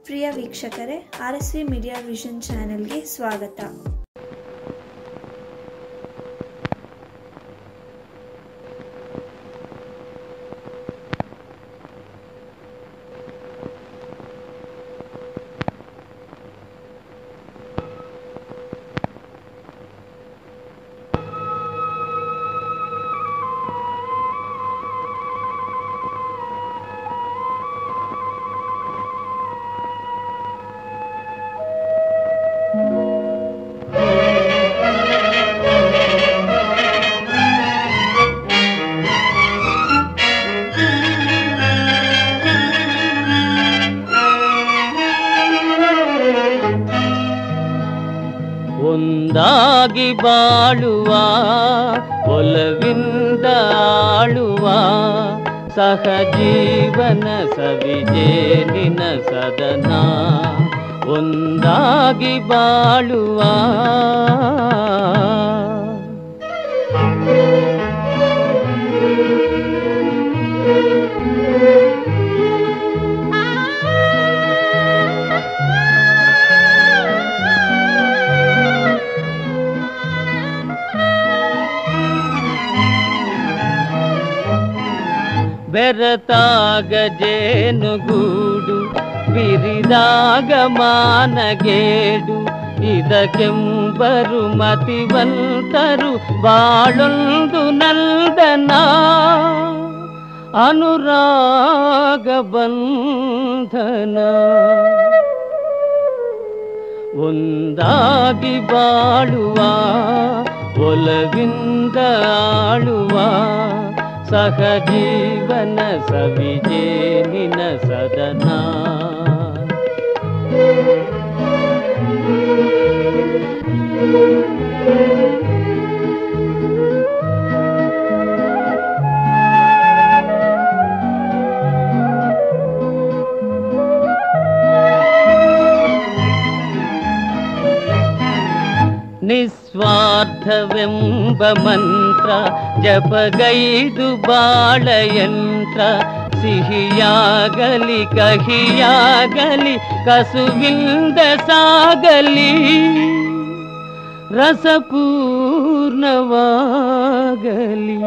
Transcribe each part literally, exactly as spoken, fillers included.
ಪ್ರಿಯ ವೀಕ್ಷಕರೇ, R S V media vision ಚಾನೆಲ್ಗೆ ಸ್ವಾಗತ. ಒಂದಾಗಿ ಬಾಳುವ ಒಲವಿಂದ ಆಳುವ ಸಹಜೀವನ ಸವಿಜೇನಿನ ಸದನ. ಒಂದಾಗಿ ಬಾಳುವ ಬೆರತಾಗ ಜೇನುಗೂಡು ಬಿರಿದಾಗ ಮಾನಗೇಡು, ಇದಕ್ಕೆಂಬರು ಮತಿವಂತರು ಬಾಳೊಂದು ನಂದನ. ಅನುರಾಗ ಬಂಧನ ಒಂದಾಗಿ ಬಾಳುವ ಒಲವಿಂದ ಆಳುವ ಸಹಜೀವನ ಸವಿಜೇನಿನ ಸದನ. ನಿಸ್ವಾರ್ಥವೆಂಬ ಮಂತ್ರ ಜಪಗೈದು ಬಾಳಯಂತ್ರ, ಸಿಹಿಯಾಗಲಿ ಕಹಿಯಾಗಲಿ ಕಸುವಿಂದ ಸಾಗಲಿ, ರಸಪೂರ್ಣವಾಗಲಿ.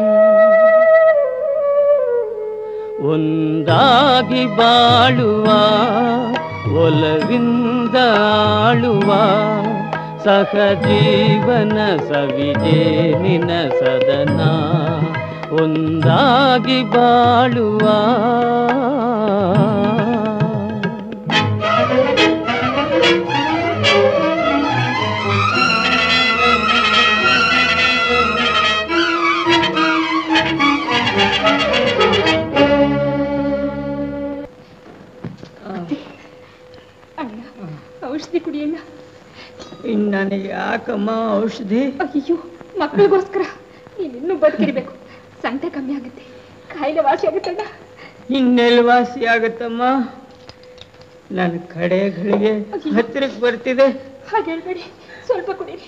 ಒಂದಾಗಿ ಬಾಳುವ ಒಲವಿಂದ ಆಳುವ ಸಹಜೀವನ ಸವಿಜೇನಿನ ಸದನ. ಒಂದಾಗಿ ಬಾಳುವ ಔಷಧಿ ಕುಡಿಯಣ್ಣ. ನನಗೆ ಯಾಕಮ್ಮ ಔಷಧಿ? ಅಯ್ಯೋ, ಮಕ್ಕಳಿಗೋಸ್ಕರ ನೀನಿನ್ನೂ ಬದುಕಿರ್ಬೇಕು. ಸಂತೆ ಕಮ್ಮಿ ಆಗುತ್ತೆ, ಕಾಯಿಲೆ ವಾಸಿ ಆಗುತ್ತಣ್ಣ. ಇನ್ನೆಲ್ಲಿ ವಾಸಿ ಆಗುತ್ತಮ್ಮ? ನನ್ನ ಕಡೆಗಳಿಗೆ ಹತ್ತಿರಕ್ಕೆ ಬರ್ತಿದೆ. ಹಾಗೆ ಹೇಳ್ಬೇಡಿ, ಸ್ವಲ್ಪ ಕುಡೀರಿ.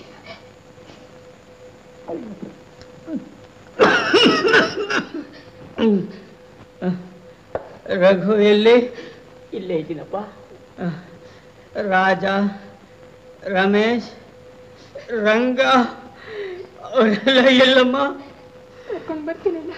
ರಘು ಎಲ್ಲಿ? ಇಲ್ಲೇ ಇದ್ದೀನಪ್ಪ. ರಾಜ, ರಮೇಶ್, ರಂಗ ಅವರೆಲ್ಲ ಎಲ್ಲಮ್ಮ? ಕರ್ಕೊಂಡು ಬರ್ತೀನಲ್ಲ.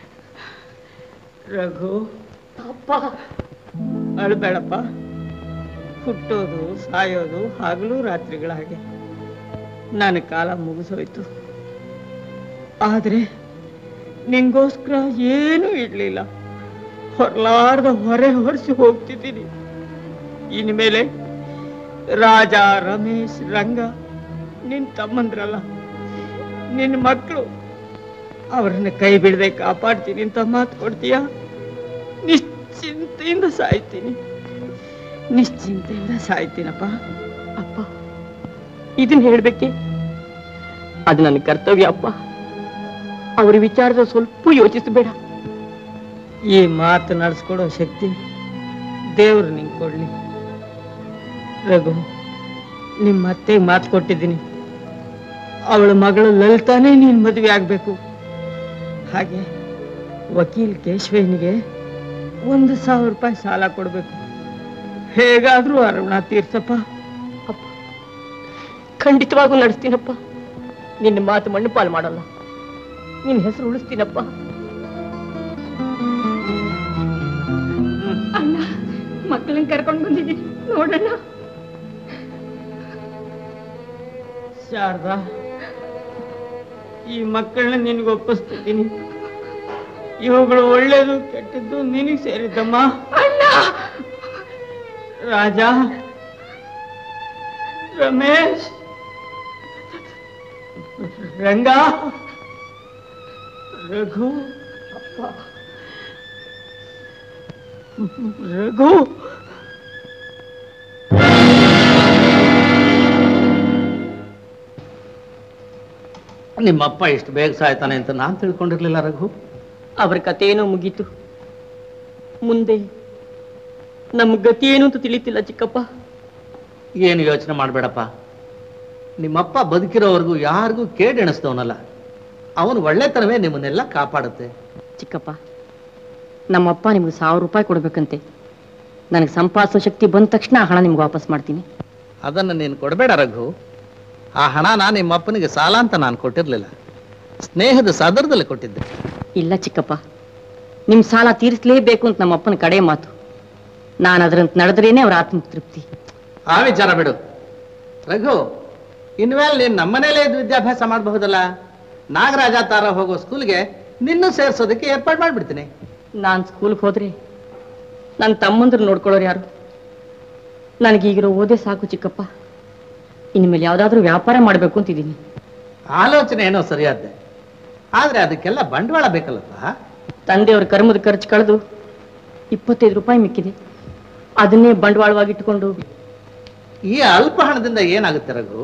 ರಘು ಅಪ್ಪ, ಅಳ್ಬೇಡಪ್ಪ. ಹುಟ್ಟೋದು ಸಾಯೋದು ಹಗಲು ರಾತ್ರಿಗಳ ಹಾಗೆ. ನನ್ನ ಕಾಲ ಮುಗಿಸೋಯ್ತು. ಆದ್ರೆ ನಿಂಗೋಸ್ಕರ ಏನೂ ಇಡ್ಲಿಲ್ಲ. ಹೊರಲಾರ್ದ ಹೊರೆ ಹೊರಿಸಿ ಹೋಗ್ತಿದ್ದೀನಿ. ಇನ್ಮೇಲೆ ರಾಜ, ರಮೇಶ್, ರಂಗ ನಿನ್ ತಮ್ಮಂದ್ರಲ್ಲ, ನಿನ್ನ ಮಕ್ಕಳು. ಅವರನ್ನ ಕೈ ಬಿಡದೆ ಕಾಪಾಡ್ತೀನಿ ಅಂತ ಮಾತು ಕೊಡ್ತೀಯ? ನಿಶ್ಚಿಂತೆಯಿಂದ ಸಾಯ್ತೀನಿ, ನಿಶ್ಚಿಂತೆಯಿಂದ ಸಾಯ್ತೀನಪ್ಪ. ಅಪ್ಪ, ಇದನ್ನ ಹೇಳ್ಬೇಕೆ? ಅದು ನನ್ನ ಕರ್ತವ್ಯ ಅಪ್ಪ. ಅವರ ವಿಚಾರದ ಸ್ವಲ್ಪ ಯೋಚಿಸಬೇಡ. ಈ ಮಾತು ನಡೆಸ್ಕೊಡೋ ಶಕ್ತಿ ದೇವ್ರು ನಿಂಗೆ ಕೊಡ್ಲಿ. ರಘು, ನಿಮ್ಮ ಅತ್ತೆಗೆ ಮಾತು ಕೊಟ್ಟಿದ್ದೀನಿ. ಅವಳ ಮಗಳು ಲಲಿತಾನೇ ನೀನು ಮದುವೆ ಆಗ್ಬೇಕು. ಹಾಗೆ ವಕೀಲ್ ಕೇಶವನಿಗೆ ಒಂದು ಸಾವಿರ ರೂಪಾಯಿ ಸಾಲ ಕೊಡಬೇಕು. ಹೇಗಾದ್ರೂ ಆ ಋಣ ತೀರ್ಸಪ್ಪ. ಅಪ್ಪ ಖಂಡಿತವಾಗೂ ನಡೆಸ್ತೀನಪ್ಪ. ನಿನ್ನ ಮಾತು ಮಣ್ಣು ಪಾಲು ಮಾಡಲ್ಲ. ನಿನ್ನ ಹೆಸರು ಉಳಿಸ್ತೀನಪ್ಪ. ಅಣ್ಣ, ಮಕ್ಕಳನ್ನ ಕರ್ಕೊಂಡು ಬಂದಿದ್ದೀನಿ, ನೋಡೋಣ. ಶಾರದಾ, ಈ ಮಕ್ಕಳನ್ನ ನಿನಗೆ ಒಪ್ಪಿಸ್ತಿದ್ದೀನಿ. ಇವುಗಳು ಒಳ್ಳೇದು ಕೆಟ್ಟದ್ದು ನಿನಗೆ ಸೇರಿದ್ದಮ್ಮ. ರಾಜ, ರಮೇಶ್, ರಂಗ, ರಘು, ರಘು. ನಿಮ್ಮಪ್ಪ ಇಷ್ಟು ಬೇಗ ಸಾಯ್ತಾನೆ ಅಂತ ನಾನು ತಿಳ್ಕೊಂಡಿರ್ಲಿಲ್ಲ ರಘು. ಅವ್ರ ಕಥೆಯೇನೋ ಮುಗೀತು, ಮುಂದೆ ನಮ್ಮ ಗತಿ ಏನು ಅಂತ ತಿಳಿತಿಲ್ಲ ಚಿಕ್ಕಪ್ಪ. ಏನು ಯೋಚನೆ ಮಾಡಬೇಡಪ್ಪ. ನಿಮ್ಮಪ್ಪ ಬದುಕಿರೋವರೆಗೂ ಯಾರಿಗೂ ಕೇಡೆಣಿಸ್ತವನಲ್ಲ. ಅವನು ಒಳ್ಳೆತನವೇ ನಿಮ್ಮನ್ನೆಲ್ಲ ಕಾಪಾಡುತ್ತೆ. ಚಿಕ್ಕಪ್ಪ, ನಮ್ಮಪ್ಪ ನಿಮ್ಗೆ ಸಾವಿರ ರೂಪಾಯಿ ಕೊಡ್ಬೇಕಂತೆ. ನನಗೆ ಸಂಪಾದಿಸೋ ಶಕ್ತಿ ಬಂದ ತಕ್ಷಣ ಆ ಹಣ ನಿಮ್ಗೆ ವಾಪಸ್ ಮಾಡ್ತೀನಿ. ಅದನ್ನು ನೀನು ಕೊಡಬೇಡ ರಘು. ಆ ಹಣನ ನಿಮ್ಮಪ್ಪನಿಗೆ ಸಾಲ ಅಂತ ನಾನು ಕೊಟ್ಟಿರಲಿಲ್ಲ, ಸ್ನೇಹದ ಸದರದಲ್ಲಿ ಕೊಟ್ಟಿದ್ದೆ. ಇಲ್ಲ ಚಿಕ್ಕಪ್ಪ, ನಿಮ್ಮ ಸಾಲ ತೀರಿಸಲೇಬೇಕು ಅಂತ ನಮ್ಮಪ್ಪನ ಕಡೆ ಮಾತು. ನಾನು ಅದರಂತೆ ನಡೆದ್ರೇನೆ ಅವ್ರ ಆತ್ಮತೃಪ್ತಿ. ಆ ವಿಚಾರ ಬಿಡು ರಘು. ಇನ್ಮೇಲೆ ನೀನು ನಮ್ಮನೇಲೇ ಇದ್ದು ವಿದ್ಯಾಭ್ಯಾಸ ಮಾಡಬಹುದಲ್ಲ. ನಾಗರಾಜ ತಾರ ಹೋಗೋ ಸ್ಕೂಲ್ಗೆ ನಿನ್ನೂ ಸೇರಿಸೋದಕ್ಕೆ ಏರ್ಪಾಡು ಮಾಡಿಬಿಡ್ತೀನಿ. ನಾನು ಸ್ಕೂಲ್ಗೆ ಹೋದ್ರೆ ನನ್ನ ತಮ್ಮಂದ್ರು ನೋಡ್ಕೊಳ್ಳೋರು ಯಾರು? ನನಗೀಗಿರೋ ಓದೇ ಸಾಕು ಚಿಕ್ಕಪ್ಪ. ಇನ್ಮೇಲೆ ಯಾವುದಾದ್ರೂ ವ್ಯಾಪಾರ ಮಾಡಬೇಕು ಅಂತಿದ್ದೀನಿ. ಆಲೋಚನೆ ಏನೋ ಸರಿಯಾದ್ದೆ, ಆದ್ರೆ ಅದಕ್ಕೆಲ್ಲ ಬಂಡವಾಳ ಬೇಕಲ್ಲಪ್ಪ. ತಂದೆಯವ್ರ ಕರ್ಮದ ಖರ್ಚು ಕಳೆದು ಇಪ್ಪತ್ತೈದು ರೂಪಾಯಿ ಮಿಕ್ಕಿದೆ. ಅದನ್ನೇ ಬಂಡವಾಳವಾಗಿಟ್ಟುಕೊಂಡು ಈ ಅಲ್ಪ ಹಣದಿಂದ ಏನಾಗುತ್ತೆ ರಘು?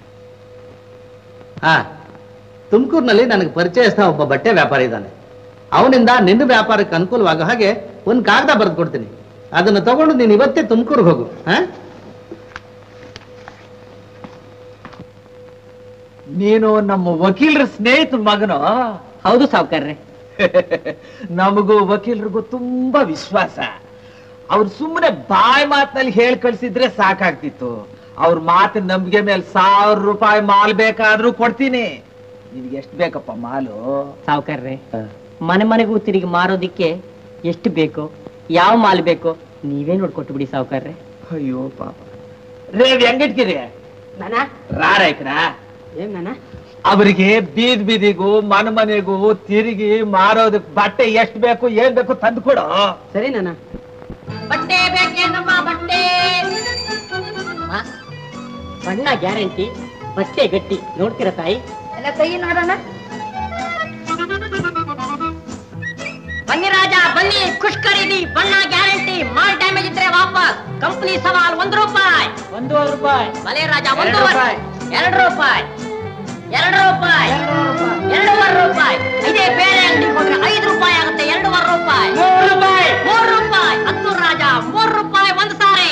ಹಾ, ತುಮಕೂರಿನಲ್ಲಿ ನನಗೆ ಪರಿಚಯಸ್ಥ ಒಬ್ಬ ಬಟ್ಟೆ ವ್ಯಾಪಾರಿ ಇದ್ದಾನೆ. ಅವನಿಂದ ನಿನ್ನ ವ್ಯಾಪಾರಕ್ಕೆ ಅನುಕೂಲವಾಗೋ ಹಾಗೆ ಒಂದು ಕಾಗದ ಬರೆದು ಕೊಡ್ತೀನಿ. ಅದನ್ನು ತಗೊಂಡು ನೀನು ಇವತ್ತೇ ತುಮಕೂರಿಗೆ ಹೋಗು. ಹಾ, ನೀನು ನಮ್ಮ ವಕೀಲರ ಸ್ನೇಹಿತ ಮಗನು? ಹೌದು ಸಾವುಕಾರ್ರೆ. ನಮಗೂ ವಕೀಲರಿಗೂ ತುಂಬಾ ವಿಶ್ವಾಸ. ಅವ್ರು ಸುಮ್ಮನೆ ಬಾಯಿ ಮಾತಿನಲ್ಲಿ ಹೇಳಿ ಕಳ್ಸಿದ್ರೆ ಸಾಕಾಗ್ತಿತ್ತು. ಅವ್ರ ಮಾತಿನ ನಂಬಿಕೆ ಮೇಲೆ ಸಾವಿರ ರೂಪಾಯಿ ಮಾಲ್ ಬೇಕಾದ್ರೂ ಕೊಡ್ತೀನಿ. ನಿನ್ಗೆ ಎಷ್ಟು ಬೇಕಪ್ಪ ಮಾಲು? ಸಾವುಕಾರ್ರೆ, ಮನೆ ಮನೆಗೂ ತಿರುಗಿ ಮಾರೋದಿಕ್ಕೆ ಎಷ್ಟು ಬೇಕೋ, ಯಾವ ಮಾಲ್ ಬೇಕೋ ನೀವೇ ನೋಡ್ಕೊಟ್ಟು ಬಿಡಿ ಸಾವುಕಾರ್ರೆ. ಅಯ್ಯೋ ಪಾಪ. ರೇ ವ್ಯಂಗಟ್ಗಿರಿ ರಾರಾಯ್ಕರ, ಅವರಿಗೆ ಬೀದ್ ಬೀದಿಗೂ ಮನೆ ಮನೆಗೂ ತಿರುಗಿ ಮಾರೋದಕ್ ಬಟ್ಟೆ ಎಷ್ಟು ಬೇಕು ಏನ್ ಬೇಕು ತಂದು ಕೊಡು. ಸರಿ ನಾನ. ಬಟ್ಟೆ ಬೇಕೇನಮ್ಮ? ಬಟ್ಟೆ ಬಣ್ಣ ಗ್ಯಾರಂಟಿ, ಬಟ್ಟೆ ಗಟ್ಟಿ. ನೋಡ್ತೀರಾ ತಾಯಿ? ಎಲ್ಲ ಕೈ ನೋಡೋಣ. ಬನ್ನಿ ರಾಜ ಬನ್ನಿ, ಖುಷ್ ಖರೀದಿ. ಬಣ್ಣ ಗ್ಯಾರಂಟಿ, ಮಾಲ್ ಡ್ಯಾಮೇಜ್ ಇದ್ರೆ ವಾಪಸ್. ಕಂಪನಿ ಸವಾಲ್ ಒಂದು ರೂಪಾಯಿ. ಒಂದೂವರೆ ರೂಪಾಯಿ. ಬಲೆ ರಾಜ ಒಂದೂವರೆ. ಎರಡು ರೂಪಾಯಿ. ಎರಡು ರೂಪಾಯಿ. ಎರಡೂವರೆ ರೂಪಾಯಿ. ಇದೇ ಬೇರೆ ಅಂಗಡಿಗೆ ಹೋದ್ರೆ ಐದು ರೂಪಾಯಿ ಆಗುತ್ತೆ. ಎರಡೂವರೆ ರೂಪಾಯಿ. ಮೂರು ರೂಪಾಯಿ. ಮೂರು ರೂಪಾಯಿ. ಹತ್ತು ರಾಜ ಮೂರು ರೂಪಾಯಿ ಒಂದು ಸಾರಿ.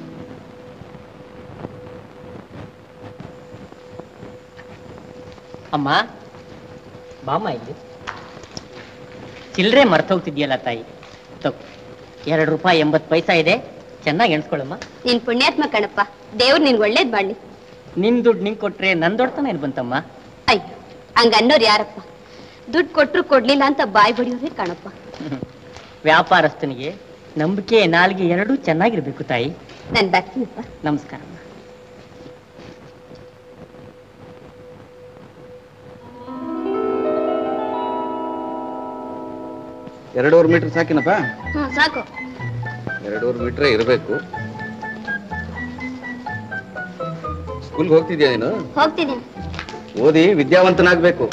ಅಮ್ಮ ಬಾಮ್ಮ, ಇಲ್ಲಿ ಚಿಲ್ಲರೆ ಮರ್ತೋಗ್ತಿದ್ಯಲ್ಲ ತಾಯಿ. ತಗೋ, ಎರಡು ರೂಪಾಯಿ ಎಂಬತ್ತು ಪೈಸಾ ಇದೆ, ಚೆನ್ನಾಗಿ ಎಣ್ಸ್ಕೊಳಮ್ಮ. ನಿನ್ ಪುಣ್ಯಾತ್ಮ ಕಣಪ್ಪ, ದೇವ್ರು ನಿನ್ಗೆ ಒಳ್ಳೇದ್ ಮಾಡ್ಲಿ. ನಿನ್ ದುಡ್ಡು ನಿಂಗೆ ಕೊಟ್ರೆ ನನ್ ದೊಡ್ಡತನ ಏನ್ ಬಂತಮ್ಮ? ಅಯ್ಯೋ, ಹಂಗ ಅನ್ನೋರು ಯಾರಪ್ಪ? ದುಡ್ಡು ಕೊಟ್ರು ಕೊಡ್ಲಿಲ್ಲ ಅಂತ ಬಾಯ್ ಬಡಿಯೋರೇ ಕಾಣಪ್ಪ. ವ್ಯಾಪಾರಸ್ಥನಿಗೆ ನಂಬಿಕೆ ನಾಲ್ಗೆ ಎರಡೂ ಚೆನ್ನಾಗಿರ್ಬೇಕು ತಾಯಿ. ನನ್ ಬರ್ತೀನಪ್ಪ. ನಮಸ್ಕಾರ. ಎರಡೂವರೆ ಮೀಟರ್ ಸಾಕಿನಪ್ಪ? ಹ್ಮ್ ಸಾಕು. ಎರಡೂವರೆ ಮೀಟ್ರೇ ಇರಬೇಕು. ಸ್ಕೂಲ್ಗೆ ಹೋಗ್ತಿದ್ಯಾ ನೀನು? ಹೋಗ್ತೀನಿ. ಓದಿ ವಿದ್ಯಾವಂತನಾಗ್ಬೇಕು.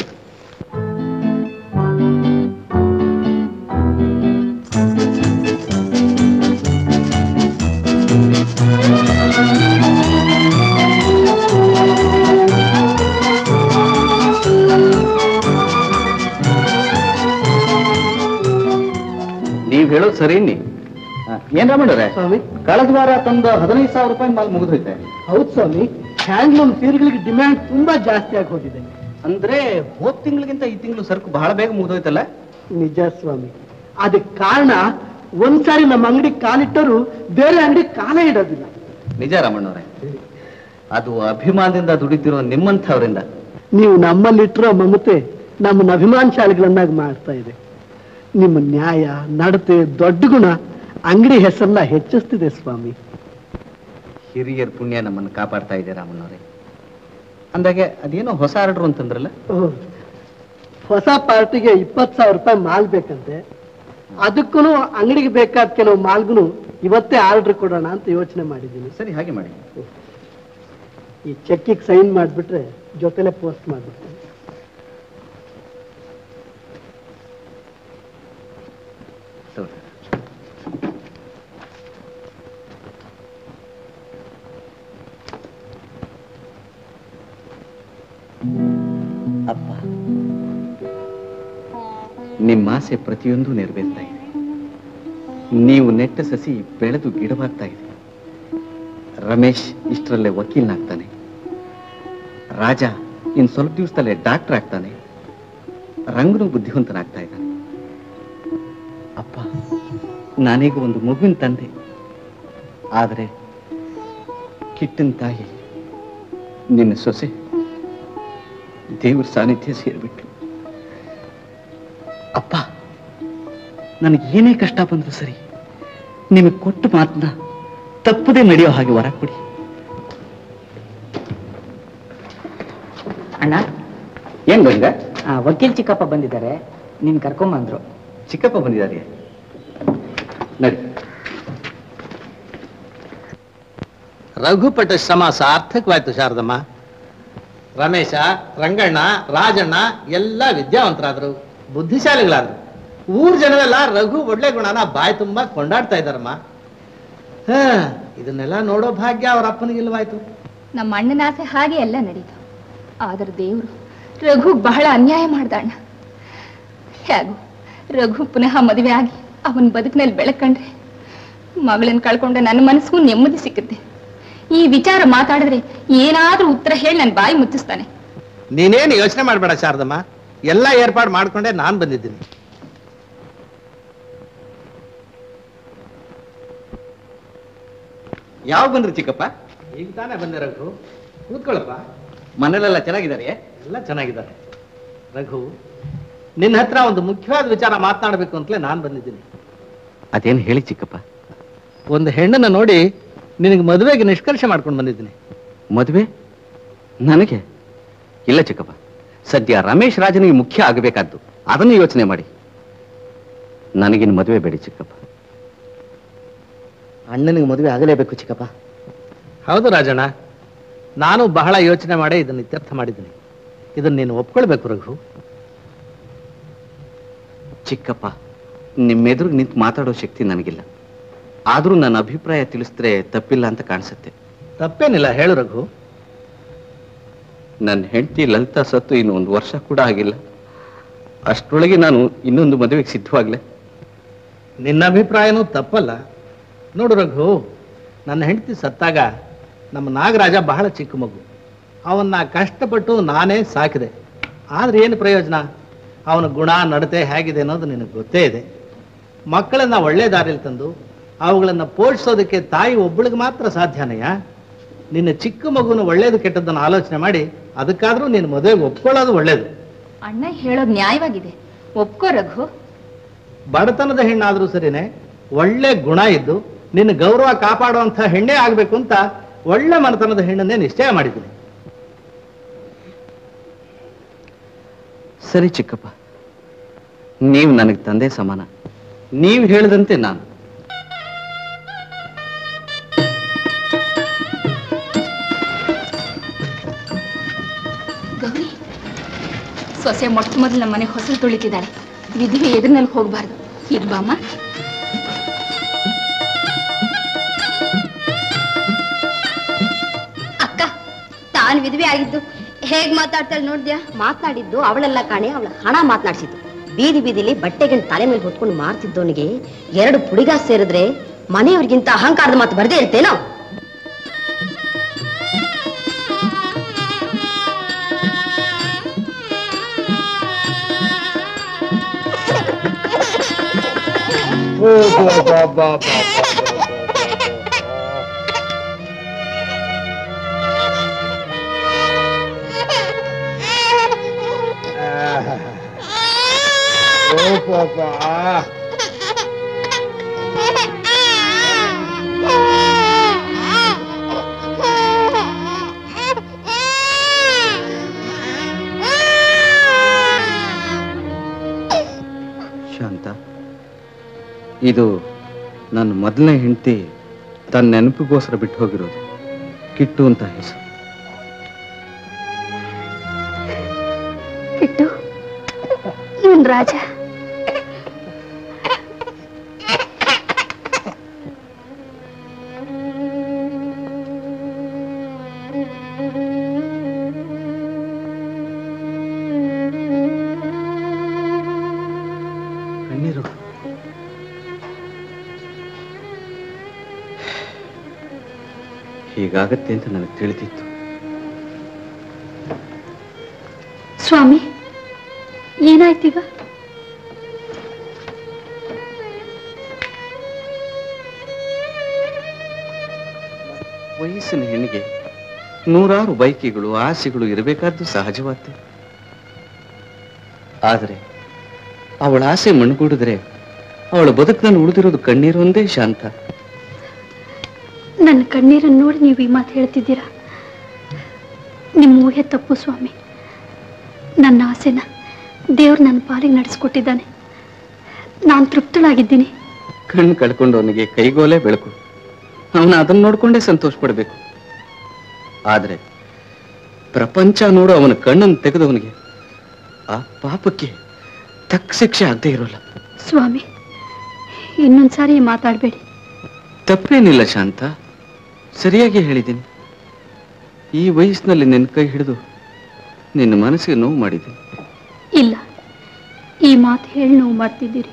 ನೀವ್ ಹೇಳೋದು ಸರಿ. ನೀ ಏನ್ ರಾಮಣ್ಣವ್ರೆ, ಸ್ವಾಮಿ, ಕಳೆದ ವಾರ ತಂದ ಹದಿನೈದು ಸಾವಿರ ರೂಪಾಯಿ ಮಾಲ್ ಮುಗಿದೋಯ್ತೆ. ಹೌದು ಸ್ವಾಮಿ, ಹ್ಯಾಂಡ್ಲೂಮ್ ಸೀರೆಗಳಿಗೆ ಡಿಮ್ಯಾಂಡ್ ತುಂಬಾ ಜಾಸ್ತಿ ಆಗಿ ಹೋಗಿದೆ. ಅಂದ್ರೆ ಹೋದ್ ತಿಂಗಳಿಗಿಂತ ಈ ತಿಂಗಳು ಸರಕು ಬಹಳ ಬೇಗ ಮುಗಿದೋಯ್ತಲ್ಲ? ನಿಜ ಸ್ವಾಮಿ. ಅದಕ್ಕೆ ಕಾರಣ ಒಂದ್ಸಾರಿ ನಮ್ಮ ಅಂಗಡಿ ಕಾಲಿಟ್ಟರು ಬೇರೆ ಅಂಗಡಿ ಕಾಲೇ ಇಡೋದಿಲ್ಲ. ನಿಜ ರಾಮಣ್ಣವ್ರೆ, ಅದು ಅಭಿಮಾನದಿಂದ ದುಡಿತಿರೋ ನಿಮ್ಮಂಥವರಿಂದ. ನೀವು ನಮ್ಮಲ್ಲಿಟ್ಟಿರೋ ಮಮತೆ ನಮ್ಮನ್ನ ಅಭಿಮಾನಶಾಲಿಗಳನ್ನಾಗಿ ಮಾಡ್ತಾ ಇದೆ. ನಿಮ್ಮ ನ್ಯಾಯ, ನಡತೆ, ದೊಡ್ಡ ಗುಣ ಅಂಗಡಿ ಹೆಸರನ್ನ ಹೆಚ್ಚಿಸ್ತಿದೆ ಸ್ವಾಮಿ. ಹಿರಿಯರ ಪುಣ್ಯ ನಮ್ಮನ್ನು ಕಾಪಾಡ್ತಾ ಇದೆ ರಾಮಣ್ಣವ್ರೆ. ಅಂದಾಗೆ ಅದೇನೋ ಹೊಸ ಆರ್ಡರ್ ಅಂತಂದ್ರಲ್ಲ? ಹೊಸ ಪಾರ್ಟಿಗೆ ಇಪ್ಪತ್ತು ಸಾವಿರ ರೂಪಾಯಿ ಮಾಲ್ ಬೇಕಂತೆ. ಅದಕ್ಕೂ ಅಂಗಡಿಗೆ ಬೇಕಾದ ಕೆಲವು ಮಾಲ್ಗೂ ಇವತ್ತೇ ಆರ್ಡರ್ ಕೊಡೋಣ ಅಂತ ಯೋಚನೆ ಮಾಡಿದ್ದೀನಿ. ಸರಿ, ಹಾಗೆ ಮಾಡಿ. ಈ ಚೆಕ್ಕಿಗೆ ಸೈನ್ ಮಾಡಿಬಿಟ್ರೆ ಜೊತೆಲೆ ಪೋಸ್ಟ್ ಮಾಡ್ಬಿಡ್ತೀನಿ. ಅಪ್ಪ, ನಿಮ್ಮ ಆಸೆ ಪ್ರತಿಯೊಂದು ನೆರವೇರ್ತಾ ಇದೆ. ನೀವು ನೆಟ್ಟ ಸಸಿ ಬೆಳೆದು ಗಿಡವಾಗ್ತಾ ಇದೆ. ರಮೇಶ್ ಇಷ್ಟರಲ್ಲೇ ವಕೀಲನಾಗ್ತಾನೆ. ರಾಜ ಇನ್ ಸ್ವಲ್ಪ ದಿವಸದಲ್ಲೇ ಡಾಕ್ಟರ್ ಆಗ್ತಾನೆ. ರಂಗನು ಬುದ್ಧಿವಂತನಾಗ್ತಾ ಇದ್ದಾನೆ. ಅಪ್ಪ, ನಾನೀಗ ಒಂದು ಮಗುವಿನ ತಂದೆ. ಆದರೆ ಕಿಟ್ಟನ್ ತಾಯಿ ನಿನ್ನ ಸೊಸೆ ದೇವ್ರ ಸಾನ್ನಿಧ್ಯ ಸೇರಿಬಿಟ್ರು. ಅಪ್ಪ, ನನಗೆ ಏನೇ ಕಷ್ಟ ಬಂದ್ರು ಸರಿ, ನಿಮಗೆ ಕೊಟ್ಟ ಮಾತನ್ನ ತಪ್ಪದೇ ನಡೆಯೋ ಹಾಗೆ ವರ ಕೊಡಿ. ಅಣ್ಣ, ಏನ್ ಬಂದ? ವಕೀಲ್ ಚಿಕ್ಕಪ್ಪ ಬಂದಿದ್ದಾರೆ, ನೀನ್ ಕರ್ಕೊಂಬಂದ್ರು. ಚಿಕ್ಕಪ್ಪ ಬಂದಿದ್ದಾರೆ, ನಡಿ. ರಘುಪಟ ಶ್ರಮ ಸಾರ್ಥಕವಾಯ್ತು ಶಾರದಮ್ಮ. ರಮೇಶ, ರಂಗಣ್ಣ, ರಾಜಣ್ಣ ಎಲ್ಲ ವಿದ್ಯಾವಂತರಾದ್ರು, ಬುದ್ಧಿಶಾಲಿಗಳಾದ್ರು. ಊರ್ ಜನರೆಲ್ಲ ರಘು ಒಳ್ಳೆ ಗುಣನ ಬಾಯಿ ತುಂಬಾ ಕೊಂಡಾಡ್ತಾ ಇದ್ದಾರಮ್ಮ. ಹ ಇದನ್ನೆಲ್ಲ ನೋಡೋ ಭಾಗ್ಯ ಅವ್ರ ಅಪ್ಪನಿಗಿಲ್ವಾಯ್ತು. ನಮ್ಮ ಅಣ್ಣನ ಆಸೆ ಹಾಗೆ ಎಲ್ಲ ನಡೀತು. ಆದ್ರೆ ದೇವ್ರು ರಘು ಬಹಳ ಅನ್ಯಾಯ ಮಾಡ್ದಣ್ಣ. ಹೇಗೂ ರಘು ಪುನಃ ಮದುವೆ ಆಗಿ ಅವನ ಬದುಕಿನಲ್ಲಿ ಬೆಳಕಂಡ್ರೆ ಮಗಳನ್ನ ಕಳ್ಕೊಂಡ್ರೆ ನನ್ನ ಮನಸ್ಸಿಗೂ ನೆಮ್ಮದಿ ಸಿಕ್ಕುತ್ತೆ. ಈ ವಿಚಾರ ಮಾತಾಡಿದ್ರೆ ಏನಾದ್ರೂ ಉತ್ತರ ಹೇಳಿ ನನ್ನ ಬಾಯಿ ಮುಚ್ಚಿಸ್ತಾನೆ. ನೀನೇನು ಯೋಚನೆ ಮಾಡ್ಬೇಡ ಶಾರದಮ್ಮ, ಎಲ್ಲ ಏರ್ಪಾಡು ಮಾಡ್ಕೊಂಡೆ ನಾನ್ ಬಂದಿದ್ದೀನಿ. ಯಾವ ಬಂದ್ರು ಚಿಕ್ಕಪ್ಪ? ಈಗ ತಾನೇ ಬಂದೆ ರಘು, ಕೂತ್ಕೊಳ್ಳಪ್ಪ. ಮನೇಲೆಲ್ಲ ಚೆನ್ನಾಗಿದ್ದಾರೆ? ಎಲ್ಲ ಚೆನ್ನಾಗಿದ್ದಾರೆ. ರಘು, ನಿನ್ನ ಹತ್ರ ಒಂದು ಮುಖ್ಯವಾದ ವಿಚಾರ ಮಾತನಾಡಬೇಕು ಅಂತಲೇ ನಾನ್ ಬಂದಿದ್ದೀನಿ. ಅದೇನು ಹೇಳಿ ಚಿಕ್ಕಪ್ಪ? ಒಂದು ಹೆಣ್ಣನ್ನ ನೋಡಿ ನಿನಗೆ ಮದುವೆಗೆ ನಿಷ್ಕರ್ಷೆ ಮಾಡ್ಕೊಂಡು ಬಂದಿದ್ದೀನಿ. ಮದುವೆ ನನಗೆ? ಇಲ್ಲ ಚಿಕ್ಕಪ್ಪ, ಸದ್ಯ ರಮೇಶ್ ರಾಜನಿಗೆ ಮುಖ್ಯ ಆಗಬೇಕಾದ್ದು, ಅದನ್ನು ಯೋಚನೆ ಮಾಡಿ. ನನಗಿನ್ನು ಮದುವೆ ಬೇಡಿ ಚಿಕ್ಕಪ್ಪ. ಅಣ್ಣನಿಗೆ ಮದುವೆ ಆಗಲೇಬೇಕು ಚಿಕ್ಕಪ್ಪ. ಹೌದು ರಾಜಣ್ಣ, ನಾನು ಬಹಳ ಯೋಚನೆ ಮಾಡಿ ಇದನ್ನು ಇತ್ಯರ್ಥ ಮಾಡಿದ್ದೀನಿ. ಇದನ್ನು ನೀನು ಒಪ್ಕೊಳ್ಬೇಕು ರಘು. ಚಿಕ್ಕಪ್ಪ, ನಿಮ್ಮೆದುರು ನಿಂತು ಮಾತಾಡೋ ಶಕ್ತಿ ನನಗಿಲ್ಲ. ಆದ್ರೂ ನನ್ನ ಅಭಿಪ್ರಾಯ ತಿಳಿಸಿದ್ರೆ ತಪ್ಪಿಲ್ಲ ಅಂತ ಕಾಣಿಸುತ್ತೆ. ತಪ್ಪೇನಿಲ್ಲ, ಹೇಳು ರಘು. ನನ್ನ ಹೆಂಡತಿ ಲಲಿತಾ ಸತ್ತು ಇನ್ನು ಒಂದು ವರ್ಷ ಕೂಡ ಆಗಿಲ್ಲ. ಅಷ್ಟರೊಳಗೆ ನಾನು ಇನ್ನೊಂದು ಮದುವೆಗೆ ಸಿದ್ಧವಾಗ್ಲೆ? ನಿನ್ನ ಅಭಿಪ್ರಾಯನೂ ತಪ್ಪಲ್ಲ. ನೋಡು ರಘು, ನನ್ನ ಹೆಂಡತಿ ಸತ್ತಾಗ ನಮ್ಮ ನಾಗರಾಜ ಬಹಳ ಚಿಕ್ಕ ಮಗು. ಅವನ್ನ ಕಷ್ಟಪಟ್ಟು ನಾನೇ ಸಾಕಿದೆ. ಆದ್ರೆ ಏನು ಪ್ರಯೋಜನ? ಅವನ ಗುಣ ನಡತೆ ಹೇಗಿದೆ ಅನ್ನೋದು ನಿನಗೆ ಗೊತ್ತೇ ಇದೆ. ಮಕ್ಕಳನ್ನ ಒಳ್ಳೆ ದಾರಿಯಲ್ಲಿ ತಂದು ಅವುಗಳನ್ನ ಪೋಷಿಸೋದಕ್ಕೆ ತಾಯಿ ಒಬ್ಬಳಿಗೆ ಮಾತ್ರ ಸಾಧ್ಯನಯ್ಯ. ನಿನ್ನ ಚಿಕ್ಕ ಮಗುನ ಒಳ್ಳೇದು ಕೆಟ್ಟದ್ದನ್ನು ಆಲೋಚನೆ ಮಾಡಿ ಅದಕ್ಕಾದ್ರೂ ನೀನು ಮದುವೆಗೆ ಒಪ್ಕೊಳ್ಳೋದು ಒಳ್ಳೇದು. ಅಣ್ಣ ಹೇಳೋದು ನ್ಯಾಯವಾಗಿದೆ, ಒಪ್ಕೋ ರಘು. ಬಡತನದ ಹೆಣ್ಣಾದ್ರೂ ಸರಿನೇ, ಒಳ್ಳೆ ಗುಣ ಇದ್ದು ನಿನ್ನ ಗೌರವ ಕಾಪಾಡುವಂತ ಹೆಣ್ಣೇ ಆಗ್ಬೇಕು ಅಂತ ಒಳ್ಳೆ ಮನತನದ ಹೆಣ್ಣನ್ನೇ ನಿಶ್ಚಯ ಮಾಡಿದ್ದೀನಿ. ಸರಿ ಚಿಕ್ಕಪ್ಪ, ನೀವು ನನಗೆ ತಂದೆ ಸಮಾನ. ನೀವು ಹೇಳಿದಂತೆ ನಾನು. ಗೌರಿ, ಸೊಸೆ ಮೊಟ್ಟ ಮೊದಲು ನಮ್ಮ ಮನೆ ಹೊಸಲು ತುಳಿತಿದ್ದಾಳೆ. ವಿಧಿಗೆ ಎದುರಿನಲ್ಲಿ ಹೋಗ್ಬಾರ್ದು. ಈಗ ಬಾಮ್ಮ. ಅಕ್ಕ, ತಾನು ವಿಧವೆ ಆಗಿದ್ದು ಹೇಗ್ ಮಾತಾಡ್ತಾಳೆ ನೋಡ್ದ್ಯಾ? ಮಾತಾಡಿದ್ದು ಅವಳೆಲ್ಲ ಕಾಣೆ, ಅವಳ ಹಣ ಮಾತನಾಡಿಸಿದ್ದು. ಬೀದಿ ಬೀದಿಲಿ ಬಟ್ಟೆಗಿನ ತಲೆ ಮೇಲೆ ಹೊತ್ಕೊಂಡು ಮಾರ್ತಿದ್ದವನಿಗೆ ಎರಡು ಪುಡಿಗ ಸೇರಿದ್ರೆ ಮನೆಯವ್ರಿಗಿಂತ ಅಹಂಕಾರದ ಮಾತು ಬರ್ದೇ ಇರ್ತೇನೋ? ಶಾಂತ, ಇದು ನನ್ನ ಮೊದಲನೇ ಹೆಂಡತಿ ತನ್ನ ನೆನಪಿಗೋಸ್ಕರ ಬಿಟ್ಟು ಹೋಗಿರೋದು. ಕಿಟ್ಟು ಅಂತ ಹೆಸರು. ಕಿಟ್ಟು, ಇವನ್ ರಾಜ. ಕಣ್ಣೀರು. ಹೀಗಾಗತ್ತೆ ಅಂತ ನನಗೆ ತಿಳಿದಿತ್ತು. ಸ್ವಾಮಿ, ಏನಾಯ್ತೀಗ? ವಯಸ್ಸಿನ ಹೆಣ್ಣಿಗೆ ನೂರಾರು ಬಯಕೆಗಳು, ಆಸೆಗಳು ಇರಬೇಕಾದ್ದು ಸಹಜವಾದ್ದು. ಆದರೆ ಅವಳ ಆಸೆ ಮಣ್ಣುಗೂಡಿದ್ರೆ ಅವಳ ಬದುಕಿನಲ್ಲಿ ಉಳಿದಿರೋದು ಕಣ್ಣೀರು ಒಂದೇ. ಶಾಂತ, ನನ್ನ ಕಣ್ಣೀರನ್ನು ನೋಡಿ ನೀವು ಈ ಮಾತು ಹೇಳ್ತಿದ್ದೀರಾ? ನಿಮ್ಮ ಊಹೆ ತಪ್ಪು ಸ್ವಾಮಿ. ನನ್ನ ಆಸೆನ ದೇವ್ರು ನನ್ನ ಪಾಲಿಗೆ ನಡೆಸ್ಕೊಟ್ಟಿದ್ದಾನೆ. ನಾನು ತೃಪ್ತಳಾಗಿದ್ದೀನಿ. ಕಣ್ಣು ಕಳ್ಕೊಂಡವನಿಗೆ ಕೈಗೋಲೆ ಬೆಳಕು. ಅವನು ಅದನ್ನು ನೋಡ್ಕೊಂಡೇ ಸಂತೋಷ ಪಡಬೇಕು. ಆದರೆ ಪ್ರಪಂಚ ನೋಡು ಅವನ ಕಣ್ಣನ್ನು ತೆಗೆದವನಿಗೆ ಆ ಪಾಪಕ್ಕೆ ತಕ್ಕ ಶಿಕ್ಷೆ ಆಗದೆ ಇರೋಲ್ಲ. ಸ್ವಾಮಿ, ಇನ್ನೊಂದ್ಸಾರಿ ಮಾತಾಡಬೇಡಿ. ತಪ್ಪೇನಿಲ್ಲ ಶಾಂತ, ಸರಿಯಾಗಿ ಹೇಳಿದ್ದೀನಿ. ಈ ವಯಸ್ಸಿನಲ್ಲಿ ನಿನ್ನ ಕೈ ಹಿಡಿದು ನಿನ್ನ ಮನಸ್ಸಿಗೆ ನೋವು ಮಾಡಿದ್ದೀನಿ. ಇಲ್ಲ, ಈ ಮಾತು ಹೇಳಿ ನೋವು ಮಾಡ್ತಿದ್ದೀರಿ.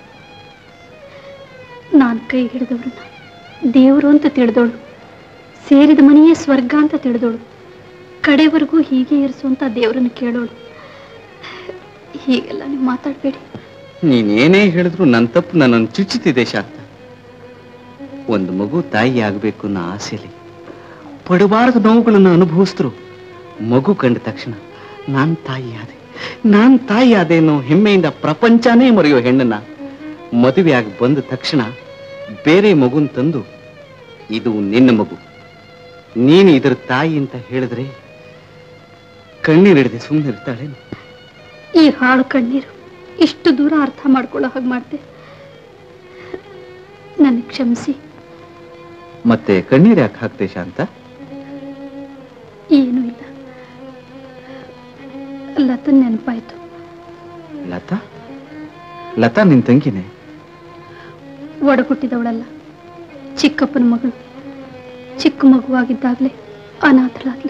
ನಾನು ಕೈ ಹಿಡಿದವ್ರನ್ನ ದೇವರು ಅಂತ ತಿಳಿದೋಳು, ಸೇರಿದ ಮನೆಯೇ ಸ್ವರ್ಗ ಅಂತ ತಿಳಿದೋಳು, ಕಡೆವರೆಗೂ ಹೀಗೆ ಇರಿಸುವಂತ ದೇವರನ್ನು ಕೇಳೋಳು. ಹೀಗೆಲ್ಲ ನೀವು ಮಾತಾಡಬೇಡಿ. ನೀನೇನೇ ಹೇಳಿದ್ರು ನನ್ನ ತಪ್ಪು ನನ್ನನ್ನು ಚುಚ್ಚುತ್ತಿದೆ ಶಾಂತ. ಒಂದು ಮಗು ತಾಯಿ ಆಗಬೇಕು ಅನ್ನೋ ಆಸೆಯಲ್ಲಿ ಪಡಬಾರದ ನೋವುಗಳನ್ನು ಅನುಭವಿಸಿದ್ರು ಮಗು ಕಂಡ ತಕ್ಷಣ ನಾನು ತಾಯಿ ಆದೆ, ನಾನು ತಾಯಿ ಆದೆ ಅನ್ನೋ ಹೆಮ್ಮೆಯಿಂದ ಪ್ರಪಂಚನೇ ಮರೆಯೋ ಹೆಣ್ಣನ್ನ ಮದುವೆಯಾಗಿ ಬಂದ ತಕ್ಷಣ ಬೇರೆ ಮಗುನ್ ತಂದು ಇದು ನಿನ್ನ ಮಗು, ನೀನು ಇದರ ತಾಯಿ ಅಂತ ಹೇಳಿದ್ರೆ ಕಣ್ಣೀರಿಡದೆ ಸುಮ್ಮನೆ ಇರ್ತಾಳೆ. ಈ ಹಾಳು ಕಣ್ಣೀರು ಇಷ್ಟು ದೂರ ಅರ್ಥ ಮಾಡ್ಕೊಳ್ಳೋ ಹಾಗೆ ಮಾಡ್ದೆ. ನನಗೆ ಕ್ಷಮಿಸಿ. ಮತ್ತೆ ಕಣ್ಣೀರು ಯಾಕೆ ಹಾಕ್ತೆ ಶಾಂತ? ಏನೂ ಇಲ್ಲ, ಲತನ್ ನೆನಪಾಯ್ತು. ಲತಾ? ಲತಾ ನಿನ್ ತಂಗಿನೇ? ಒಡಗುಟ್ಟಿದವಳಲ್ಲ, ಚಿಕ್ಕಪ್ಪನ ಮಗಳು. ಚಿಕ್ಕ ಮಗುವಾಗಿದ್ದಾಗಲೇ ಅನಾಥಳಾದ್ಲು.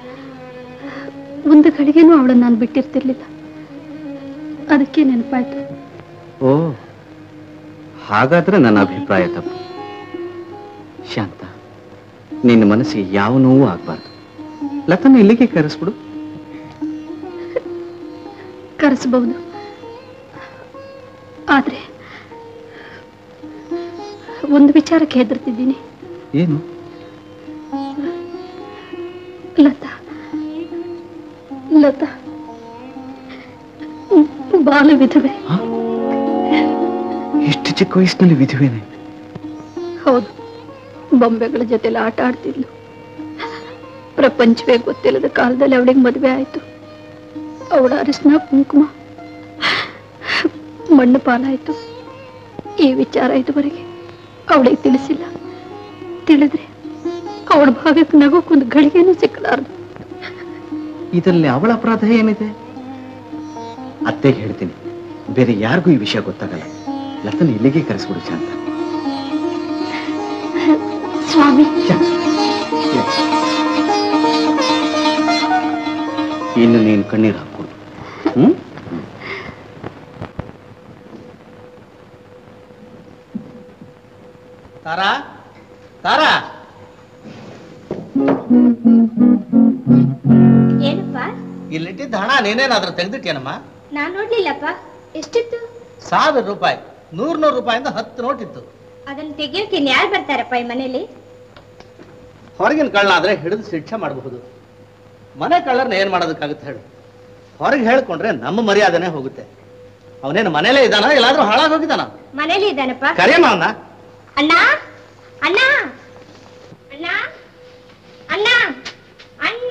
ಒಂದು ಗಳಿಗೆನೂ ಅವಳನ್ನು ನಾನು ಬಿಟ್ಟಿರ್ತಿರ್ಲಿಲ್ಲ. ಅದಕ್ಕೆ ನೆನಪಾಯ್ತು. ಓ, ಹಾಗಾದ್ರೆ ನನ್ನ ಅಭಿಪ್ರಾಯ ತಪ್ಪು. ಶಾಂತ, ನಿನ್ನ ಮನಸ್ಸಿಗೆ ಯಾವ ನೋವು ಆಗ್ಬಾರ್ದು. ಲತನ ಇಲ್ಲಿಗೆ ಕರೆಸ್ಬಿಡು. ಕರೆಸಬಹುದು, ಆದ್ರೆ ಒಂದು ವಿಚಾರಕ್ಕೆ ಹೆದರ್ತಿದ್ದೀನಿ. ಏನು? ಲತಾ ಲತಾ ಬಾಲ ವಿಧವೆ. ಇಷ್ಟು ಚಿಕ್ಕ ವಯಸ್ಸಿನಲ್ಲಿ ವಿಧವೇನೆ? ಹೌದು, ಬೊಂಬೆಗಳ ಜೊತೆಲಿ ಆಟ ಆಡ್ತಿದ್ಲು. ಪ್ರಪಂಚವೇ ಗೊತ್ತಿಲ್ಲದ ಕಾಲದಲ್ಲಿ ಅವಳಿಗೆ ಮದುವೆ ಆಯ್ತು. ಅವಳ ಅರಿಶಿನ ಕುಂಕುಮ ಮಣ್ಣು ಪಾಲಾಯ್ತು. ಈ ವಿಚಾರ ಇದುವರೆಗೆ ಅವಳಿಗೆ ತಿಳಿಸಿಲ್ಲ. ತಿಳಿದ್ರೆ ಅವಳ ಭಾಗಕ್ಕೆ ನಗೋಕ್ಕೊಂದು ಗಳಿಗೆನೂ ಸಿಕ್ಕಲಾರ್ದು. ಇದರಲ್ಲಿ ಅವಳ ಅಪರಾಧ ಏನಿದೆ? ಅತ್ತೆಗೆ ಹೇಳ್ತೀನಿ, ಬೇರೆ ಯಾರಿಗೂ ಈ ವಿಷಯ ಗೊತ್ತಾಗಲ್ಲ. ಲತನ ಇಲ್ಲಿಗೆ ಕರೆಸ್ಬಿಡು ಶಾಂತ. ಸ್ವಾಮಿ, ಇನ್ನು ನೀನು ಕಣ್ಣೀರು ಹಾಕ್ಕೊಡು. ಹ್ಮ್ ತಾರಾ, ತಾರಾ, ಏನಪ್ಪ? ಇಲ್ಲಿಟ್ಟಿದ್ದ ಹಣ ನೀನೇನಾದ್ರೂ ತೆಗೆದಿಟ್ಟೇನಮ್ಮ? ನಾನ್ ನೋಡ್ಲಿಲ್ಲಪ್ಪ. ಎಷ್ಟಿತ್ತು? ಸಾವಿರ ರೂಪಾಯಿ. ನೂರ್ ನೂರು ರೂಪಾಯಿಂದ ಹತ್ತು ನೋಟ್ ಇತ್ತು. ಅದನ್ನ ತೆಗಿಯೋಕೆ ಯಾರು ಬರ್ತಾರಪ್ಪ ಈ ಮನೇಲಿ? ಹೊರಗಿನ ಕಳ್ಳ ಆದ್ರೆ ಹಿಡಿದು ಶಿಕ್ಷೆ ಮಾಡಬಹುದು, ಮನೆ ಕಳ್ಳರ್ನ ಏನ್ ಮಾಡೋದಕ್ಕಾಗುತ್ತೆ ಹೇಳು? ಹೊರಗೆ ಹೇಳ್ಕೊಂಡ್ರೆ ನಮ್ಮ ಮರ್ಯಾದನೆ ಹೋಗುತ್ತೆ. ಅವನೇನು ಮನೇಲೇ ಇದ್ದಾನ ಎಲ್ಲಾದ್ರೂ ಹಾಳಾಗಿ ಹೋಗಿದ್ದಾನ? ಮನೇಲಿ ಇದ್ದಾನಪ್ಪ. ಕರಿಯಮ್ಮ ಅವನ. ಅಣ್ಣ ಅಣ್ಣ ಅಣ್ಣ ಅಣ್ಣ ಅಣ್ಣ.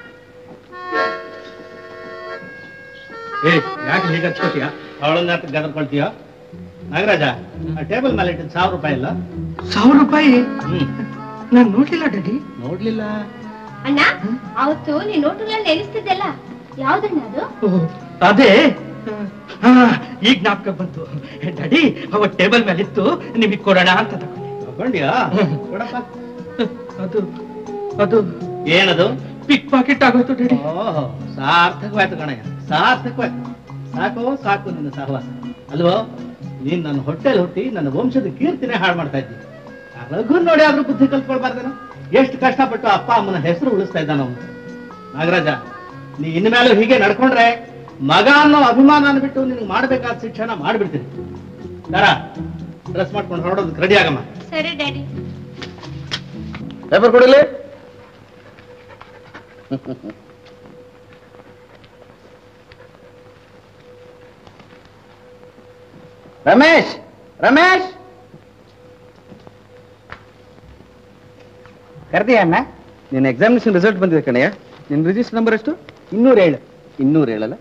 ಏ ಯಾಕೆ ಹೀಗೆ ಹಚ್ಕೋತೀಯ? ಅವಳನ್ನ ಯಾಕೆ ಗದರ್ಕೊಳ್ತೀಯ? ನಾಗರಾಜ, ಆ ಟೇಬಲ್ ಮೇಲೆ ಇಟ್ಟಿದ್ದು ಸಾವಿರ ರೂಪಾಯಿ ಇಲ್ಲ? ಸಾವಿರ ರೂಪಾಯಿ ಹ್ಮ್ ನಾನು ನೋಡ್ಲಿಲ್ಲ ಡ್ಯಾಡಿ. ನೋಡ್ಲಿಲ್ಲ? ಅಣ್ಣ ಅವತ್ತು ನೀನ್ ನೋಟುಗಳನ್ನ ಎನಿಸ್ತಿದ್ದಲ್ಲ, ಯಾವ್ದಣ್ಣ ಅದು? ಅದೇ ಹಾ ಈಗ ಜ್ಞಾಪಕ ಬಂತು ಡ್ಯಾಡಿ. ಅವತ್ ಟೇಬಲ್ ಮೇಲೆ ಇತ್ತು, ನಿಮಗೆ ಕೊಡೋಣ ಅಂತ ತಗೊಂಡೆ. ತಗೊಂಡ್ಯಾ? ಕೊಡಪ್ಪ. ಅದು ಅದು ಏನದು? ಪಿಕ್ ಪಾಕೆಟ್ ಆಗೋಯ್ತು ಡ್ಯಾಡಿ. ಓಹೋ, ಸಾರ್ಥಕವಾಯ್ತು ಕಣಯ್ಯ, ಸಾರ್ಥಕವಾಯ್ತು. ಸಾಕು ಸಾಕು ನಿನ್ನ ಸಹವಾಸ ಅಲ್ವೋ? ನೀನ್ ನನ್ನ ಹೊಟ್ಟೆಲ್ ಹುಟ್ಟಿ ನನ್ನ ವಂಶದ ಕೀರ್ತಿನೇ ಹಾಳು ಮಾಡ್ತಾ ಇದ್ದಿ. ರಘು ನೋಡಿ ಆದ್ರೂ ಬುದ್ಧಿ ಕಲ್ತ್ಕೊಳ್ಬಾರ್ದೇನೋ? ಎಷ್ಟು ಕಷ್ಟಪಟ್ಟು ಅಪ್ಪ ಅಮ್ಮನ ಹೆಸರು ಉಳಿಸ್ತಾ ಇದ್ದಾನ ಅವನು. ನಾಗರಾಜ, ನೀ ಇನ್ಮೇಲೂ ಹೀಗೆ ನಡ್ಕೊಂಡ್ರೆ ಮಗ ಅನ್ನೋ ಅಭಿಮಾನ ಬಿಟ್ಟು ನಿನ್ಗೆ ಮಾಡ್ಬೇಕಾದ ಶಿಕ್ಷಣ ಮಾಡ್ಬಿಡ್ತೀನಿ. ತಾರ ಡ್ರೆಸ್ ಮಾಡ್ಕೊಂಡು ಹೊರಡೋದಕ್ಕೆ ರೆಡಿ ಆಗಮ್ಮ. ಸರಿ ಡ್ಯಾಡಿ. ಪೇಪರ್ ಕೊಡಲಿ. ರಮೇಶ್ ರಮೇಶ್ ಕರ್ದಿಯ ಅಣ್ಣ? ನಿನ್ನ ಎಕ್ಸಾಮಿನೇಷನ್ ರಿಸಲ್ಟ್ ಬಂದಿದೆ ಕಣಯ್ಯ. ನಿನ್ನ ರಿಜಿಸ್ಟರ್ ನಂಬರ್ ಎಷ್ಟು? ಇನ್ನೂರ ಏಳು. ಇನ್ನೂರ ಏಳಲ್ಲ,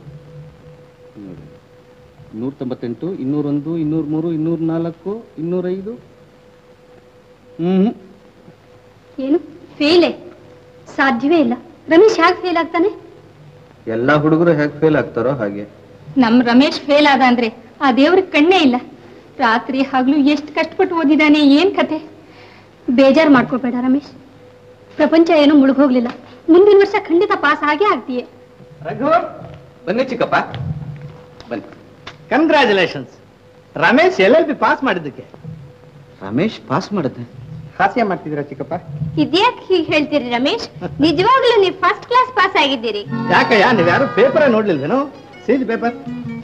ನೂರ ತೊಂಬತ್ತೆಂಟು, ಇನ್ನೂರೊಂದು, ಇನ್ನೂರ ಮೂರು, ಇನ್ನೂರ ನಾಲ್ಕು, ಇನ್ನೂರೈದು. ಹ್ಮ್ ಏನು ಫೇಲೆ? ಸಾಧ್ಯವೇ ಇಲ್ಲ. ರಮೇಶ್ ಹೇಗೆ ಫೇಲ್ ಆಗ್ತಾನೆ? ಎಲ್ಲಾ ಹುಡುಗರು ಹೇಗೆ ಫೇಲ್ ಆಗ್ತಾರೋ ಹಾಗೆ. ನಮ್ ರಮೇಶ್ ಫೇಲ್ ಆದ ಅಂದ್ರೆ ಆ ದೇವ್ರಿಗೆ ಕಣ್ಣೇ ಇಲ್ಲ. ರಾತ್ರಿ ಹಗಲು ಎಷ್ಟು ಕಷ್ಟಪಟ್ಟು ಓದಿದಾನೆ, ಏನ್ ಕತೆ. ಬೇಜಾರ್ ಮಾಡ್ಕೋಬೇಡ ರಮೇಶ್, ಪ್ರಪಂಚ ಏನೂ ಮುಳುಗೋಗ್ಲಿಲ್ಲ. ಮುಂದಿನ ವರ್ಷ ಖಂಡಿತ ಪಾಸ್ ಆಗೇ ಆಗ್ತೀಯೇ. ರಘು, ಬನ್ನಿ ಚಿಕ್ಕಪ್ಪ ಬನ್ನಿ. Congratulations. Ramesh L L B pass ಮಾಡಿದ್ದಕ್ಕೆ. ರಮೇಶ್ ಪಾಸ್ ಮಾಡಿದ್ದೆ? ಹಾಸ್ಯ ಮಾಡ್ತಿದ್ದೀರಾ ಚಿಕ್ಕಪ್ಪ? ಇದ್ಯಾಕೆ ಹೀಗೆ ಹೇಳ್ತೀರಿ ರಮೇಶ್? ನಿಜವಾಗ್ಲೂ ನೀವು ಫಸ್ಟ್ ಕ್ಲಾಸ್ ಪಾಸ್ ಆಗಿದ್ದೀರಿ. ಯಾಕಯ್ಯ, ನೀವ್ಯಾರು ಪೇಪರ್ ನೋಡ್ಲಿಲ್ವೇನೋ? ಸೀಜ್ ಪೇಪರ್.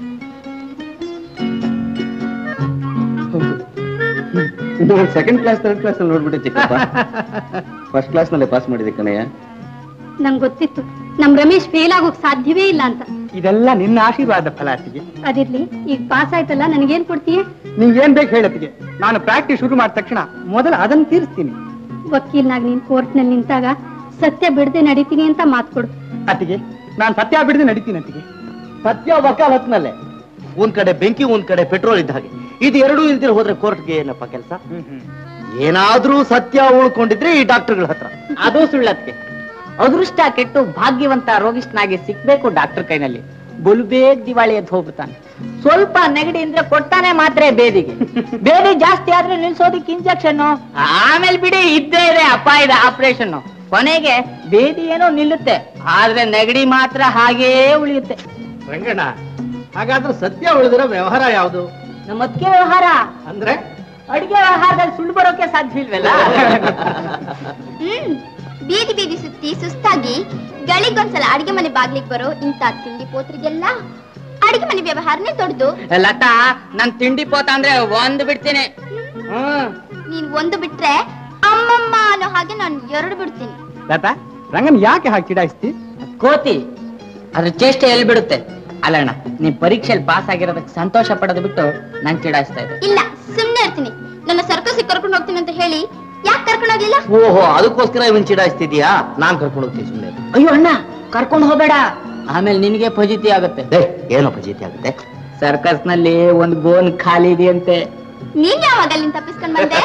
ನಾನು ಸೆಕೆಂಡ್ ಕ್ಲಾಸ್ ಥರ್ಡ್ ಕ್ಲಾಸ್ ಅಲ್ಲಿ ನೋಡ್ಬಿಟ್ಟೆ ಚಿಕ್ಕಪ್ಪ. ಫಸ್ಟ್ ಕ್ಲಾಸ್ ನಲ್ಲೇ ಪಾಸ್ ಮಾಡಿದೆ ಕಣಯ್ಯ. ನಂಗೆ ಗೊತ್ತಿತ್ತು ನಮ್ ರಮೇಶ್ ಫೇಲ್ ಆಗೋಕ್ ಸಾಧ್ಯವೇ ಇಲ್ಲ ಅಂತ. ಇದೆಲ್ಲ ನಿನ್ನ ಆಶೀರ್ವಾದ ಫಲ ಅತ್ತಿಗೆ. ಅದಿರ್ಲಿ, ಈಗ ಪಾಸ್ ಆಯ್ತಲ್ಲ, ನನಗೇನ್ ಕೊಡ್ತೀಯ? ನಿಂಗೇನ್ ಬೇಕು ಹೇಳತ್ತಿಗೆ. ನಾನು ಪ್ರಾಕ್ಟೀಸ್ ಶುರು ಮಾಡಿದ ತಕ್ಷಣ ಮೊದಲು ಅದನ್ನ ತೀರಿಸ್ತೀನಿ. ವಕೀಲ್ನಾಗ ನೀನ್ ಕೋರ್ಟ್ ನಲ್ಲಿ ನಿಂತಾಗ ಸತ್ಯ ಬಿಡದೆ ನಡೀತೀನಿ ಅಂತ ಮಾತು ಕೊಡು. ಅತ್ತಿಗೆ, ನಾನು ಸತ್ಯ ಬಿಡದೆ ನಡೀತೀನಿ ಅತ್ತಿಗೆ. ಸತ್ಯ ವಕಾಲತ್ನಲ್ಲೇ ಒಂದ್ ಕಡೆ ಬೆಂಕಿ, ಒಂದ್ ಕಡೆ ಪೆಟ್ರೋಲ್ ಇದ್ದ ಹಾಗೆ. ಇದು ಎರಡೂ ಇಲ್ದಿರ ಹೋದ್ರೆ ಕೋರ್ಟ್ಗೆ ಏನಪ್ಪ ಕೆಲಸ? ಏನಾದ್ರೂ ಸತ್ಯ ಉಳ್ಕೊಂಡಿದ್ರೆ ಈ ಡಾಕ್ಟರ್ಗಳ ಹತ್ರ. ಅದು ಸುಳ್ಳತ್ತೆ. ಅದೃಷ್ಟ ಕೆಟ್ಟು ಭಾಗ್ಯವಂತ ರೋಗಿಷ್ಠನಾಗಿ ಸಿಕ್ಬೇಕು ಡಾಕ್ಟರ್ ಕೈನಲ್ಲಿ. ಬಲು ಬೇಗ ದಿವಾಳಿ ಎದ್ದು ಹೋಗ್ಬಿಡ್ತಾನೆ. ಸ್ವಲ್ಪ ನೆಗಡಿ ಅಂದ್ರೆ ಕೊಡ್ತಾನೆ ಮಾತ್ರೆ ಬೇದಿಗೆ. ಬೇದಿ ಜಾಸ್ತಿ ಆದ್ರೆ ನಿಲ್ಸೋದಕ್ಕೆ ಇಂಜೆಕ್ಷನ್, ಆಮೇಲೆ ಬಿಡಿ ಇದ್ದೇ ಇದೆ ಅಪಾಯದ ಆಪರೇಷನ್. ಕೊನೆಗೆ ಬೇದಿ ಏನೋ ನಿಲ್ಲುತ್ತೆ, ಆದ್ರೆ ನೆಗಡಿ ಮಾತ್ರ ಹಾಗೇ ಉಳಿಯುತ್ತೆ. ರಂಗಣ್ಣ, ಹಾಗಾದ್ರೆ ಸತ್ಯ ಉಳಿದಿರೋ ವ್ಯವಹಾರ ಯಾವುದು? ನಮ್ಮ ಅದ್ಕೆ ವ್ಯವಹಾರ ಅಂದ್ರೆ ಅಡಿಗೆ ವ್ಯವಹಾರದಲ್ಲಿ ಸುಳ್ಳು ಬರೋಕೆ ಸಾಧ್ಯ ಇಲ್ವಲ್ಲ. ಹ್ಮ್ ಬೀದಿ ಬೀದಿ ಸುತ್ತಿ ಸುಸ್ತಾಗಿ ಗಳಿಗೊಂದ್ಸಲ ಅಡಿಗೆ ಮನೆ ಬಾಗ್ಲಿಗೆ ಬರೋ ಇಂತ ತಿಂಡಿ ಪೋತ್ರಿಗೆಲ್ಲ ಅಡಿಗೆ ಮನೆ ವ್ಯವಹಾರನೇ ದೊಡ್ಡದು. ಲತಾ, ನನ್ ತಿಂಡಿ ಪೋತ ಅಂದ್ರೆ ಒಂದ್ ಬಿಡ್ತೀನಿ. ನೀನ್ ಒಂದು ಬಿಟ್ರೆ ಅಮ್ಮಮ್ಮ ಅನ್ನೋ ಹಾಗೆ ನಾನು ಎರಡು ಬಿಡ್ತೀನಿ. ಲತಾ, ರಂಗನ್ ಯಾಕೆ ಹಾಕಿ ಚಿಡಾಯಿಸ್ತಿ? ಕೋತಿ ಅದ್ರ ಚೇಷ್ಟೆ ಎಲ್ಲಿ ಬಿಡುತ್ತೆ. ಅಲ್ಲಣ್ಣ, ನೀನ್ ಪರೀಕ್ಷೆಯಲ್ಲಿ ಪಾಸ್ ಆಗಿರೋದಕ್ಕೆ ಸಂತೋಷ ಪಡೋದು ಬಿಟ್ಟು ನನ್ ಚಿಡಾಯಿಸ್ತಾ ಇದೆ. ಇಲ್ಲ, ಸುಮ್ನೆ ಇರ್ತೀನಿ. ನನ್ನ ಸರ್ಕಸ್ ಕರ್ಕೊಂಡು ಹೋಗ್ತೀನಿ ಅಂತ ಹೇಳಿ ಯಾಕೆ ಕರ್ಕೊಂಡು ಹೋಗ್ಲಿಲ್ಲ? ಓಹೋ, ಅದಕ್ಕೋಸ್ಕರ ಇವನ್ ಚಿಡಾಯಿಸ್ತಿದ್ಯಾ? ನಾನ್ ಕರ್ಕೊಂಡು ಹೋಗ್ತೀನಿ ಸುಮ್ಮನೆ. ಅಯ್ಯೋ ಅಣ್ಣ, ಕರ್ಕೊಂಡು ಹೋಗ್ಬೇಡ, ಆಮೇಲೆ ನಿನಗೆ ಫಜೀತಿ ಆಗುತ್ತೆ. ಏನೋ ಫಜೀತಿ ಆಗುತ್ತೆ? ಸರ್ಕಸ್ ನಲ್ಲಿ ಒಂದ್ ಗೋನ್ ಖಾಲಿ ಇದೆಯಂತೆ. ನೀನ್ ಯಾವಾಗ ಅಲ್ಲಿಂದ ತಪ್ಪಿಸ್ಕೊಂಡ್ ಬಂದೆ?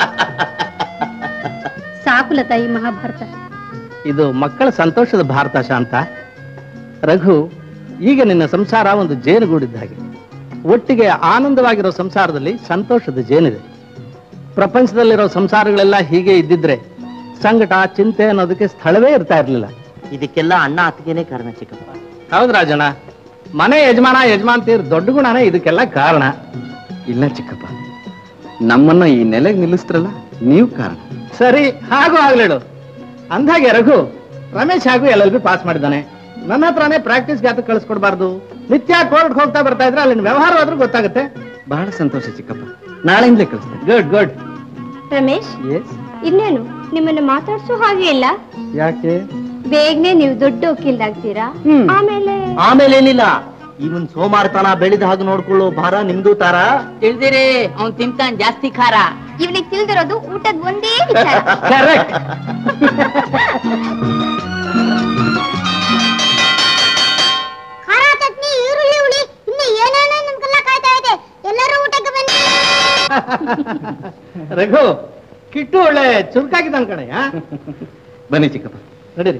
ಸಾಕು ಲತಾ ಈ ಮಹಾಭಾರತ. ಇದು ಮಕ್ಕಳ ಸಂತೋಷದ ಭಾರತ ಶಾಂತ. ರಘು, ಈಗ ನಿನ್ನ ಸಂಸಾರ ಒಂದು ಜೇನುಗೂಡಿದ್ದ ಹಾಗೆ. ಒಟ್ಟಿಗೆ ಆನಂದವಾಗಿರೋ ಸಂಸಾರದಲ್ಲಿ ಸಂತೋಷದ ಜೇನಿದೆ. ಪ್ರಪಂಚದಲ್ಲಿರೋ ಸಂಸಾರಗಳೆಲ್ಲ ಹೀಗೆ ಇದ್ದಿದ್ರೆ ಸಂಕಟ, ಚಿಂತೆ ಅನ್ನೋದಕ್ಕೆ ಸ್ಥಳವೇ ಇರ್ತಾ ಇರ್ಲಿಲ್ಲ. ಇದಕ್ಕೆಲ್ಲ ಅಣ್ಣ ಅತ್ತಿಗೆನೇ ಕಾರಣ ಚಿಕ್ಕಪ್ಪ. ಹೌದು ರಾಜಣ್ಣ, ಮನೆ ಯಜಮಾನ ಯಜಮಾನ್ತೀರ್ ದೊಡ್ಡ ಗುಣನೇ ಇದಕ್ಕೆಲ್ಲ ಕಾರಣ. ಇಲ್ಲ ಚಿಕ್ಕಪ್ಪ, ನಮ್ಮನ್ನ ಈ ನೆಲೆಗೆ ನಿಲ್ಲಿಸ್ತ್ರಲ್ಲ ನೀವು ಕಾರಣ. ಸರಿ, ಹಾಗೂ ಆಗ್ಲೇಳು. ಅಂದಾಗೆ ರಘು, ರಮೇಶ್ ಹಾಗೂ ಎಲ್ ಎಲ್ ಬಿ ಪಾಸ್ ಮಾಡಿದ್ದಾನೆ. ನನ್ನ ಹತ್ರನೇ ಪ್ರಾಕ್ಟೀಸ್ ಗಾತ ಕಳಿಸ್ಕೊಡ್ಬಾರ್ದು. ನಿತ್ಯ ಕೋರ್ಟ್ ಹೋಗ್ತಾ ಬರ್ತಾ ಇದ್ರೆ ಅಲ್ಲಿನ ವ್ಯವಹಾರವಾದ್ರೂ ಗೊತ್ತಾಗುತ್ತೆ. ಬಹಳ ಸಂತೋಷ ಚಿಕ್ಕಪ್ಪ, ನಾಳೆಯಿಂದಲೇ ಕಳಿಸ್ತೇನೆ. Good good. ರಮೇಶ್, ಇನ್ನೇನು ನಿಮ್ಮನ್ನ ಮಾತಾಡ್ಸೋ ಹಾಗೆ ಇಲ್ಲ. ಯಾಕೆ? ಬೇಗನೆ ನೀವು ದೊಡ್ಡ ವಕೀಲ್ದಾಗ್ತೀರಾ. ಆಮೇಲೆ ಆಮೇಲೆ ಏನಿಲ್ಲ, ಇವನ್ ಸೋಮಾರ್ತನ ಬೆಳೆದ ಹಾಗೆ ನೋಡ್ಕೊಳ್ಳೋ ಭಾರ ನಿಮ್ದು ತಾರ. ತಿಳಿದಿರಿ, ಅವ್ನ್ ತಿಂತಾನ್ ಜಾಸ್ತಿ ಖಾರ. ಇವನಿಗೆ ತಿಳಿದಿರೋದು ಊಟದ ಒಂದೇ ವಿಚಾರ. ಕರೆಕ್ಟ್. ಖಾರ ಚಟ್ನಿ, ಈರುಳ್ಳಿ ಹುಳಿ, ಇನ್ನು ಏನೇನೋ ನಿಮ್ಗೆಲ್ಲ ಕಾಯ್ತಾ ಇದೆ. ಎಲ್ಲರೂ ಊಟಕ್ಕೆ ಬನ್ನಿ. ರಘು, ಕಿಟ್ಟು ಒಳ್ಳೆ ಚುರುಕಾಗಿದ್ದಾನ ಕಣಯ್ಯ. ಬನ್ನಿ ಚಿಕ್ಕಪ್ಪ, ನಡೀರಿ.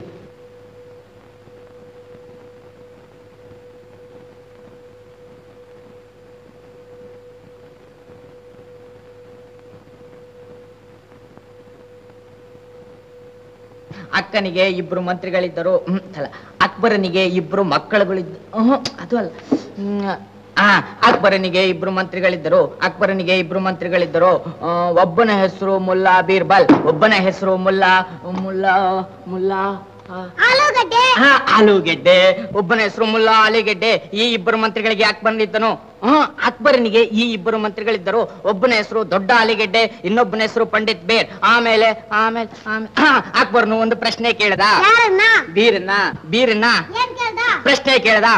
ಅಕ್ಕನಿಗೆ ಇಬ್ರು ಮಂತ್ರಿಗಳಿದ್ದರು. ಹ್ಮ್, ಅಲ್ಲ, ಅಕ್ಬರನಿಗೆ ಇಬ್ರು ಮಕ್ಕಳುಗಳಿದ್ದ. ಅದು ಅಲ್ಲ. ಆ ಅಕ್ಬರನಿಗೆ ಇಬ್ರು ಮಂತ್ರಿಗಳಿದ್ದರು. ಅಕ್ಬರನಿಗೆ ಇಬ್ರು ಮಂತ್ರಿಗಳಿದ್ದರು. ಒಬ್ಬನ ಹೆಸರು ಮುಲ್ಲಾ ಬೀರ್ಬಲ್, ಒಬ್ಬನ ಹೆಸರು ಮುಲ್ಲಾ ಮುಲ್ಲಾ ಮುಲ್ಲಾ ಆಲೂಗಡ್ಡೆ. ಹಾ ಆಲೂಗೆಡ್ಡೆ. ಒಬ್ಬನ ಹೆಸರು ಮುಲ್ಲಾ ಆಲಿಗೆಡ್ಡೆ. ಈ ಇಬ್ಬರು ಮಂತ್ರಿಗಳಿಗೆ ಅಕ್ಬರನಿದ್ದನು. ಹ್ಮ್ ಅಕ್ಬರನಿಗೆ ಈ ಇಬ್ಬರು ಮಂತ್ರಿಗಳಿದ್ದರು. ಒಬ್ಬನ ಹೆಸರು ದೊಡ್ಡ ಆಲಿಗೆಡ್ಡೆ, ಇನ್ನೊಬ್ಬನ ಹೆಸರು ಪಂಡಿತ್ ಬೇರ್. ಆಮೇಲೆ ಆಮೇಲೆ ಅಕ್ಬರ್ನು ಒಂದು ಪ್ರಶ್ನೆ ಕೇಳ್ದ. ಬೀರನ್ನ ಬೀರನ್ನ ಪ್ರಶ್ನೆ ಕೇಳ್ದ.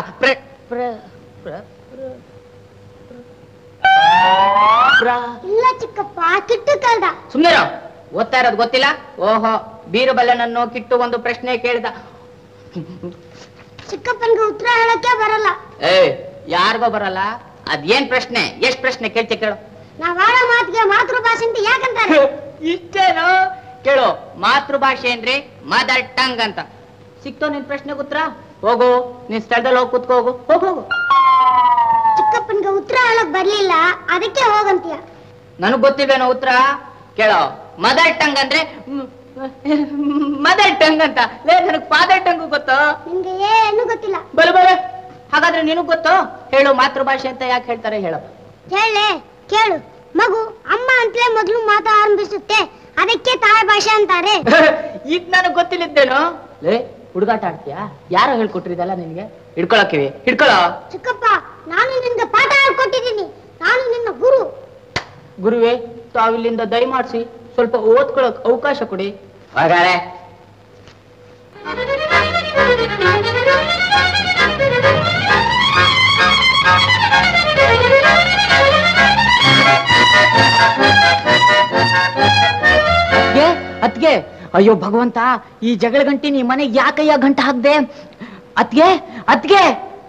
ಇಲ್ಲ ಚಿಕ್ಕಪ್ಪ, ಕಿಟ್ಟು ಕಳ್ದ. ಸುಮ್ನೆ ಓದ್ತಾ ಇರೋದು ಗೊತ್ತಿಲ್ಲ. ಓಹೋ, ಬೀರಬಲ್ಲನನ್ನು ಕಿಟ್ಟು ಒಂದು ಪ್ರಶ್ನೆ ಕೇಳಿದ. ಚಿಕ್ಕಪ್ಪನ್ಗೆ ಉತ್ತರ ಹೇಳಕ್ಕೆ ಬರಲ್ಲ. ಏ ಯಾರಿಗೋ ಬರಲ್ಲ. ಅದೇನ್ ಪ್ರಶ್ನೆ? ಎಷ್ಟ್ ಪ್ರಶ್ನೆ ಕೇಳ್ತಿ ಕೇಳು. ನಾವ್ ಆಡೋ ಮಾತಿಗೆ ಮಾತೃಭಾಷೆ ಅಂತ ಯಾಕಂತಾರೆ? ಇಷ್ಟೇನು? ಕೇಳು. ಮಾತೃಭಾಷೆ ಅಂದ್ರೆ ಮದರ್ ಟಂಗ್ ಅಂತ. ಸಿಕ್ತೋ ನಿನ್ ಪ್ರಶ್ನೆಗೆ ಉತ್ತರ? ಹೋಗು, ನಿನ್ ಸ್ಥಳದಲ್ಲಿ ಹೋಗಿ ಕೂತ್ಕೋ. ಹೋಗು ಹೋಗು ಹೋಗು. ಚಿಕ್ಕಪ್ಪನ್ಗೆ ಉತ್ತರ ಹೇಳಕ್ ಬರ್ಲಿಲ್ಲ, ಅದಕ್ಕೆ ಹೋಗಂತೀಯ. ನನಗ್ ಗೊತ್ತಿಲ್ವೇನೋ ಉತ್ತರ? ಕೇಳೋ. ಮದರ್ ಟಂಗ್ ಅಂದ್ರೆ ಮದರ್ ಟಂಗ್ ಅಂತ. ಲೇ, ನನಗ್ ಫಾದರ್ ಟಂಗು ಗೊತ್ತೋ? ನಿಮ್ಗೆ ಏನು ಗೊತ್ತಿಲ್ಲ. ಬಲ ಬಲ. ಹಾಗಾದ್ರೆ ನಿನಗ್ ಗೊತ್ತೋ? ಹೇಳು, ಮಾತೃಭಾಷೆ ಅಂತ ಯಾಕೆ ಹೇಳ್ತಾರೆ ಹೇಳು. ಹೇಳೆ ಕೇಳು. ಮಗು ಅಮ್ಮ ಅಂತಲೇ ಮೊದಲು ಮಾತು ಆರಂಭಿಸುತ್ತೆ, ಅದಕ್ಕೆ ತಾಯಿ ಭಾಷೆ ಅಂತಾರೆ. ಈಗ ನನಗ್ ಗೊತ್ತಿಲ್ಲಿದ್ದೇನೋ. ಲೇ, ಹುಡುಗಾಟ ಆಡ್ತೀಯಾ? ಯಾರೋ ಹೇಳ್ಕೊಟ್ರಿದಲ್ಲ ನಿನ್ಗೆ? ಹಿಡ್ಕೊಳಕ್ಕಿವಿ, ಹಿಡ್ಕೊಳೋ. ಚಿಕ್ಕಪ್ಪ, ನಾನು ನಿನ್ಗೆ ಪಾಠ ಹೇಳ್ಕೊಟ್ಟಿದ್ದೀನಿ. ನಾನು ನಿನ್ನ ಗುರು. ಗುರುವೇ, ತಾವಿಲ್ಲಿಂದ ದಯಮಾಡಿಸಿ ಸ್ವಲ್ಪ ಓದ್ಕೊಳಕ್ ಅವಕಾಶ ಕೊಡಿ. ಹಾಗಾರೆ ಅತ್ಗೆ, ಅಯ್ಯೋ ಭಗವಂತ, ಈ ಜಗಳ ಗಂಟಿ ನೀ ಮನೆಗೆ ಯಾಕಯ್ಯ ಗಂಟ ಹಾಕ್ದೆ? ಅತ್ಗೆ ಅತ್ಗೆ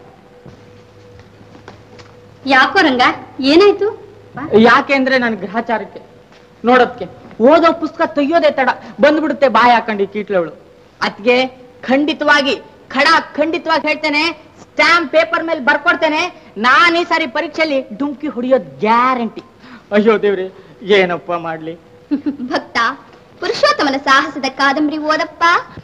ಯಾಕೋ ರಂಗ, ಏನಾಯ್ತು? ಯಾಕೆಂದ್ರೆ ನನ್ ಗ್ರಹಚಾರಕ್ಕೆ ನೋಡೋದ್ಕೆ ಓದೋ ಪುಸ್ತಕ ತೆಗಿಯೋದೇ ತಡ ಬಂದ್ಬಿಡುತ್ತೆ ಬಾಯಿ ಹಾಕೊಂಡಿ ಕೀಟ್ಲವಳು. ಅದ್ಗೆ ಖಂಡಿತವಾಗಿ ಖಡ ಖಂಡಿತವಾಗಿ ಹೇಳ್ತೇನೆ, ಸ್ಟಾಂಪ್ ಪೇಪರ್ ಮೇಲೆ ಬರ್ಕೊಡ್ತೇನೆ, ನಾನು ಈ ಸಾರಿ ಪರೀಕ್ಷೆಯಲ್ಲಿ ಡುಮ್ಕಿ ಹೊಡಿಯೋದ್ ಗ್ಯಾರಂಟಿ. ಅಯ್ಯೋ ದೇವ್ರಿ, ಏನಪ್ಪ ಮಾಡ್ಲಿ? ಭಕ್ತ, ಪುರುಷೋತ್ತಮನ ಸಾಹಸದ ಕಾದಂಬರಿ ಓದಪ್ಪ.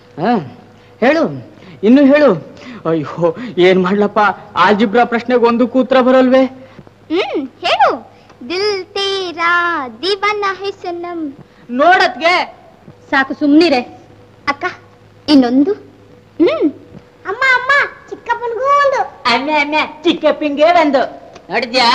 ಹೇಳು, ಇನ್ನು ಹೇಳು. ಅಯ್ಯೋ, ಏನ್ ಮಾಡ್ಲಪ್ಪ, ಆಲ್ಜಿಬ್ರಾ ಪ್ರಶ್ನೆಗೆ ಒಂದು ಕೂತ್ರ ಬರಲ್ವೇ? ಹ್ಮ್ ಹೇಳು. ದಿಲ್ ತೇರಾ ದೀವಾನಾ ಹೈ ಸನಂ. ನೋಡತ್ಗೆ ಸಾಕು, ಸುಮ್ನಿರೆ. ಅಕ್ಕ, ಇನ್ನೊಂದು. ಹ್ಮ್ ಅಮ್ಮ ಅಮ್ಮ, ಚಿಕ್ಕಪ್ಪನಿಗೂ ಒಂದು. ಅಮ್ಮ ಅಮ್ಮ, ಚಿಕ್ಕಪ್ಪಂಗೆ ಒಂದು. ನೋಡಿದ್ಯಾ?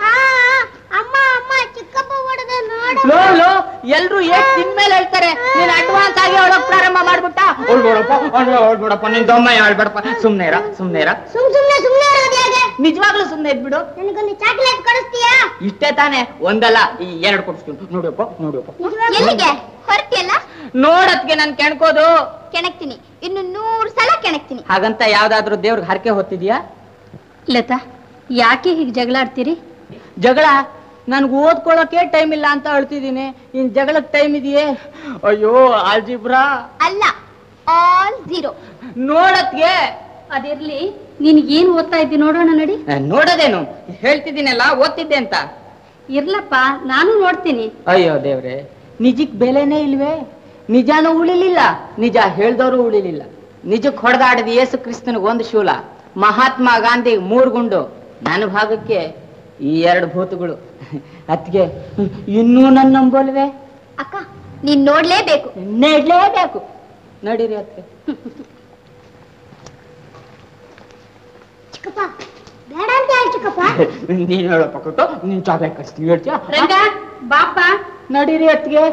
ಅಮ್ಮ ಅಮ್ಮ, ಚಿಕ್ಕಪ್ಪ ಹೊಡೆದ ನೋಡು. ಲೋ, ಎಲ್ರು ಏಟ್ ತಿನ್ಮೇಲೆ ಹೇಳ್ತಾರೆ, ನೀನ್ ಅಡ್ವಾನ್ಸ್ ಆಗಿ ಅವಳಗ್ ಪ್ರಾರಂಭ ಮಾಡ್ಬಿಟ್ಟ. ಹೊಳ್ಬಿಡಪ್ಪ ಹೊಳ್ಬಿಡಪ್ಪ, ನಿನ್ ದೊಮ್ಮ ಹೇಳ್ಬೇಡಪ್ಪ. ಸುಮ್ನೆ ಇರ, ಸುಮ್ನೆ ಇರ. ಸುಮ್ ಸುಮ್ನೆ ಸುಮ್ನೆ ಇರೋದು ಹೇಗೆ? ನಿಜವಾಗ್ಲೂ ಸುಮ್ನೆ ಇದ್ಬಿಡು. ನನಗೊಂದು ಚಾಕ್ಲೇಟ್ ಕೊಡಿಸ್ತೀಯಾ? ಇಷ್ಟೇ ತಾನೆ, ಒಂದಲ್ಲ ಈ ಎರಡು ಕೊಡಿಸ್ತೀನಿ. ನೋಡಿಯಪ್ಪ ನೋಡಿಯಪ್ಪ. ಎಲ್ಲಿಗೆ ಹೊರಟಿಯಲ್ಲ? ನೋಡತ್ಗೆ ನನ್ ಕೆಣ್ಕೋದು. ಕೆಣಕ್ತೀನಿ, ಇನ್ನು ನೂರು ಸಲ ಕೆಣಕ್ತೀನಿ. ಹಾಗಂತ ಯಾವ್ದಾದ್ರು ದೇವ್ರಿಗೆ ಹರಕೆ ಹೊತ್ತಿದ್ಯಾ? ಲತಾ, ಯಾಕೆ ಹೀಗೆ ಜಗಳಾಡ್ತೀರಿ? ಜಗಳ? ನನ್ಗೆ ಓದ್ಕೊಳಕ್ಕೆ ಟೈಮ್ ಇಲ್ಲ ಅಂತ ಹೇಳ್ತಿದ್ದೀನಿ, ಇನ್ ಜಗಳಕ್ ಟೈಮ್ ಇದೆಯೇ? ಅಯ್ಯೋ, ಆಲ್ಜಿಬ್ರಾ ಅಲ್ಲ, ಆಲ್ ಝೀರೋ. ನೋಡತ್ಗೆ ಅದಿರ್ಲಿ, ನಿನ್ಗೇನ್ ಓದ್ತಾ ಇದ್ದಿ ನೋಡೋಣ ನಡಿ. ನೋಡೋದೇನು, ಹೇಳ್ತಿದ್ದೀನಲ್ಲ ಓದ್ತಿದ್ದೆ ಅಂತ. ಇರ್ಲಪ್ಪ, ನಾನು ನೋಡ್ತೀನಿ. ಅಯ್ಯೋ ದೇವ್ರೆ, ನಿಜಕ್ ಬೆಲೆನೇ ಇಲ್ವೇ? ನಿಜಾನು ಉಳಿಲಿಲ್ಲ, ನಿಜ ಹೇಳ್ದವ್ರು ಉಳಿಲಿಲ್ಲ. ನಿಜಕ್ ಹೊಡೆದಾಡಿದ ಯೇಸು ಕ್ರಿಸ್ತನಿಗೆ ಒಂದು ಶೂಲ, ಮಹಾತ್ಮ ಗಾಂಧಿ ಮೂರ್ ಗುಂಡು, ನನ್ನ ಭಾಗಕ್ಕೆ ಈ ಎರಡು ಭೂತಗಳು. ಅತ್ಗೆ ಇನ್ನೂ ನನ್ನ ನಂಬೋಲ್ವೇ? ಅಕ್ಕ, ನೀನ್ ನೋಡ್ಲೇಬೇಕು. ನೆಡ್ಲೇಬೇಕು. ನಡೀರಿ ಅತ್ಗೆ. ಚಿಕ್ಕಪ್ಪ, ಬೇಡ ಅಂತ ಚಿಕ್ಕಪ್ಪ ನೀನ್ ಹೇಳಪ್ಪ ಕೊಟ್ಟು ನೀನ್ ಚಾಕ್ಲೇಟ್ ಕಳಿಸ್ತೀನಿ ಹೇಳ್ತೀಯ ರಂಗ ಬಾಪ ನಡೀರಿ ಅತ್ತಿಗೆ.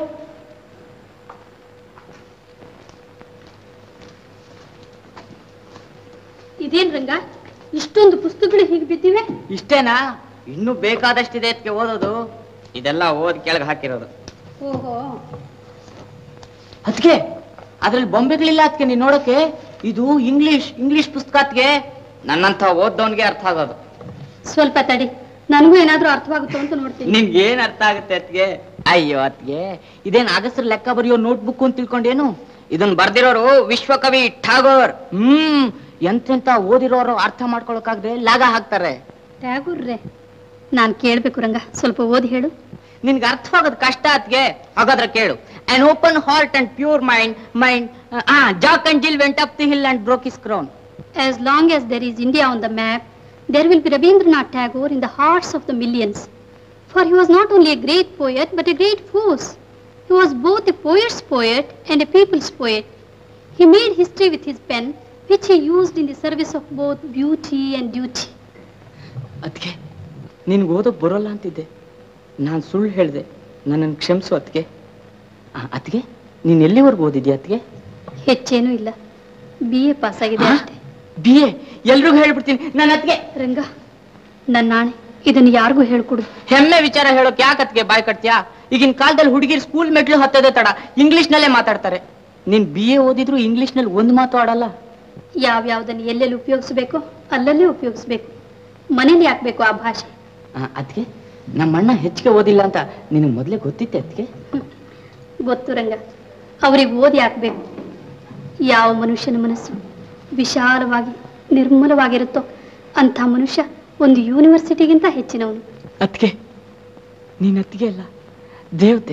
ಇದೇನ್ ರಂಗ ಇಷ್ಟೊಂದು ಪುಸ್ತಕಗಳು ಹೀಗೆ ಬಿದ್ದಿವೆ? ಇಷ್ಟೇನಾ? ಇನ್ನೂ ಬೇಕಾದಷ್ಟಿದೆ ಅದಕ್ಕೆ ಓದೋದು. ಇದೆಲ್ಲ ಓದ್ ಕೆಳಗೆ ಹಾಕಿರೋದು. ಓಹೋ, ಅದಕ್ಕೆ ಅದ್ರಲ್ಲಿ ಬೊಂಬೆಗಳಿಲ್ಲ ಅದಕ್ಕೆ ನೀನ್ ನೋಡಕ್ಕೆ. ಇದು ಇಂಗ್ಲಿಷ್ ಇಂಗ್ಲಿಷ್ ಪುಸ್ತಕ ಅದಕ್ಕೆ ನನ್ನಂತ ಓದ್ದವನ್ಗೆ ಅರ್ಥ ಆಗೋದು. ಸ್ವಲ್ಪ ತಡಿ, ನನಗೂ ಏನಾದ್ರೂ ಅರ್ಥವಾಗುತ್ತೋ ಅಂತ ನೋಡ್ತೀನಿ. ನಿನ್ಗೆ ಏನ್ ಅರ್ಥ ಆಗುತ್ತೆ ಅತ್ಗೆ? ಅಯ್ಯೋ ಅತ್ಗೆ, ಇದೇನ್ ಅಗಸ್ರ ಲೆಕ್ಕ ಬರೆಯೋ ನೋಟ್ ಬುಕ್ ಅಂತ ತಿಳ್ಕೊಂಡೇನು? ಇದನ್ ಬರ್ದಿರೋರು ವಿಶ್ವಕವಿ ಠಾಗೋರ್. ಹ್ಮ್ ಎಂತೆಂತ ಓದಿರೋರು ಅರ್ಥ ಮಾಡ್ಕೊಳಕಾಗ್ದೆ ಲಾಗ ಹಾಕ್ತಾರೆ. ಟ್ಯಾಗೂರ್ರೆ, ನಾನ್ ಕೇಳ್ಬೇಕು ರಂಗ, ಸ್ವಲ್ಪ ಓದಿ ಹೇಳು. ನಿನ್ಗೆ ಅರ್ಥವಾಗೋದು ಕಷ್ಟ ಅತ್ಗೆ, ಹಾಗಾದ್ರೆ ಕೇಳು. An open heart and pure mind, mind. Uh, ah, Jack and Jill went up the hill and broke his crown. As long as there is India on the map, there will be Rabindranath Tagore in the hearts of the millions. For he was not only a great poet, but a great force. He was both a poet's poet and a people's poet. He made history with his pen, which he used in the service of both beauty and duty. ಅದ್ಕೆ ನಿನ್ಗೆ ಓದೋಕ್ ಬರೋಲ್ಲ ಅಂತಿದ್ದೆ, ನಾನು ಸುಳ್ಳು ಹೇಳಿದೆ, ನನ್ನನ್ನು ಕ್ಷಮಿಸು ಅತ್ಗೆ. ಅತ್ಗೆ ನೀನ್ ಎಲ್ಲಿವರೆಗೂ ಓದಿದ್ಯಾ ಅತ್ಗೆ? ಹೆಚ್ಚೇನೂ ಇಲ್ಲ, ಬಿ ಎ ಪಾಸ್ ಆಗಿದೆ ಅಷ್ಟೇ. B A? ಎಲ್ರಿಗೂ ಹೇಳ್ಬಿಡ್ತೀನಿ ನನ್ನ ಅತ್ಗೆ. ರಂಗ, ನನ್ನ ನಾಣೆ, ಇದನ್ನು ಯಾರಿಗೂ ಹೇಳ್ಕೊಡು. ಹೆಮ್ಮೆ ವಿಚಾರ ಹೇಳೋಕ್ ಯಾಕೆ ಅತ್ಗೆ ಬಾಯ್ ಕಟ್ತೀಯಾ? ಈಗಿನ ಕಾಲದಲ್ಲಿ ಹುಡುಗಿರ್ ಸ್ಕೂಲ್ ಮೆಟ್ಲು ಹತ್ತೋದೇ ತಡ, ಇಂಗ್ಲಿಷ್ ನಲ್ಲೇ ಮಾತಾಡ್ತಾರೆ. ನೀನ್ ಬಿ ಎ ಓದಿದ್ರು ಇಂಗ್ಲಿಷ್ ನಲ್ಲಿ ಒಂದು ಮಾತು ಆಡಲ್ಲ. ಯಾವ್ಯಾವ್ದನ್ನು ಎಲ್ಲೆಲ್ಲಿ ಉಪಯೋಗಿಸ್ಬೇಕು ಅಲ್ಲಲ್ಲೇ ಉಪಯೋಗಿಸ್ಬೇಕು. ಮನೇಲಿ ಹಾಕ್ಬೇಕು ಆ ಭಾಷೆ. ಅದ್ಕೆ ನಮ್ಮಣ್ಣ ಹೆಚ್ಚಿಗೆ ಓದಿಲ್ಲ ಅಂತ ನಿನಗೆ ಮೊದಲೇ ಗೊತ್ತಿತ್ತೆ ಅದ್ಕೆ? ಗೊತ್ತು ರಂಗ, ಅವ್ರಿಗೆ ಓದಿ ಹಾಕ್ಬೇಕು. ಯಾವ ಮನುಷ್ಯನ ಮನಸ್ಸು ವಿಶಾಲವಾಗಿ ನಿರ್ಮಲವಾಗಿರುತ್ತೋ ಅಂಥ ಮನುಷ್ಯ ಒಂದು ಯೂನಿವರ್ಸಿಟಿಗಿಂತ ಹೆಚ್ಚಿನವನು. ಅದ್ಕೆ ನೀನ್ ಅತ್ತಿಗೆ ಅಲ್ಲ, ದೇವತೆ.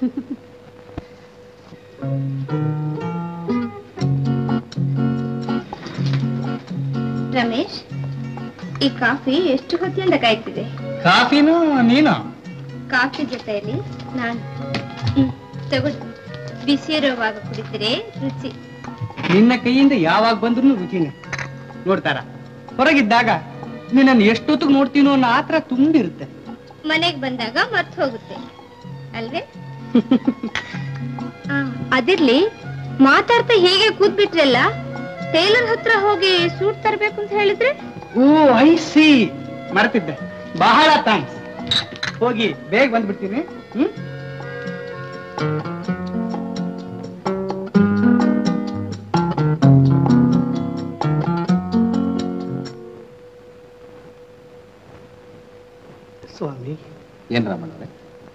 ರಮೇಶ್, ಈ ಕಾಫಿ ಎಷ್ಟು ಹೊತ್ತಿನಿಂದ ಕಾಯ್ತಿದೆ? ಕಾಫಿನೂ ನೀನು? ಕಾಫಿ ಜೊತೆಯಲ್ಲಿ ನಾನು. ಹ್ಮ್ ತಗೊಳ್ಳಿ, ಬಿಸಿ ಇರುವಾಗ ಕುಡಿದ್ರೆ ರುಚಿ. ನಿನ್ನ ಕೈಯಿಂದ ಯಾವಾಗ ಬಂದ್ರು ರುಚಿನೇ. ನೋಡ್ತಾರ, ಹೊರಗಿದ್ದಾಗ ನಿನ್ನನ್ನು ಎಷ್ಟೊತ್ತಿಗೆ ನೋಡ್ತೀನೋ ಅನ್ನೋ ಆತರ ತುಂಬಿರುತ್ತೆ. ಮನೆಗೆ ಬಂದಾಗ ಮರ್ತು ಹೋಗುತ್ತೆ ಅಲ್ವೇ? ಅದಿರ್ಲಿ, ಮಾತಾಡ್ತಾ ಹೇಗೆ ಕೂತ್ಬಿಟ್ರಲ್ಲ, ಟೈಲರ್ ಹತ್ರ ಹೋಗಿ ಸೂಟ್ ತರಬೇಕು ಅಂತ ಹೇಳಿದ್ರೆ? ಓ ಐ ಸಿ, ಮರ್ತಿದ್ದೆ. ಬಹಳ ಥ್ಯಾಂಕ್ಸ್. ಹೋಗಿ ಬೇಗ ಬಂದ್ಬಿಡ್ತೀನಿ. ಹ್ಮ್ ಸ್ವಾಮಿ. ಏನ್ ರಾಮಣ್ಣವ್ರೆ,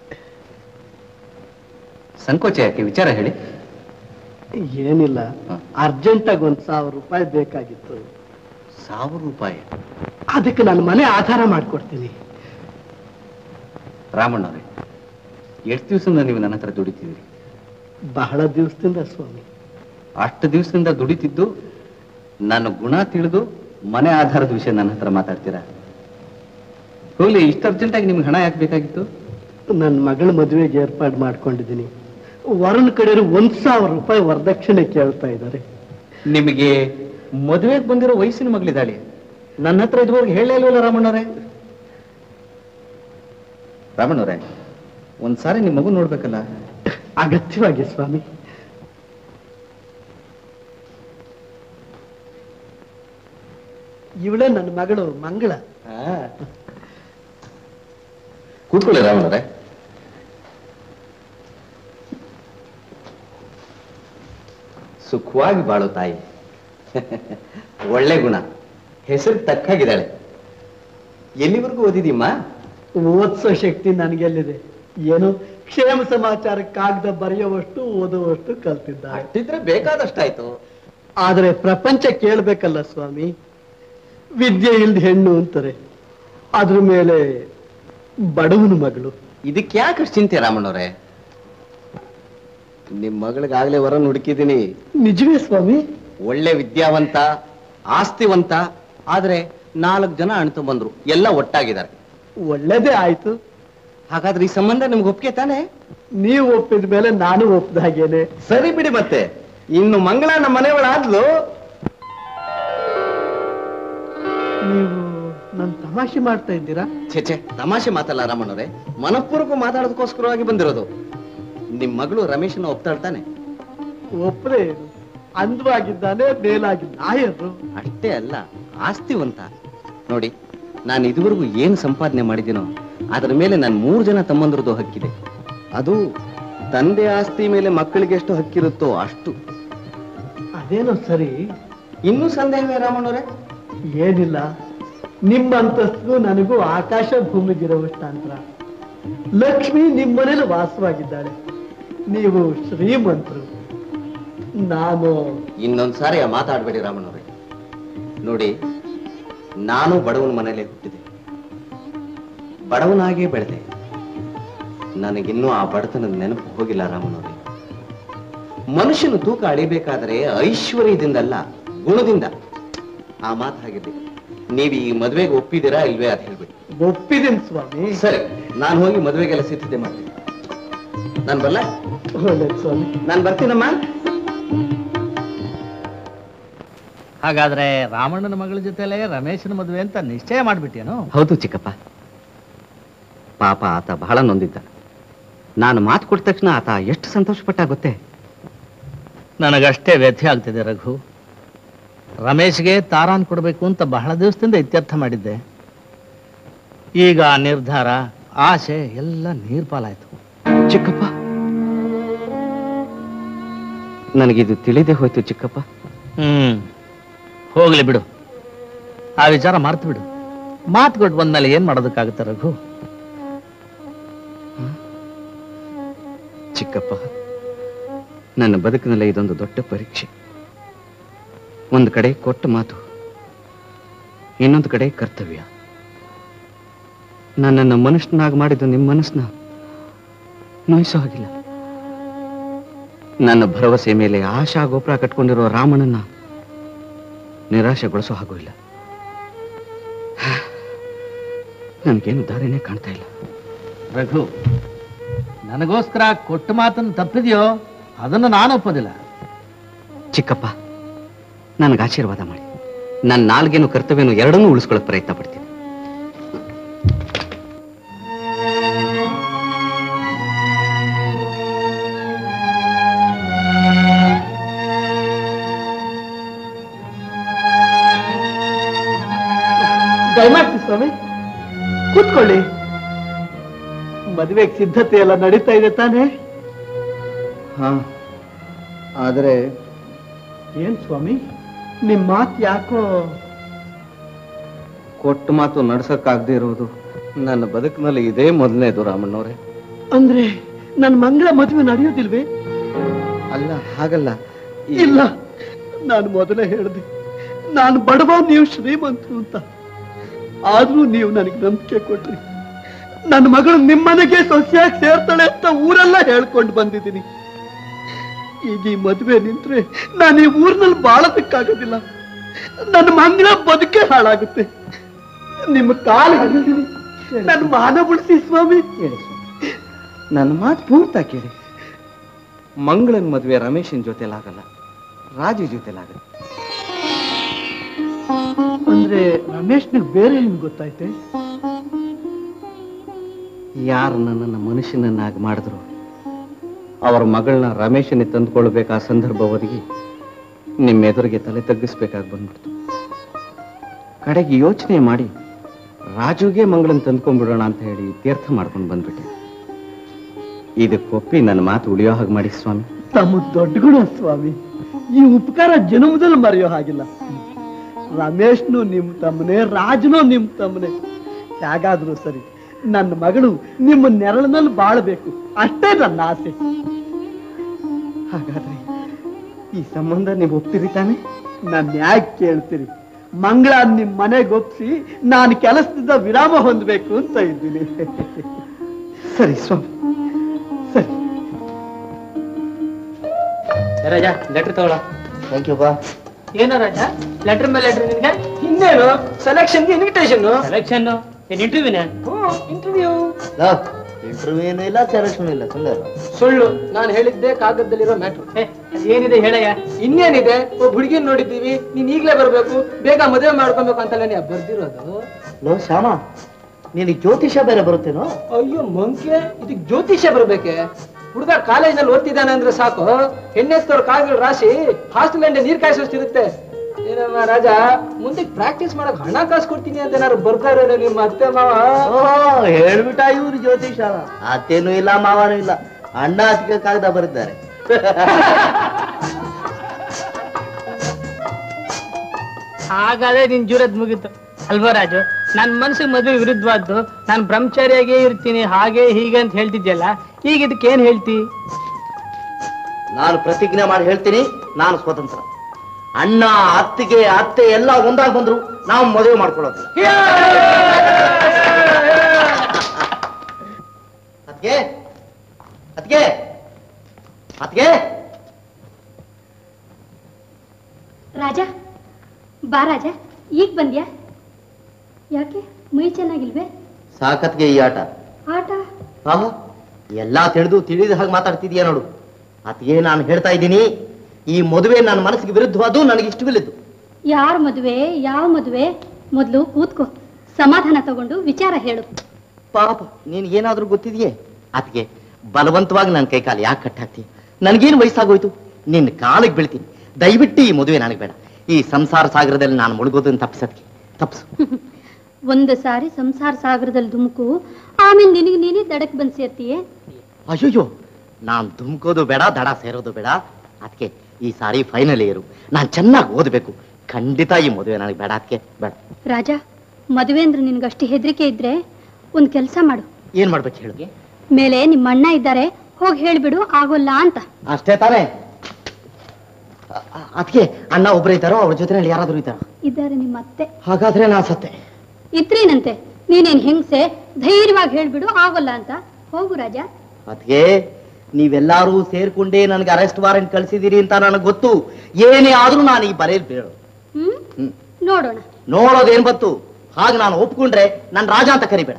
ಸಂಕೋಚ ಯಾಕೆ? ವಿಚಾರ ಹೇಳಿ. ಏನಿಲ್ಲ, ಅರ್ಜೆಂಟಾಗಿ ಒಂದ್ ಸಾವಿರ ರೂಪಾಯಿ ಬೇಕಾಗಿತ್ತು. ಸಾವಿರ ರೂಪಾಯಿ? ಅದಕ್ಕೆ ನಾನು ಮನೆ ಆಧಾರ ಮಾಡ್ಕೊಡ್ತೀನಿ. ರಾಮಣ್ಣವ್ರೆ, ಎಷ್ಟು ದಿವಸದಿಂದ ನೀವು ನನ್ನ ಹತ್ರ ದುಡಿತಿದ್ದೀರಿ? ಬಹಳ ದಿವಸದಿಂದ ಸ್ವಾಮಿ. ಅಷ್ಟು ದಿವಸದಿಂದ ದುಡಿತಿದ್ದು ನನ್ನ ಗುಣ ತಿಳಿದು ಮನೆ ಆಧಾರದ ವಿಷಯ ನನ್ನ ಹತ್ರ ಮಾತಾಡ್ತೀರಾ? ಹೋಗ್ಲಿ, ಇಷ್ಟು ಅರ್ಜೆಂಟಾಗಿ ನಿಮ್ಗೆ ಹಣ ಯಾಕೆ ಬೇಕಾಗಿತ್ತು? ನನ್ನ ಮಗಳ ಮದುವೆಗೆ ಏರ್ಪಾಡು ಮಾಡ್ಕೊಂಡಿದ್ದೀನಿ. ವರನ ಕಡೆಯವರು ಒಂದ್ ಸಾವಿರ ರೂಪಾಯಿ ವರದಕ್ಷಿಣೆ ಕೇಳ್ತಾ ಇದ್ದಾರೆ. ನಿಮಗೆ ಮದುವೆಗೆ ಬಂದಿರೋ ವಯಸ್ಸಿನ ಮಗಳಿದ್ದಾಳೆ, ನನ್ನ ಹತ್ರ ಇದುವರೆಗೆ ಹೇಳೇ ಇಲ್ವಲ್ಲ ರಾಮಣ್ಣವ್ರೆ? ರಾಮಣ್ಣವ್ರೆ, ಒಂದ್ಸಾರಿ ನಿಮ್ಮ ಮಗು ನೋಡ್ಬೇಕಲ್ಲ? ಅಗತ್ಯವಾಗಿ ಸ್ವಾಮಿ. ಇವಳೇ ನನ್ನ ಮಗಳು ಮಂಗಳ. ಕೂತ್ಕೊಳ್ಳಿ ರಾಮಣ್ಣವ್ರೆ. ಸುಖವಾಗಿ ಬಾಳು ತಾಯಿ. ಒಳ್ಳೆ ಗುಣ, ಹೆಸರು ತಕ್ಕಾಗಿದ್ದಾಳೆ. ಎಲ್ಲಿವರೆಗೂ ಓದಿದೀಮ್ಮ? ಓದಿಸೋ ಶಕ್ತಿ ನನಗೆಲ್ಲಿದೆ? ಏನು ಕ್ಷೇಮ ಸಮಾಚಾರ ಕಾಗದ ಬರೆಯುವಷ್ಟು ಓದುವಷ್ಟು ಕಲ್ತಿದ್ದ. ಅಷ್ಟಿದ್ರೆ ಬೇಕಾದಷ್ಟಾಯ್ತು. ಆದ್ರೆ ಪ್ರಪಂಚ ಕೇಳ್ಬೇಕಲ್ಲ ಸ್ವಾಮಿ. ವಿದ್ಯೆ ಇಲ್ದ ಹೆಣ್ಣು ಅಂತಾರೆ, ಅದ್ರ ಮೇಲೆ ಬಡವನ ಮಗಳು. ಇದಕ್ಕೆ ಯಾಕಷ್ಟು ಚಿಂತೆ ರಾಮಣ್ಣವ್ರೆ? ನಿಮ್ ಮಗಳಿಗಾಗ್ಲೇ ವರ ಹುಡುಕಿದ್ದೀನಿ. ನಿಜವೇ ಸ್ವಾಮಿ? ಒಳ್ಳೆ ವಿದ್ಯಾವಂತ, ಆಸ್ತಿವಂತ, ಆದ್ರೆ ನಾಲ್ಕು ಜನ ಅಣ್ತು ಬಂದ್ರು, ಎಲ್ಲ ಒಟ್ಟಾಗಿದ್ದಾರೆ. ಒಳ್ಳೇದೇ ಆಯ್ತು. ಹಾಗಾದ್ರೆ ಈ ಸಂಬಂಧ ನಿಮ್ಗೆ ಒಪ್ಪಿಗೆ ತಾನೆ? ನೀವು ಒಪ್ಪಿದ ಮೇಲೆ ನಾನು ಒಪ್ಪಿದ ಹಾಗೇನೆ. ಸರಿ ಬಿಡಿ, ಮತ್ತೆ ಇನ್ನು ಮಂಗಳ ನಮ್ಮ ಮನೆಯವಳಾದ್ಲು. ನೀವು ನನ್ ತಮಾಷೆ ಮಾಡ್ತಾ ಇದ್ದೀರಾ? ಛೇ ತಮಾಷೆ ಮಾತಲ್ಲ ರಾಮಣ್ಣವ್ರೆ, ಮನಪೂರ್ವಕ ಮಾತಾಡೋದಕ್ಕೋಸ್ಕರವಾಗಿ ಬಂದಿರೋದು. ನಿಮ್ ಮಗಳು ರಮೇಶನ ಒಪ್ತಾಳ್ತಾನೆ? ಒಪ್ಪರೆ ಅಂದವಾಗಿದ್ದಾನೆ, ಮೇಲಾಗಿದ್ದ ನಾಯರು. ಅಷ್ಟೇ ಅಲ್ಲ, ಆಸ್ತಿವಂತ. ನೋಡಿ, ನಾನು ಇದುವರೆಗೂ ಏನು ಸಂಪಾದನೆ ಮಾಡಿದ್ದೀನೋ ಅದರ ಮೇಲೆ ನಾನು ಮೂರು ಜನ ತಮ್ಮಂದ್ರದ್ದು ಹಕ್ಕಿದೆ. ಅದು ತಂದೆ ಆಸ್ತಿ ಮೇಲೆ ಮಕ್ಕಳಿಗೆ ಎಷ್ಟು ಹಕ್ಕಿರುತ್ತೋ ಅಷ್ಟು. ಅದೇನೋ ಸರಿ. ಇನ್ನೂ ಸಂದೇಹವೇ ರಾಮಣ್ಣವ್ರೆ? ಏನಿಲ್ಲ, ನಿಮ್ಮ ಅಂತಸ್ತು ನನಗೂ ಆಕಾಶ ಭೂಮಿಗಿರುವಷ್ಟು ಅಂತರ. ಲಕ್ಷ್ಮಿ ನಿಮ್ಮನೇಲಿ ವಾಸವಾಗಿದ್ದಾಳೆ, ನೀವು ಶ್ರೀಮಂತರು, ನಾನು. ಇನ್ನೊಂದ್ಸಾರಿ ಮಾತಾಡ್ಬೇಡಿ ರಾಮಣ್ಣವ್ರೆ. ನೋಡಿ, ನಾನು ಬಡವನ ಮನೆಯಲ್ಲೇ ಹುಟ್ಟಿದೆ, ಬಡವನಾಗೇ ಬೆಳೆದೆ. ನನಗಿನ್ನೂ ಆ ಬಡತನದ ನೆನಪು ಹೋಗಿಲ್ಲ ರಾಮಣ್ಣವ್ರೆ. ಮನುಷ್ಯನು ತೂಕ ಅಳಿಬೇಕಾದರೆ ಐಶ್ವರ್ಯದಿಂದಲ್ಲ, ಗುಣದಿಂದ. ಆ ಮಾತು ಹಾಗಿರ್ಲಿ. ನೀವು ಈ ಮದುವೆಗೆ ಒಪ್ಪಿದ್ದೀರಾ ಇಲ್ವೇ ಅಂತ ಹೇಳ್ಬಿಡಿ. ಒಪ್ಪಿದ್ದೀನಿ ಸ್ವಾಮಿ. ಸರಿ, ನಾನು ಹೋಗಿ ಮದುವೆಗೆಲ್ಲ ಸಿದ್ಧತೆ ಮಾಡ್ತೀನಿ. ನಾನು ಬರಲ್ಲ? ಒಳ್ಳೆದು ಸ್ವಾಮಿ. ನಾನು ಬರ್ತೀನಮ್ಮ. ಹಾಗಾದ್ರೆ ರಾಮಣ್ಣನ ಮಗಳ ಜೊತೆಲೆ ರಮೇಶನ ಮದುವೆ ಅಂತ ನಿಶ್ಚಯ ಮಾಡ್ಬಿಟ್ಟೇನು? ಹೌದು ಚಿಕ್ಕಪ್ಪ. ಪಾಪ ಆತ ಬಹಳ ನೊಂದಿದ್ದ. ನಾನು ಮಾತು ಕೊಟ್ಟ ತಕ್ಷಣ ಆತ ಎಷ್ಟು ಸಂತೋಷಪಟ್ಟ ಗೊತ್ತೇ? ನನಗಷ್ಟೇ ವ್ಯಥೆ ಆಗ್ತಿದೆ ರಘು. ರಮೇಶ್ಗೆ ತಾರಾನ್ ಕೊಡಬೇಕು ಅಂತ ಬಹಳ ದಿವಸದಿಂದ ಇತ್ಯರ್ಥ ಮಾಡಿದ್ದೆ. ಈಗ ನಿರ್ಧಾರ, ಆಸೆ ಎಲ್ಲ ನೀರ್ಪಾಲಾಯ್ತು. ಚಿಕ್ಕಪ್ಪ, ನನಗಿದು ತಿಳಿದೇ ಹೋಯ್ತು ಚಿಕ್ಕಪ್ಪ. ಹ್ಮ್ ಹೋಗ್ಲಿ ಬಿಡು, ಆ ವಿಚಾರ ಮರ್ತು ಬಿಡು. ಮಾತು ಕೊಟ್ಟು ಬಂದ್ಮೇಲೆ ಏನ್ ಮಾಡೋದಕ್ಕಾಗುತ್ತೆ ರಘು? ಚಿಕ್ಕಪ್ಪ, ನನ್ನ ಬದುಕಿನಲ್ಲಿ ಇದೊಂದು ದೊಡ್ಡ ಪರೀಕ್ಷೆ. ಒಂದು ಕಡೆ ಕೊಟ್ಟ ಮಾತು, ಇನ್ನೊಂದು ಕಡೆ ಕರ್ತವ್ಯ. ನನ್ನನ್ನು ಮನುಷ್ಯನಾಗಿ ಮಾಡಿದ್ದು ನಿಮ್ಮ ಮನಸ್ಸನ್ನ ನೋಯಿಸೋ ಹಾಗಿಲ್ಲ. ನನ್ನ ಭರವಸೆ ಮೇಲೆ ಆಶಾ ಗೋಪುರ ಕಟ್ಕೊಂಡಿರೋ ರಾಮನನ್ನ ನಿರಾಶೆಗೊಳಿಸೋ ಹಾಗೂ ಇಲ್ಲ. ನನಗೇನು ದಾರಿನೇ ಕಾಣ್ತಾ ಇಲ್ಲ. ರಘು, ನನಗೋಸ್ಕರ ಕೊಟ್ಟ ಮಾತನ್ನು ತಪ್ಪಿದೆಯೋ ಅದನ್ನು ನಾನು ಒಪ್ಪೋದಿಲ್ಲ. ಚಿಕ್ಕಪ್ಪ, ನನಗೆ ಆಶೀರ್ವಾದ ಮಾಡಿ. ನನ್ನ ನಾಲ್ಗೇನು ಕರ್ತವ್ಯನು ಎರಡನ್ನೂ ಉಳಿಸ್ಕೊಳ್ಳೋಕೆ ಪ್ರಯತ್ನ ಪಡ್ತೀನಿ. ದಯಮಾಡಿ ಸ್ವಾಮಿ, ಕೂತ್ಕೊಳ್ಳಿ. ಮದುವೆಗೆ ಸಿದ್ಧತೆ ಎಲ್ಲ ನಡೀತಾ ಇದೆ ತಾನೇ? ಹಾ, ಆದರೆ ಏನ್ ಸ್ವಾಮಿ, ನಿಮ್ ಮಾತು ಯಾಕೋ? ಕೊಟ್ಟ ಮಾತು ನಡ್ಸಕ್ಕಾಗದೇ ಇರೋದು ನನ್ನ ಬದುಕಿನಲ್ಲಿ ಇದೇ ಮೊದಲನೇದು ರಾಮಣ್ಣವ್ರೆ. ಅಂದ್ರೆ ನನ್ನ ಮಂಗಳ ಮದುವೆ ನಡೆಯೋದಿಲ್ವೇ? ಅಲ್ಲ, ಹಾಗಲ್ಲ. ಇಲ್ಲ, ನಾನು ಮೊದಲೇ ಹೇಳಿದೆ, ನಾನು ಬಡವ, ನೀವು ಶ್ರೀಮಂತರು ಅಂತ. ಆದ್ರೂ ನೀವು ನನಗೆ ನಂಬಿಕೆ ಕೊಟ್ರಿ. ನನ್ನ ಮಗಳು ನಿಮ್ಮನೆಗೆ ಸೊಸೆಯಾಗಿ ಸೇರ್ತಾಳೆ ಅಂತ ಊರೆಲ್ಲ ಹೇಳ್ಕೊಂಡು ಬಂದಿದ್ದೀನಿ. ಈಗ ಈ ಮದುವೆ ನಿಂತ್ರೆ ನಾನು ಈ ಊರಿನಲ್ಲಿ ಬಾಳೋದಕ್ಕಾಗೋದಿಲ್ಲ. ನನ್ನ ಮಂಗಳ ಬದುಕೆ ಹಾಳಾಗುತ್ತೆ. ನಿಮ್ಮ ಕಾಲು ಹಿಡಿದೀನಿ, ನನ್ನ ಮಾನ ಉಳಿಸಿ ಸ್ವಾಮಿ. ಹೇಳಿ ಸ್ವಾಮಿ, ನನ್ನ ಮಾತು ಪೂರ್ತಿ ಕೇಳಿ. ಮಂಗಳನ ಮದುವೆ ರಮೇಶನ್ ಜೊತೆಲಾಗಲ್ಲ, ರಾಜು ಜೊತೆಲಾಗಲ್ಲ. ಅಂದ್ರೆ ರಮೇಶ್ನಿಗೆ ಬೇರೆ ಏನ್ ಗೊತ್ತಾಯ್ತೆ? ಯಾರು ನನ್ನನ್ನು ಮನುಷ್ಯನನ್ನಾಗಿ ಮಾಡಿದ್ರು ಅವರ ಮಗಳನ್ನ ರಮೇಶನೇ ತಂದುಕೊಳ್ಬೇಕಾ ಸಂದರ್ಭ ಒದಗಿ ನಿಮ್ಮ ಎದುರಿಗೆ ತಲೆ ತಗ್ಗಿಸ್ಬೇಕಾಗಿ ಬಂದ್ಬಿಡ್ತು. ಕಡೆಗೆ ಯೋಚನೆ ಮಾಡಿ ರಾಜುಗೆ ಮಂಗಳನ್ನ ತಂದ್ಕೊಂಡ್ಬಿಡೋಣ ಅಂತ ಹೇಳಿ ತೀರ್ಥ ಮಾಡ್ಕೊಂಡು ಬಂದ್ಬಿಟ್ಟೆ. ಇದಕ್ಕೊಪ್ಪಿ ನನ್ನ ಮಾತು ಉಳಿಯೋ ಹಾಗೆ ಮಾಡಿ ಸ್ವಾಮಿ. ತಮ್ಮ ದೊಡ್ಡ ಗುಣ ಸ್ವಾಮಿ. ಈ ಉಪಕಾರ ಜನ್ಮದಲ್ಲಿ ಮರೆಯೋ ಹಾಗಿಲ್ಲ. ರಮೇಶ್ನು ನಿಮ್ ತಮ್ಮನೆ, ರಾಜನು ನಿಮ್ ತಮ್ಮನೆ. ಹೇಗಾದ್ರೂ ಸರಿ, ನನ್ನ ಮಗಳು ನಿಮ್ಮ ನೆರಳಿನಲ್ಲಿ ಬಾಳ್ಬೇಕು, ಅಷ್ಟೇ ನನ್ನ ಆಸೆ. ಹಾಗಾದ್ರೆ ಈ ಸಂಬಂಧ ನೀವು ಒಪ್ತಿರಿ ತಾನೆ? ನಾನು ಯಾಕೆ ಕೇಳ್ತೀರಿ? ಮಂಗಳ ನಿಮ್ ಮನೆಗೆ ಒಪ್ಸಿ ನಾನು ಕೆಲಸದಿಂದ ವಿರಾಮ ಹೊಂದಬೇಕು ಅಂತ ಇದ್ದೀನಿ. ಸರಿ ಸ್ವಾಮಿ, ಸರಿ. ರಾಜ, ಲೆಟರ್ ತಗೊಳ. ಥ್ಯಾಂಕ್ ಯು ಬಾ. ಏನೋ ರಾಜ, ಲೆಟರ್ ಮೇಲೆ ಲೆಟರ್ ನಿನ್ಗೆ? ಇನ್ನೇನು ಸೆಲೆಕ್ಷನ್ ಇನ್ವಿಟೇಷನ್. ಸೆಲೆಕ್ಷನ್ ಏನ್ ಇಂಟರ್ವ್ಯೂನ? ಇಂಟರ್ವ್ಯೂ. ಇಂಟರ್ವ್ಯೂ ಏನೂ ಇಲ್ಲ, ಸೆಲೆಕ್ಷನ್ ಇಲ್ಲ, ಸುಂದರ. ಸುಳ್ಳು. ನಾನು ಹೇಳಿದ್ದೆ ಕಾಗದದಲ್ಲಿರೋ ಮ್ಯಾಟ್ರು. ಏನಿದೆ ಹೇಳಯ್ಯ? ಇನ್ನೇನಿದೆ? ಒಬ್ಬ ಹುಡುಗಿನ ನೋಡಿದ್ದೀವಿ, ನೀನ್ ಈಗ್ಲೇ ಬರ್ಬೇಕು, ಬೇಗ ಮದುವೆ ಮಾಡ್ಕೊಬೇಕು ಅಂತಲ್ಲ ನೀ ಬರ್ದಿರೋದು. ಲೋ ಶ್ಯಾಮ, ನಿನಗೆ ಜ್ಯೋತಿಷ ಬೇರೆ ಬರುತ್ತೇನೋ? ಅಯ್ಯೋ ಮಂಕೆ, ಇದಕ್ ಜ್ಯೋತಿಷ್ಯ ಬರ್ಬೇಕೆ? ಹುಡುಗ ಕಾಲೇಜ್ನಲ್ಲಿ ಓದ್ತಿದ್ದಾನೆ ಅಂದ್ರೆ ಸಾಕು, ಹೆಣ್ಣೆಸ್ತವ್ರ ಕಾಲ್ಗಳು ರಾಶಿ ಹಾಸ್ಟೆಲ್ ಗಂಟೆ ನೀರ್ ಕಾಯಿಸೋಷ್ಟಿರುತ್ತೆ. ಏನಮ್ಮ ರಾಜ, ಮುಂದೆ ಪ್ರಾಕ್ಟೀಸ್ ಮಾಡಕ್ ಹಣ ಕಾಸು ಕೊಡ್ತೀನಿ ಅಂತ ಏನಾರು ಬರ್ತಾ ಇರೋದು ನಿಮ್ಮ ಅತ್ತೆ ಮಾವ? ಹೇಳ್ಬಿಟ್ಟ ಇವ್ರು ಜ್ಯೋತಿಷ. ಅತ್ತೇನೂ ಇಲ್ಲ, ಮಾವನೂ ಇಲ್ಲ, ಅಣ್ಣ ಅತ್ತಿಗೆ ಕಾಗದ ಬರೆದಿದ್ದಾರೆ. ಹಾಗಾದ್ರೆ ನಿನ್ ಜೂರದ್ ಮುಗಿತು ಅಲ್ವಾ ರಾಜು? ನನ್ ಮನ್ಸಿಗೆ ಮದುವೆ ವಿರುದ್ಧವಾದ್ದು, ನಾನು ಬ್ರಹ್ಮಚಾರಿಯಾಗೇ ಇರ್ತೀನಿ ಹಾಗೆ ಹೀಗೆ ಅಂತ ಹೇಳ್ತಿದ್ಯಲ್ಲ, ಈಗ ಇದಕ್ಕೆ ಏನ್ ಹೇಳ್ತಿ? ನಾನು ಪ್ರತಿಜ್ಞೆ ಮಾಡಿ ಹೇಳ್ತೀನಿ, ನಾನು ಸ್ವತಂತ್ರ. ಅಣ್ಣ ಅತ್ತಿಗೆ ಅತ್ತೆ ಎಲ್ಲ ಒಂದಾಗಿ ಬಂದ್ರು ನಾವು ಮದುವೆ ಮಾಡ್ಕೊಳ್ಳೋದು. ಅತ್ಗೆ ಅತ್ಗೆ ಅತ್ಗೆ ರಾಜ, ಬಾ ರಾಜ, ಈಗ ಬಂದ್ಯಾ? ಯಾಕೆ ಮೈ ಚೆನ್ನಾಗಿಲ್ವೇ? ಸಾಕತ್ಗೆ ಈ ಆಟ. ಆಟ? ಆಹಾ, ಎಲ್ಲಾ ತಿಳಿದು ತಿಳಿದ ಹಾಗೆ ಮಾತಾಡ್ತಿದ್ಯಾ ನೋಡು. ಅತ್ಗೆ ನಾನು ಹೇಳ್ತಾ ಇದ್ದೀನಿ, ಈ ಮದುವೆ ನನ್ನ ಮನಸ್ಸಿಗೆ ವಿರುದ್ಧವಾದ್ದು, ನನಗೆ ಇಷ್ಟವಿಲ್ಲದ್ದು. ಯಾರ ಮದುವೆ? ಯಾವ ಮದುವೆ? ಮೊದ್ಲು ಕೂತ್ಕೋ, ಸಮಾಧಾನ ತಗೊಂಡು ವಿಚಾರ ಹೇಳು. ಪಾಪ ನಿನ್ಗೇನಾದ್ರೂ ಗೊತ್ತಿದೆಯೇ? ಅತ್ಗೆ ಬಲವಂತವಾಗಿ ನನ್ನ ಕೈ ಕಾಲು ಯಾಕೆ ಕಟ್ಟಾಕ್ತಿ? ನನ್ಗೇನು ವಯಸ್ಸಾಗೋಯ್ತು? ನಿನ್ನ ಕಾಲಿಗೆ ಬೀಳ್ತೀನಿ, ದಯವಿಟ್ಟು ಈ ಮದುವೆ ನನಗೆ ಬೇಡ. ಈ ಸಂಸಾರ ಸಾಗರದಲ್ಲಿ ನಾನು ಮುಳುಗೋದನ್ನ ತಪ್ಪಿಸತ್ಗೆ ತಪ್ಪಿಸು. ಒಂದು ಸಾರಿ ಸಂಸಾರ ಸಾಗರದಲ್ಲಿ ಧುಮುಕು, ಆಮೇಲೆ ನಿನಗೆ ನೀನೇ ದಡಕ್ ಬಂದ್ ಸೇರ್ತೀಯೇ. ಅಯ್ಯೋ, ನಾನ್ ಧುಮ್ಕೋದು ಬೇಡ, ದಡ ಸೇರೋದು ಬೇಡ. ಅದಕ್ಕೆ ಈ ಸಾರಿ ಫೈನಲ್ ಇಯರು, ನಾನ್ ಚೆನ್ನಾಗಿ ಓದ್ಬೇಕು. ಖಂಡಿತ ಈ ಮದುವೆ ನನಗೆ ಬೇಡ, ಅದಕ್ಕೆ ಬೇಡ. ರಾಜ, ಮದುವೆ ಅಂದ್ರೆ ನಿನ್ಗಷ್ಟು ಹೆದರಿಕೆ ಇದ್ರೆ ಒಂದ್ ಕೆಲ್ಸ ಮಾಡು. ಏನ್ ಮಾಡ್ಬೇಕು ಹೇಳಿ? ಮೇಲೆ ನಿಮ್ಮ ಅಣ್ಣ ಇದ್ದಾರೆ, ಹೋಗಿ ಹೇಳ್ಬಿಡು ಆಗೋಲ್ಲ ಅಂತ. ಅಷ್ಟೇ ತಾನೇ? ಅದಕ್ಕೆ ಅಣ್ಣ ಒಬ್ಬರೇ ಇದ್ದಾರೋ, ಅವ್ರ ಜೊತೆನಲ್ಲಿ ಯಾರಾದ್ರೂ ಇದ್ದಾರ? ಇದ್ದಾರೆ ನಿಮ್ಮ ಅತ್ತೆ. ಹಾಗಾದ್ರೆ ನಾ ಸತ್ತೆ. ಇದ್ರೇನಂತೆ, ನೀನೇನ್ ಹೆಂಗ್ಸೆ, ಧೈರ್ಯವಾಗಿ ಹೇಳ್ಬಿಡು ಆಗೋಲ್ಲ ಅಂತ. ಹೋಗು ರಾಜ. ಅದಕ್ಕೆ ನೀವೆಲ್ಲಾರು ಸೇರ್ಕೊಂಡೇ ನನಗೆ ಅರೆಸ್ಟ್ ವಾರೆಂಟ್ ಕಳ್ಸಿದೀರಿ ಅಂತ ನನಗೆ ಗೊತ್ತು. ಏನೇ ಆದ್ರೂ ನಾನು ಈ ಬರೆಯಲ್ಲಿ ಬೀಳು. ಹ್ಮ್ ನೋಡೋಣ. ನೋಡೋದೇನ್ ಬತ್ತು? ಹಾಗೆ ನಾನು ಒಪ್ಕೊಂಡ್ರೆ ನಾನು ರಾಜ ಅಂತ ಕರಿಬೇಡ.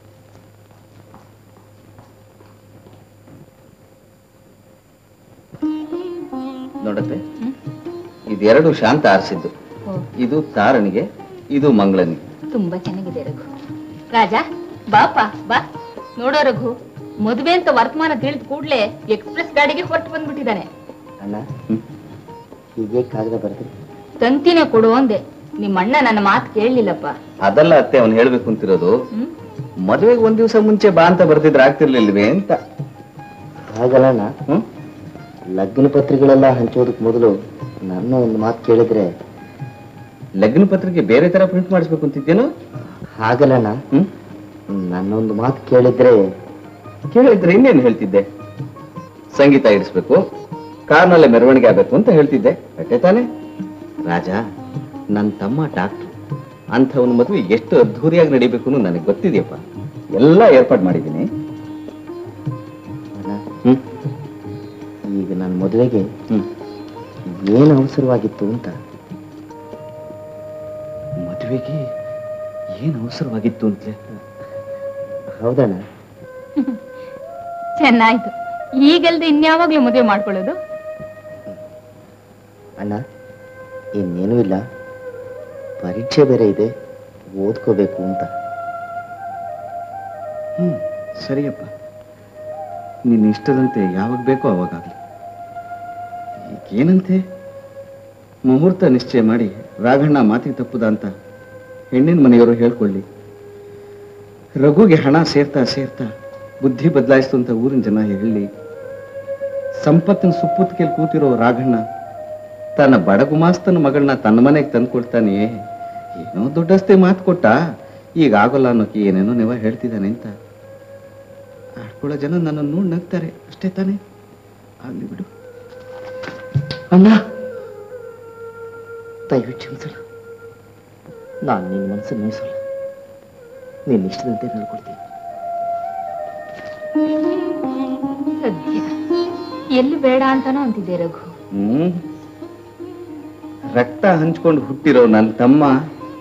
ನೋಡತ್ತೆ, ಇದೆರಡು ಶಾಂತ ಆರಿಸಿದ್ದು. ಇದು ತಾರಣಿಗೆ, ಇದು ಮಂಗಳನಿಗೆ. ತುಂಬಾ ಚೆನ್ನಾಗಿದೆ ರಘು. ರಾಜ ಬಾಪ ಬಾ. ನೋಡೋ ರಘು, ಮದುವೆ ಅಂತ ವರ್ತಮಾನ ತಿಳಿದ ಕೂಡ್ಲೆ ಎಕ್ಸ್ಪ್ರೆಸ್ ಗಾಡಿಗೆ ಹೊರಟು ಬಂದ್ಬಿಟ್ಟಿದ್ದಾನೆ. ಅಣ್ಣ ಹೀಗೆ ಕಾಗದ ಬರ್ತೀರಿ? ತಂತಿನೇ ಕೊಡು ಅಂದೆ. ನಿಮ್ಮ ಅಣ್ಣ ನನ್ನ ಮಾತು ಕೇಳಲಿಲ್ಲಪ್ಪ. ಅದಲ್ಲ ಅತ್ತೆ, ಅವ್ನು ಹೇಳ್ಬೇಕು ಅಂತಿರೋದು, ಮದುವೆಗೆ ಒಂದ್ ದಿವಸ ಮುಂಚೆ ಬಾ ಅಂತ ಬರ್ತಿದ್ರೆ ಆಗ್ತಿರ್ಲಿಲ್ವೇ ಅಂತ. ಹಾಗಲ್ಲ, ಹ್ಮ್ ಲಗ್ನ ಪತ್ರಿಕೆಗಳೆಲ್ಲ ಹಂಚೋದಕ್ ಮೊದಲು ನನ್ನ ಒಂದು ಮಾತು ಕೇಳಿದ್ರೆ. ಲಗ್ನ ಪತ್ರಿಕೆ ಬೇರೆ ತರ ಪ್ರಿಂಟ್ ಮಾಡಿಸ್ಬೇಕು ಅಂತಿದ್ದೇನು? ಹಾಗಲ್ಲ, ಹ್ಮ್ ನನ್ನೊಂದು ಮಾತು ಕೇಳಿದ್ರೆ. ಕೇಳಿದ್ರೆ ಇನ್ನೇನು ಹೇಳ್ತಿದ್ದೆ? ಸಂಗೀತ ಇರಿಸ್ಬೇಕು, ಕಾರ್ನಲ್ಲೇ ಮೆರವಣಿಗೆ ಆಗ್ಬೇಕು ಅಂತ ಹೇಳ್ತಿದ್ದೆ, ಅಷ್ಟೇ ತಾನೆ? ರಾಜ, ನನ್ನ ತಮ್ಮ ಡಾಕ್ಟ್ರು, ಅಂಥವನ ಮದುವೆ ಎಷ್ಟು ಅದ್ಧೂರಿಯಾಗಿ ನಡಿಬೇಕು ನನಗೆ ಗೊತ್ತಿದೆಯಪ್ಪ. ಎಲ್ಲ ಏರ್ಪಾಡು ಮಾಡಿದ್ದೀನಿ. ಹ್ಮ್ ಈಗ ನನ್ನ ಮದುವೆಗೆ ಏನು ಅವಸರವಾಗಿತ್ತು ಅಂತ. ಮದುವೆಗೆ ಏನು ಅವಸರವಾಗಿತ್ತು ಅಂತಲೇ? ಹೌದಣ್ಣ. ಚೆನ್ನಾಯ್ತು. ಈಗಲ್ದೆ ಇನ್ಯಾವಾಗ್ಲೂ ಮದುವೆ ಮಾಡ್ಕೊಳ್ಳೋದು? ಅಣ್ಣ ಇನ್ನೇನೂ ಇಲ್ಲ, ಪರೀಕ್ಷೆ ಬೇರೆ ಇದೆ, ಓದ್ಕೋಬೇಕು ಅಂತ. ಹ್ಮ್ ಸರಿಯಪ್ಪ, ನಿನ್ನ ಇಷ್ಟದಂತೆ ಯಾವಾಗ ಬೇಕೋ ಅವಾಗಲಿ. ಏನಂತೆ? ಮುಹೂರ್ತ ನಿಶ್ಚಯ ಮಾಡಿ ರಾಘಣ್ಣ ಮಾತಿಗೆ ತಪ್ಪುದ ಅಂತ ಹೆಣ್ಣಿನ ಮನೆಯವರು ಹೇಳ್ಕೊಳ್ಳಿ. ರಘುಗೆ ಹಣ ಸೇರ್ತಾ ಸೇರ್ತಾ ಬುದ್ಧಿ ಬದಲಾಯಿಸ್ತು ಅಂತ ಊರಿನ ಜನ ಹೇಳಿ. ಸಂಪತ್ತಿನ ಸುಪ್ಪುತ್ತಿಗೆಯಲ್ಲಿ ಕೂತಿರೋ ರಾಘಣ್ಣ ತನ್ನ ಬಡ ಗುಮಾಸ್ತನ ಮಗಳನ್ನ ತನ್ನ ಮನೆಗೆ ತಂದ್ಕೊಡ್ತಾನೆ. ಏನೋ ದೊಡ್ಡಸ್ತೆ ಮಾತು ಕೊಟ್ಟ, ಈಗ ಆಗೋಲ್ಲ ಅನ್ನೋಕೆ ಏನೇನೋ ನೀವ ಹೇಳ್ತಿದ್ದಾನೆ ಅಂತ ಆಡ್ಕೊಳ್ಳೋ ಜನ ನನ್ನನ್ನು ನೋಡಿ ನಗ್ತಾರೆ, ಅಷ್ಟೇ ತಾನೆ? ಆಗ್ಲಿ ಬಿಡು. ಅಣ್ಣ ದಯವಿಟ್ಟು ಕ್ಷಮಿಸಲ್ಲ, ನಾನು ನಿನ್ನ ಮನಸ್ಸನ್ನು ನೋಯಿಸಲ್ಲ, ನೀನು ಇಷ್ಟದಂತೆ ನಡ್ಕೊಳ್ತೀನಿ. ಸದ್ಯ ಎಲ್ಲಿ ಬೇಡ ಅಂತಾನೋ ಅಂತಿದ್ದೆ ರಘು. ಹ್ಮ್ ರಕ್ತ ಹಂಚ್ಕೊಂಡು ಹುಟ್ಟಿರೋ ನನ್ನ ತಮ್ಮ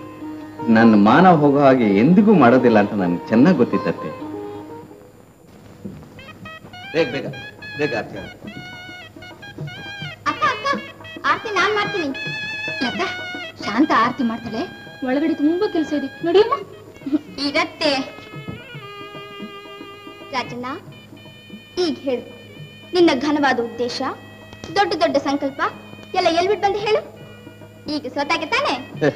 ನನ್ನ ಮಾನ ಹೋಗೋ ಹಾಗೆ ಎಂದಿಗೂ ಮಾಡೋದಿಲ್ಲ ಅಂತ ನನಗೆ ಚೆನ್ನಾಗಿ ಗೊತ್ತಿತ್ತತ್ತೆ. ಬೇಗ ಬೇಗ ಬೇಗ ಆರ್ತಿ ಹಾಕು. ಅಕ್ಕ ಅಕ್ಕ ಆರ್ತಿ ನಾನ್ ಮಾಡ್ತೀನಿ. ಲತಾ, ಶಾಂತ ಆರತಿ ಮಾಡ್ತಾಳೆ, ಒಳಗಡೆ ತುಂಬಾ ಕೆಲಸ ಇದೆ ನೋಡಿಯಮ್ಮ. ಇರತ್ತೆ ರಾಜಣ್ಣ. ಈಗ ಹೇಳು, ನಿನ್ನ ಘನವಾದ ಉದ್ದೇಶ, ದೊಡ್ಡ ದೊಡ್ಡ ಸಂಕಲ್ಪ ಎಲ್ಲ ಎಲ್ಬಿಟ್ಟು ಬಂದು ಹೇಳು. ಈಗ ಸೋತಾಗೆ ತಾನೆ?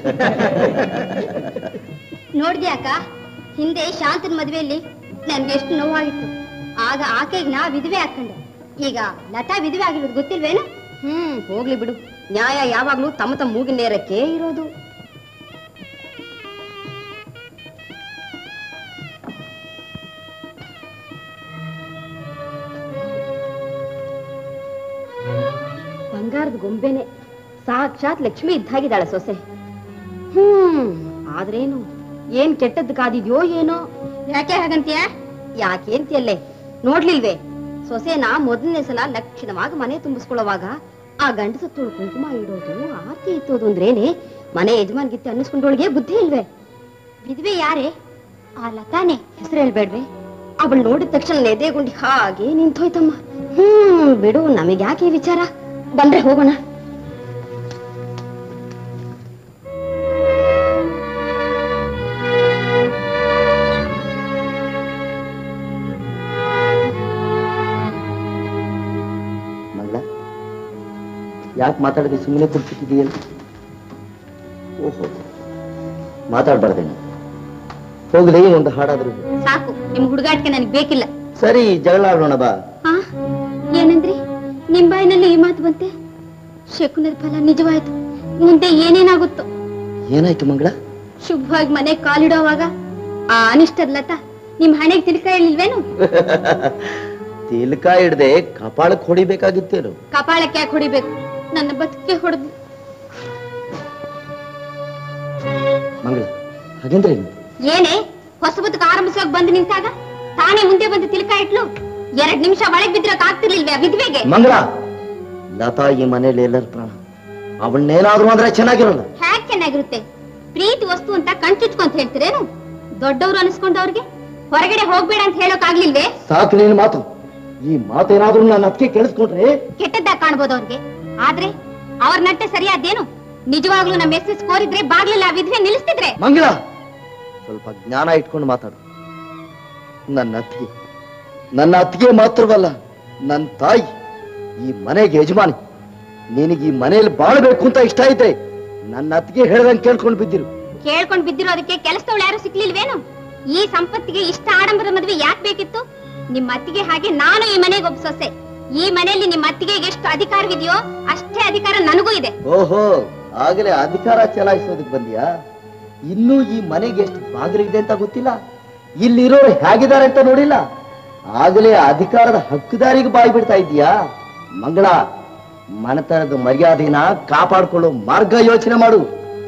ನೋಡ್ದ್ಯಾ ಅಕ್ಕ, ಹಿಂದೆ ಶಾಂತನ ಮದುವೆಯಲ್ಲಿ ನನ್ಗೆ ಎಷ್ಟು ನೋವಾಗಿತ್ತು. ಆಗ ಆಕೆಗೆ ನಾ ವಿಧವೆ ಹಾಕೊಂಡೆ. ಈಗ ಲತಾ ವಿಧವೆ ಆಗಿರೋದು ಗೊತ್ತಿಲ್ವೇನು? ಹ್ಮ್ ಹೋಗ್ಲಿ ಬಿಡು, ನ್ಯಾಯ ಯಾವಾಗ್ಲೂ ತಮ್ಮ ತಮ್ಮ ಮೂಗಿನ ನೇರಕ್ಕೆ ಇರೋದು. ಬಂಗಾರದ ಗೊಂಬೆನೆ, ಸಾಕ್ಷಾತ್ ಲಕ್ಷ್ಮಿ ಇದ್ದಾಗಿದ್ದಾಳೆ ಸೊಸೆ. ಹ್ಮ್ ಆದ್ರೇನು, ಏನ್ ಕೆಟ್ಟದ್ದು ಕಾದಿದ್ಯೋ ಏನೋ. ಯಾಕೆ ಹಾಗಂತೀಯ? ಯಾಕೆ ಅಂತೀಯಲ್ಲೇ, ನೋಡ್ಲಿಲ್ವೇ ಸೊಸೆನ ಮೊದಲನೇ ಸಲ ಲಕ್ಷಣವಾಗಿ ಮನೆ ತುಂಬಿಸ್ಕೊಳ್ಳುವಾಗ ಆ ಗಂಡಸ ತುಳು ಕುಂಕುಮ ಇಡೋದು, ಆರತಿ ಇತ್ತೋದು ಅಂದ್ರೇನೆ ಮನೆ ಯಜಮಾನ್ಗಿತ್ತೆ ಅನ್ನಿಸ್ಕೊಂಡೋಳಿಗೆ ಬುದ್ಧಿ ಇಲ್ವೇ? ವಿಧವೆ ಯಾರೇ? ಆ ಲತಾನೆ. ಹೆಸರು ಹೇಳ್ಬೇಡ್ವೆ, ಅವಳು ನೋಡಿದ ತಕ್ಷಣ ಎದೆಗುಂಡಿ ಹಾಗೆ ನಿಂತೋಯ್ತಮ್ಮ. ಹ್ಮ್ ಬಿಡು, ನಮಗೆ ಯಾಕೆ ಈ ವಿಚಾರ, ಬಂದ್ರೆ ಹೋಗೋಣ. ಯಾಕೆ ಮಾತಾಡದೆ ಸುಮ್ಮನೆ ಕೂತ್ಬಿಟ್ಟಿದೆಯಲ್ಲ? ಓಹೋ, ಮಾತಾಡ್ಬಾರ್ದೇನು? ಹೋಗ್ಲಿ, ಒಂದು ಹಾಡಾದ್ರು ಸಾಕು, ನಿಮ್ ಹುಡುಗಾಟಿಕೆ ನನಗೆ ಬೇಕಿಲ್ಲ. ಸರಿ, ಜಗಳ ಆಡೋಣ ಬಾ. ಆ ಏನಂದ್ರಿ? ನಿಮ್ ಬಾಯಿನಲ್ಲಿ ಈ ಮಾತು ಬಂತೆ? ಶಕುನದ ಫಲ ನಿಜವಾಯ್ತು. ಮುಂದೆ ಏನೇನಾಗುತ್ತೋ? ಏನಾಯ್ತು ಮಂಗಳ? ಶುಭವಾಗಿ ಮನೆ ಕಾಲಿಡೋವಾಗ ಆ ಅನಿಷ್ಟದ ಲತಾ ನಿಮ್ ಹಣೆಗೆ ತಿಲ್ಕ ಹೇಳಿಲ್ವೇನು? ತಿಲ್ಕ ಹಿಡ್ದೆ ಕಪಾಳಕ್ಕೆ ಹೊಡಿಬೇಕಾಗಿತ್ತೇನು? ಕಪಾಳಕ್ಕೆ ಯಾಕೆ ಹೊಡಿಬೇಕು? ನನ್ನ ಬದುಕಿಗೆ ಹೊಡೆದು. ಮಂಗಳ, ಹಾಗೆಂದ್ರೆ ಏನೇ ಹೊಸ ಬದುಕು ಆರಂಭಿಸುವಾಗ ಬಂದು ನಿಂತಾಗ ತಾನೇ ಮುಂದೆ ಬಂದು ತಿಲ್ಕ ಇಟ್ಲು. ಎರಡ್ ನಿಮಿಷ ಒಳಗೆ ಬಿದ್ರಕ್ ಆಗ್ತಿರ್ಲಿಲ್ವೇ ವಿಧವೆಗೆ? ಮಂಗಳ, ಲತಾ ಈ ಮನೇಲಿ ಎಲ್ಲರ ಪ್ರಾಣ. ಅವಳನ್ನೇನಾದ್ರೂ ಅಂದ್ರೆ ಚೆನ್ನಾಗಿರಲ್ಲ. ಹ್ಯಾಕ್ ಚೆನ್ನಾಗಿರುತ್ತೆ? ಪ್ರೀತಿ ವಸ್ತು ಅಂತ ಕಣ್ಚುಚ್ಕೊಂತ ಹೇಳ್ತೀರೇನು? ದೊಡ್ಡವ್ರು ಅನಿಸ್ಕೊಂಡವ್ರಿಗೆ ಹೊರಗಡೆ ಹೋಗ್ಬೇಡ ಅಂತ ಹೇಳೋಕ್ ಆಗ್ಲಿಲ್ವೇ? ಸಾಕು ನಿನ್ ಮಾತು. ಈ ಮಾತೇನಾದ್ರೂ ನನ್ನ ಅದಕ್ಕೆ ಕೇಳಿಸ್ಕೊಂಡ್ರೆ ಕೆಟ್ಟದ್ದಾಗ ಕಾಣ್ಬೋದು ಅವ್ರಿಗೆ. ಆದ್ರೆ ಅವ್ರ ನಟ್ಟೆ ಸರಿಯಾದೇನು? ನಿಜವಾಗ್ಲೂ ನಮ್ಮ ಎಸ್ ಕೋರಿದ್ರೆ ಬಾಗ್ಲಿಲ್ಲ ವಿಧವೆ ನಿಲ್ಲಿಸ್ತಿದ್ರೆ. ಮಂಗಳ, ಸ್ವಲ್ಪ ಜ್ಞಾನ ಇಟ್ಕೊಂಡು ಮಾತಾಡು. ನನ್ನ ಅತ್ತಿಗೆ ನನ್ನ ಅತ್ತಿಗೆ ಮಾತ್ರವಲ್ಲ, ನನ್ನ ತಾಯಿ, ಈ ಮನೆಗೆ ಯಜಮಾನಿ. ನಿನಗೆ ಈ ಮನೆಯಲ್ಲಿ ಬಾಳ್ಬೇಕು ಅಂತ ಇಷ್ಟ ಐತೆ, ನನ್ನ ಅತ್ತಿಗೆ ಹೇಳ್ದಂಗೆ ಕೇಳ್ಕೊಂಡು ಬಿದ್ದಿರು. ಕೇಳ್ಕೊಂಡ್ ಬಿದ್ದಿರೋದಕ್ಕೆ ಕೆಲಸದವಳು ಯಾರು ಸಿಕ್ಲಿಲ್ವೇನು? ಈ ಸಂಪತ್ತಿಗೆ ಇಷ್ಟ ಆಡಂಬರದ ಮದುವೆ ಯಾಕೆ ಬೇಕಿತ್ತು? ನಿಮ್ಮ ಅತ್ತಿಗೆ ಹಾಗೆ ನಾನು ಈ ಮನೆಗೆ ಒಬ್ಬ ಸೊಸೆ. ಈ ಮನೆಯಲ್ಲಿ ನಿಮ್ಮ ಅತ್ತಿಗೆ ಎಷ್ಟು ಅಧಿಕಾರವಿದೆಯೋ ಅಷ್ಟೇ ಅಧಿಕಾರ ನನಗೂ ಇದೆ. ಓಹೋ, ಆಗಲೇ ಅಧಿಕಾರ ಚಲಾಯಿಸೋದಕ್ಕೆ ಬಂದಿಯಾ? ಇನ್ನೂ ಈ ಮನೆಗೆ ಎಷ್ಟು ಬಾಗಿಲಿದೆ ಅಂತ ಗೊತ್ತಿಲ್ಲ, ಇಲ್ಲಿರೋರು ಹೇಗಿದ್ದಾರೆ ಅಂತ ನೋಡಿಲ್ಲ, ಆಗಲೇ ಅಧಿಕಾರದ ಹಕ್ಕುದಾರಿಗೆ ಬಾಯಿ ಬಿಡ್ತಾ ಇದೀಯಾ? ಮಂಗಳ, ಮನೆತನದ ಮರ್ಯಾದೆನ ಕಾಪಾಡ್ಕೊಳ್ಳೋ ಮಾರ್ಗ ಯೋಚನೆ ಮಾಡು.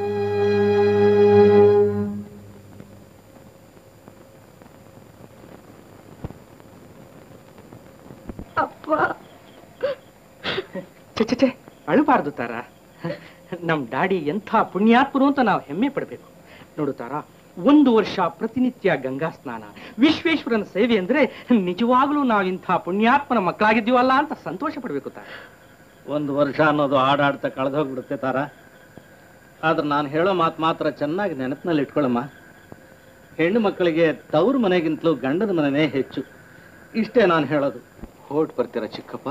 ಚೆ ಅಳಬಾರ್ದು ತಾರ. ನಮ್ ಡ್ಯಾಡಿ ಎಂಥ ಪುಣ್ಯಾತ್ಮರು ಅಂತ ನಾವು ಹೆಮ್ಮೆ ಪಡ್ಬೇಕು. ನೋಡು ತಾರ, ಒಂದು ವರ್ಷ ಪ್ರತಿನಿತ್ಯ ಗಂಗಾ ಸ್ನಾನ, ವಿಶ್ವೇಶ್ವರನ ಸೇವೆ ಅಂದ್ರೆ ನಿಜವಾಗ್ಲೂ ನಾವು ಇಂಥ ಪುಣ್ಯಾತ್ಮನ ಮಕ್ಕಳಾಗಿದ್ದೀವಲ್ಲ ಅಂತ ಸಂತೋಷ ಪಡ್ಬೇಕು ತಾರ. ಒಂದು ವರ್ಷ ಅನ್ನೋದು ಹಾಡಾಡ್ತಾ ಕಳೆದೋಗ್ಬಿಡುತ್ತೆ ತಾರ. ಆದ್ರೆ ನಾನು ಹೇಳೋ ಮಾತು ಮಾತ್ರ ಚೆನ್ನಾಗಿ ನೆನಪಿನಲ್ಲಿ ಇಟ್ಕೊಳ್ಳಮ್ಮ. ಹೆಣ್ಣು ಮಕ್ಕಳಿಗೆ ತವ್ರ ಮನೆಗಿಂತಲೂ ಗಂಡನ ಮನೆನೇ ಹೆಚ್ಚು. ಇಷ್ಟೇ ನಾನು ಹೇಳೋದು. ಹೊರಟು ಬರ್ತೀರಾ ಚಿಕ್ಕಪ್ಪ?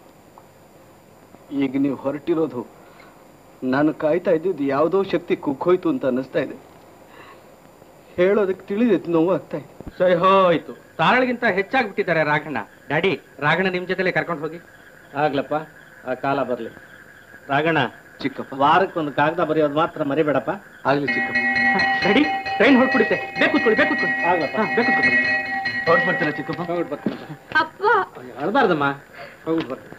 ಈಗ ನೀವು ಹೊರಟಿರೋದು ನಾನು ಕಾಯ್ತಾ ಇದ್ದಿದ್ದು ಯಾವುದೋ ಶಕ್ತಿ ಕುಗ್ಗೋಯ್ತು ಅಂತ ಅನ್ನಿಸ್ತಾ ಇದೆ. ಹೇಳೋದಕ್ಕೆ ತಿಳಿದೈತು, ನೋವು ಆಗ್ತಾ ಇದೆ. ಸರಿ ಹೋಯ್ತು, ತಾರಳಿಗಿಂತ ಹೆಚ್ಚಾಗ್ಬಿಟ್ಟಿದ್ದಾರೆ ರಾಘಣ್ಣ. ಡ್ಯಾಡಿ, ರಾಘಣ್ಣ ನಿಮ್ ಜೊತೆಲೆ ಕರ್ಕೊಂಡು ಹೋಗಿ. ಆಗ್ಲಪ್ಪ, ಆ ಕಾಲ ಬರ್ಲಿ. ರಾಘಣ್ಣ, ಚಿಕ್ಕಪ್ಪ, ವಾರಕ್ಕೊಂದು ಕಾಗದ ಬರೆಯೋದು ಮಾತ್ರ ಮರಿಬೇಡಪ್ಪ. ಆಗ್ಲಿ ಚಿಕ್ಕಪ್ಪ. ಡ್ಯಾಡಿ, ಟ್ರೈನ್ ಹೊರಟ್ಬಿಡುತ್ತೆ. ಬೇಕು ಕೂತ್ಕೊಳ್ಳಿ, ಬೇಕು ಕೂತ್ಕೊಳ್ಳಿ. ಆಗ್ಲಪ್ಪ, ಬೇಕು ಕೂತ್ಕೊಳ್ಳಿ. ಹೊರಟು ಬರ್ತೀರಾ ಚಿಕ್ಕಪ್ಪ? ಹೋಗ್ಬಿಟ್ಟು ಬರ್ತೀನಿ. ಅಪ್ಪ, ಅಳ್ಬಾರ್ದಮ್ಮ, ಹೋಗ್ಬಿಟ್ಟು ಬರ್ತೀನಿ.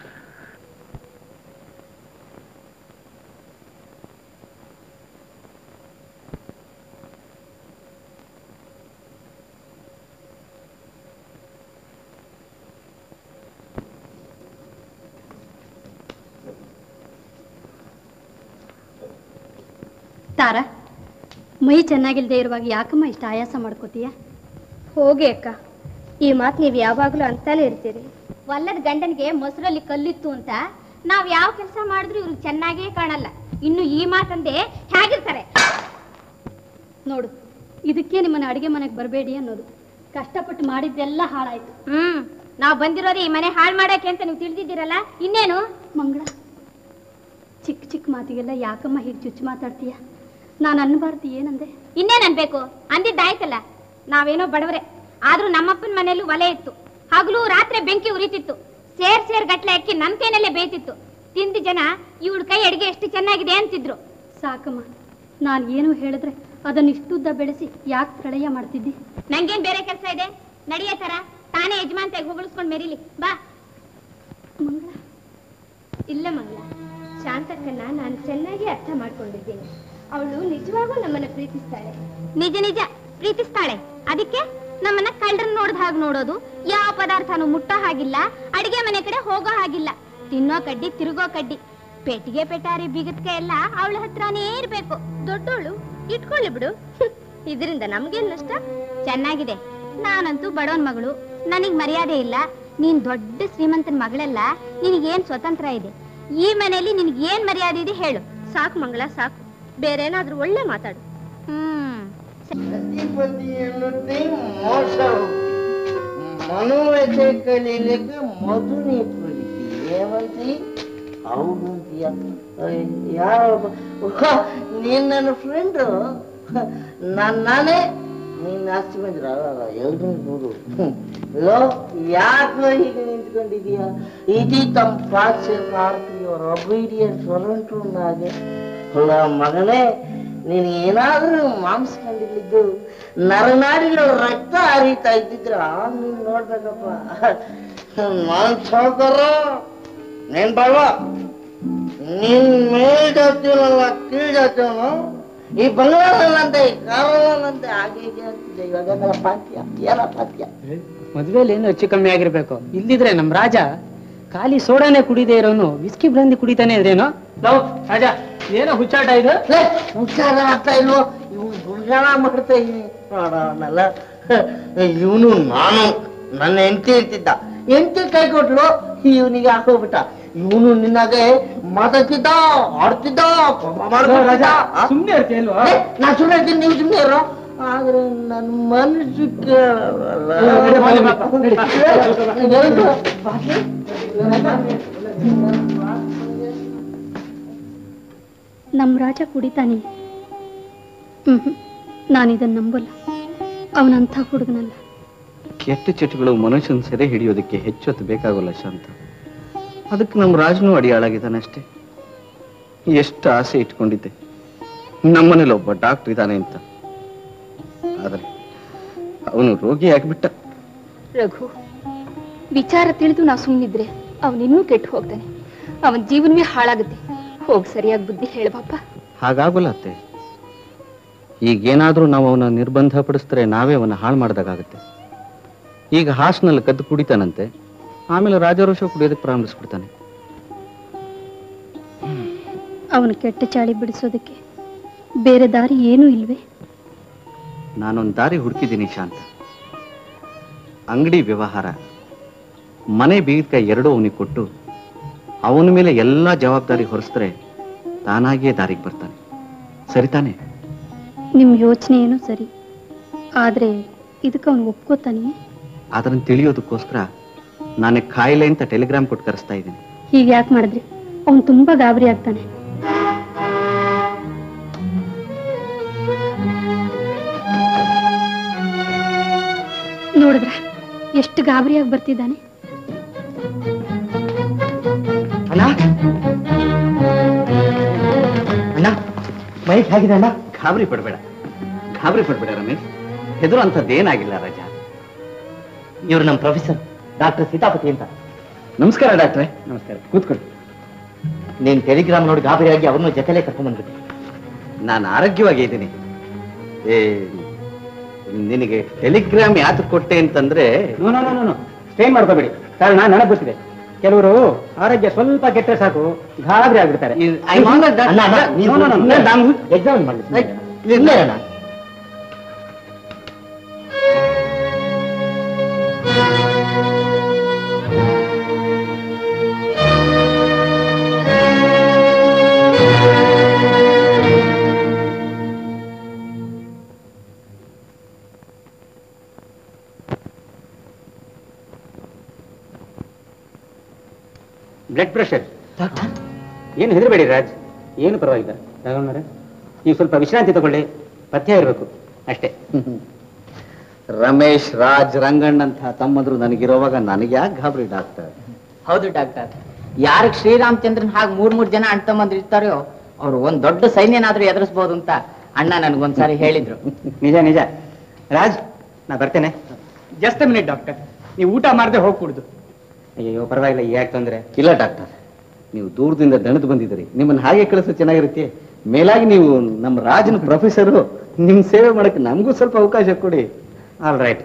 ತಾರ, ಮೈ ಚೆನ್ನಾಗಿಲ್ದೇ ಇರುವಾಗ ಯಾಕಮ್ಮ ಇಷ್ಟ ಆಯಾಸ ಮಾಡ್ಕೋತೀಯ? ಹೋಗಿ ಅಕ್ಕ, ಈ ಮಾತು ನೀವು ಯಾವಾಗ್ಲೂ ಅಂತಾನೆ ಇರ್ತೀರಿ. ಒಲ್ಲದ ಗಂಡನಿಗೆ ಮೊಸರಲ್ಲಿ ಕಲ್ಲಿತ್ತು ಅಂತ ನಾವ್ ಯಾವ ಕೆಲಸ ಮಾಡಿದ್ರು ಇವ್ರಿಗೆ ಚೆನ್ನಾಗೇ ಕಾಣಲ್ಲ. ಇನ್ನು ಈ ಮಾತಂದೆ ಹೇಗಿರ್ತಾರೆ ನೋಡು, ಇದಕ್ಕೆ ನಿಮ್ಮನ್ನ ಅಡಿಗೆ ಮನೆಗೆ ಬರಬೇಡಿ ಅನ್ನೋದು. ಕಷ್ಟಪಟ್ಟು ಮಾಡಿದ್ದೆಲ್ಲ ಹಾಳಾಯ್ತು. ಹ್ಮ್ ನಾವ್ ಬಂದಿರೋದು ಈ ಮನೆ ಹಾಳು ಮಾಡಕ್ಕೆ ಅಂತ ನೀವು ತಿಳಿದಿದ್ದೀರಲ್ಲ, ಇನ್ನೇನು? ಮಂಗಳ, ಚಿಕ್ಕ ಚಿಕ್ಕ ಮಾತಿಗೆಲ್ಲ ಯಾಕಮ್ಮ ಹೀಗೆ ಚುಚ್ಚು ಮಾತಾಡ್ತೀಯ? ನಾನು ಅನ್ಬಾರ್ದು ಏನಂದೆ? ಇನ್ನೇನ್ ಅನ್ಬೇಕು? ಅಂದಿದ್ದಾಯ್ತಲ್ಲ. ನಾವೇನೋ ಬಡವರೆ, ಆದ್ರೂ ನಮ್ಮಪ್ಪನ ಮನೇಲೂ ಒಲೆ ಇತ್ತು. ಹಗಲು ರಾತ್ರಿ ಬೆಂಕಿ ಉರಿತಿತ್ತು. ಸೇರ್ ಸೇರ್ ಗಟ್ಲೆ ಅಕ್ಕಿ ನನ್ ಕೈನಲ್ಲೇ ಬೇಯ್ತಿತ್ತು. ತಿಂದ ಜನ ಇವಳ ಕೈ ಅಡಿಗೆ ಎಷ್ಟು ಚೆನ್ನಾಗಿದೆ ಅಂತಿದ್ರು. ಸಾಕಮ್ಮ, ನಾನು ಏನು ಹೇಳಿದ್ರೆ ಅದನ್ನ ಇಷ್ಟುದ್ದ ಬೆಳೆಸಿ ಯಾಕೆ ಪ್ರಳಯ ಮಾಡ್ತಿದ್ದಿ? ನಂಗೇನ್ ಬೇರೆ ಕೆಲಸ ಇದೆ? ನಡೆಯ ತರ ತಾನೇ ಯಜಮಾನ್ತಾಗಿ ಹೊಗಳಿಸ್ಕೊಂಡ್ ಮೆರಿಲಿ ಬಾ. ಮಂಗಳ, ಇಲ್ಲ ಮಂಗಳ, ಶಾಂತಕ್ಕನ್ನ ನಾನು ಚೆನ್ನಾಗಿ ಅರ್ಥ ಮಾಡ್ಕೊಂಡಿದ್ದೀನಿ. ಅವಳು ನಿಜವಾಗೂ ನಮ್ಮನ್ನ ಪ್ರೀತಿಸ್ತಾಳೆ. ನಿಜ ನಿಜ ಪ್ರೀತಿಸ್ತಾಳೆ. ಅದಕ್ಕೆ ನಮ್ಮನ್ನ ಕಳ್ಳರನ್ನ ನೋಡ್ದ ಹಾಗೆ ನೋಡೋದು, ಯಾವ ಪದಾರ್ಥನೂ ಮುಟ್ಟೋ ಹಾಗಿಲ್ಲ, ಅಡಿಗೆ ಮನೆ ಕಡೆ ಹೋಗೋ ಹಾಗಿಲ್ಲ. ತಿನ್ನೋ ಕಡ್ಡಿ ತಿರುಗೋ ಕಡ್ಡಿ, ಪೆಟ್ಟಿಗೆ ಪೆಟಾರಿ ಬಿಗದ್ಕ ಎಲ್ಲ ಅವಳ ಹತ್ರನೇ ಇರ್ಬೇಕು. ದೊಡ್ಡೋಳು ಇಟ್ಕೊಳ್ಳಿ ಬಿಡು, ಇದರಿಂದ ನಮ್ಗೇನ್ ನಷ್ಟ? ಚೆನ್ನಾಗಿದೆ. ನಾನಂತೂ ಬಡವನ್ ಮಗಳು, ನನಗ್ ಮರ್ಯಾದೆ ಇಲ್ಲ. ನೀನ್ ದೊಡ್ಡ ಶ್ರೀಮಂತನ ಮಗಳೆಲ್ಲ, ನಿನಗೇನ್ ಸ್ವತಂತ್ರ ಇದೆ? ಈ ಮನೆಯಲ್ಲಿ ನಿನಗೇನ್ ಮರ್ಯಾದೆ ಇದೆ ಹೇಳು? ಸಾಕು ಮಂಗಳ, ಸಾಕು. ಬೇರೇನಾದ್ರೂ ಒಳ್ಳೆ ಮಾತಾಡು. ಹ್ಮ್ ಮನೋವ್ಯಥೆ ಕಲೀಲಿಕ್ಕೆ ಮಧುನಿ ಪ್ರೀತಿ ಹೌದಂತೀಯ? ಯಾವ ನೀನ್ ನನ್ನ ಫ್ರೆಂಡು, ನಾನ್ ನಾನೇ ನೀನ್ ಆಸ್ತಿ ಬಂದ್ರ ಎಲ್ರು ನೋಡು. ಲೋ ಯಾಕೋ ಹೀಗೆ ನಿಂತ್ಕೊಂಡಿದೀಯ? ಇದು ತಮ್ಮ ಪಾಚೆ ಭಾರತೀಯವ್ರ ಒಬೀಡಿಯಂಟ್ ಹೊರಟುನಾಗೆ. ಮಗನೇ, ನೀನ್ ಏನಾದ್ರೂ ಮಾಂಸ ಕಂಡಿದ್ದು ನರನಾಡಿలో ರಕ್ತ ಹರಿತಾ ಇದ್ದಿದ್ರ ನೀನ್ ನೋಡ್ಬೇಕಪ್ಪ. ನಾನ್ ಸಾವುಕಾರ, ನೀನ್ ಬಳ್ಳ, ನೀನ್ ಮೇಲ್ ಜಾತಿಯಲ್ಲ ಕೀಳ್ ಜಾತಿಯವನು. ಈ ಬಂಗಾಳನಂತೆ ಈ ಕಾರನಂತೆ ಹಾಗೆ ಹೀಗೆ ಆಗ್ತಿದೆ. ಇವಾಗ ಪಾತ್ಯ ಏನ ಪಾತ್ಯ? ಮದ್ವೆಲಿ ಏನು ಹೆಚ್ಚು ಕಮ್ಮಿ ಆಗಿರ್ಬೇಕು. ಇಲ್ದಿದ್ರೆ ನಮ್ ರಾಜ ಖಾಲಿ ಸೋಡಾನೆ ಕುಡಿದೇ ಇರೋನು ವಿಸ್ಕಿ ಬ್ರಾಂದಿ ಕುಡಿತಾನೆ ಇದ್ರೇನೋ. ರಾಜ ಏನೋ ಹುಚ್ಚಾಟ ಇದು? ಹುಚ್ಚಾಟ ಆಗ್ತಾ ಇಲ್ವೋ? ಇವನು ಗುಣಗಾನ ಮಾಡ್ತಾ ಇದೀನಿ ನೋಡೋನಲ್ಲ. ಇವನು ನಾನು ನನ್ನ ಹೆಂಡತಿ ಇರ್ತಿದ್ದ, ಹೆಂಡತಿ ಕೈ ಕೊಟ್ಲು, ಇವನಿಗೆ ಹಾಕೋಬಿಟ್ಟ. ಇವನು ನಿನ್ನಾಗೆ ಮಾತಾಡ್ತಿದ್ದ, ಆಡ್ತಿದ್ದ, ಸುಮ್ನೆ ಇರ್ತೀಯಲ್ವಾ? ನಾ ಸುಮ್ಮನೆ ಇರ್ತೀನಿ, ನೀವು ಸುಮ್ಮನೆ ಇರೋ. ಆದ್ರೆ ನನ್ನ ಮನಸ್ಸು ನಮ್ ರಾಜ ಕುಡಿತಾನೆ? ಹ್ಮ್ ನಾನಿದನ್ನ ನಂಬಲ್ಲ. ಅವನಂಥ ಹುಡುಗನಲ್ಲ. ಕೆಟ್ಟ ಚಟಗಳು ಮನುಷ್ಯನ ಸೆರೆ ಹಿಡಿಯೋದಕ್ಕೆ ಹೆಚ್ಚೊತ್ತು ಬೇಕಾಗಲ್ಲ ಶಾಂತ. ಅದಕ್ಕೆ ನಮ್ಮ ರಾಜನು ಅಡಿಯಾಳಾಗಿದ್ದಾನೆ ಅಷ್ಟೇ. ಎಷ್ಟು ಆಸೆ ಇಟ್ಕೊಂಡಿದ್ದೆ ನಮ್ಮನೇಲಿ ಒಬ್ಬ ಡಾಕ್ಟರ್ ಇದ್ದಾನೆ ಅಂತ, ಆದರೆ ಅವನು ರೋಗಿ ಆಗಿಬಿಟ್ಟ. ರಘು, ವಿಚಾರ ತಿಳಿದು ನಾವು ಸುಮ್ಮನಿದ್ರೆ ಅವನಿನ್ನೂ ಕೆಟ್ಟು ಹೋಗ್ತಾನೆ. ಅವನ ಜೀವನವೇ ಹಾಳಾಗುತ್ತೆ. ಹೋಗಿ ಸರಿಯಾಗಿ ಬುದ್ಧಿ ಹೇಳಬಪ್ಪ. ಹಾಗಾಗಲ್ಲ ಅತ್ತೆ. ಈಗೇನಾದ್ರೂ ನಾವು ಅವನ ನಿರ್ಬಂಧ ಪಡಿಸಿದ್ರೆ ನಾವೇ ಅವನ ಹಾಳು ಮಾಡಿದಾಗುತ್ತೆ. ಈಗ ಹಾಸ್ನಲ್ಲಿ ಕದ್ದು ಕುಡಿತಾನಂತೆ, ಆಮೇಲೆ ರಾಜಾರೋಷ ಕುಡಿಯೋದಕ್ಕೆ ಪ್ರಾರಂಭಿಸ್ಬಿಡ್ತಾನೆ. ಅವನು ಕೆಟ್ಟ ಚಾಳಿ ಬಿಡಿಸೋದಕ್ಕೆ ಬೇರೆ ದಾರಿ ಏನೂ ಇಲ್ವೇ? ನಾನೊಂದು ದಾರಿ ಹುಡುಕಿದ್ದೀನಿ ಶಾಂತ. ಅಂಗಡಿ ವ್ಯವಹಾರ, ಮನೆ ಬೀಗದ ಎರಡೂ ಅವನಿಗೆ ಕೊಟ್ಟು ಅವನ ಮೇಲೆ ಎಲ್ಲ ಜವಾಬ್ದಾರಿ ಹೊರಿಸಿದ್ರೆ ತಾನಾಗಿಯೇ ದಾರಿಗೆ ಬರ್ತಾನೆ. ಸರಿತಾನೆ? ನಿಮ್ ಯೋಚನೆ ಏನೋ ಸರಿ, ಆದ್ರೆ ಇದಕ್ಕೆ ಅವನು ಒಪ್ಕೋತಾನೆ? ಅದನ್ನ ತಿಳಿಯೋದಕ್ಕೋಸ್ಕರ ನಾನೇ ಕಾಯಿಲೆ ಅಂತ ಟೆಲಿಗ್ರಾಮ್ ಕೊಟ್ಟು ಕರೆಸ್ತಾ ಇದ್ದೀನಿ. ಹೀಗೆ ಯಾಕೆ ಮಾಡಿದ್ರಿ? ಅವನು ತುಂಬಾ ಗಾಬರಿ ಆಗ್ತಾನೆ. ನೋಡಿದ್ರ ಎಷ್ಟು ಗಾಬರಿಯಾಗಿ ಬರ್ತಿದ್ದಾನೆ. ಅಣ್ಣ ಅಣ್ಣ ಮೈಕ್ ಹೇಗಿದೆ ಅಣ್ಣ? ಗಾಬರಿ ಪಡ್ಬೇಡ, ಗಾಬರಿ ಪಡ್ಬೇಡ ರಮೇಶ್. ಹೆದರು ಅಂತದ್ದೇನಾಗಿಲ್ಲ ರಾಜ. ಇವ್ರು ನಮ್ಮ ಪ್ರೊಫೆಸರ್ ಡಾಕ್ಟರ್ ಸೀತಾಪತಿ ಅಂತ. ನಮಸ್ಕಾರ ಡಾಕ್ಟ್ರೆ. ನಮಸ್ಕಾರ, ಕೂತ್ಕೊಳ್ಳಿ. ನೀನ್ ಟೆಲಿಗ್ರಾಮ್ ನೋಡಿ ಗಾಬರಿಯಾಗಿ ಅವ್ರನ್ನ ಜೊತೆಲೆ ಕರ್ಕೊಂಡ್ಬಂದ್ಬಿಟ್ಟೆ. ನಾನು ಆರೋಗ್ಯವಾಗಿ ಇದ್ದೀನಿ. ಏ ನಿನಗೆ ಟೆಲಿಗ್ರಾಮ್ ಯಾತಕ್ಕೆ ಕೊಟ್ಟೆ ಅಂತಂದ್ರೆ, ಸ್ಟ್ರೈನ್ ಮಾಡ್ಕೋಬೇಡಿ. ಕಾರಣ ನನಗೆ ಗೊತ್ತಿದೆ. ಕೆಲವರು ಆರೋಗ್ಯ ಸ್ವಲ್ಪ ಕೆಟ್ಟರೆ ಸಾಕು ಗಾಬರಿ ಆಗ್ಬಿಡ್ತಾರೆ. ಎಕ್ಸಾಮ್ ಮಾಡಿ ಬ್ಲಡ್ ಪ್ರೆಷರ್. ಏನು ಹೆದರಬೇಡಿ ರಾಜ್, ಏನು ಪರವಾಗಿಲ್ಲ. ರಾಘವಣ್ಣರೇ, ನೀವು ಸ್ವಲ್ಪ ವಿಶ್ರಾಂತಿ ತಗೊಳ್ಳಿ, ಪಥ್ಯ ಇರಬೇಕು ಅಷ್ಟೇ. ರಮೇಶ್, ರಾಜ್, ರಂಗಣ್ಣಂಥ ತಮ್ಮಂದ್ರು ನನಗಿರೋವಾಗ ನನಗೆ ಯಾಕೆ ಗಾಬರಿ ಡಾಕ್ಟರ್? ಹೌದು ಡಾಕ್ಟರ್, ಯಾರಿಗೆ ಶ್ರೀರಾಮಚಂದ್ರನ್ ಹಾಗೆ ಮೂರ್ ಮೂರ್ ಜನ ಅಣ್ಣ ತಮ್ಮಂದ್ರು ಇರ್ತಾರೋ ಅವ್ರು ಒಂದ್ ದೊಡ್ಡ ಸೈನ್ಯನಾದ್ರೂ ಎದುರಿಸಬಹುದು ಅಂತ ಅಣ್ಣ ನನ್ಗೊಂದ್ಸಾರಿ ಹೇಳಿದ್ರು. ನಿಜ ನಿಜ. ರಾಜ್, ನಾ ಬರ್ತೇನೆ. ಜಸ್ಟ್ ಮಿನಿಟ್ ಡಾಕ್ಟರ್, ನೀವು ಊಟ ಮಾಡದೆ ಹೋಗ್ಕೂಡ್ದು. ಅಯ್ಯೋ ಪರವಾಗಿಲ್ಲ, ಯಾಕೆ ತೊಂದ್ರೆ ಇಲ್ಲ ಡಾಕ್ಟರ್, ನೀವು ದೂರದಿಂದ ದಣದು ಬಂದಿದ್ದೀರಿ, ನಿಮ್ಮನ್ನ ಹಾಗೆ ಕಳಿಸೋ ಚೆನ್ನಾಗಿರುತ್ತೆ. ಮೇಲಾಗಿ ನೀವು ನಮ್ಮ ರಾಜನ ಪ್ರೊಫೆಸರು, ನಿಮ್ ಸೇವೆ ಮಾಡಕ್ಕೆ ನಮಗೂ ಸ್ವಲ್ಪ ಅವಕಾಶ ಕೊಡಿ. All right.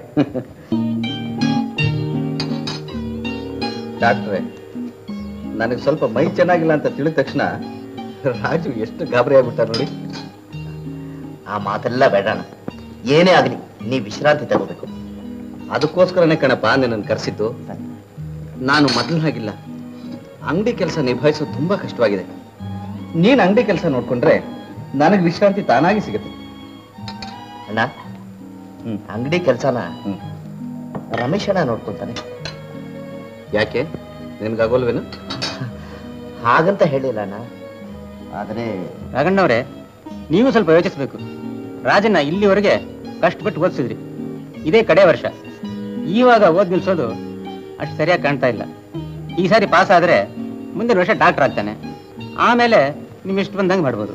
ಡಾಕ್ಟ್ರೆ, ನನಗೆ ಸ್ವಲ್ಪ ಮೈ ಚೆನ್ನಾಗಿಲ್ಲ ಅಂತ ತಿಳಿದ ತಕ್ಷಣ ರಾಜು ಎಷ್ಟು ಗಾಬರಿ ಆಗ್ಬಿಟ್ಟ ನೋಡಿ. ಆ ಮಾತೆಲ್ಲ ಬೇಡಣ, ಏನೇ ಆಗಲಿ ನೀ ವಿಶ್ರಾಂತಿ ತಗೋಬೇಕು. ಅದಕ್ಕೋಸ್ಕರನೇ ಕಣಪ್ಪ ನಿನ್ನನ್ನು ಕರೆಸಿದ್ದು. ನಾನು ಮೊದಲು ಹಾಗಿಲ್ಲ, ಅಂಗಡಿ ಕೆಲಸ ನಿಭಾಯಿಸೋದು ತುಂಬಾ ಕಷ್ಟವಾಗಿದೆ. ನೀನ್ ಅಂಗಡಿ ಕೆಲಸ ನೋಡ್ಕೊಂಡ್ರೆ ನನಗೆ ವಿಶ್ರಾಂತಿ ತಾನಾಗಿ ಸಿಗುತ್ತೆ. ಅಣ್ಣ, ಅಂಗಡಿ ಕೆಲಸನ ರಮೇಶ್ ಅಣ್ಣ ನೋಡ್ಕೊಂತಾನೆ. ಯಾಕೆ, ನಿನ್ಗಾಗೋಲ್ವೇನು? ಹಾಗಂತ ಹೇಳಿಲ್ಲ ಅಣ್ಣ, ಆದ್ರೆ ರಾಘಣ್ಣವ್ರೆ, ನೀವು ಸ್ವಲ್ಪ ಯೋಚಿಸ್ಬೇಕು. ರಾಜನ್ನ ಇಲ್ಲಿವರೆಗೆ ಕಷ್ಟಪಟ್ಟು ಓದಿಸಿದ್ರಿ, ಇದೇ ಕಡೆ ವರ್ಷ. ಈವಾಗ ಓದ್ ನಿಲ್ಸೋದು ಅಷ್ಟು ಸರಿಯಾಗಿ ಕಾಣ್ತಾ ಇಲ್ಲ. ಈ ಸಾರಿ ಪಾಸ್ ಆದ್ರೆ ಮುಂದಿನ ವರ್ಷ ಡಾಕ್ಟರ್ ಆಗ್ತಾನೆ, ಆಮೇಲೆ ನಿಮ್ ಇಷ್ಟು ಬಂದಂಗೆ ಮಾಡ್ಬೋದು.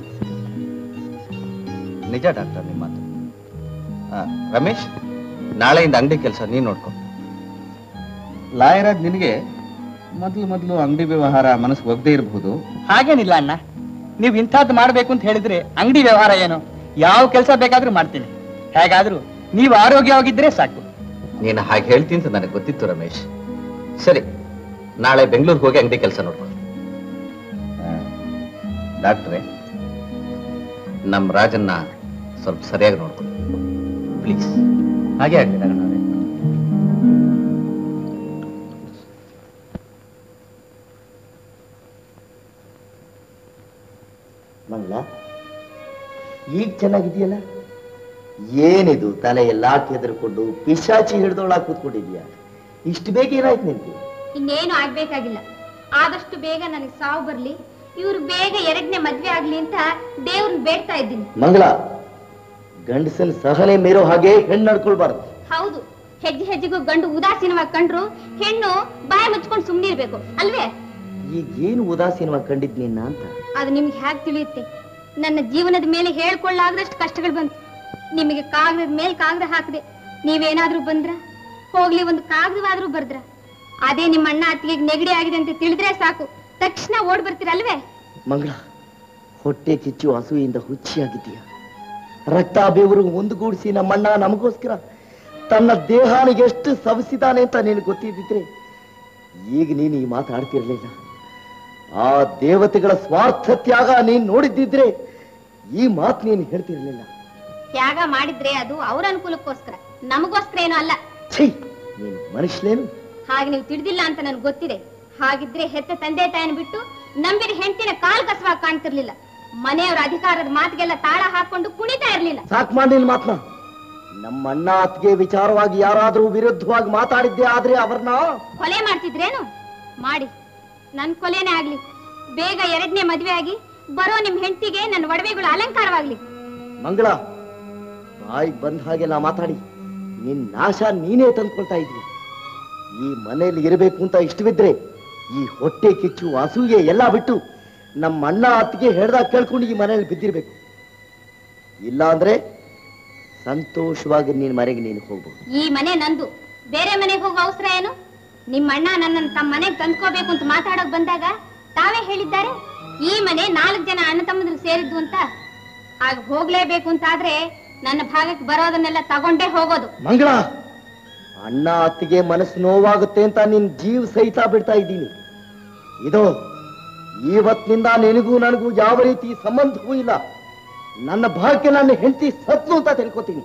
ನಿಜ ಡಾಕ್ಟರ್ ನಿಮ್ಮ ಮಾತು. ರಮೇಶ್, ನಾಳೆಯಿಂದ ಅಂಗಡಿ ಕೆಲಸ ನೀನ್ ನೋಡ್ಕೊ. ಲಾಯರಾಗಿ ನಿನಗೆ ಮೊದಲು ಮೊದಲು ಅಂಗಡಿ ವ್ಯವಹಾರ ಮನಸ್ಸಿಗೆ ಒಗ್ದೇ ಇರಬಹುದು. ಹಾಗೇನಿಲ್ಲ ಅಣ್ಣ, ನೀವು ಇಂಥದ್ದು ಮಾಡ್ಬೇಕು ಅಂತ ಹೇಳಿದ್ರೆ ಅಂಗಡಿ ವ್ಯವಹಾರ ಏನು, ಯಾವ ಕೆಲಸ ಬೇಕಾದ್ರೂ ಮಾಡ್ತೀನಿ. ಹೇಗಾದ್ರೂ ನೀವು ಆರೋಗ್ಯವಾಗಿದ್ರೆ ಸಾಕು. ನೀನು ಹಾಗೆ ಹೇಳ್ತೀನಿ ಅಂತ ನನಗೆ ಗೊತ್ತಿತ್ತು ರಮೇಶ್. ಸರಿ, ನಾಳೆ ಬೆಂಗಳೂರಿಗೆ ಹೋಗಿ ಅಂಗಡಿ ಕೆಲಸ ನೋಡ್ಕೊ. ಡಾಕ್ಟ್ರೇ, ನಮ್ಮ ರಾಜನ್ನ ಸ್ವಲ್ಪ ಸರಿಯಾಗಿ ನೋಡ್ಕೊ ಪ್ಲೀಸ್. ಹಾಗೆ ಆಗ್ಲಿ ರಾಘಣ್ಣವ್ರೆ. ಮಂಗಳ, ಈಗ ಚೆನ್ನಾಗಿದೆಯಲ್ಲ? ಏನಿದು ತಲೆ ಎಲ್ಲಾ ಕೆದರ್ಕೊಂಡು ಪಿಶಾಚಿ ಹಿಡ್ದೊಳ ಕೂತ್ಕೊಂಡಿದ್ಯಾ? ಇಷ್ಟು ಬೇಗ ಏನಾಯ್ತು ನಿನ್ಗೆ? ಇನ್ನೇನು ಆಗ್ಬೇಕಾಗಿಲ್ಲ, ಆದಷ್ಟು ಬೇಗ ನನಗೆ ಸಾವು ಬರ್ಲಿ, ಇವ್ರು ಬೇಗ ಎರಡನೇ ಮದ್ವೆ ಆಗ್ಲಿ ಅಂತ ದೇವ್ರನ್ನ ಬೇಡ್ತಾ ಇದ್ದೀನಿ. ಮಂಗಳ, ಗಂಡಸನ್ ಸಹನೆ ಮೇರೋ ಹಾಗೆ ಹೆಣ್ಣು ನಡ್ಕೊಳ್ಬಾರ್ದು. ಹೌದು, ಹೆಜ್ಜೆ ಹೆಜ್ಜೆಗೂ ಗಂಡು ಉದಾಸೀನವಾಗಿ ಕಂಡ್ರು ಹೆಣ್ಣು ಬಾಯಿ ಮುಚ್ಕೊಂಡು ಸುಮ್ನೆ ಇರ್ಬೇಕು ಅಲ್ವೇ? ಈಗ ಏನು ಉದಾಸೀನವಾಗಿ ಕಂಡಿದ್ ನಿನ್ನ ಅಂತ ಅದು ನಿಮ್ಗೆ ಹೇಗೆ ತಿಳಿಯುತ್ತೆ? ನನ್ನ ಜೀವನದ ಮೇಲೆ ಹೇಳ್ಕೊಳ್ಳಾಗದಷ್ಟು ಕಷ್ಟಗಳು ಬಂತು. ನಿಮಗೆ ಕಾಗದದ ಮೇಲೆ ಕಾಗದ ಹಾಕದೆ ನೀವೇನಾದ್ರೂ ಬಂದ್ರ, ಹೋಗ್ಲಿ ಒಂದು ಕಾಗದವಾದ್ರೂ ಬರ್ದ್ರ, ಅದೇ ನಿಮ್ಮ ಅಣ್ಣ ಅತ್ತಿಗೆ ನೆಗಡಿ ಆಗಿದೆ ಅಂತ ತಿಳಿದ್ರೆ ಸಾಕು, ತಕ್ಷಣ ಓಡ್ ಬರ್ತೀರಲ್ವೇ? ಮಂಗಳ, ಹೊಟ್ಟೆ ಕಿಚ್ಚು ಹಸುವಿಂದ ಹುಚ್ಚಿಯಾಗಿದ್ದೀಯ. ರಕ್ತ ಬೆವರು ಒಂದುಗೂಡಿಸಿ ನಮ್ಮಣ್ಣ ನಮಗೋಸ್ಕರ ತನ್ನ ದೇಹಾನಿಗೆ ಎಷ್ಟು ಸವಿಸಿದಾನೆ ಅಂತ ನೀನು ಗೊತ್ತಿದ್ದಿದ್ರೆ ಈಗ ನೀನು ಈ ಮಾತಾಡ್ತಿರ್ಲಿಲ್ಲ. ಆ ದೇವತೆಗಳ ಸ್ವಾರ್ಥ ತ್ಯಾಗ ನೀನ್ ನೋಡಿದ್ದಿದ್ರೆ ಈ ಮಾತು ನೀನು ಹೇಳ್ತಿರ್ಲಿಲ್ಲ. ತ್ಯಾಗ ಮಾಡಿದ್ರೆ ಅದು ಅವ್ರ ಅನುಕೂಲಕ್ಕೋಸ್ಕರ, ನಮಗೋಸ್ಕರ ಏನೋ ಅಲ್ಲ. ಛೀ, ನೀನು ಮನುಷ್ಯನೇನು? ಹಾಗೆ ನೀವು ತಿಳಿದಿಲ್ಲ ಅಂತ ನನ್ಗೆ ಗೊತ್ತಿದೆ. ಹಾಗಿದ್ರೆ ಹೆತ್ತ ತಂದೆ ತಾಯಿನ ಬಿಟ್ಟು ನಂಬಿದ ಹೆಂಡತಿನ ಕಾಲ್ ಕಸವಾಗಿ ಕಾಣ್ತಿರ್ಲಿಲ್ಲ. ಮನೆಯವರ ಅಧಿಕಾರದ ಮಾತಿಗೆಲ್ಲ ತಾಳ ಹಾಕೊಂಡು ಕುಣಿತಾ ಇರ್ಲಿಲ್ಲ. ಸಾಕ್ ಮಾಡಿ ನಿನ್ ಮಾತನ್ನ. ನಮ್ಮ ಅಣ್ಣ ಅತ್ತಿಗೆ ವಿಚಾರವಾಗಿ ಯಾರಾದ್ರೂ ವಿರುದ್ಧವಾಗಿ ಮಾತಾಡಿದ್ದೆ ಆದ್ರೆ ಅವ್ರನ್ನ ಕೊಲೆ ಮಾಡ್ತಿದ್ರೇನು? ಮಾಡಿ, ನನ್ ಕೊಲೆನೇ ಆಗ್ಲಿ. ಬೇಗ ಎರಡನೇ ಮದ್ವೆ ಆಗಿ ಬರೋ ನಿಮ್ ಹೆಂಡತಿಗೆ ನನ್ನ ಒಡವೆಗಳು ಅಲಂಕಾರವಾಗ್ಲಿ. ಮಂಗಳ, ಬಾಯಿಗೆ ಬಂದ ಹಾಗೆಲ್ಲ ಮಾತಾಡಿ ನಿನ್ ನಾಶ ನೀನೇ ತಂದ್ಕೊಳ್ತಾ ಇದ್ವಿ. ಈ ಮನೆಯಲ್ಲಿ ಇರಬೇಕು ಅಂತ ಇಷ್ಟವಿದ್ರೆ ಈ ಹೊಟ್ಟೆ ಕಿಚ್ಚು ಅಸೂಯೆ ಎಲ್ಲ ಬಿಟ್ಟು ನಮ್ಮ ಅಣ್ಣ ಅತ್ತಿಗೆ ಹೇಳ್ದಾಗ ಕೇಳ್ಕೊಂಡು ಈ ಮನೆಯಲ್ಲಿ ಬಿದ್ದಿರ್ಬೇಕು. ಇಲ್ಲ ಅಂದ್ರೆ ಸಂತೋಷವಾಗಿ ನೀನ್ ಮನೆಗೆ ನೀನು ಹೋಗ್ಬೋದು. ಈ ಮನೆ ನಂದು, ಬೇರೆ ಮನೆಗೆ ಹೋಗೋ ಅವಸರ ಏನು? ನಿಮ್ಮ ಅಣ್ಣ ನನ್ನನ್ನು ತಮ್ಮ ಮನೆಗೆ ತಂದ್ಕೋಬೇಕು ಅಂತ ಮಾತಾಡೋಕ್ ಬಂದಾಗ ತಾವೇ ಹೇಳಿದ್ದಾರೆ ಈ ಮನೆ ನಾಲ್ಕು ಜನ ಅಣ್ಣ ತಮ್ಮದ್ರು ಸೇರಿದ್ದು ಅಂತ. ಆಗ ಹೋಗ್ಲೇಬೇಕು ಅಂತ ಆದ್ರೆ ನನ್ನ ಭಾಗಕ್ಕೆ ಬರೋದನ್ನೆಲ್ಲ ತಗೊಂಡೇ ಹೋಗೋದು. ಮಂಗಳ, ಅಣ್ಣ ಅತ್ತಿಗೆ ಮನಸ್ಸು ನೋವಾಗುತ್ತೆ ಅಂತ ನಿನ್ ಜೀವ ಸಹಿತ ಬಿಡ್ತಾ ಇದ್ದೀನಿ. ಇದು ಇವತ್ತಿನಿಂದ ನಿನಗೂ ನನಗೂ ಯಾವ ರೀತಿ ಸಂಬಂಧವೂ ಇಲ್ಲ. ನನ್ನ ಭಾಗ್ಯ ನನ್ನ ಹೆಂಡತಿ ಸತ್ಲು ಅಂತ ತಿಳ್ಕೊತೀನಿ.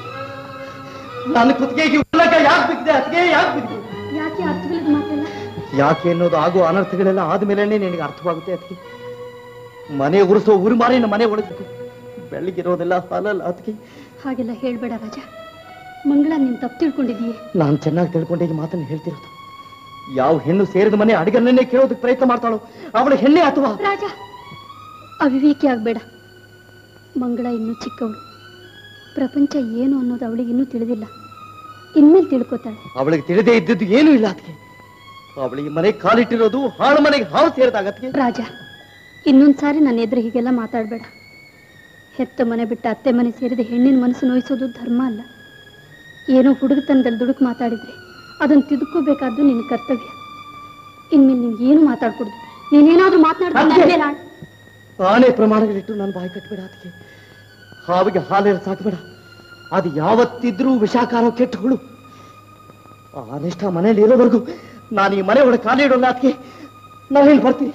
ನನ್ನ ಕುತ್ತಿಗೆಗೆ ಉಲ್ಲಕ ಯಾಕೆ ಬಿದ್ದಿದೆ? ಅತ್ತಿಗೆ ಯಾಕೆ ಬಿದ್ದಿದೆ? ಯಾಕೆ ಅರ್ಥವಿಲ್ಲದ ಮಾತೆಲ್ಲ? ಯಾಕೆ ಅನ್ನೋದು ಆಗುವ ಅನರ್ಥಗಳೆಲ್ಲ ಆದ್ಮೇಲೆ ನಿನಗೆ ಅರ್ಥವಾಗುತ್ತೆ. ಅದಕ್ಕೆ ಮನೆ ಉರಿಸೋ ಊರು ಮಾರಿನ ಮನೆ ಒಳಗಬೇಕು, ಬೆಳಗಿರೋದೆಲ್ಲ ಹಾಲಲ್ಲ. ಅದಕ್ಕೆ ಹಾಗೆಲ್ಲ ಹೇಳ್ಬೇಡ ರಾಜ. ಮಂಗಳ ನೀನ್ ತಪ್ಪು ತಿಳ್ಕೊಂಡಿದೀಯ. ನಾನು ಚೆನ್ನಾಗಿ ತಿಳ್ಕೊಂಡೆ ಈ ಮಾತನ್ನು ಹೇಳ್ತಿರೋದು. ಯಾವ ಹೆಣ್ಣು ಸೇರಿದ ಮನೆ ಅಡಿಗನ್ನೇ ಕೇಳೋದಕ್ಕೆ ಪ್ರಯತ್ನ ಮಾಡ್ತಾಳೋ ಅವಳ ಹೆಣ್ಣೆ ಅಥವಾ ರಾಜ ಅವಿವೇಕಿ ಆಗ್ಬೇಡ. ಮಂಗಳ ಇನ್ನೂ ಚಿಕ್ಕವಳು, ಪ್ರಪಂಚ ಏನು ಅನ್ನೋದು ಅವಳಿಗೆ ಇನ್ನೂ ತಿಳಿದಿಲ್ಲ. ಇನ್ಮೇಲೆ ತಿಳ್ಕೊತಾಳೆ. ಅವಳಿಗೆ ತಿಳಿದೇ ಇದ್ದದ್ದು ಏನೂ ಇಲ್ಲ. ಅದಕ್ಕೆ ಅವಳಿಗೆ ಮನೆ ಕಾಲಿಟ್ಟಿರೋದು ಹಾಳು ಮನೆಗೆ ಹಾವು ಸೇರಿದಾಗತ್ತೆ. ರಾಜ ಇನ್ನೊಂದ್ಸಾರಿ ನನ್ನ ಎದುರು ಹೀಗೆಲ್ಲ ಮಾತಾಡ್ಬೇಡ. ಹೆತ್ತ ಮನೆ ಬಿಟ್ಟ ಅತ್ತೆ ಮನೆ ಸೇರಿದ ಹೆಣ್ಣಿನ ಮನಸ್ಸು ನೋಯಿಸೋದು ಧರ್ಮ ಅಲ್ಲ. ಏನೋ ಹುಡುಗತನದಲ್ಲಿ ದುಡುಕು ಮಾತಾಡಿದ್ರೆ ಅದನ್ನು ತಿದ್ಕೋಬೇಕಾದ್ದು ನಿನ್ನ ಕರ್ತವ್ಯ. ಇನ್ಮೇಲೆ ನೀವು ಏನು ಮಾತಾಡ್ಕೊಡ್ದು. ನೀನೇನಾದ್ರೂ ಮಾತನಾಡ್ತಾರೆ ಆನೆ ಪ್ರಮಾಣಗಳಿಟ್ಟು ನನ್ನ ಬಾಯಿ ಕಟ್ಬೇಡ. ಅದಕ್ಕೆ ಹಾವಿಗೆ ಹಾಲೇರು ಸಾಕಬೇಡ. ಅದು ಯಾವತ್ತಿದ್ರೂ ವಿಷಾಕಾರ ಕೆಟ್ಟಗಳು. ಅನಿಷ್ಟ ಮನೇಲಿ ಇರೋವರೆಗೂ ನಾನು ಈ ಮನೆ ಒಳಗೆ ಖಾಲಿ ಇಡೋಲ್ಲ. ಅದಕ್ಕೆ ನಾನು ಹೇಳಿ ಬರ್ತೀನಿ.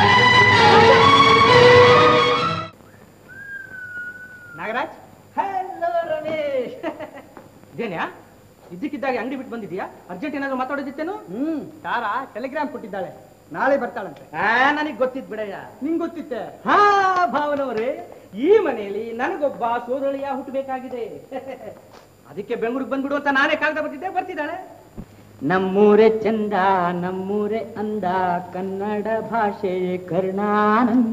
ನಾಗರಾಜ್, ಹಲೋ ರಮೇಶ್. ಇದೇನ್ಯಾ ಇದ್ದಕ್ಕಿದ್ದಾಗ ಅಂಗಡಿ ಬಿಟ್ಟು ಬಂದಿದ್ಯಾ? ಅರ್ಜೆಂಟ್ ಏನಾದ್ರು ಮಾತಾಡೋದಿತ್ತೇನು? ಹ್ಮ್ ತಾರಾ ಟೆಲಿಗ್ರಾಮ್ ಕೊಟ್ಟಿದ್ದಾಳೆ, ನಾಳೆ ಬರ್ತಾಳಂತೆ. ನನಗೆ ಗೊತ್ತಿದ್ ಬಿಡಯ್ಯ. ನಿಂಗ್ ಗೊತ್ತಿತ್ತೆ? ಹಾ ಭಾವನವರೇ, ಈ ಮನೆಯಲ್ಲಿ ನನಗೊಬ್ಬ ಸೋದಳಿಯ ಹುಟ್ಟಬೇಕಾಗಿದೆ. ಅದಕ್ಕೆ ಬೆಂಗಳೂರಿಗೆ ಬಂದ್ಬಿಡು ಅಂತ ನಾನೇ ಕಾಗದ ಬರ್ತಿದ್ದೆ. ಬರ್ತಿದ್ದಾಳೆ. ನಮ್ಮೂರೇ ಚಂದ, ನಮ್ಮೂರೇ ಅಂದ, ಕನ್ನಡ ಭಾಷೆ ಕರ್ಣಾನಂದ.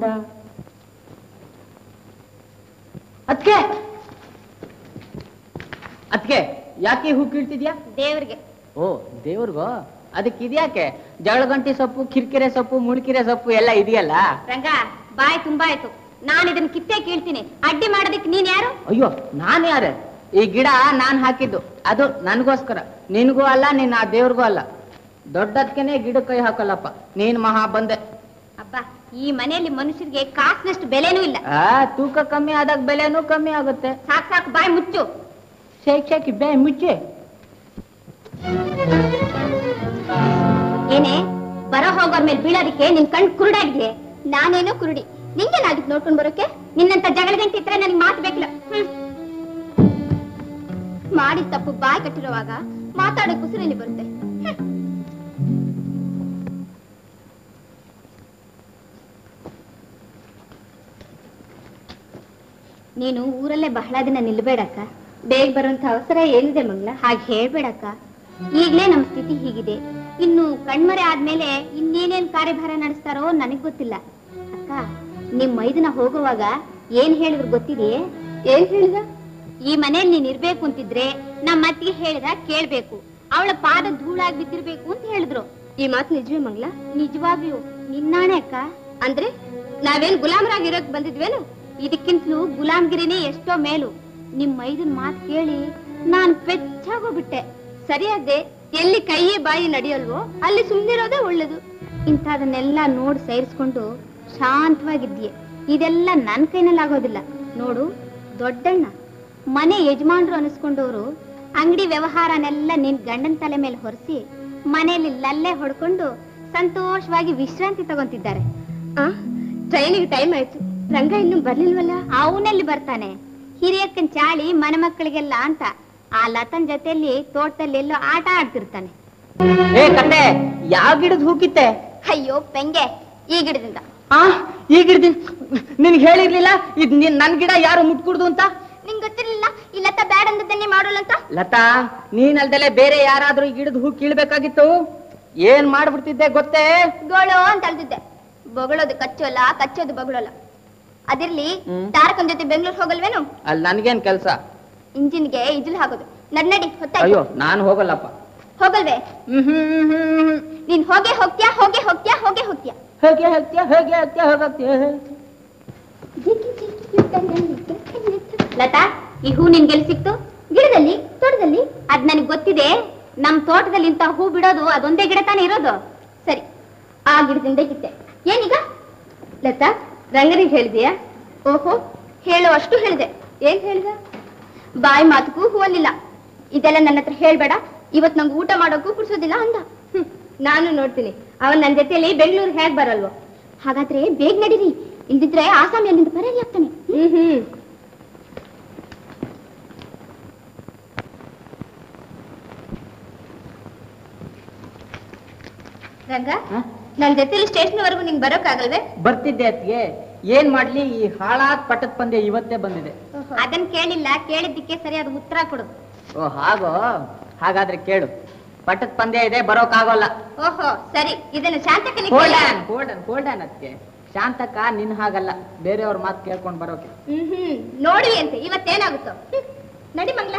ಅದ್ಕೆ ಅದ್ಕೆ ಯಾಕೆ ಹೂ ಕೀಳ್ತಿದ್ಯಾ? ದೇವ್ರಿಗೆ. ಓ ದೇವ್ರಿಗೋ? ಅದಕ್ಕೆ ಇದ್ಯಾಕೆ? ಜಗಳಗಂಟಿ ಸೊಪ್ಪು, ಕಿರ್ಕಿರೆ ಸೊಪ್ಪು, ಮುಳ್ಕಿರೆ ಸೊಪ್ಪು ಎಲ್ಲ ಇದೆಯಲ್ಲ. ರಂಗ ಬಾಯ್ ತುಂಬಾ ಆಯ್ತು. ನಾನು ಇದನ್ನ ಕಿತ್ತೇ ಕೀಳ್ತೀನಿ. ಅಡ್ಡಿ ಮಾಡೋದಕ್ಕೆ ನೀನ್ ಯಾರು? ಅಯ್ಯೋ ನಾನ್ ಯಾರು? ಈ ಗಿಡ ನಾನ್ ಹಾಕಿದ್ದು, ಅದು ನನ್ಗೋಸ್ಕರ. ನಿನ್ಗೂ ಅಲ್ಲ, ನಿನ್ನ ಆ ದೇವ್ರಿಗೂ ಅಲ್ಲ. ದೊಡ್ಡದ್ಕೆನೆ ಗಿಡ ಕೈ ಹಾಕಲ್ಲಪ್ಪ. ನೀನ್ ಮಹಾ ಬಂದೆ. ಅಬ್ಬಾ, ಈ ಮನೆಯಲ್ಲಿ ಮನುಷ್ಯರಿಗೆ ಕಾಸಿನಷ್ಟು ಬೆಲೆನೂ ಇಲ್ಲ. ಆ ತೂಕ ಕಮ್ಮಿ ಆದಾಗ ಬೆಲೆನೂ ಕಮ್ಮಿ ಆಗುತ್ತೆ. ಸಾಕ್ ಸಾಕು, ಬಾಯ್ ಮುಚ್ಚು. ಶೇಕ್ ಶೇಕ್ ಬೇ ಮುಚ್ಚೆ. ಏನೇ ಬರೋ ಹೋಗೋರ್ ಮೇಲೆ ಬೀಳೋದಕ್ಕೆ ನಿನ್ ಕಣ್ ಕುರುಡಾಗಿದೆ. ನಾನೇನೋ ಕುರುಡಿ, ನಿಂಗೇನಾಗಿತ್ತು ನೋಡ್ಕೊಂಡ್ ಬರೋಕೆ? ನಿನ್ನಂತ ಜಗಳ ಗಂಟೆ ಇದ್ರೆ ನನಗೆ ಮಾತು ಬೇಕಿಲ್ಲ. ಹ್ಮ್ ಮಾಡಿದ ತಪ್ಪು ಬಾಯ್ ಕಟ್ಟಿರುವಾಗ ಮಾತಾಡೋ ಕುಸಿರಲ್ಲಿ ಬರುತ್ತೆ. ನೀನು ಊರಲ್ಲೇ ಬಹಳ ದಿನ ನಿಲ್ಬೇಡಕ್ಕ. ಬೇಗ ಬರುವಂತ ಅವಸರ ಏನಿದೆ ಮಂಗ್ಲ? ಹಾಗೆ ಹೇಳ್ಬೇಡಕ್ಕ. ಈಗ್ಲೇ ನಮ್ ಸ್ಥಿತಿ ಹೀಗಿದೆ. ಇನ್ನು ಕಣ್ಮರೆ ಆದ್ಮೇಲೆ ಇನ್ನೇನೇನ್ ಕಾರ್ಯಭಾರ ನಡೆಸ್ತಾರೋ ನನಗ್ ಗೊತ್ತಿಲ್ಲ. ಅಕ್ಕ, ನಿಮ್ ಮೈದನ ಹೋಗುವಾಗ ಏನ್ ಹೇಳಿದ್ರು ಗೊತ್ತಿದೆಯೇ? ಏನ್ ಹೇಳಿದ? ಈ ಮನೇಲಿ ನೀನ್ ಇರ್ಬೇಕು ಅಂತಿದ್ರೆ ನಮ್ಮ ಅತ್ತಿಗೆ ಹೇಳಿದ ಕೇಳ್ಬೇಕು, ಅವಳ ಪಾದ ಧೂಳಾಗಿ ಬಿದ್ದಿರ್ಬೇಕು ಅಂತ ಹೇಳಿದ್ರು. ಈ ಮಾತು ನಿಜವೇ ಮಂಗ್ಲ? ನಿಜವಾಗ್ಲೂ ನಿನ್ನಾಣೆ ಅಕ್ಕ. ಅಂದ್ರೆ ನಾವೇನ್ ಗುಲಾಮರಾಗಿರೋಕ್ ಬಂದಿದ್ವೇನು? ಇದಕ್ಕಿಂತಲೂ ಗುಲಾಮ್ಗಿರಿನೇ ಎಷ್ಟೋ ಮೇಲು. ನಿಮ್ ಮೈದನ್ ಮಾತು ಕೇಳಿ ನಾನ್ ಪೆಚ್ಚಾಗೋಗ್ಬಿಟ್ಟೆ. ಸರಿಯಾದೆ, ಎಲ್ಲಿ ಕೈಯೇ ಬಾಯಿ ನಡೆಯಲ್ವೋ ಅಲ್ಲಿ ಸುಮ್ನಿರೋದೇ ಒಳ್ಳೇದು. ಇಂಥದನ್ನೆಲ್ಲ ನೋಡಿ ಸೇರಿಸ್ಕೊಂಡು ಶಾಂತವಾಗಿದ್ಯೆ. ಇದೆಲ್ಲ ನನ್ ಕೈನಲ್ಲಿ ಆಗೋದಿಲ್ಲ ನೋಡು. ದೊಡ್ಡಣ್ಣ ಮನೆ ಯಜಮಾನ್ರು ಅನಿಸ್ಕೊಂಡವ್ರು ಅಂಗಡಿ ವ್ಯವಹಾರನೆಲ್ಲ ನಿನ್ ಗಂಡನ ತಲೆ ಮೇಲೆ ಹೊರಿಸಿ ಮನೆಯಲ್ಲಿ ಲಲ್ಲೆ ಹೊಡ್ಕೊಂಡು ಸಂತೋಷವಾಗಿ ವಿಶ್ರಾಂತಿ ತಗೊಂತಿದ್ದಾರೆ. ಆ ಟ್ರೈನಿಗೆ ಟೈಮ್ ಆಯ್ತು. ರಂಗ ಇನ್ನು ಬರ್ಲಿಲ್ವಲ್ಲ? ಅವನಲ್ಲಿ ಬರ್ತಾನೆ. ಹಿರಿಯಕ್ಕನ್ ಚಾಳಿ ಮನೆ ಮಕ್ಕಳಿಗೆಲ್ಲ ಅಂತ ಆ ಲತನ್ ಜೊತೆಯಲ್ಲಿ ತೋಟದಲ್ಲಿ ಎಲ್ಲೋ ಆಟ ಆಡ್ತಿರ್ತಾನೆ. ಏ ಕತೆ, ಯಾವ ಗಿಡದ ಹೂಕಿತ್ತೆ? ಅಯ್ಯೋ ಪೆಂಗೆ, ಈ ಗಿಡದಿಂದ. ಆ ಈ ಗಿಡದಿಂದ? ನಿನ್ಗೆ ಹೇಳಿರ್ಲಿಲ್ಲ ಇದ್ ನೀನ್ ನನ್ ಗಿಡ ಯಾರು ಮುಟ್ಕೂಡ್ದು ಅಂತ? ನಿಂಗ್ ಗೊತ್ತಿರ್ಲಿಲ್ಲ ಈ ಲತಾ ಬ್ಯಾಡ್ ಅಂದದ್ದನ್ನೇ ಮಾಡೋಲ್ಲ ಅಂತ? ಲತಾ, ನೀನಲ್ದಲೆ ಬೇರೆ ಯಾರಾದ್ರೂ ಈ ಗಿಡದ ಹೂ ಕೀಳ್ಬೇಕಾಗಿತ್ತು. ಏನ್ ಮಾಡ್ಬಿಡ್ತಿದ್ದೆ ಗೊತ್ತೇ? ಗೋಳೋ ಅಂತ ಅಳ್ತಿದ್ದೆ. ಬೊಗಳೋದು ಕಚ್ಚೋಲ್ಲ, ಕಚ್ಚೋದು ಬಗಳೋಲ್ಲ. ಅದಿರ್ಲಿ, ತಾರಕನ್ ಜೊತೆ ಬೆಂಗಳೂರು ಹೋಗಲ್ವೇನು? ಅಲ್ಲಿ ನನ್ಗೇನ್ ಕೆಲ್ಸ? ಇಂಜಿನ್ಗೆ ಇಜಲ್ ಹಾಕೋದು. ನನ್ನಡಿ ಹೊತ್ತಾಯ್ತು. ಅಯ್ಯೋ ನಾನು ಹೋಗಲ್ಲಪ್ಪ. ಹೋಗಲ್ವೇ? ನೀನ್ ಹೋಗೇ ಹೋಗ್ತೀಯಾ, ಹೋಗೇ ಹೋಗ್ತೀಯಾ, ಹೋಗೇ ಹೋಗ್ತೀಯಾ? ಹೋಗೇ ಹೋಗ್ತೀಯಾ, ಹೋಗೇ ಹೋಗ್ತೀಯಾ, ಹೋಗತ್ತೀಯ. ಲತಾ, ಈ ಹೂ ನಿನ್ಗೆಲ್ಲಿ ಸಿಕ್ತು? ಗಿಡದಲ್ಲಿ, ತೋಟದಲ್ಲಿ? ಅದ್ ನನಗ್ ಗೊತ್ತಿದೆ. ನಮ್ ತೋಟದಲ್ಲಿ ಇಂತ ಹೂ ಬಿಡೋದು ಅದೊಂದೇ ಗಿಡ ತಾನೇ ಇರೋದು. ಸರಿ, ಆ ಗಿಡದಿಂದ ಕಿತ್ತೆ. ಏನೀಗ? ಲತಾ, ರಂಗನಿಗೆ ಹೇಳಿದೆಯಾ? ಓಹೋ, ಹೇಳೋ ಅಷ್ಟು ಹೇಳಿದೆ. ಏನ್ ಹೇಳಿದ? ಬಾಯಿ ಮಾತಕ್ಕೂ ಹೂ ಅಲ್ಲಿಲ್ಲ. ಇದೆಲ್ಲ ನನ್ನ ಹತ್ರ ಹೇಳ್ಬೇಡ, ಇವತ್ ನಂಗೆ ಊಟ ಮಾಡೋಕ್ಕೂ ಕುಡ್ಸೋದಿಲ್ಲ ಅಂದ. ಹ್ಮ್ ನಾನು ನೋಡ್ತೀನಿ ಅವನ್ ನನ್ನ ಜೊತೆಯಲ್ಲಿ ಬೆಂಗಳೂರಿಗೆ ಹೇಗ್ ಬರಲ್ವೋ. ಹಾಗಾದ್ರೆ ಬೇಗ ನಡೀರಿ, ಇಲ್ದಿದ್ರೆ ಆಸಾಮಿ ಅಲ್ಲಿಂದ ಪರಾರಿ ಆಗ್ತಾನೆ. ಹ್ಮ್ ಹ್ಮ್ ರಂಗ ನನ್ ಜೊತೆಲಿ ಸ್ಟೇಷನ್ ವರೆಗೂ ನಿಂಗೆ ಬರೋಕ್ಕಾಗಲ್ವೇ? ಬರ್ತಿದ್ದೆ ಅತ್ತಿಗೆ, ಏನ್ ಮಾಡ್ಲಿ ಈ ಹಾಳಾದ ಪಟ್ಟದ ಪಂದ್ಯ ಇವತ್ತೇ ಬಂದಿದೆ. ಅದನ್ ಕೇಳಿಲ್ಲ, ಕೇಳಿದ್ದಕ್ಕೆ ಸರಿಯಾದ ಉತ್ತರ ಕೊಡು. ಓ ಹಾಗೋ, ಹಾಗಾದ್ರೆ ಕೇಳು. ಪಟ್ಟದ ಪಂದ್ಯ ಇದೆ, ಬರೋಕ್ಕಾಗೋಲ್ಲ. ಓಹೋ ಸರಿ, ಇದನ್ನು ಶಾಂತಕ್ಕನಿಗೆ ಹೋಲ್ಡನ್ ಹೋಲ್ಡನ್ ಹೋಲ್ಡನ್ ಅತ್ತಿಗೆ, ಶಾಂತಕ್ಕ ನಿನ್ ಹಾಗಲ್ಲ, ಬೇರೆಯವ್ರ ಮಾತು ಕೇಳ್ಕೊಂಡ್ ಬರೋಕೆ. ಹ್ಮ್ ಹ್ಮ್ ನೋಡ್ವಿ ಅಂತೆ ಇವತ್ತೇನಾಗುತ್ತೋ. ನಡಿ ಮಂಗ್ಲ.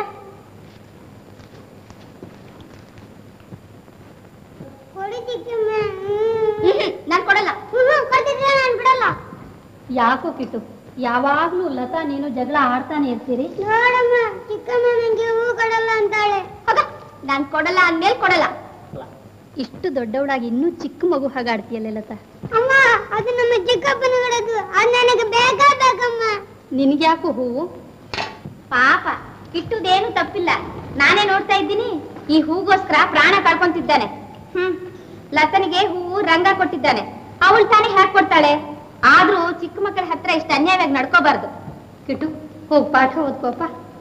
ನಾನ್ ಕೊಡಲ್ಲ. ಬಿಡಲ್ಲ. ಯಾಕೋ ಕಿಟ್ಟು, ಯಾವಾಗ್ಲೂ ಲತಾ ನೀನು ಜಗಳ ಆಡ್ತಾನೆ ಇರ್ತೀರಿ? ನೋಡಮ್ಮ, ಚಿಕ್ಕಮ್ಮ ನಂಗೆ ಹೂ ಕೊಡಲ್ಲ ಅಂತಾಳೆ. ನಾನ್ ಕೊಡಲ್ಲ ಅಂದ್ಮೇಲೆ ಕೊಡಲ್ಲ. ಇಷ್ಟು ದೊಡ್ಡವಳಾಗಿ ಇನ್ನೂ ಚಿಕ್ಕ ಮಗು ಹಾಗಾಡ್ತೀಯಲ್ಲ ಲತಾ? ಅಮ್ಮ, ಅದು ನಮ್ಮ ಚಿಕ್ಕಪ್ಪನ ಕೊಡೋದು, ಅದು ನನಗೆ ಬೇಕಾ ಬೇಕಮ್ಮ. ನಿನ್ಗ್ಯಾಕೋ ಹೂವು? ಪಾಪ ಕಿಟ್ಟುದೇನು ತಪ್ಪಿಲ್ಲ, ನಾನೇ ನೋಡ್ತಾ ಇದ್ದೀನಿ. ಈ ಹೂಗೋಸ್ಕರ ಪ್ರಾಣ ಕಳ್ಕೊಂತಿದ್ದಾನೆ. ಹ್ಮ್ ಲತನಿಗೆ ಹೂವು ರಂಗ ಕೊಟ್ಟಿದ್ದಾನೆ, ಅವಳು ತಾನೇ ಹ್ಯಾಕ್ ಕೊಡ್ತಾಳೆ? ಆದ್ರೂ ಚಿಕ್ಕ ಮಕ್ಕಳ ಹತ್ರ ಇಷ್ಟು ಅನ್ಯಾಯವಾಗಿ ನಡ್ಕೋಬಾರ್ದು. ಕಿಟ್ಟು ಹೋಗ್ ಪಾಠ ಓದ್ಕೋಪ.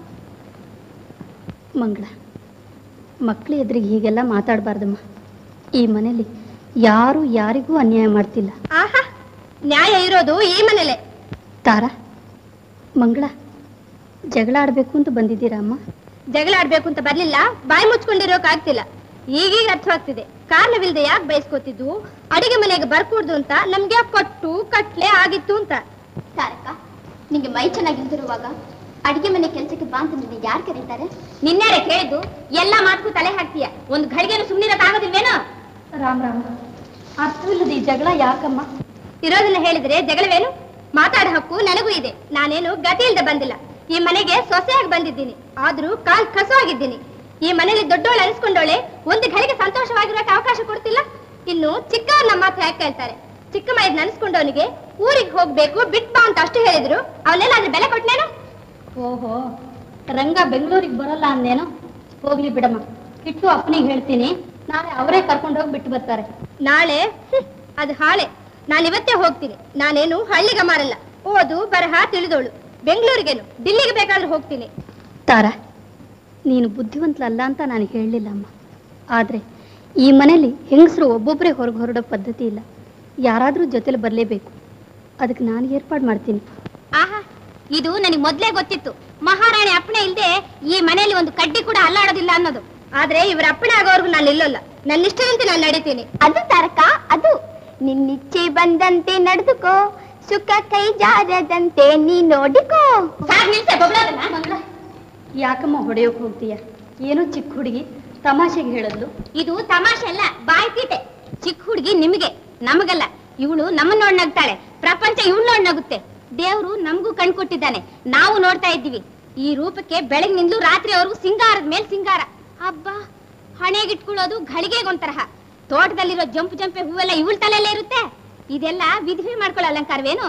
ಮಂಗಳ, ಮಕ್ಳ ಎದುರಿಗೆ ಹೀಗೆಲ್ಲ ಮಾತಾಡಬಾರ್ದಮ್ಮ. ಈ ಮನೇಲಿ ಯಾರು ಯಾರಿಗೂ ಅನ್ಯಾಯ ಮಾಡ್ತಿಲ್ಲ. ಆಹಾ, ನ್ಯಾಯ ಇರೋದು ಈ ಮನೇಲೆ. ತಾರಾ, ಮಂಗಳ, ಜಗಳ ಆಡ್ಬೇಕು ಅಂತ ಬಂದಿದ್ದೀರಾ ಅಮ್ಮ? ಜಗಳ ಆಡ್ಬೇಕು ಅಂತ ಬರ್ಲಿಲ್ಲ, ಬಾಯಿ ಮುಚ್ಕೊಂಡಿರೋಕಾಗ್ತಿಲ್ಲ. ಈಗೀಗ ಅರ್ಥವಾಗ್ತಿದೆ, ಕಾರಣವಿಲ್ದೆ ಯಾಕೆ ಬಯಸ್ಕೋತಿದ್ವು, ಅಡಿಗೆ ಮನೆಗೆ ಬರ್ಕೂಡ್ದು ಅಂತ ನಮ್ಗೆ ಕೊಟ್ಟು ಕಟ್ಲೆ ಆಗಿತ್ತು ಅಂತ. ತಾರಕ, ನಿಂಗೆ ಮೈ ಚೆನ್ನಾಗಿಲ್ದಿರುವಾಗ ಅಡಿಗೆ ಮನೆ ಕೆಲಸಕ್ಕೆ ಬಾ ಅಂತ ನಿನ್ನೆ ಯಾರು ಕರೀತಾರೆ? ನಿನ್ನೆರೆ ಕೇಳಿದ್ದು ಎಲ್ಲಾ ಮಾತಕ್ಕೂ ತಲೆ ಹಾಕ್ತೀಯ, ಒಂದು ಘಳಿಗೆನು ಸುಮ್ಮನಿರಕ್ಕಾಗೋದಿಲ್ವೇನೋ? ರಾಮ್ ರಾಮ್, ಅರ್ಥವಿಲ್ಲದ ಈ ಜಗಳ ಯಾಕಮ್ಮ? ಇರೋದನ್ನ ಹೇಳಿದ್ರೆ ಜಗಳವೇನು? ಮಾತಾಡ ಹಕ್ಕು ನನಗೂ ಇದೆ. ನಾನೇನು ಗತಿ ಇಲ್ದೆ ಬಂದಿಲ್ಲ, ಈ ಮನೆಗೆ ಸೊಸೆಯಾಗಿ ಬಂದಿದ್ದೀನಿ. ಆದ್ರೂ ಕಾಲ್ ಕಸವಾಗಿದ್ದೀನಿ. ಈ ಮನೇಲಿ ದೊಡ್ಡವಳು ಅನಿಸ್ಕೊಂಡವಳೆ ಒಂದು ಘಳಿಗೆ ಸಂತೋಷವಾಗಿರೋಕೆ ಅವಕಾಶ ಕೊಡ್ತಿಲ್ಲ. ಇನ್ನು ಚಿಕ್ಕವ್ರ ನಮ್ಮ ಮಾತು ಯಾಕೆ ಹೇಳ್ತಾರೆ? ಚಿಕ್ಕ ಮೈದ್ ನೆನೆಸ್ಕೊಂಡವನಿಗೆ ಊರಿಗೆ ಹೋಗ್ಬೇಕು ಬಿಟ್ಬಾ ಅಂತ ಅಷ್ಟು ಹೇಳಿದ್ರು, ಅವನೆಲ್ಲಾದ್ರೂ ಬೆಲೆ ಕೊಟ್ನೇನು? ಓಹೋ, ರಂಗ ಬೆಂಗಳೂರಿಗೆ ಬರಲ್ಲ ಅಂದೇನು? ಹೋಗ್ಲಿ ಬಿಡಮ್ಮ, ಕಿಟ್ಟು ಅಪ್ಪನಿಗೆ ಹೇಳ್ತೀನಿ, ನಾಳೆ ಅವರೇ ಕರ್ಕೊಂಡೋಗಿ ಬಿಟ್ಟು ಬರ್ತಾರೆ. ನಾಳೆ? ಅದು ಹಾಳೆ. ನಾನು ಇವತ್ತೇ ಹೋಗ್ತೀನಿ. ನಾನೇನು ಹಳ್ಳಿಗೆ ಮಾರಲ್ಲ, ಓದು ಬರಹ ತಿಳಿದೋಳು. ಬೆಂಗಳೂರಿಗೇನು ದಿಲ್ಲಿಗೆ ಬೇಕಾದ್ರೂ ಹೋಗ್ತೀನಿ. ತಾರಾ, ನೀನು ಬುದ್ಧಿವಂತಲಲ್ಲ ಅಂತ ನಾನು ಹೇಳಲಿಲ್ಲ ಅಮ್ಮ. ಆದರೆ ಈ ಮನೇಲಿ ಹೆಂಗಸರು ಒಬ್ಬೊಬ್ಬರೇ ಹೊರಗೆ ಹೊರಡೋ ಪದ್ಧತಿ ಇಲ್ಲ, ಯಾರಾದರೂ ಜೊತೆಲಿ ಬರಲೇಬೇಕು. ಅದಕ್ಕೆ ನಾನು ಏರ್ಪಾಡು ಮಾಡ್ತೀನಿ. ಆಹಾ, ಇದು ನನಗೆ ಮೊದಲೇ ಗೊತ್ತಿತ್ತು. ಮಹಾರಾಣಿ ಅಪ್ಪಣೆ ಇಲ್ಲದೆ ಈ ಮನೆಯಲ್ಲಿ ಒಂದು ಕಡ್ಡಿ ಕೂಡ ಅಲ್ಲಾಡೋದಿಲ್ಲ ಅನ್ನೋದು. ಆದ್ರೆ ಇವರ ಅಪ್ಪಣೆ ಆಗೋವರೆಗೂ ನಾನು ನಿಲ್ಲಲ್ಲ. ನನ್ನ ಇಷ್ಟದಂತೆ ನಾನು ನಡೀತೀನಿ. ಅದು ತಾರಕ, ಅದು ನಿನ್ನಿಚ್ಛೆ ಬಂದಂತೆ ನಡೆದುಕೋ, ಸುಖ ಕೈ ಜಾರದಂತೆ ನೀ ನೋಡಿಕೋ. ಯಾಕಮ್ಮ ಹೊಡೆಯೋಕೆ ಹೋಗ್ತೀಯ? ಏನೋ ಚಿಕ್ಕ ಹುಡುಗಿ ತಮಾಷೆಗೆ ಹೇಳದ್ಲು. ಇದು ತಮಾಷೆ ಅಲ್ಲ, ಬಾಯಿ ತೀಟೆ. ಚಿಕ್ಕ ಹುಡುಗಿ ನಿಮಗೆ, ನಮಗಲ್ಲ. ಇವಳು ನಮ್ಮನ್ನ ನೋಡಿ ನಗ್ತಾಳೆ, ಪ್ರಪಂಚ ಇವಳು ನೋಡಿ ನಗುತ್ತೆ. ದೇವ್ರು ನಮಗೂ ಕಣ್ ಕೊಟ್ಟಿದ್ದಾನೆ, ನಾವು ನೋಡ್ತಾ ಇದ್ದೀವಿ. ಈ ರೂಪಕ್ಕೆ ಬೆಳಗ್ನಿಂದಲೂ ರಾತ್ರಿವರೆಗೂ ಸಿಂಗಾರದ ಮೇಲೆ ಸಿಂಗಾರ. ಹಬ್ಬ, ಹಣೆಗಿಟ್ಕೊಳ್ಳೋದು ಘಳಿಗೆಗೊಂತರಹ. ತೋಟದಲ್ಲಿರೋ ಜಂಪು ಜಂಪೆ ಹೂವೆಲ್ಲ ಇವಳ ತಲೆಯಲ್ಲೇ ಇರುತ್ತೆ. ಇದೆಲ್ಲ ವಿಧವೆ ಮಾಡ್ಕೊಳ್ಳೋ ಅಲಂಕಾರವೇನು?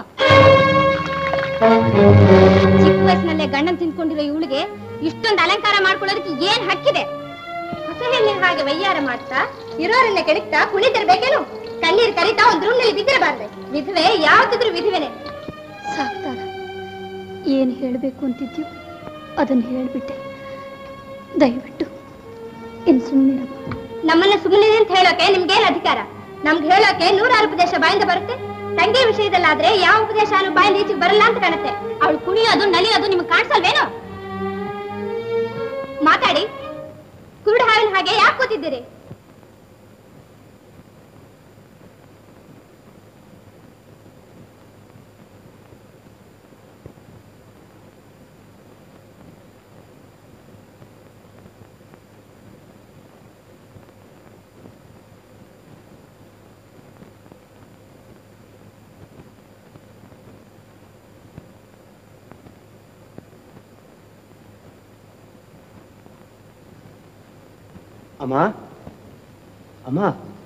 ಚಿಕ್ಕ ವಯಸ್ಸಿನಲ್ಲೇ ಗಂಡನ್ ತಿನ್ಕೊಂಡಿರೋ ಇವಳಿಗೆ ಇಷ್ಟೊಂದು ಅಲಂಕಾರ ಮಾಡ್ಕೊಳ್ಳೋದಕ್ಕೆ ಏನ್ ಹಕ್ಕಿದೆ? ಹೊಸ ಹೆಣ್ಣಿನ ಹಾಗೆ ವಯ್ಯಾರ ಮಾಡ್ತಾ ಇರೋರನ್ನ ಕೆಡಕ್ತಾ ಕುಣಿತಿರ್ಬೇಕೇನು? ಕಣ್ಣೀರ್ ಕರಿತಾ ಒಂದ್ ರೂಮ್ನಲ್ಲಿ ಬಿದ್ದಿರಬಾರ್ದೆ. ವಿಧವೆ ಯಾವತ್ತಿದ್ರು ವಿಧವೆನೆ. ಸಾಕ್ತಾರ, ಏನ್ ಹೇಳ್ಬೇಕು ಅಂತಿದ್ಯೋ ಅದನ್ನ ಹೇಳ್ಬಿಟ್ಟೆ. ದಯವಿಟ್ಟು ಇನ್ ಸುಮ್ಮನಿರಮ್ಮ. ನಮ್ಮನ್ನ ಸುಮ್ಮನೆ ಅಂತ ಹೇಳೋಕೆ ನಿಮ್ಗೇನ್ ಅಧಿಕಾರ? ನಮ್ಗೆ ಹೇಳೋಕೆ ನೂರಾರು ಉಪದೇಶ ಬಾಯಿಂದ ಬರುತ್ತೆ. ತಂಗಿ ವಿಷಯದಲ್ಲಾದ್ರೆ ಯಾವ ಉಪದೇಶನೂ ಬಾಯಿಂದ ಈಚೆಗೆ ಬರಲ್ಲ ಅಂತ ಕಾಣುತ್ತೆ. ಅವಳು ಕುಣಿಯೋದು ನಲಿಯೋದು ನಿಮ್ಗೆ ಕಾಣಿಸಲ್ವೇನೋ? ಮಾತಾಡಿ. ಕುರುಡು ಹಾವಿನ ಹಾಗೆ ಯಾಕೆ ಕೂತಿದ್ದೀರಿ? ಅಮ್ಮ ಅಮ್ಮ,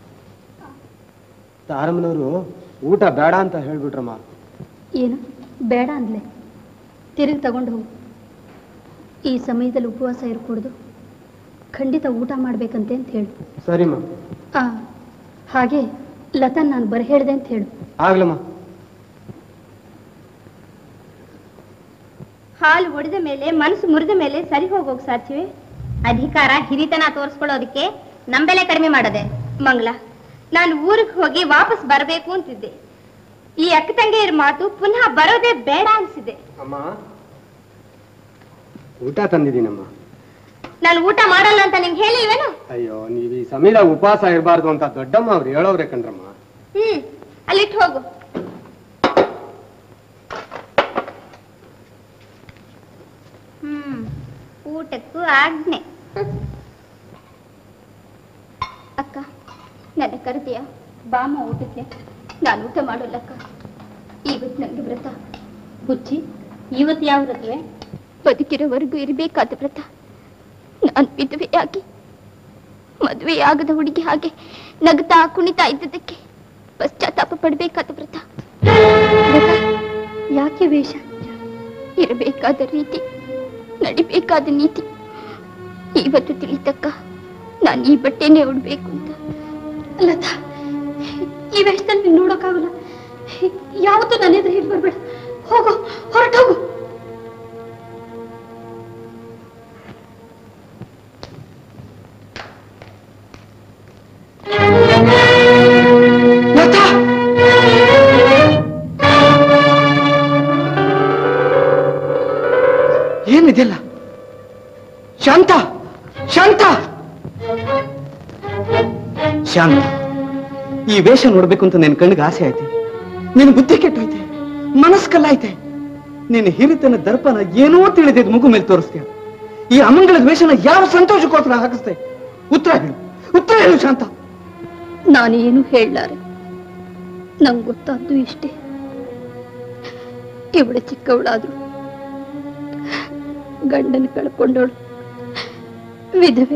ತಾರಮ್ಮನವರು ಊಟ ಬೇಡ ಅಂತ ಹೇಳ್ಬಿಟ್ರಮ್ಮ. ಏನು ಬೇಡ ಅಂದ್ಲೆ? ತಿರುಗಿ ತಗೊಂಡು ಹೋಗು. ಈ ಸಮಯದಲ್ಲಿ ಉಪವಾಸ ಇರ್ಕೂಡ್ದು, ಖಂಡಿತ ಊಟ ಮಾಡ್ಬೇಕಂತೆ ಅಂತ ಹೇಳು. ಸರಿಮ್ಮ. ಆ ಹಾಗೆ ಲತನ್ ನಾನು ಬರ ಹೇಳ್ದೆ ಅಂತ ಹೇಳು. ಆಗ್ಲಮ್ಮ. ಹಾಲು ಒಡೆದ ಮೇಲೆ ಮನಸ್ಸು ಮುರಿದ ಮೇಲೆ ಸರಿ ಹೋಗೋಕ್ ಸಾಧ್ಯವೇ? ಅಧಿಕಾರ ಹಿರಿತನ ತೋರಿಸ್ಕೊಳ್ಳೋದಕ್ಕೆ ನಂಬೆಲೆ ಕಡಿಮೆ ಮಾಡದೆ. ಮಂಗಳ, ನಾನು ಊರಿಗೆ ಹೋಗಿ ವಾಪಸ್ ಬರಬೇಕು ಅಂತಿದ್ದೆ. ಈ ಅಕ್ಕ ತಂಗಿಯರ ಮಾತು ಪುನಃ ಬರೋದೇ ಬೇಡ ಅನ್ಸಿದೆ. ಅಮ್ಮ ಊಟ ತಂದಿದ್ದೀನಮ್ಮ. ನಾನು ಊಟ ಮಾಡಲ್ಲ ಅಂತ ನಿಂಗೆ ಹೇಳಿಲ್ವೇನು? ಅಯ್ಯೋ ನೀವು ಈ ಸಮಯದಾಗ ಉಪವಾಸ ಇರಬಾರ್ದು ಅಂತ ದೊಡ್ಡಮ್ಮ ಅವ್ರು ಹೇಳೋವ್ರೆ ಕಣ್ರಮ್ಮ. ಹ್ಮ್ ಅಲ್ಲಿಟ್ಟು ಹೋಗು. ಹ್ಮ್ ಊಟಕ್ಕೂ ಆಜ್ಞೆ. ಅಕ್ಕ ನನ್ನ ಕರೆದಿಯ ಬಾಮ ಊಟಕ್ಕೆ? ನಾನು ಊಟ ಮಾಡೋಲ್ಲಕ್ಕ, ಇವತ್ತು ನನಗೆ ವ್ರತ. ಹುಚ್ಚಿ, ಇವತ್ತು ಯಾವ ವ್ರತವೇ? ಬದುಕಿರೋವರೆಗೂ ಇರಬೇಕಾದ ವ್ರತ. ನಾನು ವಿಧವೆಯಾಗಿ ಮದುವೆಯಾಗದ ಹುಡುಗಿ ಹಾಗೆ ನಗ್ತಾ ಕುಣಿತಾ ಇದ್ದದಕ್ಕೆ ಪಶ್ಚಾತ್ತಾಪ ಪಡಬೇಕಾದ ವ್ರತ. ಯಾಕೆ ವೇಷ? ಇರಬೇಕಾದ ರೀತಿ, ನಡಿಬೇಕಾದ ನೀತಿ ಇವತ್ತು ತಿಳಿತಕ್ಕ. ನಾನು ಈ ಬಟ್ಟೆನೇ ಉಡ್ಬೇಕು ಅಂತ. ಲತಾ, ಈ ವೇಷದಲ್ಲಿ ನೋಡೋಕ್ಕಾಗಲ್ಲ. ಯಾವತ್ತೂ ನನ್ನ ಎದುರು ಹೀಗೆ ಬರ್ಬೇಡ. ಹೋಗು, ಹೊರಟೋಗು. ಏನಿದೆಲ್ಲ? ಶಾಂತ, ಶಾಂತ, ಶಾಂತ, ಈ ವೇಷ ನೋಡ್ಬೇಕು ಅಂತ ನಿನ್ ಕಣ್ಣಿಗೆ ಆಸೆ ಐತೆ, ನಿನ್ ಬುದ್ಧಿ ಕೆಟ್ಟೈತೆ, ಮನಸ್ ಕಲ್ಲಾಯ್ತೆ. ನಿನ್ನ ಹಿರಿತನ ದರ್ಪಣ ಏನೋ ತಿಳಿದಿದ್ ಮಗು ಮೇಲೆ ತೋರಿಸ್ತೀಯ. ಈ ಅಮಂಗಳದ ವೇಷನ ಯಾವ ಸಂತೋಷಕ್ಕೋಸ್ಕರ ಹಾಕಿಸ್ತೆ? ಉತ್ತರ ಹೇಳು, ಉತ್ತರ ಹೇಳು ಶಾಂತ. ನಾನೇನು ಹೇಳಲಾರೆ. ನಂಗೆ ಗೊತ್ತಾದ್ದು ಇಷ್ಟೇ, ಇವಳು ಚಿಕ್ಕವಳಾದ್ರು ಗಂಡನ ಕಳ್ಕೊಂಡವಳು ವಿಧವೆ.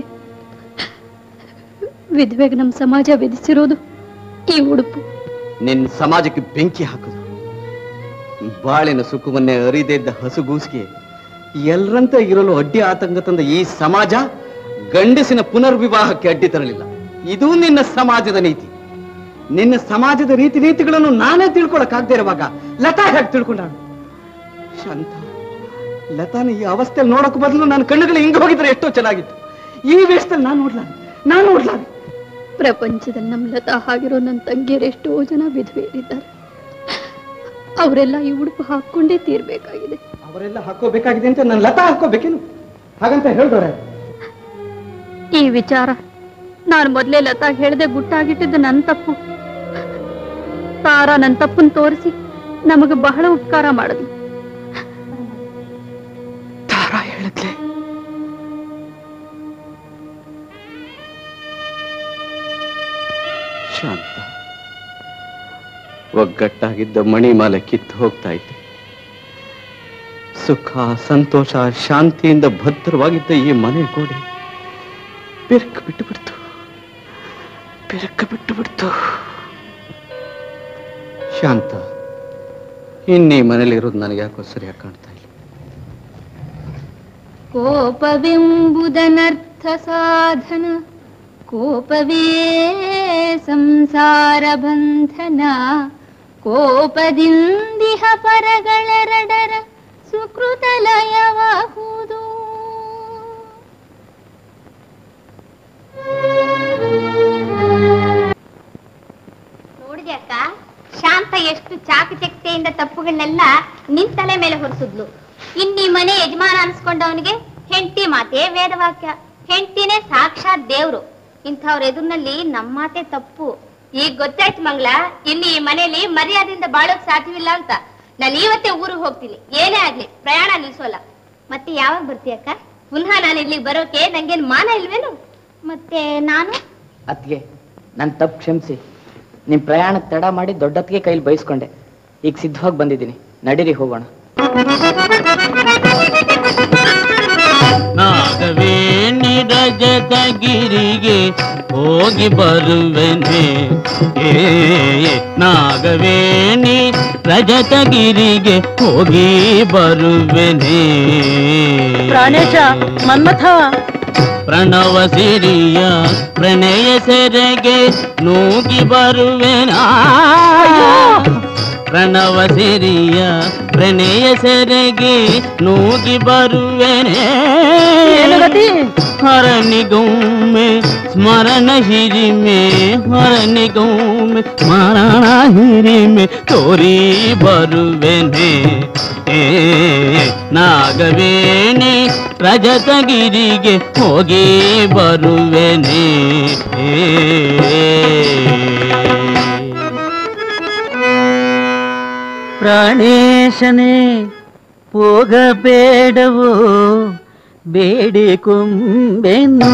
ವಿಧವೆಗೆ ನಮ್ಮ ಸಮಾಜ ವಿಧಿಸಿರೋದು ಈ ಉಡುಪು. ನಿನ್ನ ಸಮಾಜಕ್ಕೆ ಬೆಂಕಿ ಹಾಕೋದು, ಬಾಳಿನ ಸುಖವನ್ನೇ ಅರಿದೇ ಇದ್ದ ಹಸುಗೂಸಿಗೆ ಎಲ್ಲರಂತ ಇರಲು ಅಡ್ಡಿ ಆತಂಕ ತಂದ ಈ ಸಮಾಜ ಗಂಡಸಿನ ಪುನರ್ವಿವಾಹಕ್ಕೆ ಅಡ್ಡಿ ತರಲಿಲ್ಲ. ಇದು ನಿನ್ನ ಸಮಾಜದ ನೀತಿ. ನಿನ್ನ ಸಮಾಜದ ರೀತಿ ನೀತಿಗಳನ್ನು ನಾನೇ ತಿಳ್ಕೊಳಕ್ಕಾಗದೇ ಇರುವಾಗ ಲತಾ ಹೇಗೆ ತಿಳ್ಕೊಂಡಾಳು? ಶಾಂತ, ಲತಾನ ಈ ಅವಸ್ಥೆಯಲ್ಲಿ ನೋಡಕ್ ಬದಲು ನನ್ನ ಕಣ್ಣುಗಳು ಹಿಂಗ ಹೋಗಿದ್ರೆ ಎಷ್ಟೋ ಚೆನ್ನಾಗಿತ್ತು. ಈ ವೇಷದಲ್ಲಿ ನಾನು ನೋಡ್ಲಾರೆ, ನಾನು ನೋಡ್ಲಾರೆ. ಪ್ರಪಂಚದಲ್ಲಿ ನಮ್ಮ ಲತಾ ಆಗಿರೋ ನನ್ನ ತಂಗಿಯರು ಎಷ್ಟೋ ಜನ ವಿಧವೆಯರಿದ್ದಾರೆ. ಅವರೆಲ್ಲ ಈ ಉಡುಪು ಹಾಕೊಂಡೇ ತೀರ್ಬೇಕಾಗಿದೆ. ಅವರೆಲ್ಲ ಹಾಕೋಬೇಕಾಗಿದೆ ಅಂತ ನನ್ನ ಲತಾ ಹಾಕೋಬೇಕೇನು? ಹಾಗಂತ ಹೇಳ್ದವ್ರೆ. ಈ ವಿಚಾರ ನಾನು ಮೊದಲೇ ಲತಾ ಹೇಳ್ದೆ ಗುಟ್ಟಾಗಿಟ್ಟಿದ್ದು ನನ್ನ ತಪ್ಪು. ತಾರಾ ನನ್ನ ತಪ್ಪನ್ನು ತೋರಿಸಿ ನಮಗೆ ಬಹಳ ಉಪಕಾರ ಮಾಡಿದ್ಲು. ತಾರಾ ಹೇಳಿದ್ಲೆ ಶಾಂತ, ಒಗ್ಗಟ್ಟಾಗಿದ್ದ ಮಣಿಮಾಲೆ ಕಿತ್ತು ಹೋಗ್ತಾ ಇದ್ದೆ. ಸುಖ, ಸಂತೋಷ, ಶಾಂತಿಯಿಂದ ಭದ್ರವಾಗಿದ್ದ ಈ ಮನೆ ಗೋಡೆ ಬೆರಕು ಬಿಟ್ಟು ಬಿಡ್ತು, ಬೆರಕು ಬಿಟ್ಟು ಬಿಡ್ತು. ಶಾಂತ, ಇನ್ನೀ ಮನೇಲಿ ಇರೋದು ನನಗೆ ಯಾಕೋ ಸರಿಯಾಗಿ ಕಾಣ್ತಾ ಇಲ್ಲ. ಕೋಪವೆಂಬುದನರ್ಥ ಸಾಧನ, ಕೋಪವೇ ಸಂಸಾರ ಬಂಧನ, ಕೋಪದಿಂದಿಹ ಪರಗಳೆರಡರ ಸುಕೃತ ಲಯವಾಹುದು. ನೋಡಿದೆ ಅಕ್ಕ, ಶಾಂತ ಎಷ್ಟು ಚಾಕಚಕ್ತೆಯಿಂದ ತಪ್ಪುಗಳನ್ನೆಲ್ಲ ನಿನ್ ತಲೆ ಮೇಲೆ ಹೊರಿಸಿದ್ಲು. ಇನ್ನೀ ಮನೆ ಯಜಮಾನ ಅನ್ಸ್ಕೊಂಡವನಿಗೆ ಹೆಂಡತಿ ಮಾತೆ ವೇದವಾಕ್ಯ, ಹೆಂಡತಿನೇ ಸಾಕ್ಷಾತ್ ದೇವ್ರು. ಇಂಥವ್ರ ಎದುರಿನಲ್ಲಿ ನಮ್ಮ ಮಾತೆ ತಪ್ಪು. ಈಗ ಗೊತ್ತಾಯ್ತು ಮಂಗಳ, ಇಲ್ಲಿ ಈ ಮನೇಲಿ ಮರ್ಯಾದೆಯಿಂದ ಬಾಳೋಕ್ ಸಾಧ್ಯವಿಲ್ಲ ಅಂತ. ನಾನು ಇವತ್ತೇ ಊರಿಗೆ ಹೋಗ್ತೀನಿ. ಏನೇ ಆಗ್ಲಿ ಪ್ರಯಾಣ ನಿಲ್ಸೋಲ್ಲ. ಮತ್ತೆ ಯಾವಾಗ ಬರ್ತೀಯಕ್ಕ? ಪುನಃ ನಾನು ಇಲ್ಲಿಗೆ ಬರೋಕೆ ನಂಗೇನ್ ಮಾನ ಇಲ್ವೇನು? ಮತ್ತೆ ನಾನು ಅತ್ಗೆ ನನ್ ತಪ್ಪು ಕ್ಷಮಿಸಿ. ನಿಮ್ ಪ್ರಯಾಣ ತಡ ಮಾಡಿ ದೊಡ್ಡತ್ಗೆ ಕೈಲಿ ಬಯಸ್ಕೊಂಡೆ. ಈಗ ಸಿದ್ಧವಾಗಿ ಬಂದಿದ್ದೀನಿ, ನಡೀರಿ ಹೋಗೋಣ. ನಾಗವೇಣಿ ರಜತಗಿರಿಗೆ ಹೋಗಿ ಬರುವೆನೆ, ಏ ನಾಗವೇಣಿ ರಜತಗಿರಿಗೆ ಹೋಗಿ ಬರುವೆನೆ. ಪ್ರಾಣೇಶ, ಮನ್ಮಥ, ಪ್ರಣವ ಸಿರಿಯ ಪ್ರಣಯ ಸೆರೆಗೆ ನೂಗಿ ಬರುವೆನಾ. ಪ್ರಣವ ಸಿರಿಯ ಪ್ರಣಯ ಸೆರೆಗೆ ನೂಗಿ ಬರುವೆನೆ ಹರನಿಗೊಮ್ಮೆ ಸ್ಮರಣ ಹಿರಿಮೆ ಹರನಿಗೊಮ್ಮೆ ಸ್ಮರಣ ಹಿರಿಮೆ ತೋರಿ ಬರುವೆನೆ ಏ ನಾಗವೇಣಿ ರಜತಗಿರಿಗೆ ಹೋಗಿ ಬರುವೆನೆ ಪ್ರಾಣೇಶನೇ ಹೋಗಬೇಡವೋ ಬೇಡಿಕೊಂಬೆನು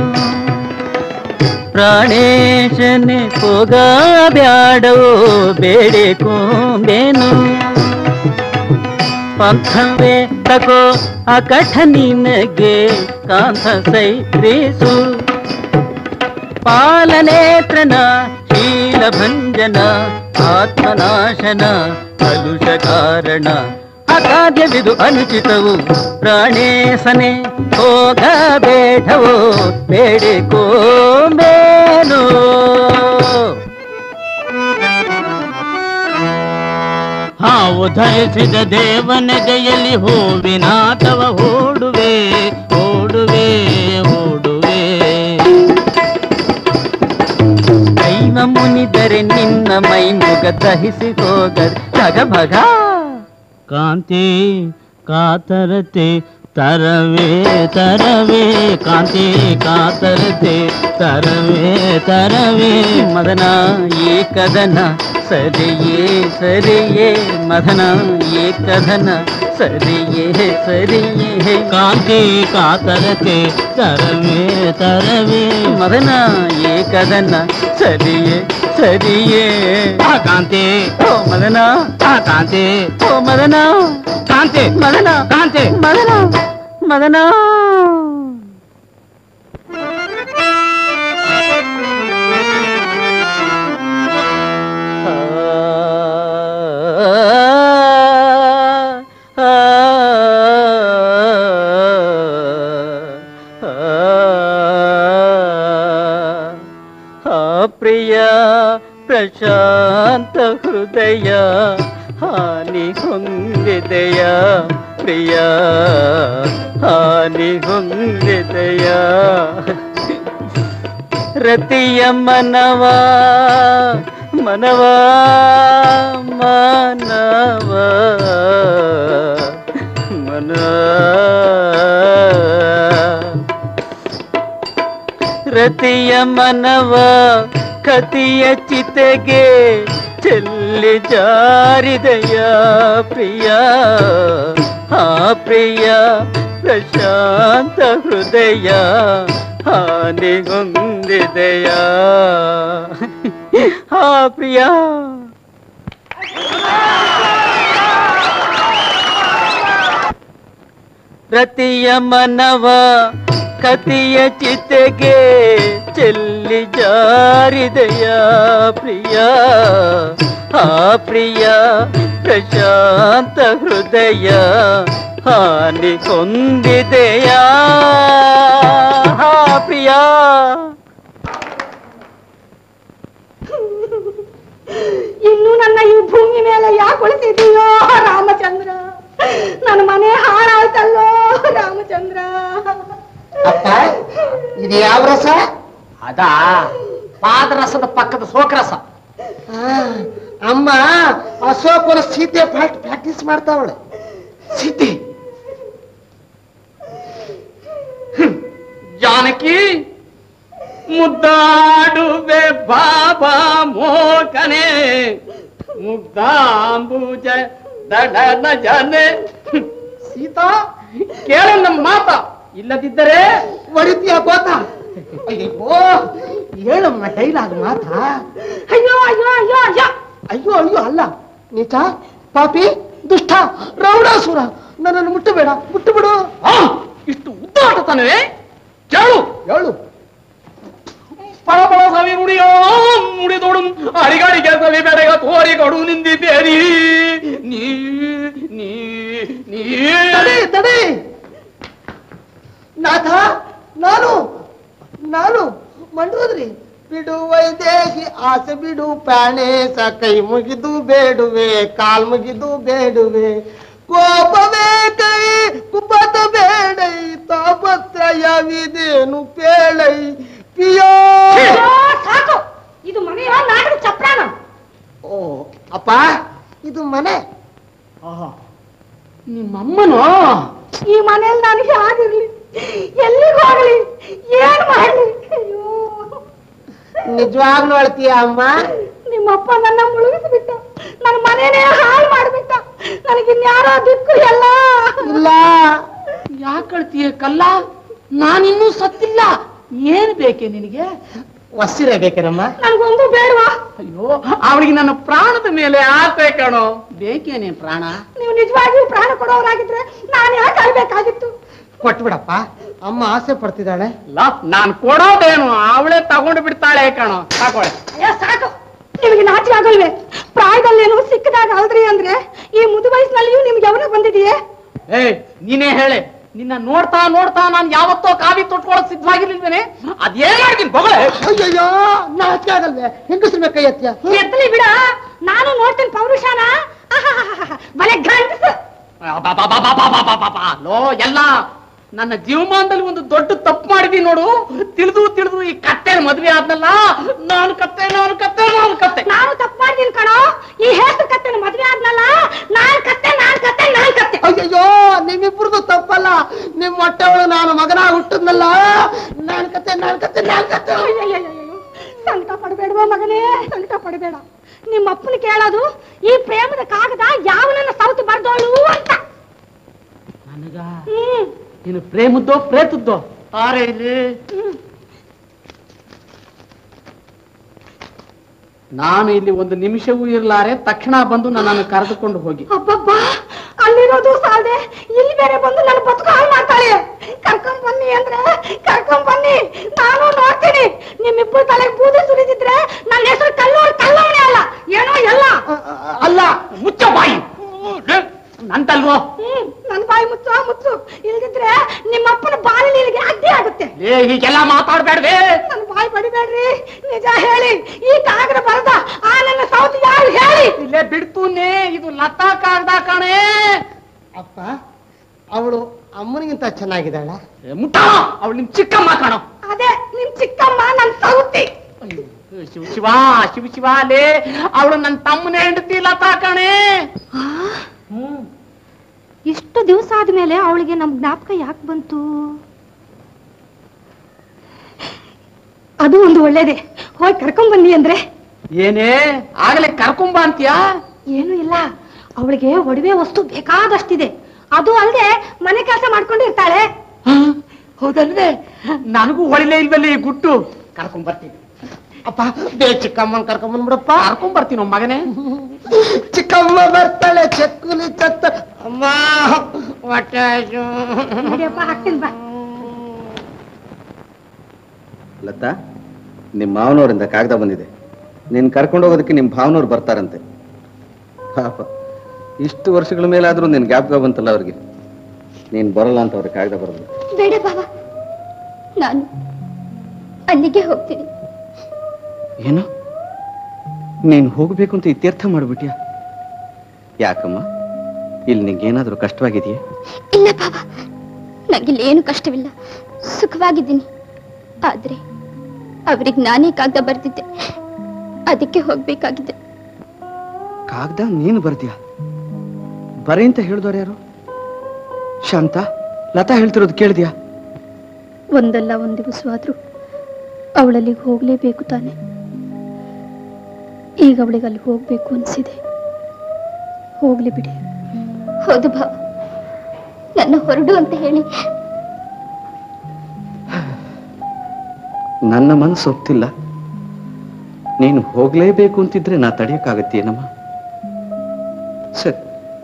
ಪ್ರಾಣೇಶನೇ ಹೋಗಬೇಡವೋ ಬೇಡಿಕೊಂಬೆನು ಪಂಥವೇ ತಕೋ ಅಕಠ ನಿನಗೆ ಕಾಂತ ಸೈತ್ರಿಸು ಪಾಲನೇತ್ರನ ಶೀಲಭಂಜನ ಆತ್ಮನಾಶನ ಕಲುಷ ಕಾರಣ ಅಸಾಧ್ಯವಿದು ಅನುಚಿತವು ಪ್ರಾಣೇಶನೇ ಹೋಗಬೇಡವೋ ಬೇಡಿಕೊಂಬೇನು ಹಾವು ಧರಿಸಿದ ದೇವನಗೆಯಲ್ಲಿ ಹೂವಿನಾಟವ ಓಡುವೆ ಓಡುವೆ ಓಡುವೆ ಕೈಮ ಮುನಿದರೆ ನಿನ್ನ ಮೈ ಮುಗ ದಹಿಸಿ ಹೋಗದೆ ಭಗ ಕಾಂತಿ ಕಾತರತೆ ತರವೇ ತರವೇ ಕಾಂತಿ ಕಾತರತೆ ತರವೇ ತರವೇ ಮದನ ಈ ಕದನ ಸರಿಯೇ ಸರಿಯೇ ಮದನ ಈ ಕದನ ಸರಿಯೇ ಸರಿಯೇ ಕಾಂತಿ ಕಾತರತೆ ತರವೇ ತರವೇ ಮದನ ಈ ಕದನ ಸರಿಯೇ ಸರಿಯೇ ಕಾಂತಿ ಓ ಮದನ ಕಾಂತಿ ಓ ಮದನ ಕಾಂತಿ ಮದನ ಕಾಂತಿ ಮದನ ಮದನ ಪ್ರಿಯ ಪ್ರಶಾಂತ ಹೃದಯ ಹಾನಿ ಹೊಂದಿದೆಯ ಪ್ರಿಯ ಹಾನಿ ಹೊಂದಿದೆಯ ರತಿಯ ಮನವ ಮನವ ಮಾನವ ಮನ ರತಿಯ ಮನವ ಕತಿಯ ಚಿತೆಗೆ ಚೆಲ್ಲಿ ಜಾರಿದೆಯ ಪ್ರಿಯ ಹಾ ಪ್ರಿಯ ಪ್ರಶಾಂತ ಹೃದಯ ಹಾನಿ ಹೊಂದಿದೆಯ ಹಾ ಪ್ರಿಯ ರತಿಯ ಮನವ ಕತಿಯ ಚಿತೆಗೆ ಚೆಲ್ಲಿ ಜಾರಿದೆಯ ಪ್ರಿಯ ಹಾ ಪ್ರಿಯ ಪ್ರಶಾಂತ ಹೃದಯ ಹಾನಿ ಹೊಂದಿದೆಯ ಹಾ ಪ್ರಿಯ ಇನ್ನು ನನ್ನ ಈ ಭೂಮಿ ಮೇಲೆ ಯಾಕೆ ಉಳಿಸಿದೀಯೋ ರಾಮಚಂದ್ರ ನನ್ನ ಮನೆ ಹಾಳಾಯ್ತಲ್ಲೋ ರಾಮಚಂದ್ರ ಅಪ್ಪ ಇದು ಯಾವ ರಸ ಅದಾ ಪಾದರಸದ ಪಕ್ಕದ ಸೋಕರಸ ಅಮ್ಮ ಅಶೋಕನ ಸೀತೆ ಪ್ರಾಕ್ಟೀಸ್ ಮಾಡ್ತಾವಳೆ ಸೀತೆ ಜಾನಕಿ ಮುದ್ದಾಡುವೆ ಬಾಬಾ ಮೋಕನೆ ಮುಗ್ಧಾಂಬುಜ ದಡನ ಜನೆ ಸೀತಾ ಕೇಳ ನಮ್ಮ ಮಾತ ಇಲ್ಲದಿದ್ದರೆ ಹೊಡಿತೀಯ ಗೋತ ಅಯ್ಯೋ ಹೇಳಮ್ಮ ಡೈಲಾಗ್ ಮಾತ ಅಯ್ಯೋ ಅಯ್ಯೋ ಅಯ್ಯೋ ಅಯ್ಯೋ ಅಯ್ಯೋ ಅಯ್ಯೋ ಅಲ್ಲ ನೀಚ ಪಾಪಿ ದುಷ್ಟ ರೌಡಾಸುರ ನನ್ನನ್ನು ಮುಟ್ಟಬೇಡ ಮುಟ್ಟಬಿಡು ಇಷ್ಟು ಉದ್ದಾಟತನವೇ ಕೇಳು ಹೇಳು ಪರಪರ ಸವಿ ನುಡಿಯೋ ಮುಡಿದೊಡು ಅಡಿಗಾಡಿಗೆ ಸವಿ ಬೆಡಗ ತೋರಿ ಕೊಡು ನಿಂದಿದ್ದೇರಿ ನೀ ನೀ ನೀ ತಡಿ ತಡಿ ನಾಥ ನಾನು ನಾನು ಮಂಡೋದ್ರಿ ಬಿಡು ವೈದೇಹಿ ಆಸೆ ಬಿಡು ಪ್ರಾಣೇಶ ಕೈ ಮುಗಿದು ಬೇಡುವೆ ಕಾಲ್ ಮುಗಿದು ಬೇಡುವೆ ಕೋಪವೇ ಕೈ ಕುಪದ ಬೇಡೈ ತಾಪತ್ರಯವಿದೇನು ಪೇಳೈ ಪಿಯೋ. ಸಾಕು, ಇದು ಮನೆಯ ನಾಗರ ಚಪ್ರಾಣ. ಓ ಅಪ್ಪ, ಇದು ಮನೆ. ನಿಮ್ಮಮ್ಮನು ಈ ಮನೆಯಲ್ಲಿ ನನಗೆ ಆಗಿರ್ಲಿ, ಎಲ್ಲಿಗೆ ಹೋಗ್ಲಿ, ಏನ್ ಮಾಡ್ಲಿ? ಅಯ್ಯೋ, ನಿಜವಾಗ್ಲೂ ಅಳ್ತೀಯ ಅಮ್ಮ? ನಿಮ್ಮಪ್ಪ ನನ್ನ ಮುಳುಗಿಸ್ಬಿಟ್ಟ, ನನ್ನ ಮನೇನೆ ಹಾಳು ಮಾಡ್ಬಿಟ್ಟ, ನನಗಿನ್ಯಾರೋ ದಿಕ್ಕು ಎಲ್ಲ ಇಲ್ಲ. ಯಾಕಳ್ತೀಯ ಕಲ್ಲ? ನಾನಿನ್ನೂ ಸತ್ತಿಲ್ಲ. ಏನ್ ಬೇಕೆ ನಿನಗೆ? ವಸಿರೇ ಬೇಕೇನಮ್ಮ? ನನ್ಗೊಂದು ಬೇಡವಾ? ಅಯ್ಯೋ, ಅವಳಿಗೆ ನನ್ನ ಪ್ರಾಣದ ಮೇಲೆ ಆಸೆ ಕಣೋ. ಬೇಕೇನೆ ಪ್ರಾಣ? ನೀವು ನಿಜವಾಗಿಯೂ ಪ್ರಾಣ ಕೊಡೋರಾಗಿದ್ರೆ ನಾನು ಯಾಕೆ ಅಳ್ಬೇಕಾಗಿತ್ತು? ಕೊಟ್ಬಿಡಪ್ಪ, ಅಮ್ಮ ಆಸೆ ಪಡ್ತಿದ್ದಾಳೆ. ನಾನ್ ಕೊಡೋದೇನು, ಅವಳೇ ತಗೊಂಡು ಬಿಡ್ತಾಳೆ ಕಣೋ. ತಗೊಳ್ಳೆ. ಅಯ್ಯೋ ಸಾಕು, ನಿಮಗೆ ನಾಚಿ ಆಗಲ್ವೇ? ಪ್ರಾಯದಲ್ಲೇನು ಸಿಕ್ಕದಾಗ ಅಲ್ದ್ರಿ ಅಂದ್ರೆ ಈ ಮುದು ವಯಸ್ಸಿನಲ್ಲಿಯೂ ನಿಮ್ಗೆ ಯಾವನ ಬಂದಿದೆಯೇ? ಏ, ನೀನೇ ಹೇಳೆ. ನಿನ್ನ ನೋಡ್ತಾ ನೋಡ್ತಾ ನಾನು ಯಾವತ್ತೋ ಕಾವಿ ತೊಟ್ಕೊಳಕ್ ಸಿದ್ಧವಾಗಿರ್ಲಿಲ್ವೇನೆ? ಅದೇನ್ ಮಾಡ್ತೀನಿ ಬೊಗಳೆ? ಅಯ್ಯಯ್ಯೋ, ನಾಚಿ ಆಗಲ್ವೇ? ಹೆಂಗಸ್ರ ಕೈ ಎತ್ತಿಯ ಎತ್ತಲಿ ಬಿಡ, ನಾನು ನೋಡ್ತೀನಿ ಪೌರುಷನ. ಬಲೆ ಗಂಡಸ. ಲೋ, ಎಲ್ಲ ನನ್ನ ಜೀವಮಾನದಲ್ಲಿ ಒಂದು ದೊಡ್ಡ ತಪ್ಪು ಮಾಡಿದೀನಿ ನೋಡು. ತಿಳಿದು ತಿಳಿದು ಈ ಕತ್ತೆ ಮದ್ವೆ ಆದ್ನಲ್ಲ, ನಾನು ಕತ್ತೆ ನಾನು ಕತ್ತೆ ನಾನು ಕತ್ತೆ ನಾನು ತಪ್ಪು ಮಾಡಿದೀನಿ ಕಣೋ. ಈ ಹೆಸರು ಕತ್ತೆನ ಮದ್ವೆ ಆದ್ನಲ್ಲ, ನಾನ್ ಕತ್ತೆ ನಾನ್ ಕತ್ತೆ ನಾನ್ ಕತ್ತೆ. ಅಯ್ಯಯ್ಯೋ, ನಿಮ್ಮಿಬ್ರದು ತಪ್ಪಲ್ಲ. ನಿಮ್ ಹೊಟ್ಟೆ ಒಳಗೆ ನಾನು ಮಗನಾಗ ಹುಟ್ಟದ್ನಲ್ಲ, ನಾನ್ ಕತ್ತೆ ನಾನ್ ಕತ್ತೆ ನಾನ್ ಕತ್ತೆ. ಸಂಕಟ ಪಡಬೇಡವ ಮಗನೇ, ಸಂಕಟ ಪಡಬೇಡ. ನಿಮ್ಮ ಅಪ್ಪನ ಕೇಳೋದು ಈ ಪ್ರೇಮದ ಕಾಗದ ಯಾವನನ್ನ ಸೌತು ಬರ್ದೋಳು ಅಂತ. ನನಗ ನೀನು ಪ್ರೇಮದ್ದೋ ಪ್ರೇತದ್ದೋ? ಆರೆ ಇಲ್ಲಿ ನಾನು ಇಲ್ಲಿ ಒಂದು ನಿಮಿಷವೂ ಇರ್ಲಾರೆ, ತಕ್ಷಣ ಬಂದು ನನ್ನನ್ನು ಕರೆದುಕೊಂಡು ಹೋಗಿ. ಅಬ್ಬಬ್ಬಾ, ಅಲ್ಲಿರೋದು ಸಾಲದೆ ಇಲ್ಲಿ ಬೇರೆ ಬಂದು ನನ್ನ ಬದುಕು ಹಾಳು ಮಾಡ್ತಾಳೆ. ಕರ್ಕೊಂಡ್ ಬನ್ನಿ ಅಂದ್ರೆ ಕರ್ಕೊಂಡ್ ಬನ್ನಿ, ನಾನು ನೋಡ್ತೀನಿ. ನಿಮ್ಮಿಬ್ಬರು ತಲೆಗೆ ಬೂದಿ ಸುರಿದಿದ್ರೆ ನನ್ನ ಹೆಸರು ಕಲ್ಲೂರು ಕಲ್ಲವನೇ ಅಲ್ಲ, ಏನೋ ಎಲ್ಲ ಅಲ್ಲ. ಮುಚ್ಚ ಬಾಯಿ, ನಂತಲ್ವೋ? ಹ್ಮ್, ನನ್ ಬಾಯಿ ಮುಚ್ಚು ಮುಚ್ಚು, ಇಲ್ದಿದ್ರೆ ನಿಮ್ಮಪ್ಪನ ಬಾಲಿ ಇಲ್ಲಿಗೆ ಅಡ್ಡಿ ಆಗುತ್ತೆ. ಹೀಗೆಲ್ಲ ಮಾತಾಡ್ಬೇಡ್ವೆ. ನನ್ ಬಾಯಿ ಬಡಿಬೇಡ್ರಿ, ನಿಜ ಹೇಳಿ. ಈ ಕಾಗದ ಬರದ ಆ ನನ್ನ ಸೌತಿ ಯಾರು ಹೇಳಿ? ಇಲ್ಲೇ ಬಿಡ್ತೂನೆ, ಇದು ಲತಾ ಕಾಗದ ಕಣೆ. ಅಪ್ಪ, ಅವಳು ಅಮ್ಮನಿಗಿಂತ ಚೆನ್ನಾಗಿದ್ದಾಳ? ಮುಟ್ಟ, ಅವಳು ನಿಮ್ ಚಿಕ್ಕಮ್ಮ ಕಣೋ. ಅದೇ ನಿಮ್ ಚಿಕ್ಕಮ್ಮ, ನನ್ ಸೌತಿ. ಶಿವ ಶಿವ ಶಿವ ಶಿವ ಲೇ, ಅವಳು ನನ್ನ ತಮ್ಮನ ಹೆಂಡತಿ ಲತಾ ಕಣೆ. ಇಷ್ಟು ದಿವಸ ಆದ್ಮೇಲೆ ಅವಳಿಗೆ ನಮ್ ಜ್ಞಾಪಕ ಯಾಕೆ ಬಂತು? ಅದು ಒಂದು ಒಳ್ಳೇದೇ, ಹೋಗಿ ಕರ್ಕೊಂಡ್ ಬನ್ನಿ ಅಂದ್ರೆ. ಏನೇ ಆಗಲೇ ಕರ್ಕೊಂಬ ಅಂತೀಯಾ? ಏನು ಇಲ್ಲ, ಅವಳಿಗೆ ಒಡವೆ ವಸ್ತು ಬೇಕಾದಷ್ಟಿದೆ. ಅದು ಅಲ್ಲದೆ ಮನೆ ಕೆಲಸ ಮಾಡ್ಕೊಂಡು ಇರ್ತಾಳೆ. ಹೌದಲ್ವೇ? ನನಗೂ ಹೊಳಿಲೇ ಇಲ್ವಲ್ಲಿ ಗುಟ್ಟು. ಕರ್ಕೊಂಡ್ ಬರ್ತೀನಿ. ಅಪ್ಪ, ಬೇ ಚಿಕ್ಕಮ್ಮನ್ ಕರ್ಕೊಂಡ್ ಬಂದ್ಬಿಡಪ್ಪ. ಕರ್ಕೊಂಡ್ ಬರ್ತೀನಿ ಮಗನೇ. ಚಿಕ್ಕಮ್ಮ ಬರ್ತಾಳೆ, ಚಕ್ಕುಲಿ ಚತ್ತ. ಅಮ್ಮ ಹೊಟ್ಟೆ ಹಾಕ್ತೀನಿ ಬಾ. ಲತಾ, ನಿಮ್ಮ ಮಾವನವರಿಂದ ಕಾಗದ ಬಂದಿದೆ. ನೀನ್ ಕರ್ಕೊಂಡು ಹೋಗೋದಕ್ಕೆ ನಿಮ್ ಭಾವನವ್ರು ಬರ್ತಾರಂತೆ. ಪಾಪ, ಇಷ್ಟು ವರ್ಷಗಳ ಮೇಲಾದ್ರೂ ನಿನ್ ಜ್ಞಾಪಕ ಬಂತಲ್ಲ ಅವ್ರಿಗೆ. ನೀನ್ ಬರಲ್ಲ ಅಂತ ಅವ್ರಿಗೆ ಕಾಗದ ಬರೋದು. ಬೇಡ ಬಾಬಾ, ನಾನು ಅಲ್ಲಿಗೆ ಹೋಗ್ತೀನಿ. ಏನು, ನೀನ್ ಹೋಗ್ಬೇಕು ಅಂತ ಇತ್ಯರ್ಥ ಮಾಡ್ಬಿಟ್ಯಾ? ಯಾಕಮ್ಮ, ಇಲ್ಲಿ ನಿಂಗೇನಾದ್ರೂ ಕಷ್ಟವಾಗಿದೆಯಾ? ಇಲ್ಲ ಬಾಬಾ, ನಂಗಿಲ್ಲಿ ಏನು ಕಷ್ಟವಿಲ್ಲ, ಸುಖವಾಗಿದ್ದೀನಿ. ಆದ್ರೆ ಅವ್ರಿಗೆ ನಾನೇ ಕಾಗದ ಬರ್ತಿದ್ದೆ, ಅದಕ್ಕೆ ಹೋಗ್ಬೇಕಾಗಿದೆ. ಕಾಗದ ನೀನು ಬರ್ದ್ಯಾ? ಬರೀ ಅಂತ ಹೇಳಿದವ್ರು ಯಾರು? ಶಾಂತ, ಲತಾ ಹೇಳ್ತಿರೋದು ಕೇಳಿದ್ಯಾ? ಒಂದಲ್ಲ ಒಂದು ದಿವಸವಾದ್ರೂ ಅವಳಲ್ಲಿಗೆ ಹೋಗ್ಲೇಬೇಕು ತಾನೆ. ಈಗ ಅವಳಿಗೆ ಅಲ್ಲಿ ಹೋಗ್ಬೇಕು ಅನ್ಸಿದೆ. ಹೋಗ್ಲಿ ಬಿಡಿ. ಹೌದು ಭಾವ, ನನ್ನ ಹೊರಡು ಅಂತ ಹೇಳಿ. ನನ್ನ ಮನಸ್ಸು ಒಪ್ತಿಲ್ಲ. ನೀನು ಹೋಗ್ಲೇಬೇಕು ಅಂತಿದ್ರೆ ನಾ ತಡೆಯಕ್ಕಾಗತ್ತೇನಮ್ಮ? ಸರಿ,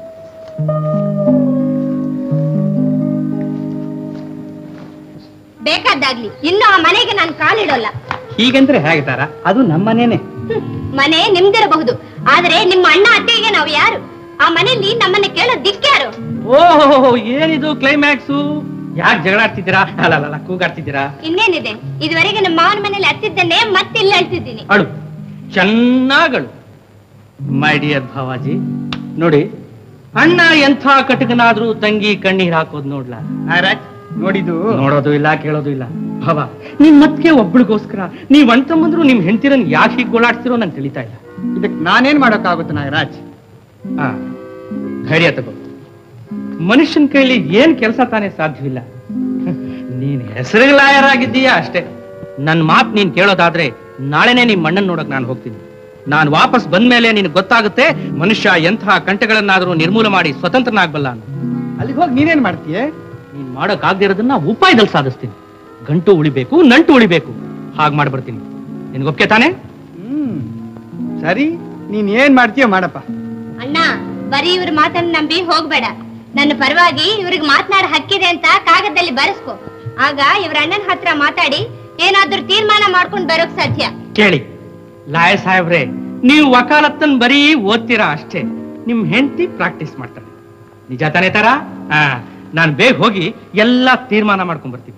ಬೇಕಾದಾಗ್ಲಿ, ಇನ್ನು ಆ ಮನೆಗೆ ನಾನು ಕಾಲಿಡೋಲ್ಲ. ಹೀಗಂದ್ರೆ ಹೇಗಿದ್ದಾರ? ಅದು ನಮ್ಮನೇನೆ. ಮನೆ ನಿಮ್ದಿರಬಹುದು, ಆದ್ರೆ ನಿಮ್ಮ ಅಣ್ಣ ಅತ್ತೆಗೆ ನಾವು ಯಾರು? ಆ ಮನೆಯಲ್ಲಿ ನಮ್ಮನ್ನ ಕೇಳೋ ದಿಕ್ಕ್ಯಾರು? ಓಹೋ, ಏನಿದು ಕ್ಲೈಮ್ಯಾಕ್ಸು? ಯಾಕೆ ಜಗಳ ಆಡ್ತಿದ್ದೀರಾ? ಅಲ್ಲ ಅಲ್ಲ ಕೂಗಾಡ್ತಿದ್ದೀರಾ? ಇನ್ನೇನಿದೆ, ಇದುವರೆಗೆ ನಮ್ಮ ಮಾವನ ಮನೇಲಿ ಹತ್ತಿದ್ದನ್ನೇ ಮತ್ತಿಲ್ಲಿ ಹೇಳ್ತಿದ್ದೀನಿ. ಅಳು, ಚೆನ್ನಾಗಳು. ಮೈ ಡಿಯರ್ ಭಾವಾಜಿ, ನೋಡಿ ಅಣ್ಣ ಎಂಥ ಕಟಕನಾದ್ರೂ ತಂಗಿ ಕಣ್ಣೀರ್ ಹಾಕೋದು ನೋಡ್ಲಾ? ನೋಡಿದ್ದು ನೋಡೋದು ಇಲ್ಲ, ಕೇಳೋದು ಇಲ್ಲ. ಭಾವ, ನಿಮ್ ಮತ್ಗೆ ಒಬ್ಳಿಗೋಸ್ಕರ ನೀವ್ ಅಣ್ತಂಬಂದ್ರು ನಿಮ್ ಹೆಂಡತಿರನ್ ಯಾಕೆ ಹೀಗೆ ಗೋಳಾಡ್ತಿರೋ ನಂಗೆ ತಿಳಿತಾ ಇಲ್ಲ. ಇದಕ್ಕೆ ನಾನೇನ್ ಮಾಡೋಕ್ಕಾಗುತ್ತೆ ನಾಗರಾಜ್? ಹಾ, ಧೈರ್ಯ ತಗೋ. ಮನುಷ್ಯನ ಕೈಲಿ ಏನ್ ಕೆಲಸ ತಾನೇ ಸಾಧ್ಯವಿಲ್ಲ. ನೀನ್ ಹೆಸರಿಗೆ ಲಾಯರ್ ಆಗಿದ್ದೀಯಾ ಅಷ್ಟೇ. ನನ್ ಮಾತ್ ನೀನ್ ಕೇಳೋದಾದ್ರೆ ನಾಳೆನೆ ನಿಮ್ ಅಣ್ಣನ್ ನೋಡಕ್ ನಾನು ಹೋಗ್ತೀನಿ. ನಾನ್ ವಾಪಸ್ ಬಂದ್ಮೇಲೆ ನಿನ್ ಗೊತ್ತಾಗುತ್ತೆ ಮನುಷ್ಯ ಎಂತಹ ಕಂಟಗಳನ್ನಾದ್ರೂ ನಿರ್ಮೂಲ ಮಾಡಿ ಸ್ವತಂತ್ರನಾಗ್ಬಲ್ಲ ಅನ್ನೋ. ಅಲ್ಲಿಗೆ ಹೋಗಿ ನೀನೇನ್ ಮಾಡ್ತೀಯ? ನೀನ್ ಮಾಡಕ್ ಆಗದಿರೋದನ್ನ ಉಪಾಯದಲ್ಲಿ ಸಾಧಿಸ್ತೀನಿ. ಗಂಟು ಉಳಿಬೇಕು, ನಂಟು ಉಳಿಬೇಕು, ಹಾಗೆ ಮಾಡ್ಬರ್ತೀನಿ. ನಿನ್ಗೊಪ್ಕೆ ತಾನೆ? ಹ್ಮ್ ಸರಿ, ನೀನ್ ಏನ್ ಮಾಡ್ತೀಯ ಮಾಡಪ್ಪ. ಅಣ್ಣ, ಬರೀ ಇವ್ರ ಮಾತನ್ನ ನಂಬಿ ಹೋಗ್ಬೇಡ. ನನ್ನ ಪರವಾಗಿ ಇವ್ರಿಗೆ ಮಾತನಾಡ ಹಕ್ಕಿದೆ ಅಂತ ಕಾಗದದಲ್ಲಿ ಬರೆಸ್ಕೊ. ಆಗ ಇವ್ರ ಅಣ್ಣನ ಹತ್ರ ಮಾತಾಡಿ ಏನಾದ್ರೂ ತೀರ್ಮಾನ ಮಾಡ್ಕೊಂಡು ಬರೋಕ್ ಸಾಧ್ಯ. ಕೇಳಿ ಲಾಯ ಸಾಹೇಬ್ರೆ, ನೀವು ವಕಾಲತ್ತನ್ ಬರೀ ಓದ್ತೀರಾ ಅಷ್ಟೇ, ನಿಮ್ ಹೆಂಡತಿ ಪ್ರಾಕ್ಟೀಸ್ ಮಾಡ್ತಾರೆ. ನಿಜ ತಾನೇ ತರ? ಹಾ, ನಾನ್ ಬೇಗ ಹೋಗಿ ಎಲ್ಲಾ ತೀರ್ಮಾನ ಮಾಡ್ಕೊಂಡ್ ಬರ್ತೀನಿ.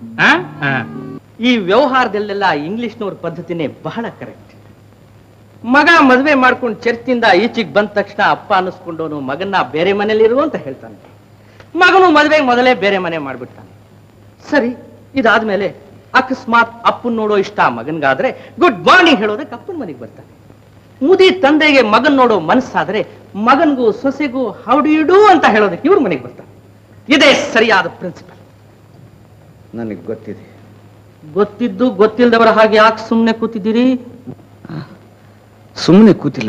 ಈ ವ್ಯವಹಾರದಲ್ಲೆಲ್ಲ ಇಂಗ್ಲಿಷ್ನವ್ರ ಪದ್ಧತಿನೇ ಬಹಳ ಕರೆಕ್ಟ್. ಮಗ ಮದುವೆ ಮಾಡ್ಕೊಂಡು ಚರ್ಚಿಂದ ಈಚೆಗೆ ಬಂದ ತಕ್ಷಣ ಅಪ್ಪ ಅನ್ನಿಸ್ಕೊಂಡವನು ಮಗನ್ನ ಬೇರೆ ಮನೇಲಿರು ಅಂತ ಹೇಳ್ತಾನೆ. ಮಗನು ಮದುವೆ ಮೊದಲೇ ಬೇರೆ ಮನೆ ಮಾಡ್ಬಿಡ್ತಾನೆ. ಸರಿ, ಇದಾದ್ಮೇಲೆ ಅಕಸ್ಮಾತ್ ಅಪ್ಪನ್ ನೋಡೋ ಇಷ್ಟ ಮಗನ್ಗಾದ್ರೆ ಗುಡ್ ಮಾರ್ನಿಂಗ್ ಹೇಳೋದಕ್ಕೆ ಅಪ್ಪನ ಮನೆಗೆ ಬರ್ತಾನೆ. ಮುದಿ ತಂದೆಗೆ ಮಗನ್ ನೋಡೋ ಮನಸ್ಸಾದ್ರೆ ಮಗನ್ಗೂ ಸೊಸೆಗೂ ಹೌ ಡು ಯು ಡು ಅಂತ ಹೇಳೋದಕ್ಕೆ ಇವ್ರ ಮನೆಗೆ ಬರ್ತಾನೆ. ಇದೇ ಸರಿಯಾದ ಪ್ರಿನ್ಸಿಪಲ್. ನನಗೆ ಗೊತ್ತಿದೆ. ಗೊತ್ತಿದ್ದು ಗೊತ್ತಿಲ್ಲದವರ ಹಾಗೆ ಯಾಕೆ ಸುಮ್ಮನೆ ಕೂತಿದ್ದೀರಿ? ಸುಮ್ಮನೆ ಕೂತಿಲ್ಲ,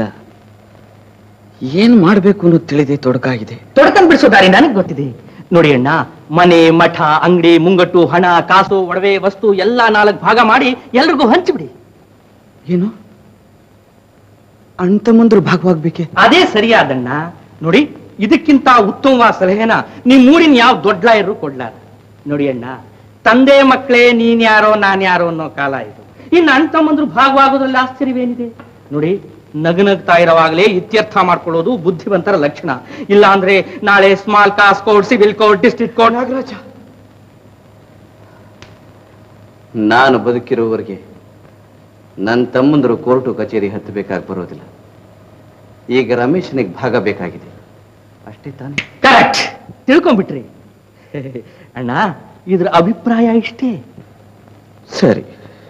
ಏನ್ ಮಾಡ್ಬೇಕು ಅನ್ನೋದು ತಿಳಿದೆ, ತೊಡಕಾಗಿದೆ. ತೊಡಕನ್ ಬಿಡಿಸೋ ದಾರಿ ನನಗೆ ಗೊತ್ತಿದೆ. ನೋಡಿ ಅಣ್ಣ, ಮನೆ, ಮಠ, ಅಂಗಡಿ, ಮುಂಗಟ್ಟು, ಹಣ, ಕಾಸು, ಒಡವೆ, ವಸ್ತು ಎಲ್ಲ ನಾಲ್ಕು ಭಾಗ ಮಾಡಿ ಎಲ್ರಿಗೂ ಹಂಚಿಬಿಡಿ. ಏನು ಅಣ್ತಮ್ಮಂದ್ರು ಭಾಗವಾಗ್ಬೇಕೆ? ಅದೇ ಸರಿಯಾದಣ್ಣ. ನೋಡಿ, ಇದಕ್ಕಿಂತ ಉತ್ತಮವಾದ ಸಲಹೆನ ನಿಮ್ ಊರಿನ ಯಾವ ದೊಡ್ಡ ಲಾಯರು ಕೊಡ್ಲಾರ. ನೋಡಿ ಅಣ್ಣ, ತಂದೆ ಮಕ್ಕಳೇ ನೀನ್ ಯಾರೋ ನಾನ್ ಯಾರೋ ಅನ್ನೋ ಕಾಲ ಇದು. ಇನ್ನು ಅಣ್ತಮ್ಮಂದ್ರು ಭಾಗವಾಗೋದ್ರಲ್ಲಿ ಆಶ್ಚರ್ಯವೇನಿದೆ? ನೋಡಿ, ನಗನಗ್ತಾ ಇರೋವಾಗಲೇ ಇತ್ಯರ್ಥ ಮಾಡ್ಕೊಳ್ಳೋದು ಬುದ್ಧಿವಂತರ ಲಕ್ಷಣ. ಇಲ್ಲ ಅಂದ್ರೆ ನಾಳೆ small cause court, civil court, district court. Nagaraja, ನಾನು ಬದುಕಿರುವವರೆಗೆ ನನ್ನ ತಮ್ಮಂದರು ಕೋರ್ಟು ಕಚೇರಿ ಹತ್ತಬೇಕಾಗಿ ಬರೋದಿಲ್ಲ. ಈಗ ರಮೇಶನಿಗೆ ಭಾಗ ಬೇಕಾಗಿದೆ ಅಷ್ಟೇ ತಾನೆ? ಕರೆಕ್ಟ್, ತಿಳ್ಕೊಂಡ್ಬಿಟ್ರಿ ಅಣ್ಣ. ಇದ್ರ ಅಭಿಪ್ರಾಯ ಇಷ್ಟೇ. ಸರಿ,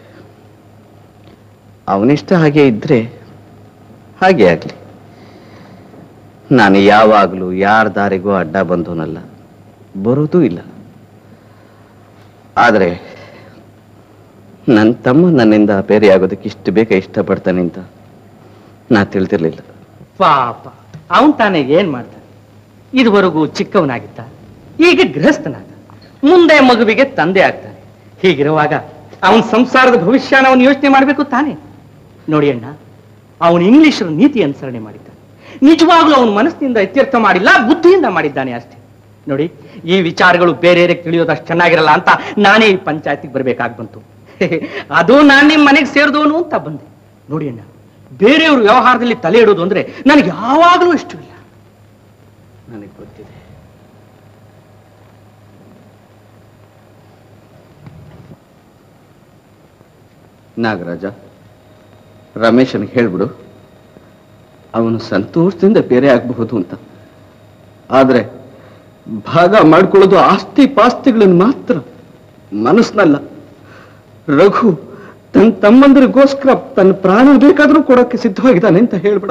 ಅವನಿಷ್ಟ ಹಾಗೆ ಇದ್ರೆ ಹಾಗೆ ಆಗ್ಲಿ. ನಾನು ಯಾವಾಗಲೂ ಯಾರ ದಾರಿಗೂ ಅಡ್ಡ ಬಂದವನಲ್ಲ, ಬರೋದೂ ಇಲ್ಲ. ಆದರೆ ನನ್ನ ತಮ್ಮ ನನ್ನಿಂದ ಬೇರೆ ಆಗೋದಕ್ಕೆ ಇಷ್ಟು ಬೇಗ ಇಷ್ಟಪಡ್ತಾನೆ ಅಂತ ನಾ ತಿಳಿದಿರ್ಲಿಲ್ಲ. ಪಾಪ, ಅವನ್ ತಾನೇ ಏನ್ ಮಾಡ್ತಾನೆ? ಇದುವರೆಗೂ ಚಿಕ್ಕವನಾಗಿದ್ದ, ಈಗ ಗೃಹಸ್ಥನಾಗ, ಮುಂದೆ ಮಗುವಿಗೆ ತಂದೆ ಆಗ್ತಾನೆ. ಹೀಗಿರುವಾಗ ಅವನ ಸಂಸಾರದ ಭವಿಷ್ಯನ ಅವನು ಯೋಚನೆ ಮಾಡಬೇಕು ತಾನೆ. ನೋಡಿ ಅಣ್ಣ, ಅವನು ಇಂಗ್ಲಿಷರ ನೀತಿ ಅನುಸರಣೆ ಮಾಡಿದ್ದಾನೆ. ನಿಜವಾಗ್ಲೂ ಅವನ ಮನಸ್ಸಿನಿಂದ ಇತ್ಯರ್ಥ ಮಾಡಿಲ್ಲ, ಬುದ್ಧಿಯಿಂದ ಮಾಡಿದ್ದಾನೆ ಅಷ್ಟೇ. ನೋಡಿ, ಈ ವಿಚಾರಗಳು ಬೇರೆಯವರಿಗೆ ತಿಳಿಯೋದಷ್ಟು ಚೆನ್ನಾಗಿರಲ್ಲ ಅಂತ ನಾನೇ ಈ ಪಂಚಾಯತಿಗೆ ಬರ್ಬೇಕಾಗಿ ಬಂತು. ಅದು ನಾನು ನಿಮ್ಮ ಮನೆಗೆ ಸೇರಿದವನು ಅಂತ ಬಂದೆ. ನೋಡಿ ಅಣ್ಣ, ಬೇರೆಯವ್ರ ವ್ಯವಹಾರದಲ್ಲಿ ತಲೆ ಇಡೋದು ಅಂದ್ರೆ ನನಗೆ ಯಾವಾಗಲೂ ಇಷ್ಟವಿಲ್ಲ. ನನಗೆ ಗೊತ್ತಿದೆ. ನಾಗರಾಜ, ರಮೇಶನಿಗೆ ಹೇಳ್ಬಿಡು, ಅವನು ಸಂತೋಷದಿಂದ ಬೇರೆ ಆಗಬಹುದು ಅಂತ. ಆದ್ರೆ ಭಾಗ ಮಾಡ್ಕೊಳ್ಳೋದು ಆಸ್ತಿ ಪಾಸ್ತಿಗಳನ್ನು ಮಾತ್ರ, ಮನಸ್ಸನ್ನಲ್ಲ. ರಘು ತನ್ನ ತಮ್ಮಂದರಿಗೋಸ್ಕರ ತನ್ನ ಪ್ರಾಣ ಬೇಕಾದ್ರೂ ಕೊಡೋಕೆ ಸಿದ್ಧವಾಗಿದ್ದಾನೆ ಅಂತ ಹೇಳ್ಬಿಡ.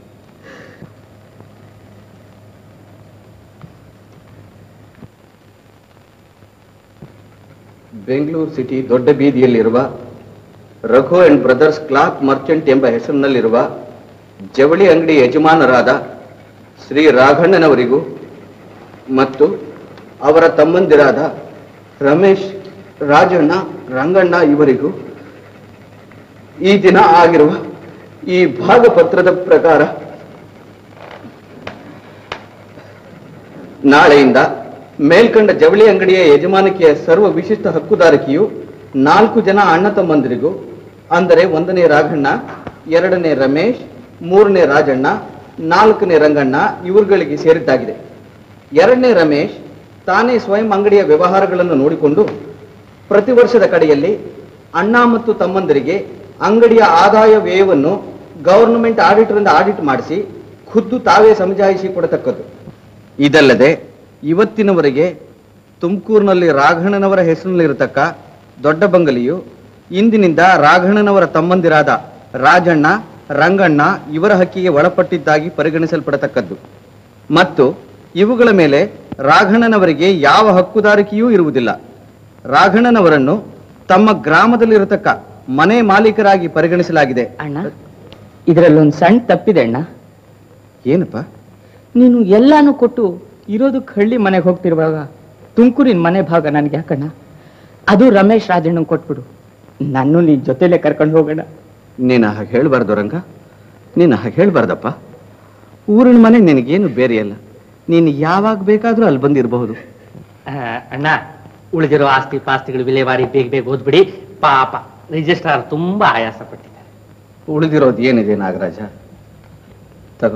ಬೆಂಗಳೂರು ಸಿಟಿ ದೊಡ್ಡ ಬೀದಿಯಲ್ಲಿರುವ Raghu and brothers cloth merchant ಎಂಬ ಹೆಸರಿನಲ್ಲಿರುವ ಜವಳಿ ಅಂಗಡಿ ಯಜಮಾನರಾದ ಶ್ರೀ ರಾಘಣ್ಣನವರಿಗೂ ಮತ್ತು ಅವರ ತಮ್ಮಂದಿರಾದ ರಮೇಶ್, ರಾಜಣ್ಣ, ರಂಗಣ್ಣ ಇವರಿಗೂ ಈ ದಿನ ಆಗಿರುವ ಈ ಭಾಗಪತ್ರದ ಪ್ರಕಾರ ನಾಳೆಯಿಂದ ಮೇಲ್ಕಂಡ ಜವಳಿ ಅಂಗಡಿಯ ಯಜಮಾನಿಕೆಯ ಸರ್ವ ವಿಶಿಷ್ಟ ಹಕ್ಕುದಾರಿಕೆಯು ನಾಲ್ಕು ಜನ ಅಣ್ಣ ತಮ್ಮಂದಿರಿಗೂ, ಅಂದರೆ ಒಂದನೇ ರಾಘಣ್ಣ, ಎರಡನೇ ರಮೇಶ್, ಮೂರನೇ ರಾಜಣ್ಣ, ನಾಲ್ಕನೇ ರಂಗಣ್ಣ ಇವರುಗಳಿಗೆ ಸೇರಿದ್ದಾಗಿದೆ. ಎರಡನೇ ರಮೇಶ್ ತಾನೇ ಸ್ವಯಂ ಅಂಗಡಿಯ ವ್ಯವಹಾರಗಳನ್ನು ನೋಡಿಕೊಂಡು ಪ್ರತಿ ವರ್ಷದ ಕಡೆಯಲ್ಲಿ ಅಣ್ಣ ಮತ್ತು ತಮ್ಮಂದರಿಗೆ ಅಂಗಡಿಯ ಆದಾಯ ವ್ಯಯವನ್ನು ಗವರ್ನಮೆಂಟ್ ಆಡಿಟರಿಂದ ಆಡಿಟ್ ಮಾಡಿಸಿ ಖುದ್ದು ತಾವೇ ಸಮಜಾಯಿಸಿ ಕೊಡತಕ್ಕದ್ದು. ಇದಲ್ಲದೆ ಇವತ್ತಿನವರೆಗೆ ತುಮಕೂರಿನಲ್ಲಿ ರಾಘಣ್ಣನವರ ಹೆಸರಿನಲ್ಲಿರತಕ್ಕ ದೊಡ್ಡ ಬಂಗಲೆಯು ಇಂದಿನಿಂದ ರಾಘಣ್ಣನವರ ತಮ್ಮಂದಿರಾದ ರಾಜಣ್ಣ, ರಂಗಣ್ಣ ಇವರ ಹಕ್ಕಿಗೆ ಒಳಪಟ್ಟಿದ್ದಾಗಿ ಪರಿಗಣಿಸಲ್ಪಡತಕ್ಕದ್ದು ಮತ್ತು ಇವುಗಳ ಮೇಲೆ ರಾಘಣ್ಣನವರಿಗೆ ಯಾವ ಹಕ್ಕುದಾರಿಕೆಯೂ ಇರುವುದಿಲ್ಲ. ರಾಘಣ್ಣನವರನ್ನು ತಮ್ಮ ಗ್ರಾಮದಲ್ಲಿರತಕ್ಕ ಮನೆ ಮಾಲೀಕರಾಗಿ ಪರಿಗಣಿಸಲಾಗಿದೆ. ಅಣ್ಣ, ಇದರಲ್ಲೊಂದು ಸಣ್ಣ ತಪ್ಪಿದೆ ಅಣ್ಣ. ಏನಪ್ಪ? ನೀನು ಎಲ್ಲಾನು ಕೊಟ್ಟು ಇರೋದಕ್ಕೆ ಹಳ್ಳಿ ಮನೆಗೆ ಹೋಗ್ತಿರುವಾಗ ತುಮಕೂರಿನ ಮನೆ ಭಾಗ ನನಗೆ ಯಾಕಣ್ಣ? ಅದು ರಮೇಶ್ ರಾಜಣ್ಣಂಗೆ ಕೊಟ್ಬಿಡು, ನಾನು ನಿನ್ ಜೊತೆಲೆ ಕರ್ಕೊಂಡು ಹೋಗೋಣ. ನೀನು ಹಾಗೆ ಹೇಳ್ಬಾರ್ದು ರಂಗ, ನೀನು ಹಾಗೆ ಹೇಳ್ಬಾರ್ದಪ್ಪ. ಊರಿನ ಮನೆ ನಿನಗೇನು ಬೇರೆಯಲ್ಲ, ನೀನು ಯಾವಾಗ ಬೇಕಾದ್ರೂ ಅಲ್ಲಿ ಬಂದಿರಬಹುದು. ಅಣ್ಣ, ಉಳಿದಿರೋ ಆಸ್ತಿ ಪಾಸ್ತಿಗಳು ವಿಲೇವಾರಿ ಬೇಗ ಬೇಗ ಓದ್ಬಿಡಿ. ಪಾಪ ರಿಜಿಸ್ಟ್ರಾರ್ ತುಂಬಾ ಆಯಾಸ ಪಟ್ಟಿದ್ದಾರೆ. ಉಳಿದಿರೋದು ಏನಿದೆ ನಾಗರಾಜ? ತಗೋ,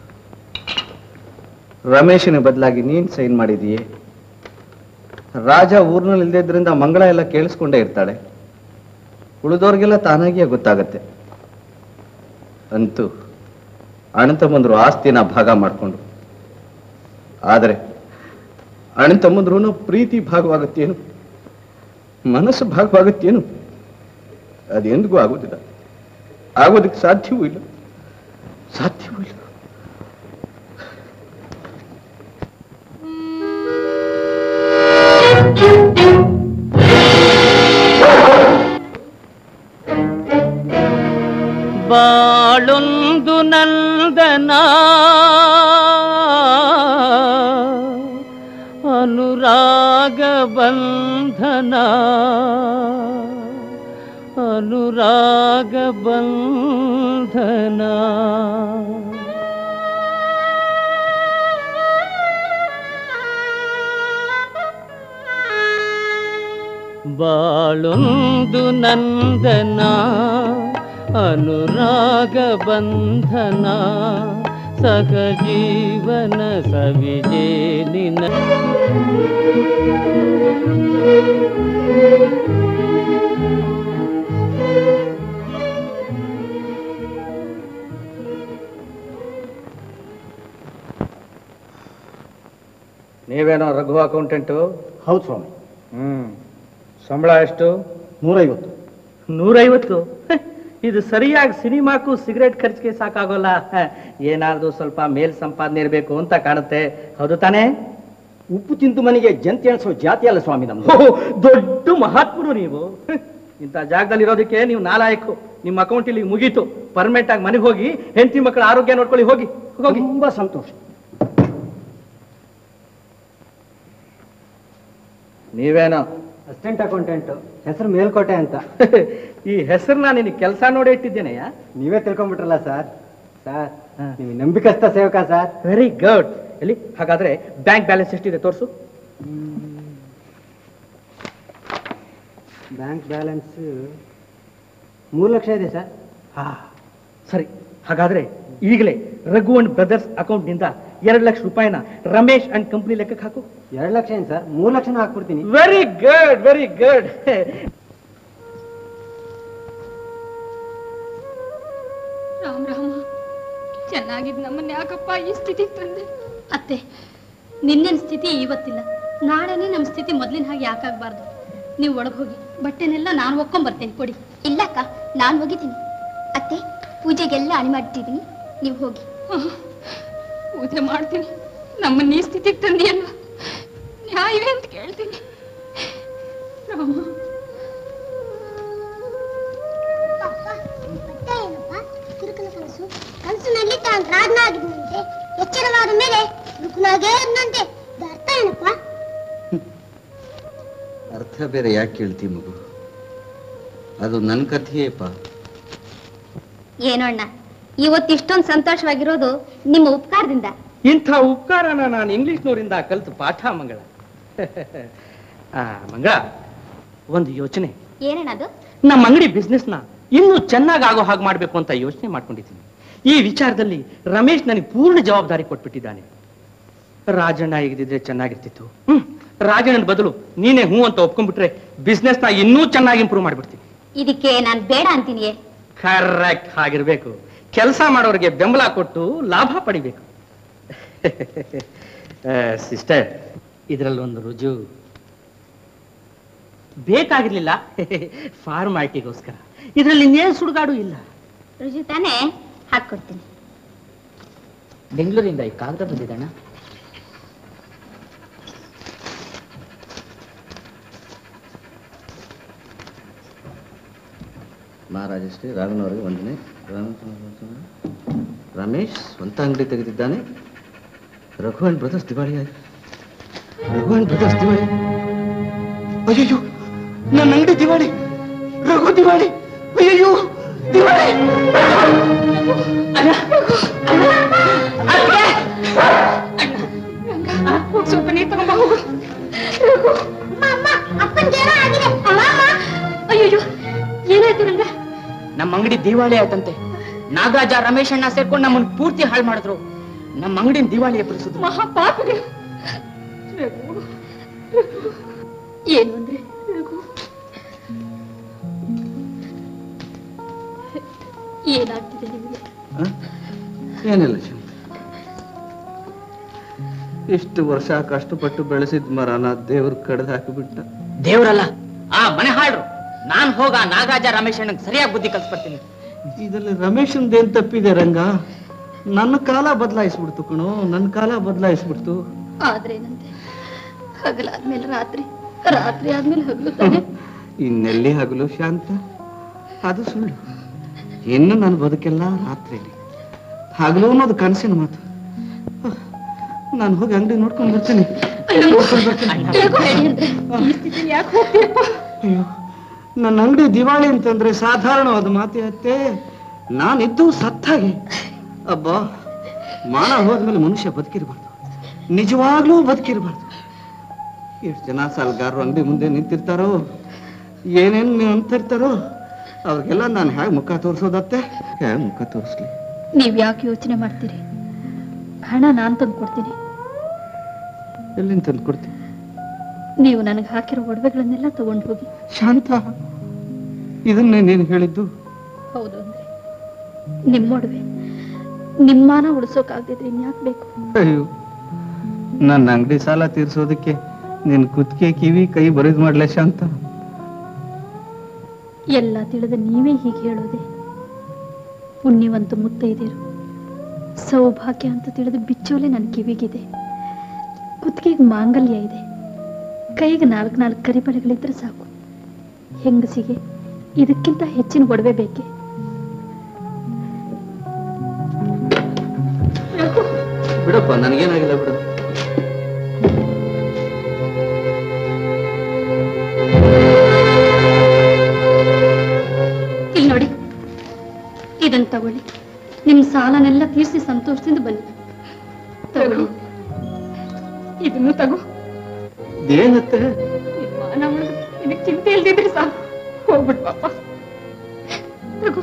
ರಮೇಶನ ಬದಲಾಗಿ ನೀನ್ ಸೈನ್ ಮಾಡಿದೀಯೇ. ರಾಜ ಊರಿನಲ್ಲಿ ಇಲ್ದಿದ್ರಿಂದ ಮಂಗಳ ಎಲ್ಲ ಕೇಳಿಸ್ಕೊಂಡೇ ಇರ್ತಾಳೆ. ಉಳಿದವ್ರಿಗೆಲ್ಲ ತಾನಾಗಿಯೇ ಗೊತ್ತಾಗತ್ತೆ. ಅಂತೂ ಅಣ್ಣ ತಮ್ಮಂದ್ರು ಆಸ್ತಿನ ಭಾಗ ಮಾಡಿಕೊಂಡು, ಆದರೆ ಅಣ್ಣ ತಮ್ಮಂದ್ರು ಪ್ರೀತಿ ಭಾಗವಾಗತ್ತೇನು, ಮನಸ್ಸು ಭಾಗವಾಗತ್ತೇನು? ಅದೆಂದಿಗೂ ಆಗೋದಿಲ್ಲ, ಆಗೋದಕ್ಕೆ ಸಾಧ್ಯವೂ ಇಲ್ಲ, ಸಾಧ್ಯವೂ ಇಲ್ಲ. ಬಾಳೊಂದು ನಂದನ ಅನುರಾಗ ಬಂಧನ, ಅನುರಾಗ ಬಂಧನ. ಬಾಳೊಂದು ನಂದನ ಅನುರಾಗ ಬಂಧನ, ಸಹಜೀವನ ಸವಿಜೇನಿನ. ನೀವೇನೋ ರಘು ಅಕೌಂಟೆಂಟು? ಹೌದು ಸ್ವಾಮಿ. ಹ್ಮ್ ಸಂಬಳ ಎಷ್ಟು? ನೂರೈವತ್ತು. ನೂರೈವತ್ತು? ಇದು ಸರಿಯಾಗಿ ಸಿನಿಮಾಕ್ಕೂ ಸಿಗರೇಟ್ ಖರ್ಚಿಗೆ ಸಾಕಾಗೋಲ್ಲ. ಏನಾದ್ರೂ ಸ್ವಲ್ಪ ಮೇಲ್ ಸಂಪಾದನೆ ಇರಬೇಕು ಅಂತ ಕಾಣುತ್ತೆ. ಹೌದು ತಾನೇ? ಉಪ್ಪು ತಿಂದು ಮನೆಗೆ ಜಂತಿ ಅನ್ಸೋ ಜಾತಿ ಅಲ್ಲ ಸ್ವಾಮಿ ನಮ್ದು. ದೊಡ್ಡ ಮಹಾತ್ಮರು ನೀವು. ಇಂಥ ಜಾಗದಲ್ಲಿ ಇರೋದಕ್ಕೆ ನೀವು ನಾಲಾಯಕು. ನಿಮ್ಮ ಅಕೌಂಟ್ ಇಲ್ಲಿ ಮುಗೀತು. ಪರ್ಮನೆಂಟ್ ಆಗಿ ಮನೆಗೆ ಹೋಗಿ ಹೆಂಡತಿ ಮಕ್ಕಳ ಆರೋಗ್ಯ ನೋಡ್ಕೊಳ್ಳಿ. ಹೋಗಿ ಹೋಗಿ. ತುಂಬಾ ಸಂತೋಷ. ನೀವೇನೋ ಅಸಿಸ್ಟೆಂಟ್ ಅಕೌಂಟೆಂಟ್, ಹೆಸರು ಮೇಲ್ಕೋಟೆ ಅಂತ. ಈ ಹೆಸರನ್ನ ನಿನಗೆ ಕೆಲಸ ನೋಡೇ ಇಟ್ಟಿದ್ದೇನೆಯ? ನೀವೇ ತಿಳ್ಕೊಂಡ್ಬಿಟ್ರಲ್ಲ ಸರ್. ಸರ್ ನೀವು ನಂಬಿಕಸ್ತ ಸೇವಕ ಸರ್. Very good. ಎಲ್ಲಿ ಹಾಗಾದ್ರೆ ಬ್ಯಾಂಕ್ ಬ್ಯಾಲೆನ್ಸ್ ಎಷ್ಟಿದೆ ತೋರಿಸು. ಬ್ಯಾಂಕ್ ಬ್ಯಾಲೆನ್ಸ್ ಮೂರು ಲಕ್ಷ ಇದೆ ಸರ್. ಹಾ ಸರಿ. ಹಾಗಾದ್ರೆ ಈಗಲೇ ರಘು ಅಂಡ್ ಬ್ರದರ್ಸ್ ಅಕೌಂಟ್ ನಿಂದ ಎರಡು ಲಕ್ಷ ರೂಪಾಯಿನ ರಮೇಶ್ ಅಂಡ್ ಕಂಪ್ನಿ ಲೆಕ್ಕಕ್ಕೆ ಹಾಕು. ಎರಡು ಲಕ್ಷ ಏನು ಸರ್, ಮೂರು ಲಕ್ಷನ ಹಾಕ್ಬಿಡ್ತೀನಿ. Very good, very good. Ram Rama, ಚೆನ್ನಾಗಿದ್ ನಮ್ಮನ್ನ ಯಾಕಪ್ಪ ಈ ಸ್ಥಿತಿಗೆ ತಂದೆ? ಅತ್ತೆ, ನಿನ್ನೆನ ಸ್ಥಿತಿ ಇವತ್ತಿಲ್ಲ, ನಾಳೆನೇ ನಮ್ಮ ಸ್ಥಿತಿ ಮೊದಲಿನ ಹಾಗೆ ಯಾಕಾಗಬಾರ್ದು. ನೀವು ಒಳಗೆ ಹೋಗಿ ಬಟ್ಟೆನೆಲ್ಲ ನಾನು ಒಕ್ಕೊಂಡ್ ಬರ್ತೇನೆ. ಕೊಡಿ. ಇಲ್ಲಕ್ಕ, ನಾನು ಹೋಗಿದ್ದೀನಿ. ಅತ್ತೆ, ಪೂಜೆಗೆಲ್ಲ ಅಣಿ ಮಾಡಿಟ್ಟಿದ್ದೀನಿ, ನೀವು ಹೋಗಿ. ಪೂಜೆ ಮಾಡ್ತೀನಿ, ನಮ್ಮನ್ನ ಈ ಸ್ಥಿತಿಗೆ ತಂದೆಯಲ್ಲ, ನ್ಯಾಯವೇ ಅಂತ ಕೇಳ್ತೀನಿ. ರಾಮ, ಕನಸಿನಲ್ಲಿ ತಾನು ರಾಜನ ಆಗಿದ್ದಂತೆ ಎಚ್ಚರವಾದ ಮೇಲೆ ರುಕುನಾಗೇ ಇದ್ದಂತೆ. ಅರ್ಥ ಏನಪ್ಪ? ಅರ್ಥ ಬೇರೆ ಯಾಕೆ ಕೇಳ್ತಿ ಮಗು? ಅದು ನನ್ನ ಕಥೆಯೇಪ. ಏನೋ ಅಣ್ಣ, ಇವತ್ತು ಇಷ್ಟೊಂದು ಸಂತೋಷವಾಗಿರೋದು ನಿಮ್ಮ ಉಪಕಾರದಿಂದ. ಇಂಥ ಉಪಕಾರನ ನಾನು ಇಂಗ್ಲಿಷ್ನವರಿಂದ ಕಲಿತು ಪಾಠ ಮಂಗಳ. ಆ ಮಂಗಳ, ಒಂದು ಯೋಚನೆ. ಏನಣ್ಣದು? ನಮ್ಮ ಅಂಗಡಿ ಬಿಸ್ನೆಸ್ನ ಇನ್ನೂ ಚೆನ್ನಾಗಿ ಆಗೋ ಹಾಗೆ ಮಾಡ್ಬೇಕು ಅಂತ ಯೋಚನೆ ಮಾಡ್ಕೊಂಡಿದ್ದೀನಿ. ಈ ವಿಚಾರದಲ್ಲಿ ರಮೇಶ್ ನನಗೆ ಪೂರ್ಣ ಜವಾಬ್ದಾರಿ ಕೊಟ್ಬಿಟ್ಟಿದ್ದಾನೆ. ರಾಜಣ್ಣ ಈಗಿದ್ರೆ ಚೆನ್ನಾಗಿರ್ತಿತ್ತು. ಹ್ಮ್ ರಾಜಣ್ಣನ ಬದಲು ನೀನೇ ಹೂ ಅಂತ ಒಪ್ಕೊಂಡ್ಬಿಟ್ರೆ ಬಿಸ್ನೆಸ್ ನ ಇನ್ನೂ ಚೆನ್ನಾಗಿ ಇಂಪ್ರೂವ್ ಮಾಡ್ಬಿಡ್ತೀನಿ. ಇದಕ್ಕೆ ನಾನ್ ಬೇಡ ಅಂತೀನಿ. ಕರೆಕ್ಟ್ ಆಗಿರ್ಬೇಕು. ಕೆಲಸ ಮಾಡೋರಿಗೆ ಬೆಂಬಲ ಕೊಟ್ಟು ಲಾಭ ಪಡಿಬೇಕು. ಸಿಸ್ಟರ್, ಇದರಲ್ಲಿ ಒಂದು ರುಜು ಬೇಕಾಗಿರ್ಲಿಲ್ಲ. ಫಾರ್ಮಾಲಿಟಿಗೋಸ್ಕರ. ಇದರಲ್ಲಿ ಇನ್ನೇನು ಸುಡುಗಾಡು ಇಲ್ಲ. ರುಜು ತಾನೇ, ಹಾಕೊಡ್ತೀನಿ. ಬೆಂಗಳೂರಿಂದ ಈ ಕಾಗದ ಬಂದಿದ್ದಣ್ಣ. ಮಹಾರಾಜಶ್ರೀ ರಾಘವನವರಿಗೆ ವಂದನೆ. ರಮೇಶ್ ಸ್ವಂತ ಅಂಗಡಿ ತೆಗೆದಿದ್ದಾನೆ. ರಘು ಅಂಡ್ ಬ್ರದರ್ಸ್ ದಿವಾಳಿ ಆಗಿ ರಘು ಅಂಡ್ ಬ್ರದರ್ಸ್ ದಿವಾಳಿ. ಅಯ್ಯೋ, ನನ್ನ ಅಂಗಡಿ ದಿವಾಳಿ. ರಘು ದಿವಾಳಿ. ಅಯ್ಯೋ, ದಿವಾಳಿ. ಸ್ವಲ್ಪ ನೀರು ತಗೊಂಬ ಹೋಗು. ಅಯ್ಯೋ, ಏನಾಯ್ತು ರಂಗ? ನಮ್ಮ ಅಂಗಡಿ ದಿವಾಳಿ ಆಯ್ತಂತೆ. ನಾಗರಾಜ ರಮೇಶ್ ಅಣ್ಣ ಸೇರ್ಕೊಂಡು ನಮ್ಮನ್ನು ಪೂರ್ತಿ ಹಾಳು ಮಾಡಿದ್ರು. ನಮ್ಮ ಅಂಗಡಿನ ದಿವಾಳಿ ಎಬ್ಬರಿಸಿದ್ರು. ಮಹಾಪಾಪಿಗಳು. ಏನು ಅಂದ್ರೆ ರಘು, ಏನಾಗ್ತಿದೆ ನಿಮಗೆ? ಏನಿಲ್ಲ ಶಾಂತ, ಇಷ್ಟು ವರ್ಷ ಕಷ್ಟಪಟ್ಟು ಬೆಳೆಸಿದ ಮರನ ದೇವ್ರ ಕಡ್ದು ಹಾಕಿಬಿಟ್ಟ. ದೇವ್ರಲ್ಲ, ಆ ಮನೆ ಹಾಳ್ರು. ನಾನ್ ಹೋಗ ನಾಗರಾಜ ರಮೇಶ್ ಅಣ್ಣಂಗೆ ಸರಿಯಾಗಿ ಬುದ್ಧಿ ಕಲ್ಸ್ಬರ್ತೀನಿ. ಇದರಲ್ಲಿ ರಮೇಶನ್ದೇನ್ ತಪ್ಪಿದೆ ರಂಗ? ನನ್ನ ಕಾಲ ಬದಲಾಯಿಸ್ಬಿಡ್ತು ಕಣೋ, ನನ್ನ ಕಾಲ ಬದಲಾಯಿಸ್ಬಿಡ್ತು. ಆದ್ರೇನಂತೆ, ಹಗಲಾದ್ಮೇಲೆ ರಾತ್ರಿ, ರಾತ್ರಿ ಆದ್ಮೇಲೆ ಹಗಲು ತಾನೆ. ಇನ್ನೆಲ್ಲಿ ಹಗಲು ಶಾಂತ? ಅದು ಸುಳ್ಳು. ಇನ್ನು ನನ್ನ ಬದುಕೆಲ್ಲ ರಾತ್ರಿಲಿ. ಹಗಲು ಅನ್ನೋದು ಕನಸಿನ ಮಾತು. ನಾನು ಹೋಗಿ ಅಂಗಡಿ ನೋಡ್ಕೊಂಡು ಬರ್ತೀನಿ. ಅಯ್ಯೋ, ನನ್ನ ಅಂಗಡಿ ದಿವಾಳಿ ಅಂತಂದ್ರೆ ಸಾಧಾರಣವಾದ ಮಾತೆ. ನಾನಿದ್ದು ಸತ್ತಾಗೆ. ಅಬ್ಬಾ, ಮಾನ ಹೋದ್ಮೇಲೆ ಮನುಷ್ಯ ಬದುಕಿರ್ಬಾರ್ದು, ನಿಜವಾಗ್ಲೂ ಬದುಕಿರ್ಬಾರ್ದು. ಎಷ್ಟು ಜನ ಸಾಲಗಾರರು ಅಂಗಡಿ ಮುಂದೆ ನಿಂತಿರ್ತಾರೋ, ಏನೇನು ಅಂತಿರ್ತಾರೋ, ಅವ್ರಿಗೆಲ್ಲ ನಾನು ಹೇಗೆ ಮುಖ ತೋರಿಸೋದತ್ತೆ? ಹೇಗೆ ಮುಖ ತೋರಿಸ್ಲಿ? ನೀವ್ ಯಾಕೆ ಯೋಚನೆ ಮಾಡ್ತೀರಿ? ಹಣ ನಾನ್ ತಂದು ಕೊಡ್ತೀನಿ. ಎಲ್ಲಿಂದ ತಂದು ಕೊಡ್ತೀನಿ? ನೀವು ನನಗೆ ಹಾಕಿರೋ ಒಡವೆಗಳನ್ನೆಲ್ಲ ತಗೊಂಡು ಹೋಗಿ. ಶಾಂತ, ಇದನ್ನೇ ನೀನು ಹೇಳಿದ್ದು? ಹೌದು ಅಂದ್ರೆ ನಿಮ್ಮೊಡವೆ ನಿಮ್ಮಾನ ಉಳಿಸೋಕಾಗ್ದಿದ್ರೆ ಇನ್ಯಾಕ್ ಬೇಕು? ಅಯ್ಯೋ, ನನ್ನ ಅಂಗಡಿ ಸಾಲ ತೀರ್ಸೋದಕ್ಕೆ ನಿನ್ ಕುತ್ತಿಗೆ ಕಿವಿ ಕೈ ಬರಿದ್ ಮಾಡ್ಲೆ ಶಾಂತ? ಎಲ್ಲ ತಿಳಿದ ನೀವೇ ಹೀಗೆ ಹೇಳೋದೆ? ಪುಣ್ಯವಂತ ಮುತ್ತೈದೇರು, ಸೌಭಾಗ್ಯ ಅಂತ ತಿಳಿದು ಬಿಚ್ಚೋಲೆ ನನ್ನ ಕಿವಿಗಿದೆ. ಕುತ್ತಿಗೆಗೆ ಮಾಂಗಲ್ಯ ಇದೆ, ಕೈಗೆ ನಾಲ್ಕು ನಾಲ್ಕು ಕರಿಬಳೆಗಳಿದ್ರೆ ಸಾಕು. ಹೆಂಗಸಿಗೆ ಇದಕ್ಕಿಂತ ಹೆಚ್ಚಿನ ಒಡವೆ ಬೇಕೆ? ಬಿಡಪ್ಪ, ನನಗೇನಾಗಿಲ್ಲ ಬಿಡು. ಇಲ್ಲಿ ನೋಡಿ, ಇದನ್ನ ತಗೊಳ್ಳಿ. ನಿಮ್ ಸಾಲನೆಲ್ಲ ತೀರಿಸಿ ಸಂತೋಷದಿಂದ ಬನ್ನಿ. ತಗೊಳ್ಳಿ, ಇದನ್ನು ತಗೋ. ಏನತ್ತೆ? ಇದಕ್ಕೆ ಚಿಂತೆ ಇಲ್ದಿದ್ರೆ ಸಾಕು. ಹೋಗ್ಬಿಟ್ ಪಾಪ. ತಗೋ.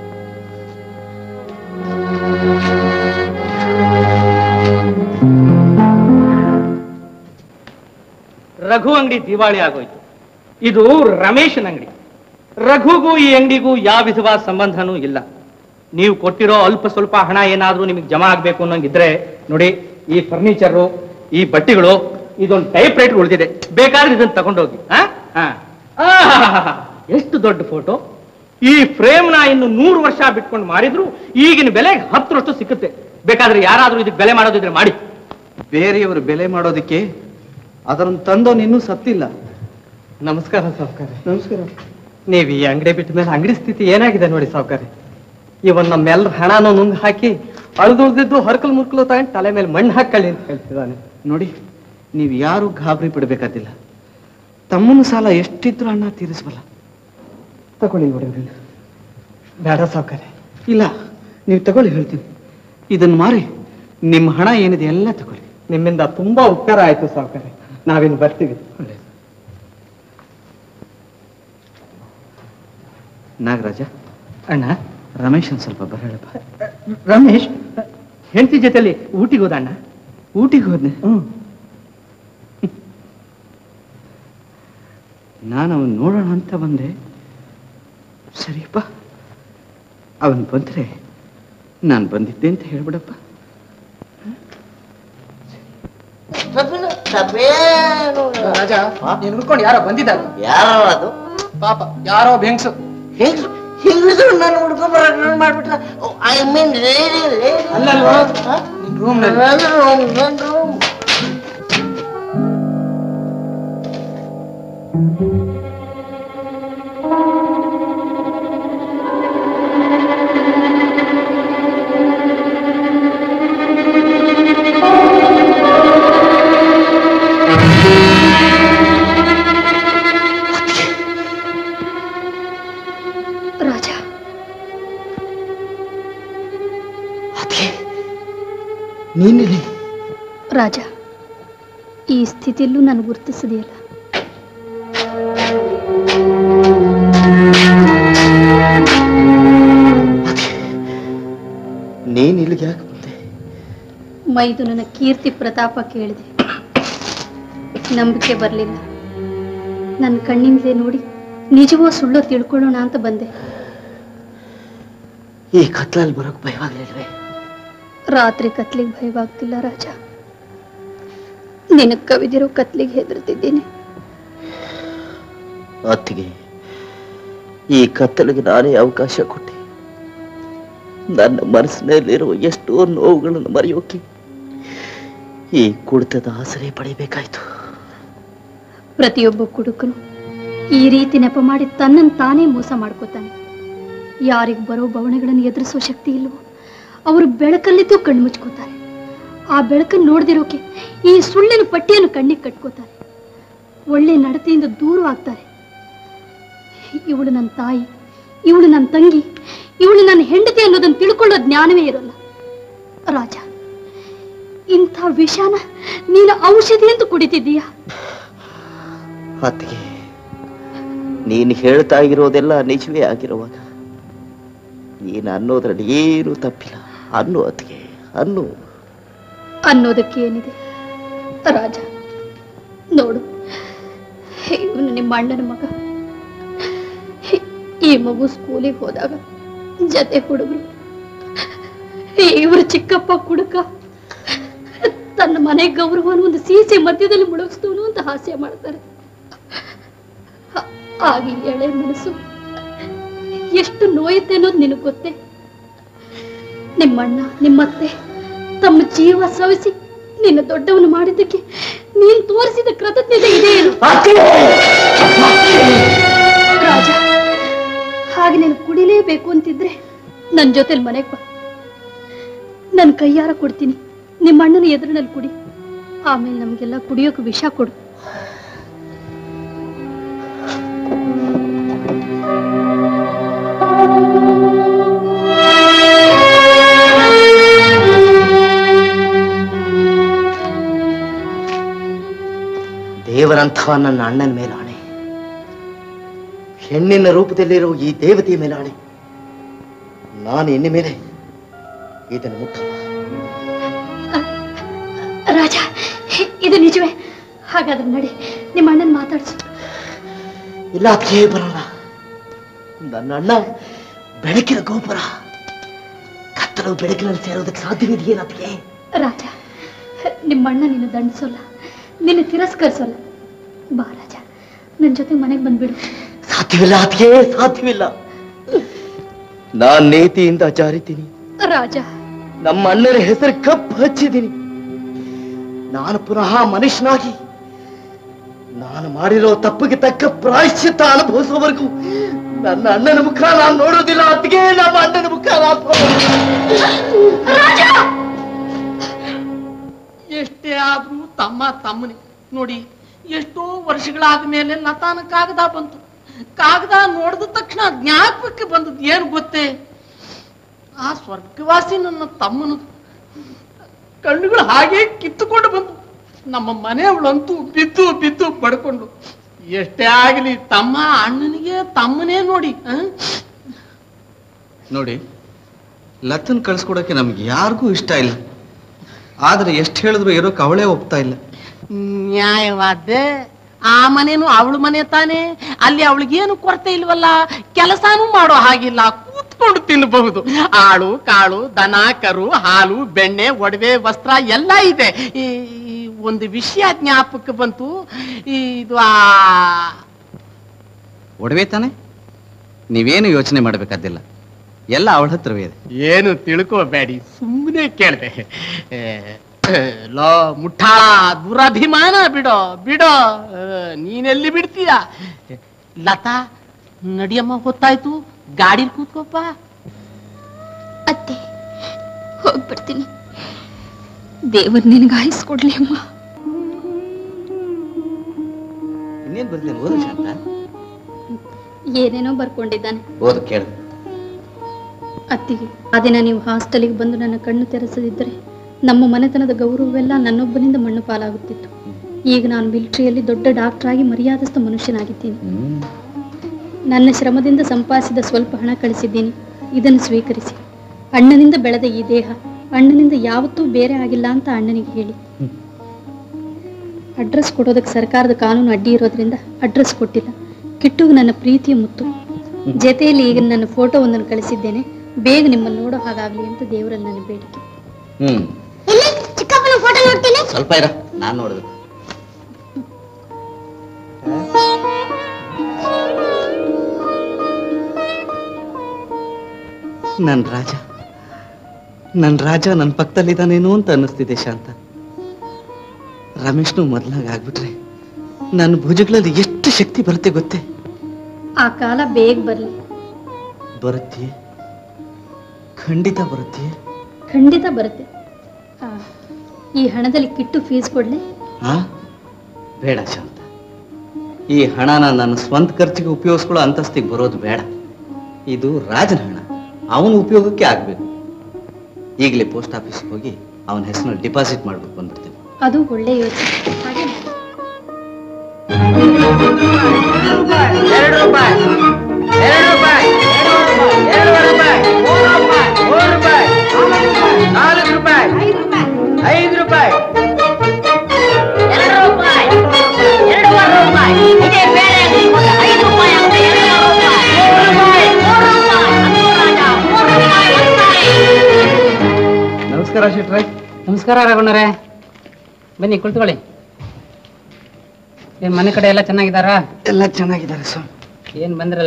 ರಘು ಅಂಗಡಿ ದಿವಾಳಿ ಆಗೋಯ್ತು. ಇದು ರಮೇಶನ್ ಅಂಗಡಿ. ರಘುಗೂ ಈ ಅಂಗಡಿಗೂ ಯಾವ ವಿಧವಾದ ಸಂಬಂಧನೂ ಇಲ್ಲ. ನೀವು ಕೊಟ್ಟಿರೋ ಅಲ್ಪ ಸ್ವಲ್ಪ ಹಣ ಏನಾದ್ರೂ ನಿಮಗೆ ಜಮಾ ಆಗ್ಬೇಕು ಅನ್ನೋಂಗಿದ್ರೆ ನೋಡಿ, ಈ ಫರ್ನಿಚರು, ಈ ಬಟ್ಟೆಗಳು, ಇದೊಂದು ಟೈಪ್ ರೈಟರ್ ಉಳಿದಿದೆ, ಬೇಕಾದ್ರೆ ಇದನ್ನ ತಗೊಂಡೋಗಿ. ಎಷ್ಟು ದೊಡ್ಡ ಫೋಟೋ! ಈ ಫ್ರೇಮ್ ನ ಇನ್ನು ನೂರು ವರ್ಷ ಬಿಟ್ಕೊಂಡು ಮಾರಿದ್ರು ಈಗಿನ ಬೆಲೆ ಹತ್ತರಷ್ಟು ಸಿಕ್ಕುತ್ತೆ. ಬೇಕಾದ್ರೆ ಯಾರಾದ್ರೂ ಇದಕ್ಕೆ ಬೆಲೆ ಮಾಡೋದಿದ್ರೆ ಮಾಡಿ. ಬೇರೆಯವರು ಬೆಲೆ ಮಾಡೋದಕ್ಕೆ ಅದನ್ನು ತಂದವನು ಇನ್ನೂ ಸತ್ತಿಲ್ಲ. ನಮಸ್ಕಾರ ಸಾವುಕಾರ. ನಮಸ್ಕಾರ. ನೀವು ಈ ಅಂಗಡಿ ಬಿಟ್ಟ ಮೇಲೆ ಅಂಗಡಿ ಸ್ಥಿತಿ ಏನಾಗಿದೆ ನೋಡಿ ಸಾವುಕಾರ. ಇವನ್ ನಮ್ಮೆಲ್ಲರ ಹಣನೂ ನುಂಗ್ ಹಾಕಿ ಅಳ್ದುಳ್ದಿದ್ದು ಹರ್ಕಲ್ ಮುರ್ಕಲು ತಗೊಂಡು ತಲೆ ಮೇಲೆ ಮಣ್ಣು ಹಾಕೊಳ್ಳಿ ಅಂತ ಹೇಳ್ತಿದ್ದಾನೆ. ನೋಡಿ, ನೀವು ಯಾರು ಗಾಬರಿ ಪಡಬೇಕಾದಿಲ್ಲ. ತಮ್ಮನ ಸಾಲ ಎಷ್ಟಿದ್ರು ಅಣ್ಣ ತೀರಿಸಬಲ್ಲ. ತಗೊಳ್ಳಿ ಹೊಡೆದ್ರಿ. ಬೇಡ ಸಾವುಕಾರ. ಇಲ್ಲ, ನೀವು ತಗೊಳ್ಳಿ, ಹೇಳ್ತೀನಿ. ಇದನ್ನು ಮಾರಿ ನಿಮ್ಮ ಹಣ ಏನಿದೆ ಎಲ್ಲ ತಗೊಳ್ಳಿ. ನಿಮ್ಮಿಂದ ತುಂಬಾ ಉಪಕಾರ ಆಯ್ತು ಸಾವುಕಾರ. ನಾವಿನ್ ಬರ್ತೀವಿ. ನಾಗರಾಜ, ಅಣ್ಣ, ರಮೇಶನ್ ಸ್ವಲ್ಪ ಬರಳಪ್ಪ. ರಮೇಶ್ ಹೆಂಡತಿ ಜೊತೆಲಿ ಊಟಿಗೆ ಹೋದಣ್ಣ. ಊಟಿಗೆ ಹೋದ್ನೆ? ನಾನು ಅವನ್ ನೋಡೋಣ ಅಂತ ಬಂದೆ. ಸರಿಯಪ್ಪ, ಅವನ್ ಬಂದ್ರೆ ನಾನು ಬಂದಿದ್ದೆ ಅಂತ ಹೇಳ್ಬಿಡಪ್ಪ. ರಾಜ, ನೀನ್ ಹುಡ್ಕೊಂಡು ಯಾರೋ ಬಂದಿದ್ದಾರೆ. ಯಾರೋ ಅದು ಪಾಪ ಯಾರೋ ಬೆಂಗ್ಸು. ಹಿಂಗ್ಸು ನಾನು ಹುಡ್ಕೊಂಡ್ ಬರೋಣ ಮಾಡ್ಬಿಟ್ರ. ಐ ಮೀನ್ ಅಲ್ಲಲ್ವಾ ನಿನ್ ರೂಮ್ ರೂಮ್ ರಾಜ, ನೀನಿಲ್ಲಿ ರಾಜ, ಈ ಸ್ಥಿತಿಯಲ್ಲೂ ನಾನು ಗುರುತಿಸಿದೆಯಲ್ಲ. ನೀನ್ ಇಲ್ಲಿಗೆ ಯಾಕೆ ಬಂದೆ? ಮೈದುನನ ಕೀರ್ತಿ ಪ್ರತಾಪ ಕೇಳಿದೆ. ನಂಬಿಕೆ ಬರಲಿಲ್ಲ. ನನ್ನ ಕಣ್ಣಿಂದಲೇ ನೋಡಿ ನಿಜವೋ ಸುಳ್ಳೋ ತಿಳ್ಕೊಳ್ಳೋಣ ಅಂತ ಬಂದೆ. ಈ ಕತ್ಲಲ್ಲಿ ಬರೋಕ್ ಭಯವಾಗ್ಲಿಲ್ವೇ? ರಾತ್ರಿ ಕತ್ಲಿಗೆ ಭಯವಾಗ್ತಿಲ್ಲ ರಾಜ. ನಿನಗೆ ಕವಿದಿರೋ ಕತ್ಲಿಗೆ ಹೆದರ್ತಿದ್ದೀನಿ. ಅತ್ತಿಗೆ, ಈ ಕತ್ತಲಿಗೆ ನಾನೇ ಅವಕಾಶ ಕೊಟ್ಟೆ. ನನ್ನ ಮನಸ್ಸಿನಲ್ಲಿರುವ ಎಷ್ಟೋ ನೋವುಗಳನ್ನು ಮರೆಯೋಕೆ ಈ ಕುಡಿತದ ಆಸರೆ ಪಡಿಬೇಕಾಯ್ತು. ಪ್ರತಿಯೊಬ್ಬ ಕುಡುಕನು ಈ ರೀತಿ ನೆಪ ಮಾಡಿ ತನ್ನನ್ನು ತಾನೇ ಮೋಸ ಮಾಡ್ಕೋತಾನೆ. ಯಾರಿಗೆ ಬರೋ ಬವಣೆಗಳನ್ನು ಎದುರಿಸೋ ಶಕ್ತಿ ಇಲ್ವೋ ಅವರು ಬೆಳಕಲ್ಲಿದ್ದು ಕಣ್ಣು ಮುಚ್ಕೋತಾರೆ. ಆ ಬೆಳಕನ್ನು ನೋಡ್ದಿರೋಕೆ ಈ ಸುಳ್ಳಿನ ಪಟ್ಟಿಯನ್ನು ಕಣ್ಣಿಗೆ ಕಟ್ಕೋತಾರೆ. ಒಳ್ಳೆ ನಡತೆಯಿಂದ ದೂರವಾಗ್ತಾರೆ. ಇವಳು ನನ್ನ ತಾಯಿ, ಇವಳು ನನ್ನ ತಂಗಿ, ಇವಳು ನನ್ನ ಹೆಂಡತಿ ಅನ್ನೋದನ್ನು ತಿಳ್ಕೊಳ್ಳೋ ಜ್ಞಾನವೇ ಇರೋಲ್ಲ. ರಾಜ, ಇಂಥ ವಿಷಾನ ನೀನು ಔಷಧಿ ಅಂತ ಕುಡಿತಿದ್ದೀಯ. ಅತ್ತಿಗೆ, ನೀನು ಹೇಳ್ತಾ ಇರೋದೆಲ್ಲ ನಿಜವೇ ಆಗಿರುವಾಗ ನೀನು ಅನ್ನೋದ್ರಲ್ಲಿ ಏನು ತಪ್ಪಿಲ್ಲ. ಅನ್ನು ಅತ್ತಿಗೆ, ಅನ್ನು. ಅನ್ನೋದಕ್ಕೆ ಏನಿದೆ ರಾಜ? ನೋಡು, ಇವನು ನಿಮ್ಮ ಅಣ್ಣನ ಮಗ. ಈ ಮಗು ಸ್ಕೂಲಿಗೆ ಹೋದಾಗ ಜೊತೆ ಹುಡುಗರು, ಇವರು ಚಿಕ್ಕಪ್ಪ ಕುಡುಕ, ತನ್ನ ಮನೆ ಗೌರವವನ್ನು ಒಂದು ಸೀಸೆ ಮಧ್ಯದಲ್ಲಿ ಮುಳುಗಿಸ್ತವನು ಅಂತ ಹಾಸ್ಯ ಮಾಡ್ತಾರೆ. ಆಗ ಎಳೆ ಮನಸ್ಸು ಎಷ್ಟು ನೋಯುತ್ತೆ ಅನ್ನೋದು ನಿನಗೆ ಗೊತ್ತೇ? ನಿಮ್ಮಣ್ಣ ನಿಮ್ಮತ್ತೆ ತಮ್ಮ ಜೀವ ಸವಿಸಿ ನಿನ್ನ ದೊಡ್ಡವನು ಮಾಡಿದ್ದಕ್ಕೆ ನೀನು ತೋರಿಸಿದ ಕೃತಜ್ಞತೆ ಇದೆ ಏನು? ರಾಜ, ಹಾಗೆ ನೀನು ಕುಡಿಲೇಬೇಕು ಅಂತಿದ್ರೆ ನನ್ನ ಜೊತೆಲಿ ಮನೆಗೆ ಬಾ. ನನ್ನ ಕೈಯಾರ ಕೊಡ್ತೀನಿ. ನಿಮ್ಮ ಅಣ್ಣನ ಎದುರಿನಲ್ಲಿ ಕುಡಿ. ಆಮೇಲೆ ನಮಗೆಲ್ಲ ಕುಡಿಯೋಕೆ ವಿಷ ಕೊಡು. ದೇವರಂಥವ ನನ್ನ ಅಣ್ಣನ ಮೇಲೆ ಆಣೆ, ಹೆಣ್ಣಿನ ರೂಪದಲ್ಲಿರೋ ಈ ದೇವತೆಯ ಮೇಲೆ ಆಣೆ, ನಾನು ಇನ್ನು ಮೇಲೆ ಇದನ್ನು ಮುಟ್ಟಲ್ಲ. ರಾಜ, ಇದು ನಿಜವೇ? ಹಾಗಾದ್ರೆ ನಡಿ, ನಿಮ್ಮ ಅಣ್ಣನ ಮಾತಾಡ್ಸು. ಇಲ್ಲ ಅದಕ್ಕೆ ಬರೋಣ. ನನ್ನ ಅಣ್ಣ ಬೆಳಕಿನ ಗೋಪುರ, ಕತ್ತಲು ಬೆಳಕಿನಲ್ಲಿ ಸೇರೋದಕ್ಕೆ ಸಾಧ್ಯವಿದೆಯೇನು ಅದಕ್ಕೆ? ರಾಜ, ನಿಮ್ಮ ಅಣ್ಣ ನಿನ್ನ ದಂಡಿಸೋಲ್ಲ, ನಿನ್ನ ತಿರಸ್ಕರಿಸೋಲ್ಲ. ಬಾ ರಾಜ, ನನ್ನ ಜೊತೆ ಮನೆಗೆ ಬಂದ್ಬಿಡು. ಸಾಧ್ಯವಿಲ್ಲ ಅದಕ್ಕೆ, ಸಾಧ್ಯವಿಲ್ಲ. ನಾನ್ ನೀತಿಯಿಂದ ಜಾರಿತೀನಿ ರಾಜ. ನಮ್ಮ ಅಣ್ಣನ ಹೆಸರು ಕಪ್ಪು ಹಚ್ಚಿದ್ದೀನಿ. ನಾನು ಪುನಃ ಮನುಷ್ಯನಾಗಿ ನಾನು ಮಾಡಿರೋ ತಪ್ಪಿಗೆ ತಕ್ಕ ಪ್ರಾಯಶ್ಚಿತ್ತ ಅನುಭವಿಸುವವರೆಗೂ ನನ್ನ ಅಣ್ಣನ ಮುಖ ನಾನು ನೋಡೋದಿಲ್ಲ. ಅದಕ್ಕೆ ನಮ್ಮ ಅಣ್ಣನ ಮುಖ ಎಷ್ಟೇ ಆದ್ರೂ ತಮ್ಮ ತಮ್ಮನೇ ನೋಡಿ. ಎಷ್ಟೋ ವರ್ಷಗಳಾದ ಮೇಲೆ ಲತಾನ ಕಾಗದ ಬಂತು. ಕಾಗದ ನೋಡಿದ ತಕ್ಷಣ ಜ್ಞಾಪಕಕ್ಕೆ ಬಂದದ್ದು ಏನು ಗೊತ್ತೇ? ಆ ಸ್ವರ್ಗವಾಸಿ ನನ್ನ ತಮ್ಮನು ಕಣ್ಣುಗಳು ಹಾಗೆ ಕಿತ್ತುಕೊಂಡು ಬಂದು ನಮ್ಮ ಮನೆಯವಳಂತೂ ಬಿದ್ದು ಬಿದ್ದು ಪಡ್ಕೊಂಡು. ಎಷ್ಟೇ ಆಗಲಿ ತಮ್ಮ ಅಣ್ಣನಿಗೆ ತಮ್ಮನೇ ನೋಡಿ. ನೋಡಿ, ಲತನ್ ಕಳ್ಸ್ಕೊಡಕ್ಕೆ ನಮ್ಗೆ ಯಾರಿಗೂ ಇಷ್ಟ ಇಲ್ಲ. ಆದ್ರೆ ಎಷ್ಟು ಹೇಳಿದ್ರು ಇರೋಕೆ ಅವಳೇ ಒಪ್ತಾ ಇಲ್ಲ. ನ್ಯಾಯವಾದ್ದೆ. ಆ ಮನೇನು ಅವಳ ಮನೆ ತಾನೆ, ಅಲ್ಲಿ ಅವಳಿಗೇನು ಕೊರತೆ ಇಲ್ವಲ್ಲ, ಕೆಲಸನೂ ಮಾಡೋ ಹಾಗಿಲ್ಲ, ಕೂತ್ಕೊಂಡು ತಿನ್ನಬಹುದು. ಆಳು ಕಾಳು, ದನ ಕರು, ಹಾಲು, ಬೆಣ್ಣೆ, ಒಡವೆ, ವಸ್ತ್ರ ಎಲ್ಲ ಇದೆ. ಈ ಒಂದು ವಿಷಯ ಜ್ಞಾಪಕ ಬಂತು. ಇದು ಆ ಒಡವೆ ತಾನೆ, ನೀವೇನು ಯೋಚನೆ ಮಾಡಬೇಕಾದಿಲ್ಲ, ಎಲ್ಲ ಅವಳ ಹತ್ರವೇ ಇದೆ. ಏನು ತಿಳ್ಕೋಬೇಡಿ, ಸುಮ್ಮನೆ ಕೇಳಿದೆ. ಲೋ ಮುಠಾಳ, ದುರಭಿಮಾನ ಬಿಡೋ ಬಿಡೋ, ನೀನೆಲ್ಲಿ ಬಿಡ್ತೀಯ? ಲತಾ ನಡಿಯಮ್ಮ, ಹೊತ್ತಾಯ್ತು, ಗಾಡಿ ಕೂತ್ಕೋಪ್ಪ. ಅತ್ತೆ ಹೋಗ್ಬಿಡ್ತೀನಿ, ದೇವರು ನಿನಗೆ ಆಯಿಸ್ಕೊಡ್ಲಿ ಅಮ್ಮ. ಇನ್ನೇನ್ ಬರ್ತೀನಿ, ಓದು ಶಾಂತ. ಏನೇನೋ ಬರ್ಕೊಂಡಿದ್ದಾನೆ, ಓದು ಕೇಳು. ಅತ್ತಿಗೆ, ಆ ದಿನ ನೀವು ಹಾಸ್ಟೆಲಿಗೆ ಬಂದು ನನ್ನ ಕಣ್ಣು ತೆರೆಸದಿದ್ದರೆ ನಮ್ಮ ಮನೆತನದ ಗೌರವವೆಲ್ಲ ನನ್ನೊಬ್ಬನಿಂದ ಮಣ್ಣು ಪಾಲಾಗುತ್ತಿತ್ತು. ಈಗ ನಾನು ಮಿಲಿಟರಿಯಲ್ಲಿ ದೊಡ್ಡ ಡಾಕ್ಟರ್ ಆಗಿ ಮರ್ಯಾದಸ್ಥ ಮನುಷ್ಯನಾಗಿದ್ದೀನಿ. ನನ್ನ ಶ್ರಮದಿಂದ ಸಂಪಾದಿಸಿದ ಸ್ವಲ್ಪ ಹಣ ಕಳಿಸಿದ್ದೀನಿ, ಇದನ್ನು ಸ್ವೀಕರಿಸಿ. ಅಣ್ಣನಿಂದ ಬೆಳೆದ ಈ ದೇಹ ಅಣ್ಣನಿಂದ ಯಾವತ್ತೂ ಬೇರೆ ಆಗಿಲ್ಲ ಅಂತ ಅಣ್ಣನಿಗೆ ಹೇಳಿ. ಅಡ್ರೆಸ್ ಕೊಡೋದಕ್ಕೆ ಸರ್ಕಾರದ ಕಾನೂನು ಅಡ್ಡಿ ಇರೋದ್ರಿಂದ ಅಡ್ರೆಸ್ ಕೊಟ್ಟಿಲ್ಲ. ಕಿಟ್ಟುಗೆ ನನ್ನ ಪ್ರೀತಿಯ ಮುತ್ತು. ಜೊತೆಯಲ್ಲಿ ಈಗ ನನ್ನ ಫೋಟೋ ಒಂದನ್ನು ಕಳಿಸಿದ್ದೇನೆ, ಬೇಗ ನಿಮ್ಮನ್ನು ನೋಡೋ ಹಾಗಾಗ್ಲಿ ಅಂತ ದೇವರಲ್ಲಿ ನನ್ನ ಬೇಡಿಕೆ. ಹ್ಮ್ ಚಿಕ್ಕಪ್ಪನ ಫೋಟೋ ನೋಡ್ತೀನಿ. ಸ್ವಲ್ಪ ಇರ, ನಾನ್ ನೋಡ್ಬೇಕು. ನನ್ ರಾಜ ನನ್ ರಾಜ ನನ್ನ ಪಕ್ಕದಲ್ಲಿದ್ದಾನೇನೋ ಅಂತ ಅನ್ನಿಸ್ತಿದೆ ಶಾಂತ. ರಮೇಶ್ನು ಮೊದಲಾಗ ಆಗ್ಬಿಟ್ರೆ ನನ್ನ ಭುಜಗಳಲ್ಲಿ ಎಷ್ಟು ಶಕ್ತಿ ಬರುತ್ತೆ ಗೊತ್ತೇ? ಆ ಕಾಲ ಬೇಗ ಬರ್ಲಿ. ಬರುತ್ತೆ, ಖಂಡಿತ ಬರುತ್ತೆ. ಖಂಡಿತ ಬರುತ್ತೆ. ಆ, ಈ ಹಣದಲ್ಲಿ ಕಿಟ್ಟು ಫೀಸ್ ಕೊಡ್ಲಿ? ಹಾ ಬೇಡ ಶಾಂತ, ಈ ಹಣನ ನನ್ನ ಸ್ವಂತ ಖರ್ಚಿಗೆ ಉಪಯೋಗಿಸ್ಕೊಳ್ಳೋ ಅಂತಸ್ತಿಗೆ ಬರೋದು ಬೇಡ. ಇದು ರಾಜನ ಹಣ, ಅವನ ಉಪಯೋಗಕ್ಕೆ ಆಗ್ಬೇಕು. ಈಗಲೇ ಪೋಸ್ಟ್ ಆಫೀಸ್ಗೆ ಹೋಗಿ ಅವನ ಹೆಸರಲ್ಲಿ ಡಿಪಾಸಿಟ್ ಮಾಡ್ಬಿಟ್ಟು ಬಂದ್ಬಿಡ್ತೇನೆ. ಅದು ಒಳ್ಳೆ ಯೋಚನೆ. ಹಾಗೆ ಎರಡು ರೂಪಾಯಿ, ಎರಡು ರೂಪಾಯಿ, ಎರಡೂವರೆ ರೂಪಾಯಿ, ಮೂರು ರೂಪಾಯಿ, ಮೂರು ರೂಪಾಯಿ, ನಾಲ್ಕು ರೂಪಾಯಿ, ಐದು ರೂಪಾಯಿ, ಎರಡು ರೂಪಾಯಿ, ಎರಡೂವರೆ ರೂಪಾಯಿ, ಇದೇ ಬೇರೆ ಐದು ರೂಪಾಯಿ ಅಂತ ಎರಡೂವರೆ ರೂಪಾಯಿ, ಮೂರು ರೂಪಾಯಿ, ಮೂರು ರೂಪಾಯಿ, ಹತ್ತು ರಾಜ, ಮೂರು ರೂಪಾಯಿ, ಒಂದು ರೂಪಾಯಿ. ನಮಸ್ಕಾರ ಶೆಟ್ರೆ. ನಮಸ್ಕಾರ ರಘುಣ್ಣರೇ, ಬನ್ನಿ ಕುಳಿತುಕೊಳ್ಳಿ. ಏನ್ ಮನೆ ಕಡೆ ಎಲ್ಲ ಚೆನ್ನಾಗಿದ್ದಾರಾ? ಎಲ್ಲ ಚೆನ್ನಾಗಿದ್ದಾರೆ ಸ್ವಾಮಿ. ಏನ್ ಬಂದ್ರಲ್ಲ?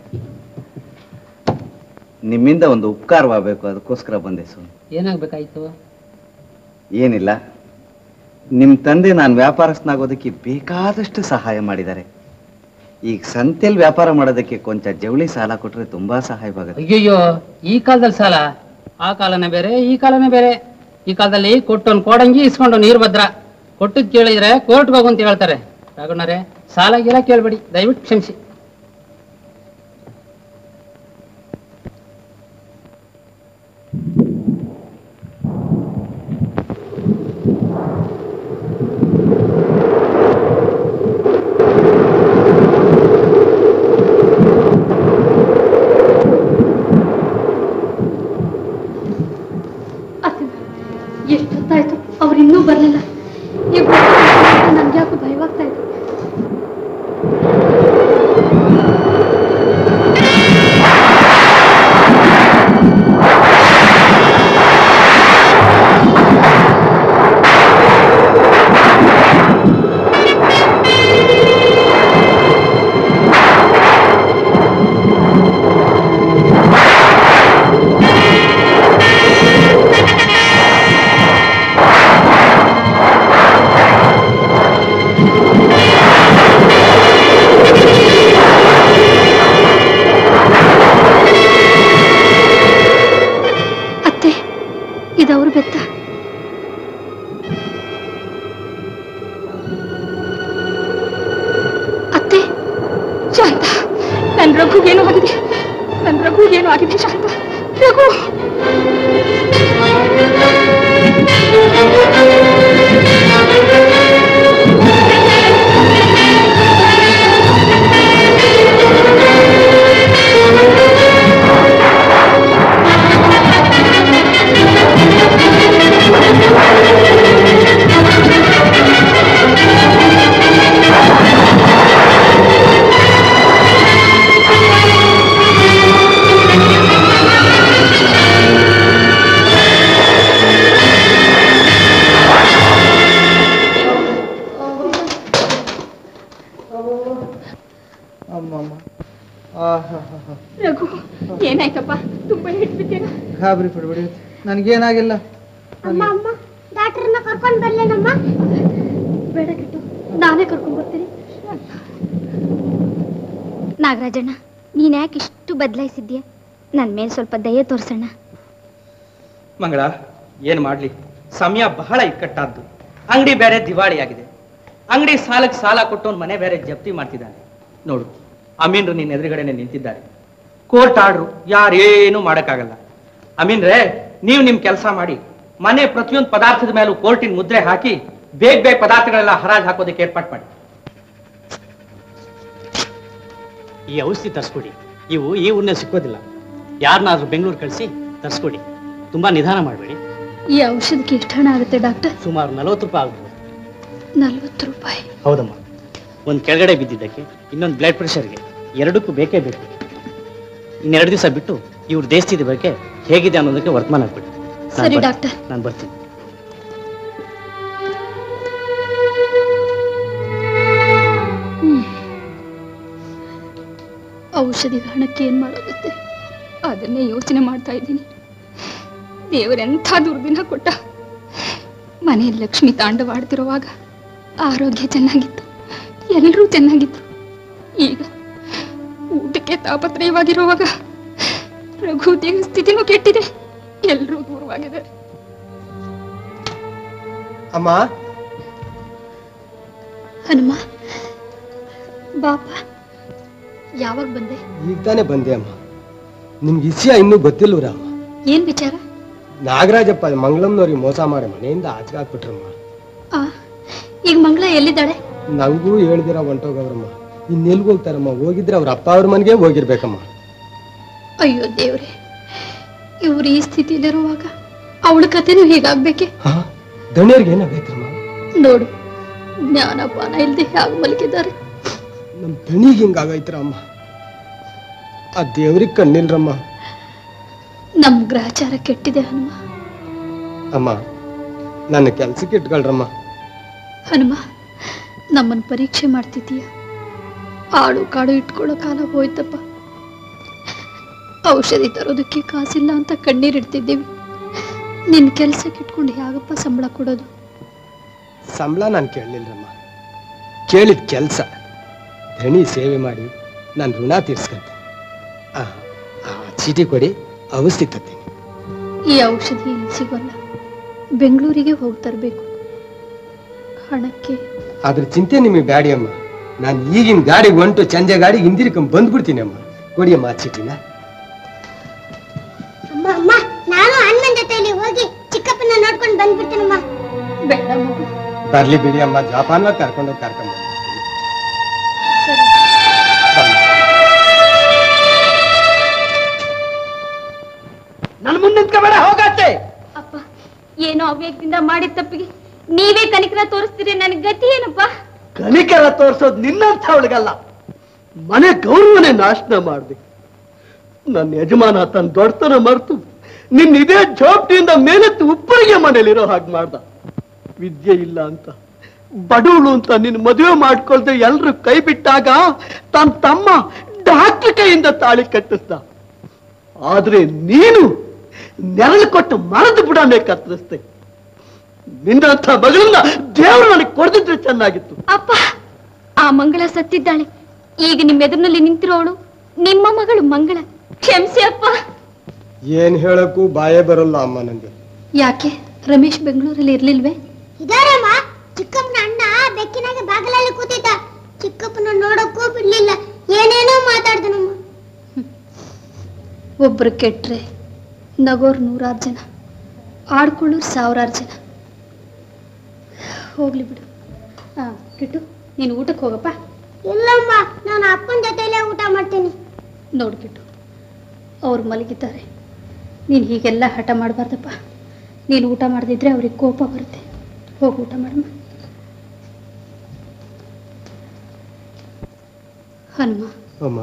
ನಿಮ್ಮಿಂದ ಒಂದು ಉಪಕಾರವಾಗಬೇಕು, ಅದಕ್ಕೋಸ್ಕರ ಬಂದೆ ಸ್ವಾಮಿ. ಏನಾಗ್ಬೇಕಾಯ್ತು? ಏನಿಲ್ಲ, ನಿಮ್ ತಂದೆ ನಾನು ವ್ಯಾಪಾರಸ್ಥನಾಗೋದಕ್ಕೆ ಬೇಕಾದಷ್ಟು ಸಹಾಯ ಮಾಡಿದ್ದಾರೆ. ಈಗ ಸಂತೆಯಲ್ಲಿ ವ್ಯಾಪಾರ ಮಾಡೋದಕ್ಕೆ ಕೊಂಚ ಜವಳಿ ಸಾಲ ಕೊಟ್ರೆ ತುಂಬಾ ಸಹಾಯವಾಗುತ್ತೆ. ಅಯ್ಯಯ್ಯೋ, ಈ ಕಾಲದಲ್ಲಿ ಸಾಲ? ಆ ಕಾಲನೇ ಬೇರೆ, ಈ ಕಾಲನೇ ಬೇರೆ. ಈ ಕಾಲದಲ್ಲಿ ಕೊಟ್ಟೊಂದು ಕೋಡಂಗಿ ಇಸ್ಕೊಂಡು ನೀರು ಭದ್ರ, ಕೊಟ್ಟದ್ ಕೇಳಿದ್ರೆ ಕೋರ್ಟ್ಗೆ ಹೋಗು ಅಂತ ಹೇಳ್ತಾರೆ. ರಾಘಣ್ಣರೇ, ಸಾಲ ಗೀಲ ಕೇಳ್ಬೇಡಿ, ದಯವಿಟ್ಟು ಕ್ಷಮಿಸಿ. ಎಷ್ಟೊತ್ತಾಯ್ತು, ಅವ್ರು ಇನ್ನೂ ಬರ್ಲಿಲ್ಲ. ಈಗ ನನ್ಗೆ ಯಾಕೋ ಭಯವಾಗ್ತಾ ಇದೆ. ಇದವ್ರು ಬೆತ್ತ. ಅತ್ತೆ, ಶಾಂತ, ನನ್ ರಘುಗೇನು ಆಗಿದೆ, ನನ್ ರಘುಗೇನು ಆಗಿದೆ ಶಾಂತ. Raghu Thank you. ಏನಾಯ್ತಪ್ಪ ತುಂಬಾ ಹಿಡ್ಬಿದ್ದೀರಾ? ಗಾಬರಿ ಪಡ್ಬೇಡಿ, ನನ್ಗೇನಾಗಿಲ್ಲ. ಅಮ್ಮ ಅಮ್ಮ ಡಾಕ್ಟರ್ನ ಕರ್ಕೊಂಡ್ ಬರ್ಲೇನಮ್ಮ? ಬೇಡ ಕಿಟ್ಟು, ನಾನೇ ಕರ್ಕೊಂಡ್ ಬರ್ತೀನಿ. ನಾಗರಾಜಣ್ಣ, ನೀನ್ ಯಾಕೆ ಇಷ್ಟು ಬದಲಾಯಿಸಿದ್ಯಾ? ನನ್ ಮೇಲೆ ಸ್ವಲ್ಪ ದಯೆ ತೋರ್ಸಣ್ಣ. ಮಂಗಳ, ಏನ್ ಮಾಡ್ಲಿ, ಸಮಯ ಬಹಳ ಇಕ್ಕಟ್ಟಾದ್ದು. ಅಂಗಡಿ ಬೇರೆ ದಿವಾಳಿಯಾಗಿದೆ. ಅಂಗಡಿ ಸಾಲಕ್ಕೆ ಸಾಲ ಕೊಟ್ಟು ಮನೆ ಬೇರೆ ಜಪ್ತಿ ಮಾಡ್ತಿದ್ದಾನೆ. ನೋಡು, ಅಮೀನ್ರು ನಿನ್ನ ಎದುರುಗಡೆನೆ ನಿಂತಿದ್ದಾರೆ. ಕೋರ್ಟ್ ಆರ್ಡ್ರು, ಯಾರೇನು ಮಾಡಕ್ಕಾಗಲ್ಲ. ಅಮೀನ್ರೇ, ನೀವು ನಿಮ್ ಕೆಲಸ ಮಾಡಿ ಮನೆ ಪ್ರತಿಯೊಂದು ಪದಾರ್ಥದ ಮೇಲೂ ಕೋರ್ಟಿನ ಮುದ್ರೆ ಹಾಕಿ ಬೇಗ ಬೇಗ ಪದಾರ್ಥಗಳೆಲ್ಲ ಹರಾಜ್ ಹಾಕೋದಕ್ಕೆ ಏರ್ಪಾಟ್ ಮಾಡಿ. ಈ ಔಷಧಿ ತರಿಸ್ಕೊಡಿ. ಇವು ಈ ಊರ್ನ ಸಿಕ್ಕೋದಿಲ್ಲ. ಯಾರನ್ನಾದ್ರೂ ಬೆಂಗಳೂರು ಕಳಿಸಿ ತರಿಸ್ಕೊಡಿ. ತುಂಬಾ ನಿಧಾನ ಮಾಡಬೇಡಿ. ಈ ಔಷಧಕ್ಕೆ ಎಷ್ಟು ಹಣ ಆಗುತ್ತೆ ಡಾಕ್ಟರ್? ಸುಮಾರು ನಲವತ್ತು ರೂಪಾಯಿ ಆಗ್ಬೋದು. ನಲ್ವತ್ತು ರೂಪಾಯಿ? ಹೌದಮ್ಮ. ಒಂದು ಕೆಳಗಡೆ ಬಿದ್ದಿದ್ದಕ್ಕೆ, ಇನ್ನೊಂದು ಬ್ಲಡ್ ಪ್ರೆಷರ್ಗೆ, ಎರಡಕ್ಕೂ ಬೇಕೇ ಬೇಕು. ಇನ್ನೆರಡು ದಿವಸ ಬಿಟ್ಟು ಇವ್ರ ದೇಶದ ಬಗ್ಗೆ ಹೇಗಿದೆ ಅನ್ನೋದಕ್ಕೆ ವರ್ತಮಾನ ಹಾಕ್ಬಿಡಿ. ಸರಿ ಡಾಕ್ಟರ್, ನಾನು ಬರ್ತೀನಿ. ಔಷಧಿ ಹಣಕ್ಕೆ ಏನ್ ಮಾಡೋಗುತ್ತೆ ಅದನ್ನೇ ಯೋಚನೆ ಮಾಡ್ತಾ ಇದ್ದೀನಿ. ದೇವರೆಂಥ ದುರ್ದಿನ ಕೊಟ್ಟ. ಮನೆಯಲ್ಲಿ ಲಕ್ಷ್ಮಿ ತಾಂಡವಾಡ್ತಿರುವಾಗ ಆರೋಗ್ಯ ಚೆನ್ನಾಗಿತ್ತು, ಎಲ್ಲರೂ ಚೆನ್ನಾಗಿತ್ತು. ಈಗ ಊಟಕ್ಕೆ ತಾಪತ್ರಯವಾಗಿರುವಾಗ ರಘು ದೇಹ ಸ್ಥಿತಿನೂ ಕೆಟ್ಟಿದೆ, ಎಲ್ಲರೂ ದೂರವಾಗಿದೆ. ಅಮ್ಮ, ಹನುಮ ಬಾಪ, ಯಾವಾಗ ಬಂದೆ? ಈಗ ತಾನೇ ಬಂದೆ ಅಮ್ಮ. ನಿಮ್ಗೆ ವಿಷಯ ಇನ್ನೂ ಗೊತ್ತಿಲ್ವರ ಅಮ್ಮ? ಏನ್ ವಿಚಾರ? ನಾಗರಾಜಪ್ಪ ಮಂಗಳಂನವ್ರಿಗೆ ಮೋಸ ಮಾಡಿ ಮನೆಯಿಂದ ಆಚೆ ಹಾಕ್ಬಿಟ್ರಮ್ಮ. ಆ ಈಗ ಮಂಗಳ ಎಲ್ಲಿದ್ದಾಳೆ? ನಂಗೂ ಹೇಳ್ದಿರ ಹೊಂಟೋಗವ್ರಮ್ಮ. ಇನ್ನೆಲ್ಗೆ ಹೋಗ್ತಾರಮ್ಮ? ಹೋಗಿದ್ರೆ ಅವ್ರ ಅಪ್ಪ ಅವ್ರ ಮನೆಗೆ ಹೋಗಿರ್ಬೇಕಮ್ಮ. ಅಯ್ಯೋ ದೇವ್ರೆ, ಇವ್ರು ಈ ಸ್ಥಿತಿಲಿರುವಾಗ ಅವಳ ಕಥೆನೂ ಹೀಗಾಗ್ಬೇಕೆ? ದಣಿಯರ್ಗೆ ಏನಾಗೈತ್ರಮ್ಮ? ನೋಡು, ಜ್ಞಾನಪಾನ ಇಲ್ದೆ ಹೇಗೆ ಮಲಗಿದ್ದಾರೆ. ನಮ್ ದಣಿಗೆ ಹಿಂಗಾಗೈತ್ರ ಅಮ್ಮ. ಆ ದೇವ್ರಿಗೆ ಕಣ್ಣಿಲ್ರಮ್ಮ. ನಮ್ ಗ್ರಹಚಾರ ಕೆಟ್ಟಿದೆ ಹನುಮ. ಅಮ್ಮ, ನನ್ನ ಕೆಲ್ಸಕ್ಕೆ ಇಟ್ಕೊಳ್ರಮ್ಮ. ಹನುಮ, ನಮ್ಮನ್ ಪರೀಕ್ಷೆ ಮಾಡ್ತಿದ್ದೀಯ. ಆಡು ಕಾಡು ಇಟ್ಕೊಳ್ಳೋ ಕಾಲ ಹೋಯ್ತಪ್ಪ. ಔಷಧಿ ತರೋದಕ್ಕೆ ಕಾಸಿಲ್ಲ ಅಂತ ಕಣ್ಣೀರಿಡ್ತಿದ್ದೀವಿ. ನಿನ್ ಕೆಲ್ಸಕ್ಕೆ ಇಟ್ಕೊಂಡು ಹೇಗಪ್ಪ ಸಂಬಳ ಕೊಡೋದು? ಸಂಬಳ ನಾನು ಕೇಳಲಿಲ್ಲರಮ್ಮ, ಕೇಳಿದ ಕೆಲ್ಸ. ಧಣಿ ಸೇವೆ ಮಾಡಿ ನಾನು ಋಣ ತೀರ್ಸ್ಕೊಂತೀನಿ. ಆ ಚೀಟಿ ಕೊಡಿ, ಔಷಧಿ ತತ್ತೀನಿ. ಈ ಔಷಧಿ ಇಲ್ಲಿ ಸಿಗೋಲ್ಲ, ಬೆಂಗಳೂರಿಗೆ ಹೋಗಿ ತರಬೇಕು. ಹಣಕ್ಕೆ ಅದ್ರ ಚಿಂತೆ ನಿಮಗೆ ಬ್ಯಾಡಿ ಅಮ್ಮ. ನಾನು ಈಗಿನ ಗಾಡಿಗೆ ಹೊಂಟು ಸಂಜೆ ಗಾಡಿಗೆ ಹಿಂದಿರ್ಕೊಂಡ್ ಬಂದ್ಬಿಡ್ತೀನಿ ಅಮ್ಮ. ಕೊಡಿಯಮ್ಮ ಆ ಚೀಟಿನ. ಅಮ್ಮ ಅಮ್ಮ, ನಾನು ಅಣ್ಣನ ಜೊತೆಲಿ ಹೋಗಿ ಚಿಕ್ಕಪ್ಪನ ನೋಡ್ಕೊಂಡು ಬಂದ್ಬಿಡ್ತೀನಮ್ಮ. ಬೇಡ ಮಗು. ಬರ್ಲಿ ಬಿಡಿ ಅಮ್ಮ, ಜಾಪಾನ್ವಾಗ ಕರ್ಕೊಂಡೋಗಿ ಕರ್ಕೊಂಡ್ ನನ್ ಮುಂದೆ ನಿಂತ್ಕೋಬೇಡ, ಹೋಗತ್ತೆ. ಅಪ್ಪ, ಏನೋ ಅವ್ಯಕ್ತಿಂದ ಮಾಡಿದ ತಪ್ಪಿಗೆ ನೀವೇ ಕನಿಕರ ತೋರಿಸ್ತೀರಿ. ನನಗೆ ಗತಿ ಏನಪ್ಪ? ಕನಿಕರ ತೋರ್ಸೋದು ನಿನ್ನಂಥ ಅವಳಿಗಲ್ಲ, ಮನೆ ಗೌರವನೇ ನಾಶನ ಮಾಡ್ದೆ. ನನ್ನ ಯಜಮಾನ ತನ್ನ ದೊಡ್ಡತನ ಮರೆತು ನಿನ್ನ ಇದೇ ಜವಾಬ್ದಾರಿಯಿಂದ ಮೇಲೆತ್ತು ಉಪ್ಪರಿಗೆ ಮನೇಲಿರೋ ಹಾಗೆ ಮಾಡ್ದ. ವಿದ್ಯೆ ಇಲ್ಲ ಅಂತ, ಬಡವಳು ಅಂತ ನಿನ್ನ ಮದುವೆ ಮಾಡ್ಕೊಳ್ದೆ ಎಲ್ರು ಕೈ ಬಿಟ್ಟಾಗ ತನ್ನ ತಮ್ಮ ಡಾಕ್ಟರ್ ಕೈಯಿಂದ ತಾಳಿ ಕಟ್ಟಿಸ್ದ. ಆದ್ರೆ ನೀನು ನೆರಳು ಕೊಟ್ಟು ಮರದ ಬುಡನೆ ಕತ್ತರಿಸ್ದೆ. ನಿನ್ನಂಥ ಮಗಳನ್ನ ದೇವರು ನನಗೆ ಕೊಡ್ದಿದ್ರೆ ಚೆನ್ನಾಗಿತ್ತು. ಅಪ್ಪ, ಆ ಮಂಗಳ ಸತ್ತಿದ್ದಾಳೆ. ಈಗ ನಿಮ್ಮ ಎದುರಿನಲ್ಲಿ ನಿಂತಿರೋಳು ನಿಮ್ಮ ಮಗಳು ಮಂಗಳ. ಕ್ಷಮಿಸಿ ಅಪ್ಪ. ಏನ್ ಹೇಳಕ್ಕೂ ಬಾಯೇ ಬರಲ್ಲ ಅಮ್ಮ ನಂಗೆ. ಯಾಕೆ ರಮೇಶ್ ಬೆಂಗಳೂರಲ್ಲಿ ಇರ್ಲಿಲ್ವೇ? ಇದಾರಮ್ಮ, ಚಿಕ್ಕಪ್ಪನ ಅಣ್ಣ ಬೆಕ್ಕಿನಾಗೆ ಬಾಗಿಲಲ್ಲಿ ಕೂತಿದ್ದ. ಚಿಕ್ಕಪ್ಪನ ನೋಡಕ್ಕೂ ಬಿಡ್ಲಿಲ್ಲ, ಏನೇನೋ ಮಾತಾಡ್ದನಮ್ಮ. ಒಬ್ರು ಕೆಟ್ರೆ ನಗೋರ್ ನೂರಾರು ಜನ, ಆಡ್ಕೊಳ್ಳೋರು ಸಾವಿರಾರು ಜನ. ಹೋಗ್ಲಿ ಬಿಡು. ಹಾ ಕಿಟ್ಟು, ನೀನು ಊಟಕ್ಕೆ ಹೋಗಪ್ಪ. ಇಲ್ಲಮ್ಮ, ನಾನು ಅಪ್ಪನ ಜೊತೆಲೇ ಊಟ ಮಾಡ್ತೀನಿ. ನೋಡು ಕಿಟ್ಟು, ಅವ್ರು ಮಲಗಿದ್ದಾರೆ. ನೀನು ಹೀಗೆಲ್ಲ ಹಠ ಮಾಡಬಾರ್ದಪ್ಪ. ನೀನು ಊಟ ಮಾಡದಿದ್ರೆ ಅವ್ರಿಗೆ ಕೋಪ ಬರುತ್ತೆ. ಹೋಗಿ ಊಟ ಮಾಡಮ್ಮ. ಹನುಮ, ಅಮ್ಮ,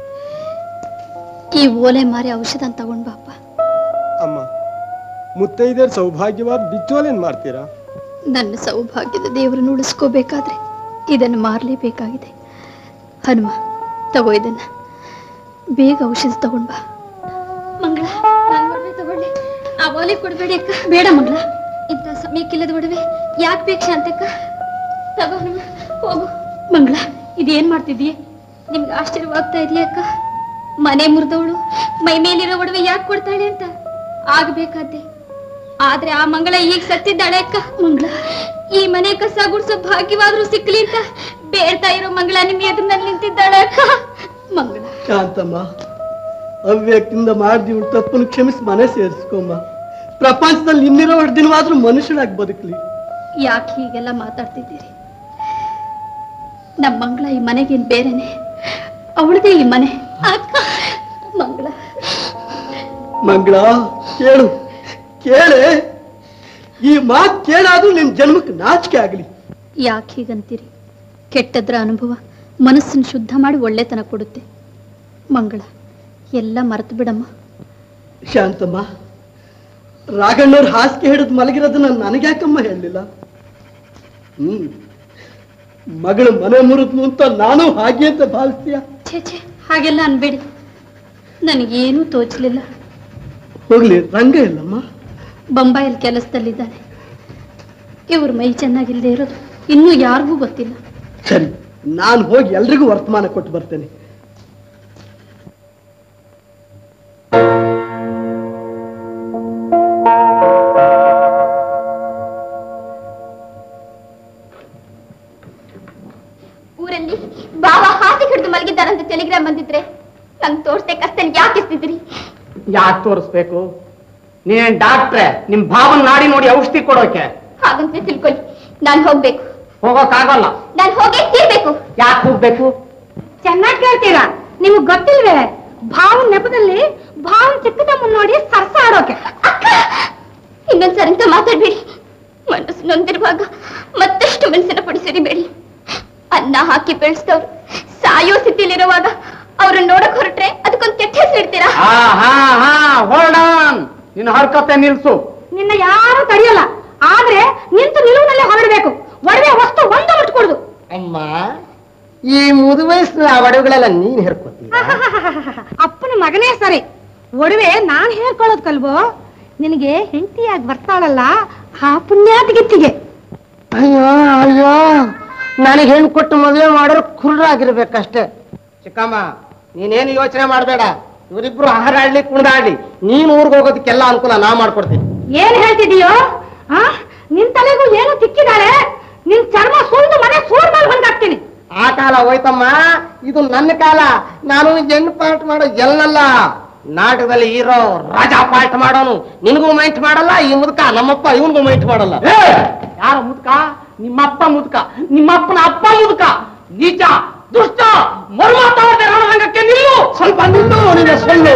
ಈ ಓಲೆ ಮಾರಿ ಔಷಧ ತಗೊಂಡ್ ಬಾಪ್ಪ. ಅಮ್ಮ, ಮುತ್ತೈದರ ಸೌಭಾಗ್ಯವಾದ ಬಿಚ್ಚೋಲೇನ್ ಮಾಡ್ತೀರಾ? ನನ್ನ ಸೌಭಾಗ್ಯದ ದೇವರನ್ನು ಉಳಿಸ್ಕೋಬೇಕಾದ್ರೆ ಇದನ್ನು ಮಾರಲೇಬೇಕಾಗಿದೆ. ಹನುಮ, ತಗೋ ಇದನ್ನ. ಬೇಗ ಔಷಧ ತಗೊಂಡ್ ಬಾ. ಓಲೆ ಕೊಡ್ಬೇಡಿ ಅಕ್ಕ. ಬೇಡ ಮಂಗಳ, ಇಂಥ ಸಮಯಕ್ಕಿಲ್ಲದ ಒಡವೆ ಯಾಕೆ ಬೇಕು ಶಾಂತಕ್ಕ? ತಗೋ ಹೋಗು. ಮಂಗಳ, ಇದೇನ್ ಮಾಡ್ತಿದ್ದೀಯ? ನಿಮ್ಗೆ ಆಶ್ಚರ್ಯವಾಗ್ತಾ ಇದೆಯಾ ಅಕ್ಕ? ಮನೆ ಮುರಿದವಳು ಮೈ ಮೇಲಿರೋ ಒಡವೆ ಯಾಕೆ ಕೊಡ್ತಾಳೆ ಅಂತ ಆಗ್ಬೇಕಾದ್ದೆ. ಆದ್ರೆ ಆ ಮಂಗಳ ಈಗ ಸತ್ತಿದ್ದಾಳೆ ಅಕ್ಕ. ಮಂಗಳ, ಈ ಮನೆ ಕಸ ಗುಡ್ಸೋ ಭಾಗ್ಯವಾದ್ರೂ ಸಿಕ್ಲಿ ಅಂತ ಬೇಡ್ತಾ ಇರೋ ಮಂಗಳ ನಿಮ್ ಎದುರಿನಲ್ಲಿ ನಿಂತಿದ್ದಾಳೆ ಅಕ್ಕ. ಮಂಗಳ ಶಾಂತಮ್ಮ, ಅವ್ಯಕ್ತಿಂದ ಮಾಡ್ದಿ ತಪ್ಪನ್ನು ಕ್ಷಮಿಸಿ ಮನೆ ಸೇರಿಸ್ಕೊಮ್ಮ. ಪ್ರಪಂಚದಲ್ಲಿ ಇನ್ನಿರೋ ಎರಡು ದಿನವಾದ್ರೂ ಮನುಷ್ಯನಾಗಿ ಬದುಕಲಿ. ಯಾಕೆ ಹೀಗೆಲ್ಲ ಮಾತಾಡ್ತಿದ್ದೀರಿ? ನಮ್ಮ ಮಂಗಳ ಈ ಮನೆಗೇನ್ ಬೇರೆನೆ, ಅವಳದೇ ಈ ಮನೆ ಅಕ್ಕ. ಮಂಗಳ ಮಂಗಳ, ಕೇಳು ಕೇಳೆ, ಈ ಮಾತು ಕೇಳಾದ್ರೂ ನಿನ್ ಜನ್ಮಕ್ಕೆ ನಾಚಿಕೆ ಆಗಲಿ. ಯಾಕೆ ಹೀಗಂತೀರಿ? ಕೆಟ್ಟದ್ರ ಅನುಭವ ಮನಸ್ಸನ್ನು ಶುದ್ಧ ಮಾಡಿ ಒಳ್ಳೆತನ ಕೊಡುತ್ತೆ. ಮಂಗಳ, ಎಲ್ಲ ಮರೆತು ಬಿಡಮ್ಮ. ಶಾಂತಮ್ಮ, ರಾಘಣ್ಣವ್ರ ಹಾಸಿಗೆ ಹಿಡಿದು ಮಲಗಿರೋದನ್ನ ನನಗ್ಯಾಕಮ್ಮ ಹೇಳಲಿಲ್ಲ? ಹ್ಮ್ ಮಗಳು ಮನೆ ಮುರಿದ್ನು ಅಂತ ನಾನು ಹಾಗೆ ಅಂತ ಭಾವಿಸ್ತೀಯ? ಛೇ ಛೇ, ಹಾಗೆಲ್ಲ ಅನ್ಬೇಡಿ. ನನಗೇನೂ ತೋಚಲಿಲ್ಲ. ಹೋಗ್ಲಿ, ರಂಗ ಇಲ್ಲಮ್ಮ. ಬೊಂಬಾಯಲ್ಲಿ ಕೆಲಸದಲ್ಲಿದ್ದಾನೆ. ಇವ್ರ ಮೈ ಚೆನ್ನಾಗಿಲ್ಲದೆ ಇರೋದು ಇನ್ನೂ ಯಾರಿಗೂ ಗೊತ್ತಿಲ್ಲ. ಸರಿ, ನಾನು ಹೋಗಿ ಎಲ್ರಿಗೂ ವರ್ತಮಾನ ಕೊಟ್ಟು ಬರ್ತೇನೆ. ಊರಲ್ಲಿ ಬಾಬಾ ಹಾಸಿ ಹಿಡಿದು ಮಲಗಿದ್ದಾರಂತ ಟೆಲಿಗ್ರಾಮ್ ಬಂದಿದ್ರೆ ನಂಗೆ ತೋರಿಸ್ದೆ ಕಷ್ಟಲ್ಲಿ ಯಾಕೆ ಇಸ್ತಿದ್ರಿ? ಯಾಕೆ ತೋರಿಸ್ಬೇಕು? ನೀನೇನ್ ಡಾಕ್ಟ್ರೆ? ನಿಮ್ ಭಾವನ್ ನಾಡಿ ನೋಡಿ ಔಷಧಿ ಕೊಡೋಕೆ? ಹಾಗಂತ ತಿಳ್ಕೊಳ್ಳಿ, ನಾನ್ ಹೋಗ್ಬೇಕು. ಹೋಗೋಕ್ಕಾಗಲ್ಲ. ನಾನ್ ಹೋಗೇ ತೀರ್ಬೇಕು. ಯಾಕೆ ಹೋಗ್ಬೇಕು? ಚೆನ್ನಾಗಿ ಕೇಳ್ತೀರಾ? ನಿಮಗ್ ಗೊತ್ತಿಲ್ವೇ? ಭಾವನ್ ನೆಪದಲ್ಲಿ ಭಾವನ್ ಚಿಕ್ಕದಮ್ಮನ್ ನೋಡಿ ಸರ್ಸ ಆಡೋಕೆ. ಇನ್ನೊಂದ್ಸರಿ ಅಂತ ಮಾತಾಡ್ಬೇಡಿ. ಮನಸ್ಸು ನೊಂದಿರುವಾಗ ಮತ್ತಷ್ಟು ಮನಸ್ಸನ್ನ ಪಡಿಸಿರಿಬೇಡಿ. ಅನ್ನ ಹಾಕಿ ಬೆಳೆಸಿದವ್ರು ಸಾಯೋ ಸ್ಥಿತಿಲಿರುವಾಗ ಅವ್ರನ್ನ ನೋಡಕ್ ಹೊರಟ್ರೆ ಅದಕ್ಕೊಂದು ಕೆಟ್ಟ ಹೆಸರು ಇಡ್ತೀರಾ? ನಿನ್ನ ಹರ್ಕತೆ ನಿಲ್ಸು. ನಿನ್ನ ಯಾರು ತಡೆಯಲ್ಲ, ಆದ್ರೆ ನಿಂತು ನಿಲುವಿನಲ್ಲೇ ಹೊರಡ್ಬೇಕು. ಒಡವೆ ವಸ್ತು ಒಂದು ಮುಟ್ಕೊಡುದು. ಅಮ್ಮ, ಈ ಮುದು ವಯಸ್ಸಿನ ಒಡವೆಗಳೆಲ್ಲ ನೀನ್ ಹೇರ್ಕೋತೀಯ? ಅಪ್ಪನ ಮಗನೇ ಸರಿ, ಒಡವೆ ನಾನ್ ಹೇಳ್ಕೊಳ್ಳೋದ್ ಕಲ್ವೋ. ನಿನಗೆ ಹೆಂಡತಿಯಾಗಿ ಬರ್ತಾಳಲ್ಲ ಆ ಪುಣ್ಯಾತಿಗಿತ್ತಿಗೆ. ಅಯ್ಯೋ ಅಯ್ಯೋ, ನನಗೆ ಹೆಣ್ಣು ಕೊಟ್ಟು ಮದುವೆ ಮಾಡೋರು ಕುರುಡಾಗಿರ್ಬೇಕಷ್ಟೇ. ಚಿಕ್ಕಮ್ಮ, ನೀನೇನು ಯೋಚನೆ ಮಾಡಬೇಡ. ಇವರಿಬ್ರು ಹಾರಾಡ್ಲಿ ಕುಣಿದಾಡ್ಲಿ, ನೀನ್ ಊರ್ಗ್ ಹೋಗೋದಕ್ಕೆಲ್ಲ ಅನುಕೂಲ ನಾ ಮಾಡ್ಕೊಡ್ತೀನಿ. ಏನ್ ಹೇಳ್ತಿದೀಯೋ? ಆ ನಿನ್ ತಲೆಗೂ ಏನು ತಿಕ್ಕಿದಾಳೆ? ನಿನ್ ಚರ್ಮ ಸುಂದು ಮನೆ ಸೂರ್ ಮೇಲೆ ಹೊಂದಾಕ್ತೀನಿ. ಆ ಕಾಲ ಹೋಯ್ತಮ್ಮ, ಇದು ನನ್ನ ಕಾಲ. ನಾನು ಹೆಣ್ಣು ಪಾಠ ಮಾಡೋ ಎಲ್ಲಲ್ಲ. ನಾಟಕದಲ್ಲಿ ಹೀರೋ ರಾಜ ಪಾಠ ಮಾಡೋನು. ನಿನಗೂ ಮೈಂಟ್ ಮಾಡಲ್ಲ ಈ ಮುದುಕ, ನಮ್ಮಪ್ಪ ಇವನ್ಗೂ ಮೈಂಟ್ ಮಾಡಲ್ಲ. ಯಾರ ಮುದುಕ? ನಿಮ್ಮಪ್ಪ ಮುದುಕ, ನಿಮ್ಮಪ್ಪನ ಅಪ್ಪ ಮುದುಕ. ನೀಚ, ದುಷ್ಟ, ಮರುಮಾತಾಡದೆ ರಣರಂಗಕ್ಕೆ ನಿಲ್ಲು. ಸ್ವಲ್ಪ ನಿಲ್ಲು, ನಿನ್ನ ಸೊಳ್ಳು.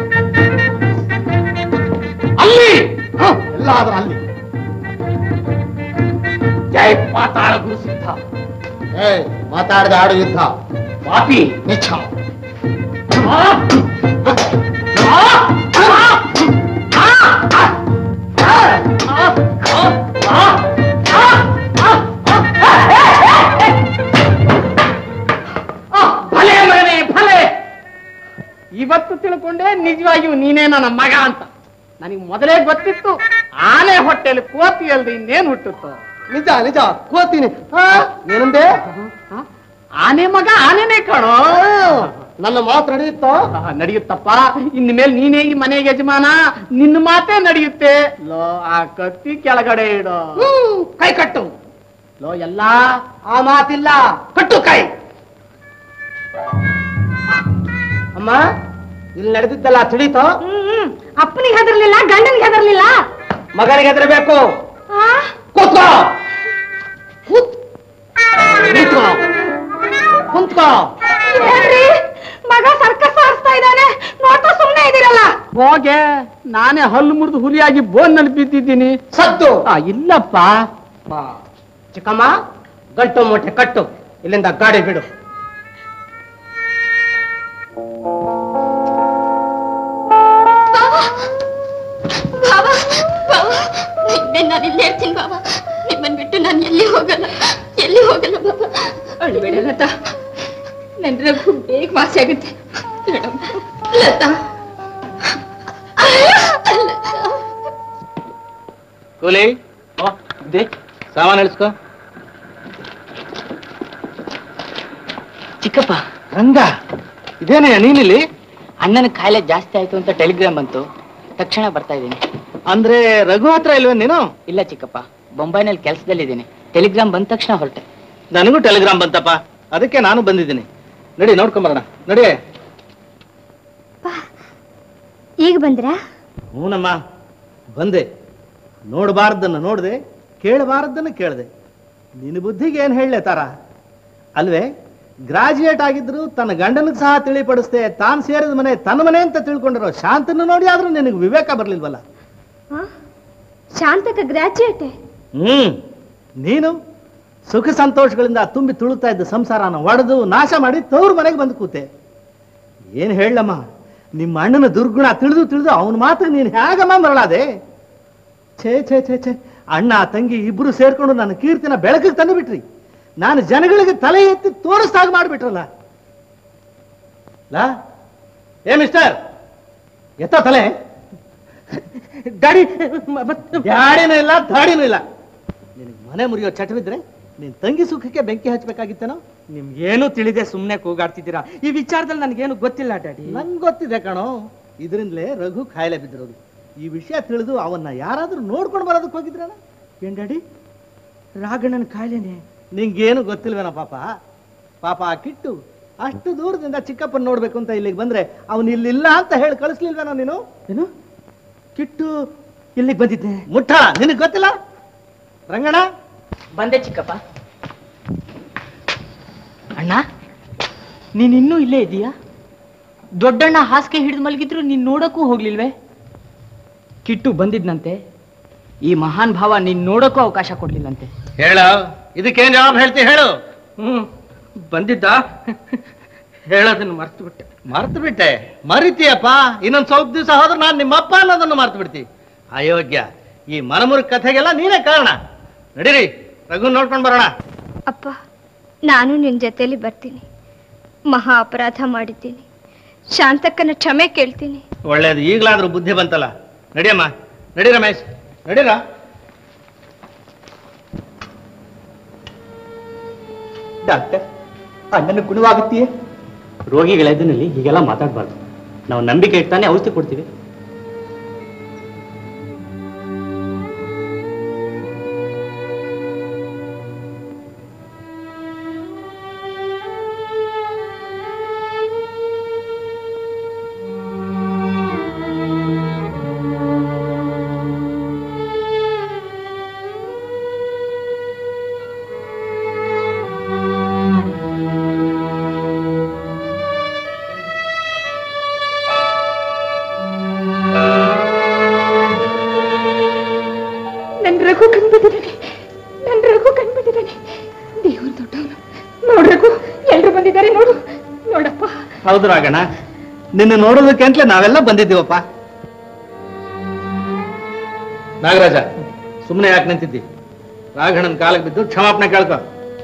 ಅಲ್ಲಿ ಎಲ್ಲಾದ್ರೂ ಅಲ್ಲಿ. ಜೈ ಪಾತಾಳ ಗುರು ಸಿದ್ಧ. ಏ, ಮಾತಾಡದೆ ಆಡು ಯುದ್ಧ. ಪಾಪಿ ನಿಚ್ಚ. ಭಲೆ ಮಗನೇ ಭಲೆ. ಇವತ್ತು ತಿಳ್ಕೊಂಡೆ ನಿಜವಾಗಿಯೂ ನೀನೇ ನನ್ನ ಮಗ ಅಂತ. ನನಗೆ ಮೊದಲೇ ಗೊತ್ತಿತ್ತು ಆನೆ ಹೊಟ್ಟೆಲಿ ಕೋತಿ ಅಲ್ದೆ ಇನ್ನೇನ್ ಹುಟ್ಟುತ್ತೋ. ನಿಜ ನಿಜ, ಕೋತೀನಿ. ಏನಂದೆ? ಆನೆ ಮಗ ಆನೆನೇ ಕಾಣೋ. ನನ್ನ ಮಾತು ನಡೆಯುತ್ತೋ? ನಡೆಯುತ್ತಪ್ಪ. ಇನ್ ಮೇಲೆ ನೀನೇ ಈ ಮನೆಗೆ ಯಜಮಾನ, ನಿನ್ನ ಮಾತೇ ನಡೆಯುತ್ತೆ. ಲೋ, ಆ ಕತ್ತಿ ಕೆಳಗಡೆ ಇಡೋ. ಕೈ ಕಟ್ಟು. ಲೋ, ಎಲ್ಲ ಆ ಮಾತಿಲ್ಲ, ಕಟ್ಟು ಕೈ. ಅಮ್ಮ, ಇಲ್ಲಿ ನಡೆದಿದ್ದಲ್ಲ ತಿಳಿತೋ? ಹ್ಮ್ ಅಪ್ಪನಿಗೆ ಹೆದರ್ಲಿಲ್ಲ, ಗಂಡನಿಗೆ ಹೆದರ್ಲಿಲ್ಲ, ಮಗನಿಗೆ ಹೆದರ್ಬೇಕು. ಕೂತ್ಕೋ, ಕೂತ್ಕೋ, ಕುಂತ್ಕೋ. ಏನ್ರಿ ಮಗ ಸರ್ಕಸ್ ಆಡಿಸ್ತಾ ಇದ್ದಾನೆ, ನೋಡ್ತಾ ಸುಮ್ನೆ ಇದೀರಲ್ಲ. ಹೋಗೆ, ನಾನೇ ಹಲ್ಲು ಮುರಿದು ಹುಲಿಯಾಗಿ ಬೋನ್ನಲ್ಲಿ ಬಿದ್ದಿದ್ದೀನಿ. ಸದ್ದು ಇಲ್ಲಪ್ಪ. ಚಿಕ್ಕಮ್ಮ, ಗಂಟು ಮೂಟೆ ಕಟ್ಟು, ಇಲ್ಲಿಂದ ಗಾಡಿ ಬಿಡು. ನಾನು ಇಲ್ಲೇ ಇರ್ತೀನಿ ಬಾಬಾ. ನಿಮ್ಮನ್ ಬಿಟ್ಟು ನಾನು ಎಲ್ಲಿ ಹೋಗಲ್ಲ, ಎಲ್ಲಿ ಹೋಗಲ್ಲ ಬಾಬಾ. ಅಳ್ಬೇಡ ಲತಾ, ನನ್ ರಘು ಬೇಗ ವಾಸಿ ಆಗುತ್ತೆ. ಲತಾ, ಕೂಲಿ ಸಾಮಾನು ಇಳಿಸ್ಕೋ. ಚಿಕ್ಕಪ್ಪ, ರಂಗ, ಇದೇನಯ್ಯ ನೀನಿಲ್ಲಿ? ಅಣ್ಣನ ಕಾಯಿಲೆ ಜಾಸ್ತಿ ಆಯ್ತು ಅಂತ ಟೆಲಿಗ್ರಾಮ್ ಬಂತು, ತಕ್ಷಣ ಬರ್ತಾ ಇದ್ದೀನಿ. ಅಂದ್ರೆ ರಘು ಹತ್ರ ಇಲ್ವೇ ನೀನು? ಇಲ್ಲ ಚಿಕ್ಕಪ್ಪ, ಬೊಂಬೈನಲ್ಲಿ ಕೆಲಸದಲ್ಲಿದ್ದೀನಿ. ಟೆಲಿಗ್ರಾಮ್ ಬಂದ ತಕ್ಷಣ ಹೊರಟೆ. ನನಗೂ ಟೆಲಿಗ್ರಾಮ್ ಬಂತಪ್ಪ, ಅದಕ್ಕೆ ನಾನು ಬಂದಿದ್ದೀನಿ. ನಡಿ ನೋಡ್ಕೊಂಬರೋಣ, ನಡಿ. ಈಗ ಬಂದ್ರಾ? ಹೂನಮ್ಮ ಬಂದೆ. ನೋಡಬಾರ್ದನ್ನ ನೋಡ್ದೆ, ಕೇಳಬಾರ್ದನ್ನ ಕೇಳ್ದೆ. ನಿನ್ನ ಬುದ್ಧಿಗೆ ಏನ್ ಹೇಳಲೆ ತಾರ? ಅಲ್ವೇ, ಗ್ರಾಜುಯೇಟ್ ಆಗಿದ್ರು ತನ್ನ ಗಂಡನಿಗೆ ಸಹ ತಿಳಿಪಡಿಸ್ದೆ ತಾನು ಸೇರಿದ ಮನೆ ತನ್ನ ಮನೆ ಅಂತ ತಿಳ್ಕೊಂಡಿರೋ ಶಾಂತನ್ನು ನೋಡಿ ಆದ್ರೂ ನಿನಗೆ ವಿವೇಕ ಬರ್ಲಿಲ್ವಲ್ಲ? ಶಾಂತಕ ಗ್ರಾಜುಯೇಟ್? ಹ್ಮ್ ನೀನು ಸುಖ ಸಂತೋಷಗಳಿಂದ ತುಂಬಿ ತುಳುತ್ತಾ ಇದ್ದ ಸಂಸಾರನ ಒಡೆದು ನಾಶ ಮಾಡಿ ತವ್ರ ಮನೆಗೆ ಬಂದು ಕೂತೆ. ಏನ್ ಹೇಳಮ್ಮ, ನಿಮ್ಮ ಅಣ್ಣನ ದುರ್ಗುಣ ತಿಳಿದು ತಿಳಿದು ಅವನ ಮಾತಿಗೆ ನೀನು ಹೇಗಮ್ಮ ಮರಳಾದೆ? ಛೇ ಛೇ ಛೇ ಛೇ, ಅಣ್ಣ ತಂಗಿ ಇಬ್ರು ಸೇರ್ಕೊಂಡು ನನ್ನ ಕೀರ್ತಿನ ಬೆಳಕಿಗೆ ತಂದು ಬಿಟ್ರಿ. ನಾನು ಜನಗಳಿಗೆ ತಲೆ ಎತ್ತಿ ತೋರಿಸ್ದಾಗ ಮಾಡಿಬಿಟ್ರಲ್ಲ. ಲಾ ಏ ಮಿಸ್ಟರ್, ಎತ್ತ ತಲೆ. ದಾಡಿ ದಾಡಿನೂ ಇಲ್ಲ ದಾಡಿನೂ ಇಲ್ಲ. ನಿನಗೆ ಮನೆ ಮುರಿಯೋ ಚಟವಿದ್ರೆ ನಿನ್ ತಂಗಿ ಸುಖಕ್ಕೆ ಬೆಂಕಿ ಹಚ್ಚಬೇಕಾಗಿತ್ತೇನೋ? ನಿಮ್ಗೇನು ತಿಳಿದೆ ಸುಮ್ಮನೆ ಕೂಗಾಡ್ತಿದ್ದೀರಾ. ಈ ವಿಚಾರದಲ್ಲಿ ನನಗೇನು ಗೊತ್ತಿಲ್ಲ ಡ್ಯಾಡಿ. ನಂಗೆ ಗೊತ್ತಿದೆ ಕಣೋ, ಇದರಿಂದಲೇ ರಘು ಕಾಯಿಲೆ ಬಿದ್ದಿರೋದು. ಈ ವಿಷಯ ತಿಳಿದು ಅವನ್ನ ಯಾರಾದ್ರೂ ನೋಡ್ಕೊಂಡು ಬರೋದಕ್ಕೆ ಹೋಗಿದ್ರಣ? ಏನ್ ಡ್ಯಾಡಿ, ರಾಘಣ್ಣನ ಕಾಯಿಲೆನೆ? ನಿಂಗೇನು ಗೊತ್ತಿಲ್ವೇನ ಪಾಪ? ಪಾಪ ಆ ಕಿಟ್ಟು ಅಷ್ಟು ದೂರದಿಂದ ಚಿಕ್ಕಪ್ಪನ ನೋಡ್ಬೇಕು ಅಂತ ಇಲ್ಲಿಗೆ ಬಂದ್ರೆ ಅವನು ಇಲ್ಲಿಲ್ಲ ಅಂತ ಹೇಳಿ ಕಳಿಸ್ಲಿಲ್ವೇನೋ ನೀನು? ಏನು ಕಿಟ್ಟು ಇಲ್ಲಿಗೆ ಬಂದಿದ್ದೆ? ಮುಟ್ಟ, ನಿನಗೆ ಗೊತ್ತಿಲ್ಲ? ರಂಗಣ್ಣ ಬಂದೆ ಚಿಕ್ಕಪ್ಪ. ಅಣ್ಣ, ನೀನ್ ಇನ್ನೂ ಇಲ್ಲೇ ಇದೀಯಾ? ದೊಡ್ಡಣ್ಣ ಹಾಸಿಗೆ ಹಿಡಿದು ಮಲಗಿದ್ರು ನೀನ್ ನೋಡಕ್ಕೂ ಹೋಗ್ಲಿಲ್ವೇ? ಕಿಟ್ಟು ಬಂದಿದ್ನಂತೆ, ಈ ಮಹಾನ್ ಭಾವ ನೀನ್ ನೋಡಕ್ಕೂ ಅವಕಾಶ ಕೊಡ್ಲಿಲ್ಲಂತೆ. ಹೇಳ, ಇದಕ್ಕೇನ್ ಜವಾಬ್ ಹೇಳ್ತಿ ಹೇಳು? ಹ್ಮ್ ಬಂದಿದ್ದ, ಹೇಳೋದನ್ನು ಮರ್ತು ಬಿಟ್ಟೆ. ಮರ್ತು ಬಿಟ್ಟೆ? ಮರಿತೀಯಪ್ಪ, ಇನ್ನೊಂದ್ ಸ್ವಲ್ಪ ದಿವಸ ಹೋದ್ರೆ ನಾನು ನಿಮ್ಮಪ್ಪ ಅನ್ನೋದನ್ನು ಮರ್ತು ಬಿಡ್ತಿ. ಅಯೋಗ್ಯ, ಈ ಮನಮುರ ಕಥೆಗೆಲ್ಲ ನೀನೇ ಕಾರಣ. ನಡೀರಿ, ರಘು ನೋಡ್ಕೊಂಡು ಬರೋಣ. ಅಪ್ಪ, ನಾನು ನಿನ್ ಜೊತೆಲಿ ಬರ್ತೀನಿ. ಮಹಾ ಅಪರಾಧ ಮಾಡಿದ್ದೀನಿ. ಶಾಂತಕ್ಕನ ಕ್ಷಮೆ ಕೇಳ್ತೀನಿ. ಒಳ್ಳೇದು, ಈಗಲಾದ್ರೂ ಬುದ್ಧಿ ಬಂತಲ್ಲ. ನಡಿಯಮ್ಮ, ನಡಿ ರಮೇಶ್, ನಡೀರ. ಡಾಕ್ಟರ್, ಅಣ್ಣನ ಗುಣವಾಗುತ್ತೆಯೇ? ರೋಗಿಗಳ ಎದುರಿನಲ್ಲಿ ಹೀಗೆಲ್ಲ ಮಾತಾಡಬಾರ್ದು. ನಾವು ನಂಬಿಕೆ ಇಟ್ಟಾನೆ ಔಷಧಿ ಕೊಡ್ತೀವಿ. ನನ್ ರಘು ಕಂಡ್ಬಿಟ್ಟಿದ್ದಾನೆ, ನನ್ ರಘು ಕಂಡ್ಬಿಟ್ಟಿದ್ದಾನೆ. ದೇವ್ರ ದೊಡ್ಡವನು. ನೋಡ್ ರಘು, ಎಲ್ರು ಬಂದಿದ್ದಾರೆ ನೋಡು. ನೋಡಪ್ಪ. ಹೌದು ರಾಗಣ್ಣ, ನಿನ್ನ ನೋಡೋದಕ್ಕೆ ಅಂತಲೇ ನಾವೆಲ್ಲ ಬಂದಿದ್ದೀವಪ್ಪ. ನಾಗರಾಜ, ಸುಮ್ಮನೆ ಯಾಕೆ ನಿಂತಿದ್ದಿ? ರಾಘಣ್ಣನ ಕಾಲಕ್ಕೆ ಬಿದ್ದು ಕ್ಷಮಾಪಣೆ ಕೇಳ್ಕೊ.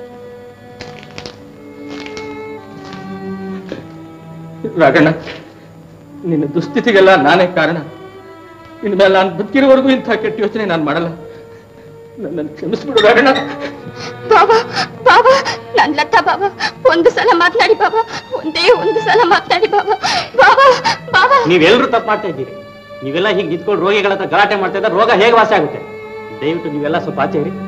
ರಾಘಣ್ಣ, ನಿನ್ನ ದುಸ್ಥಿತಿಗೆಲ್ಲ ನಾನೇ ಕಾರಣ. ಇನ್ಮೇಲೆ ನಾನು ಬದುಕಿರೋವರೆಗೂ ಇಂಥ ಕೆಟ್ಟ ಯೋಚನೆ ನಾನು ಮಾಡಲ್ಲ. ನನ್ನನ್ನು ಕ್ಷಮಿಸ್ಬಿಡು ರಾಘಣ್ಣ. ಬಾಬಾ, ಬಾಬಾ, ನನ್ ಲತ್ತ ಬಾಬಾ, ಒಂದು ಸಲ ಮಾತನಾಡಿ ಬಾಬಾ, ಒಂದೇ ಒಂದು ಸಲ ಮಾತನಾಡಿ ಬಾಬಾ. ಬಾಬಾ, ಬಾಬಾ. ನೀವೆಲ್ಲರೂ ತಪ್ಪು ಮಾಡ್ತಾ ಇದ್ದೀರಿ. ನೀವೆಲ್ಲ ಹೀಗೆ ನಿಂತ್ಕೊಂಡು ರೋಗಿಗಳ ಹತ್ರ ಗಲಾಟೆ ಮಾಡ್ತಾ ಇದ್ದಾರೆ, ರೋಗ ಹೇಗೆ ವಾಸಿ ಆಗುತ್ತೆ? ದಯವಿಟ್ಟು ನೀವೆಲ್ಲ ಸ್ವಲ್ಪ ಆಚೆ ಇರಿ.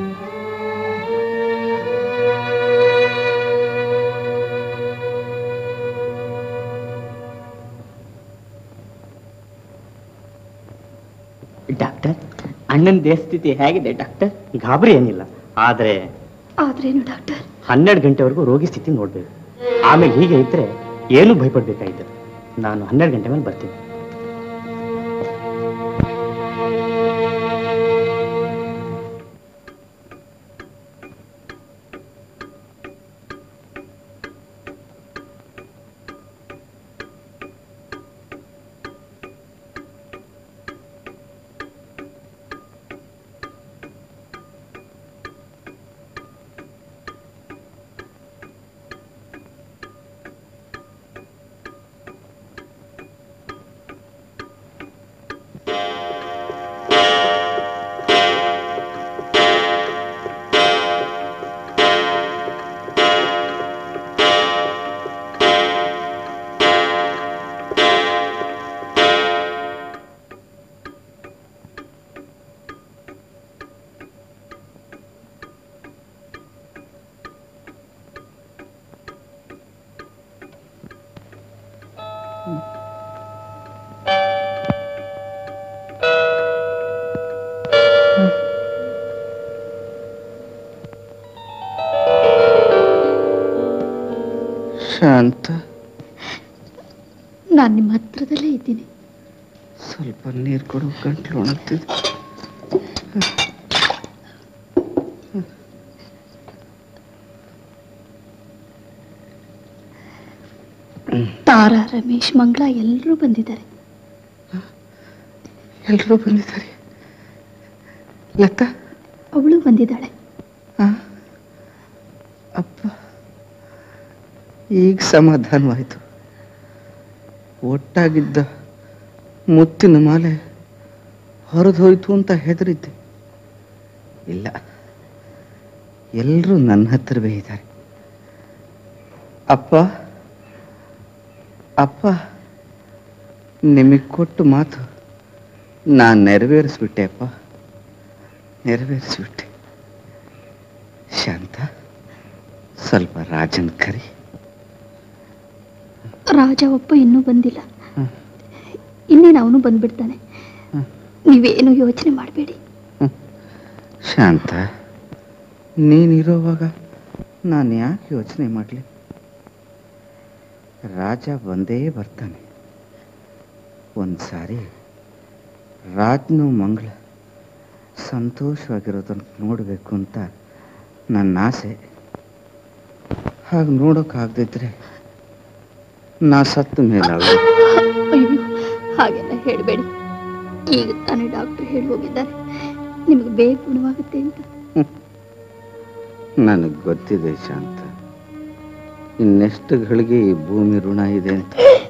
ಡಾಕ್ಟರ್, ಅಣ್ಣನ ದೇಹ ಸ್ಥಿತಿ ಹೇಗಿದೆ ಡಾಕ್ಟರ್? ಗಾಬರಿ ಏನಿಲ್ಲ, ಆದ್ರೆ ಆದ್ರೇನು ಡಾಕ್ಟರ್? ಹನ್ನೆರಡು ಗಂಟೆವರೆಗೂ ರೋಗಿ ಸ್ಥಿತಿ ನೋಡ್ಬೇಕು. ಆಮೇಲೆ ಹೀಗೆ ಇದ್ರೆ ಏನು ಭಯಪಡ್ಬೇಕಾಯ್ತು. ನಾನು ಹನ್ನೆರಡು ಗಂಟೆ ಮೇಲೆ ಬರ್ತೀನಿ. ಶಾಂತ, ನಾನು ನಿಮ್ಮ ಹತ್ರದಲ್ಲೇ ಇದ್ದೀನಿ. ಸ್ವಲ್ಪ ನೀರು ಕೊಡು, ಗಂಟ್ಲು ಒಣಗ್ತಿದೆ. ತಾರಾ, ರಮೇಶ್, ಮಂಗಳ ಎಲ್ಲರೂ ಬಂದಿದ್ದಾರೆ. ಎಲ್ಲರೂ ಬಂದಿದ್ದಾರೆ. ಲತಾ ಅವಳು ಬಂದಿದ್ದಾಳೆ. ಅಪ್ಪ, ಈಗ ಸಮಾಧಾನವಾಯಿತು. ಒಟ್ಟಾಗಿದ್ದ ಮುತ್ತಿನ ಮಾಲೆ ಹೊರದು ಹೋಯ್ತು ಅಂತ ಹೆದರಿದ್ದೆ. ಇಲ್ಲ, ಎಲ್ಲರೂ ನನ್ನ ಹತ್ರವೇ ಇದ್ದಾರೆ. ಅಪ್ಪ ಅಪ್ಪ, ನಿಮಗೆ ಕೊಟ್ಟು ಮಾತು ನಾನು ನೆರವೇರಿಸ್ಬಿಟ್ಟೆ ಅಪ್ಪ, ನೆರವೇರಿಸ್ಬಿಟ್ಟೆ. ಶಾಂತ, ಸ್ವಲ್ಪ ರಾಜನ್ ಕರಿ. ರಾಜ ಒಬ್ಬ ಇನ್ನೂ ಬಂದಿಲ್ಲ. ಇನ್ನೇನು ಅವನು ಬಂದ್ಬಿಡ್ತಾನೆ. ನೀವೇನು ಯೋಚನೆ ಮಾಡಬೇಡಿ. ಶಾಂತ, ನೀನಿರೋವಾಗ ನಾನು ಯಾಕೆ ಯೋಚನೆ ಮಾಡಲಿ? ರಾಜ ಬಂದೇ ಬರ್ತಾನೆ. ಒಂದ್ಸಾರಿ ರಾಜ್ನು ಮಂಗಳ ಸಂತೋಷವಾಗಿರೋದನ್ನು ನೋಡಬೇಕು ಅಂತ ನನ್ನ ಆಸೆ. ಹಾಗೆ ನೋಡೋಕ್ಕಾಗದಿದ್ರೆ ನಾ ಸತ್ತ ಮೇಲೆ ಅಯ್ಯೋ, ಹಾಗೆಲ್ಲ ಹೇಳಬೇಡಿ. ಈಗ ತಾನೇ ಡಾಕ್ಟರ್ ಹೇಳಿ ಹೋಗಿದ್ದಾರೆ ನಿಮಗೆ ಬೇಗ ಗುಣವಾಗುತ್ತೆ ಅಂತ. ನನಗೆ ಗೊತ್ತಿದೆ ಶಾಂತ, ಇನ್ನೆಷ್ಟು ಗಳಿಗೆ ಈ ಭೂಮಿ ಋಣ ಇದೆ ಅಂತ.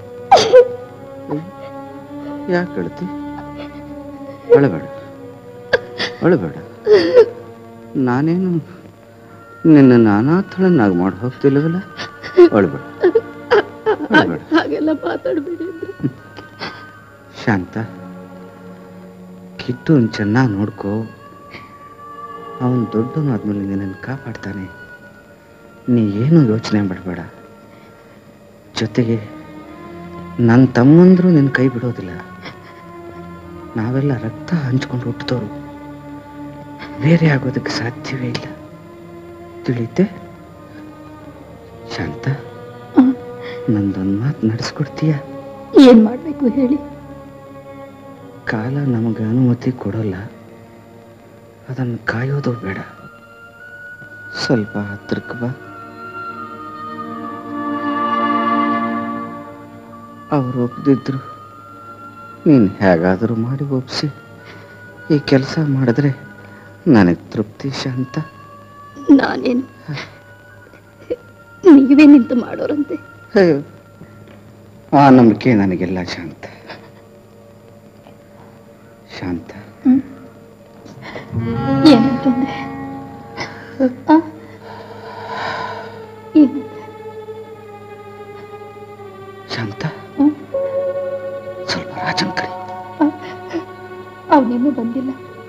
ಯಾಕೆ ಹೇಳ್ತಿ? ಅಳಬೇಡ, ಅಳಬೇಡ. ನಾನೇನು ನಿನ್ನ ನಾನಾಥಳನ್ನಾಗಿ ಮಾಡಿ ಹೋಗ್ತಿಲ್ಲವಲ್ಲ? ಅಳಬೇಡ, ಅಳಬೇಡ. ಹಾಗೆಲ್ಲ ಮಾತಾಡಬೇಡಿ. ಶಾಂತ, ಕಿಟ್ಟು ಚೆನ್ನಾಗಿ ನೋಡ್ಕೋ. ಅವನು ದೊಡ್ಡವನಾದ್ಮೇಲೆ ನಿನ್ನನ್ನು ಕಾಪಾಡ್ತಾನೆ. ನೀ ಏನು ಯೋಚನೆ ಮಾಡಬೇಡ. ಜೊತೆಗೆ ನನ್ನ ತಮ್ಮಂದ್ರು ನಿನ್ನ ಕೈ ಬಿಡೋದಿಲ್ಲ. ನಾವೆಲ್ಲ ರಕ್ತ ಹಂಚ್ಕೊಂಡು ಹುಟ್ಟಿದವರು, ಬೇರೆ ಆಗೋದಕ್ಕೆ ಸಾಧ್ಯವೇ ಇಲ್ಲ. ತಿಳಿತೆ? ಶಾಂತ, ನಂದೊಂದು ಮಾತು ನಡೆಸ್ಕೊಡ್ತೀಯ? ಏನ್ ಮಾಡ್ಬೇಕು ಹೇಳಿ? ಕಾಲ ನಮಗೆ ಅನುಮತಿ ಕೊಡೋಲ್ಲ, ಅದನ್ನು ಕಾಯೋದು ಬೇಡ. ಸ್ವಲ್ಪ ಹತ್ರಕ್ಕೆ ಬಾ. ಅವ್ರು ಒಪ್ಪದಿದ್ರು ನೀನು ಹೇಗಾದರೂ ಮಾಡಿ ಒಪ್ಪಿಸಿ ಈ ಕೆಲಸ ಮಾಡಿದ್ರೆ ನನಗೆ ತೃಪ್ತಿ. ಶಾಂತ, ನಾನೇನು ನೀವೇ ನಿಂತು ಮಾಡೋರಂತೆ. ಅಯ್ಯೋ, ಆ ನಂಬಿಕೆ ನನಗೆಲ್ಲ. ಶಾಂತ, ಶಾಂತ, ಏನಂತಂದ್ರೆ ಶಾಂತ, ಸ್ವಲ್ಪ ರಾಜನ್ ಕರಿ. ಅವನೇನು ಬಂದಿಲ್ಲ.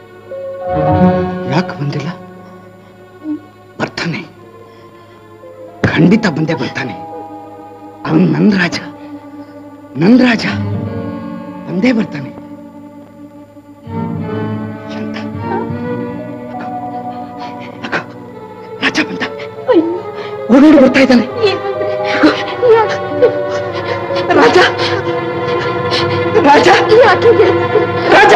ಯಾಕೆ ಬಂದಿಲ್ಲ? ಬರ್ತಾನೆ, ಖಂಡಿತ ಬಂದೇ ಬರ್ತಾನೆ. ಅವನು ನನ್ನ ರಾಜ, ನನ್ನ ರಾಜ ಬಂದೇ ಬರ್ತಾನೆ. ಶಾಂತ, ರಾಜ ಬಂದ, ಓಡೋಡಿ ಬರ್ತಾ ಇದ್ದಾನೆ. ರಾಜ, ರಾಜ, ರಾಜ.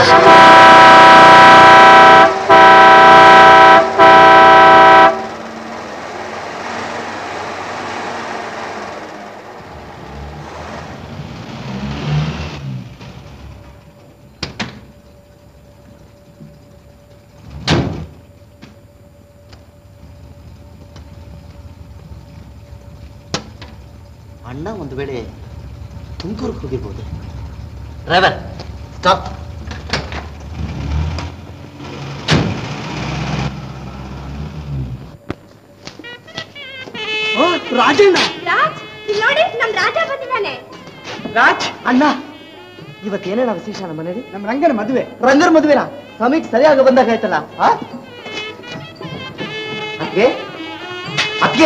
ಅಣ್ಣ ಒಂದು ವೇಳೆ ತುಮಕೂರಿಗೆ ಹೋಗಿರ್ಬೋದು. Driver, stop. ರಾಜಣ್ಣ, ರಾಜ್, ಇಲ್ಲಿ ನೋಡಿ, ನಮ್ ರಾಜ ಬಂದಿದ್ದಾನೆ. ರಾಜ್ ಅಣ್ಣ, ಇವತ್ತೇನೇನ ವಿಶೇಷ ನಮ್ಮ ಮನೇಲಿ? ನಮ್ಮ ರಂಗನ ಮದುವೆ. ರಂಗನ ಮದುವೆನಾ? ಸಮಯಕ್ಕೆ ಸರಿಯಾಗಿ ಬಂದಾಗ ಆಯ್ತಲ್ಲ. ಅದ್ಗೆ ಅದ್ಗೆ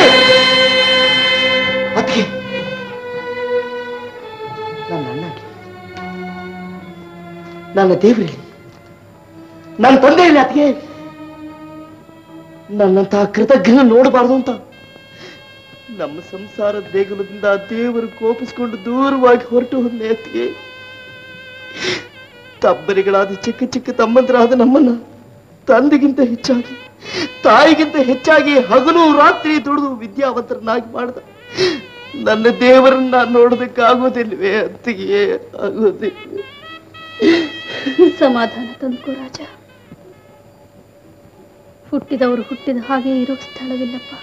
ಅದ್ಗೆ ನನ್ನ ಅಣ್ಣ ನನ್ನ ದೇವರಲ್ಲಿ ನನ್ನ ತಂದೆ ಇಲ್ಲ ಅದಕ್ಕೆ ನನ್ನಂತಹ ಕೃತಜ್ಞ ನೋಡಬಾರ್ದು ಅಂತ ನಮ್ಮ ಸಂಸಾರದ ದೇಗುಲದಿಂದ ದೇವರು ಕೋಪಿಸಿಕೊಂಡು ದೂರವಾಗಿ ಹೊರಟು ಹೋದ್ನೆ ಅತ್ತಿಗೆ. ತಬ್ಬರಿಗಳಾದ ಚಿಕ್ಕ ಚಿಕ್ಕ ತಮ್ಮಂದರಾದ ನಮ್ಮನ್ನ ತಂದೆಗಿಂತ ಹೆಚ್ಚಾಗಿ ತಾಯಿಗಿಂತ ಹೆಚ್ಚಾಗಿ ಹಗಲು ರಾತ್ರಿ ದುಡಿದು ವಿದ್ಯಾವಂತರನ್ನಾಗಿ ಮಾಡ್ದ ನನ್ನ ದೇವರನ್ನ ನೋಡೋದಕ್ಕಾಗೋದಿಲ್ವೇ ಅತ್ತಿಗೆ? ಆಗೋದಿಲ್ವೇ? ಸಮಾಧಾನ ತಂದ್ಕೋ ರಾಜ. ಹುಟ್ಟಿದವರು ಹುಟ್ಟಿದ ಹಾಗೆ ಇರೋ ಸ್ಥಳವಿಲ್ಲಪ್ಪ.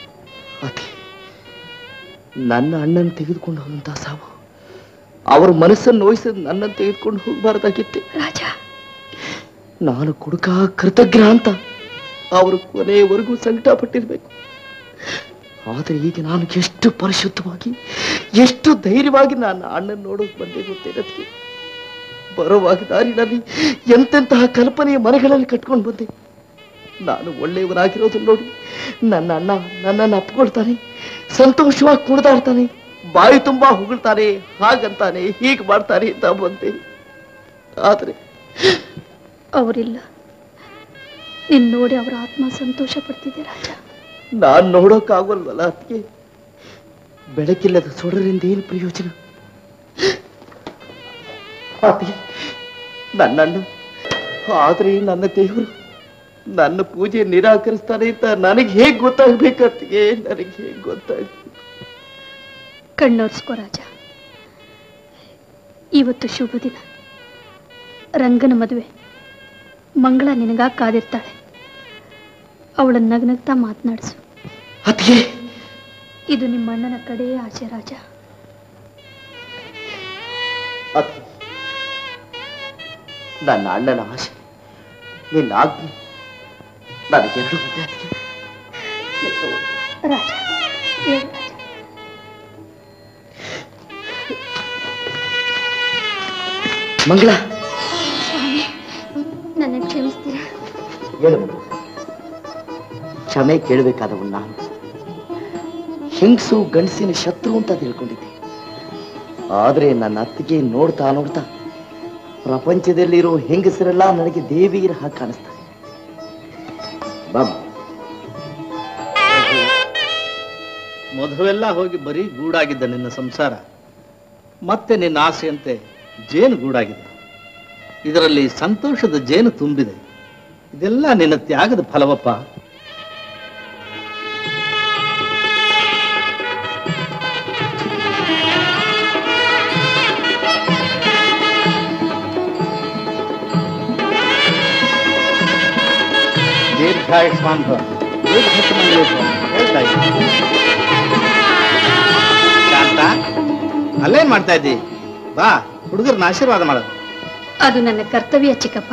ನನ್ನ ಅಣ್ಣನ ತೆಗೆದುಕೊಂಡು ಹೋದಂತ ಸಾವು ಅವ್ರ ಮನಸ್ಸನ್ನು ನೋಯಿಸದ್ ನನ್ನನ್ನು ತೆಗೆದುಕೊಂಡು ಹೋಗಬಾರ್ದಾಗಿತ್ತೆ ರಾಜ. ನಾನು ಕುಡುಕ ಕೃತಜ್ಞ ಅಂತ ಅವರು ಕೊನೆಯವರೆಗೂ ಸಂಕಟ ಪಟ್ಟಿರ್ಬೇಕು. ಆದ್ರೆ ಈಗ ನಾನು ಎಷ್ಟು ಪರಿಶುದ್ಧವಾಗಿ ಎಷ್ಟು ಧೈರ್ಯವಾಗಿ ನಾನು ಅಣ್ಣನ ನೋಡೋಕ್ ಬಂದೆ ಗೊತ್ತೇನದಕ್ಕೆ. ಬರುವಾಗ ದಾರಿನಲ್ಲಿ ಎಂತೆಂತಹ ಕಲ್ಪನೆಯ ಮನೆಗಳಲ್ಲಿ ಕಟ್ಕೊಂಡು ಬಂದೆ. ನಾನು ಒಳ್ಳೆಯವನಾಗಿರೋದನ್ನ ನೋಡಿ ನನ್ನ ಅಣ್ಣ ನನ್ನನ್ನು ಅಪ್ಕೊಳ್ತಾನೆ, ಸಂತೋಷವಾಗಿ ಕುಣಿದಾಡ್ತಾನೆ, ಬಾಯಿ ತುಂಬಾ ಹೊಗಳ್ತಾನೆ, ಹಾಗಂತಾನೆ ಹೀಗೆ ಮಾಡ್ತಾನೆ ಅಂತ ಬಂದೆ. ಆದ್ರೆ ಅವರಿಲ್ಲ. ನಿನ್ ನೋಡಿ ಅವರ ಆತ್ಮ ಸಂತೋಷ ಪಡ್ತಿದೆ ರಾಜ. ನಾನ್ ನೋಡೋಕ್ಕಾಗಲ್ವಲ್ಲ ಅದಕ್ಕೆ. ಬೆಳಕಿಲ್ಲದ ಸುಡರಿಂದ ಏನು ಪ್ರಯೋಜನ? ನನ್ನಣ್ಣ ಆದ್ರೆ ನನ್ನ ದೇವರು ನನ್ನ ಪೂಜೆ ನಿರಾಕರಿಸ್ತಾನೆ ಅಂತ ನನಗೆ ಹೇಗ್ ಗೊತ್ತಾಗ್ಬೇಕತ್ತಿಗೆ? ನನಗೆ ಹೇಗ್ ಗೊತ್ತಾಗ್ಬೇಕು? ಕಣ್ಣೋರ್ಸ್ಕೋ ರಾಜ. ಇವತ್ತು ಶುಭ ದಿನ, ರಂಗನ ಮದುವೆ. ಮಂಗಳ ನಿನಗ ಕಾದಿರ್ತಾಳೆ. ಅವಳ ನಗ್ನಗ್ತಾ ಮಾತನಾಡಿಸು. ಇದು ನಿಮ್ಮ ಅಣ್ಣನ ಕಡೆಯೇ ಆಸೆ ರಾಜ. ನನ್ನ ಅಣ್ಣನ ಆಸೆ, ನಿನ್ನ ಆಜ್ಞೆ ನನಗೆರಡು ವಿದ್ಯಾರ್ಥಿ ರಾಜ. ಹೇಳು ರಾಜ. ಮಂಗಳ, ನನ್ನ ಕ್ಷಮಿಸ್ತೀರಾ? ಹೇಳು ಮಂಗಳ. ಕ್ಷಮೆ ಕೇಳಬೇಕಾದವನು ನಾನು. ಹೆಂಗಸು ಗಂಡಸಿನ ಶತ್ರು ಅಂತ ತಿಳ್ಕೊಂಡಿದ್ದೆ. ಆದ್ರೆ ನನ್ನ ಅತ್ತಿಗೆ ನೋಡ್ತಾ ನೋಡ್ತಾ ಪ್ರಪಂಚದಲ್ಲಿರೋ ಹೆಂಗಸರೆಲ್ಲ ನನಗೆ ದೇವಿಯರ ಹಾಗೆ ಕಾಣಿಸ್ತಾರೆ. ಬಾಬಾ, ಮಧುವೆಲ್ಲ ಹೋಗಿ ಬರೀ ಗೂಡಾಗಿದ್ದ ನಿನ್ನ ಸಂಸಾರ ಮತ್ತೆ ನಿನ್ನ ಆಸೆಯಂತೆ ಜೇನು ಗೂಡಾಗಿದೆ. ಇದರಲ್ಲಿ ಸಂತೋಷದ ಜೇನು ತುಂಬಿದೆ. ಇದೆಲ್ಲ ನಿನ್ನ ತ್ಯಾಗದ ಫಲವಪ್ಪ. ದೀರ್ಘಾಯುಷ್ಮಾನ್ ಭವ, ದೀರ್ಘಸುಮಂಗಲೀಭವ ಹೇಳ್ತಾ ಇದ್ದೀನಿ. ಶಾಂತ, ಅಲ್ಲೇನ್ ಮಾಡ್ತಾ ಇದ್ದಿ? ಬಾ, ಹುಡುಗರನ್ನ ಆಶೀರ್ವಾದ ಮಾಡೋದು. ಅದು ನನ್ನ ಕರ್ತವ್ಯ ಚಿಕ್ಕಪ್ಪ.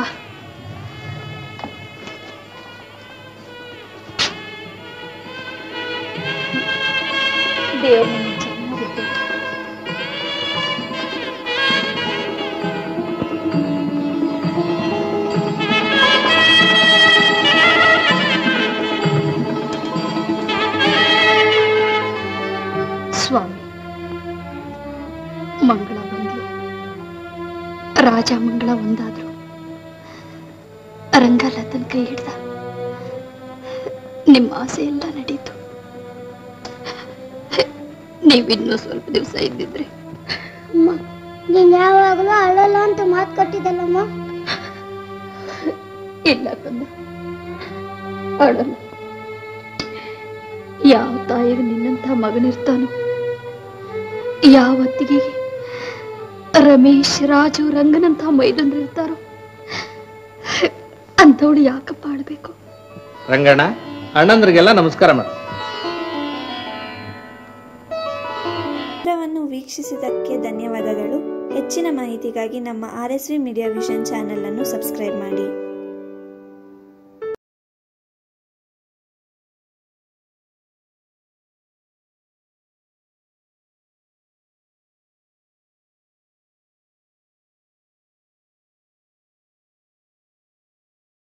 ದೇವರು ನನ್ನ ಚೆನ್ನಾಗಿರ್ಬೇಕು. ಸ್ವಾಮಿ, ಮಂಗಳ ಬಂದ್ಲು, ರಾಜ ಮಂಗಳ ಒಂದಾದ್ರು. ರಂಗಲತನ್ ಕೈ ಹಿಡ್ದ. ನಿಮ್ಮ ಆಸೆ ಎಲ್ಲ ನಡೀತು. ನೀವಿನ್ನೂ ಸ್ವಲ್ಪ ದಿವಸ ಇದ್ದಿದ್ರೆ. ಅಮ್ಮ, ನೀನ್ ಯಾವಾಗಲೂ ಅಳಲ್ಲ ಅಂತ ಮಾತು ಕಟ್ಟಿದ್ದಲ್ಲಮ್ಮ. ಇಲ್ಲ ಕಂದ, ಅಳಲ್ಲ. ಯಾವ ತಾಯಿಗೆ ನಿನ್ನಂಥ ಮಗನಿರ್ತಾನೋ, ಯಾವ ಅತ್ತಿಗೆ ರಮೇಶ್, ರಾಜು, ರಂಗನಂಥ ಮೈದಂದ್ರಿರ್ತಾರೋ ಅಂಥವಳು ಯಾಕಪ್ಪ ಆಡ್ಬೇಕು? ರಂಗಣ್ಣ, ಅಣ್ಣಂದ್ರಿಗೆಲ್ಲ ನಮಸ್ಕಾರ ಮಾಡ. ಚಿತ್ರವನ್ನು ವೀಕ್ಷಿಸಿದ್ದಕ್ಕೆ ಧನ್ಯವಾದಗಳು. ಹೆಚ್ಚಿನ ಮಾಹಿತಿಗಾಗಿ ನಮ್ಮ R S V media vision channel ಅನ್ನು ಸಬ್ಸ್ಕ್ರೈಬ್ ಮಾಡಿ.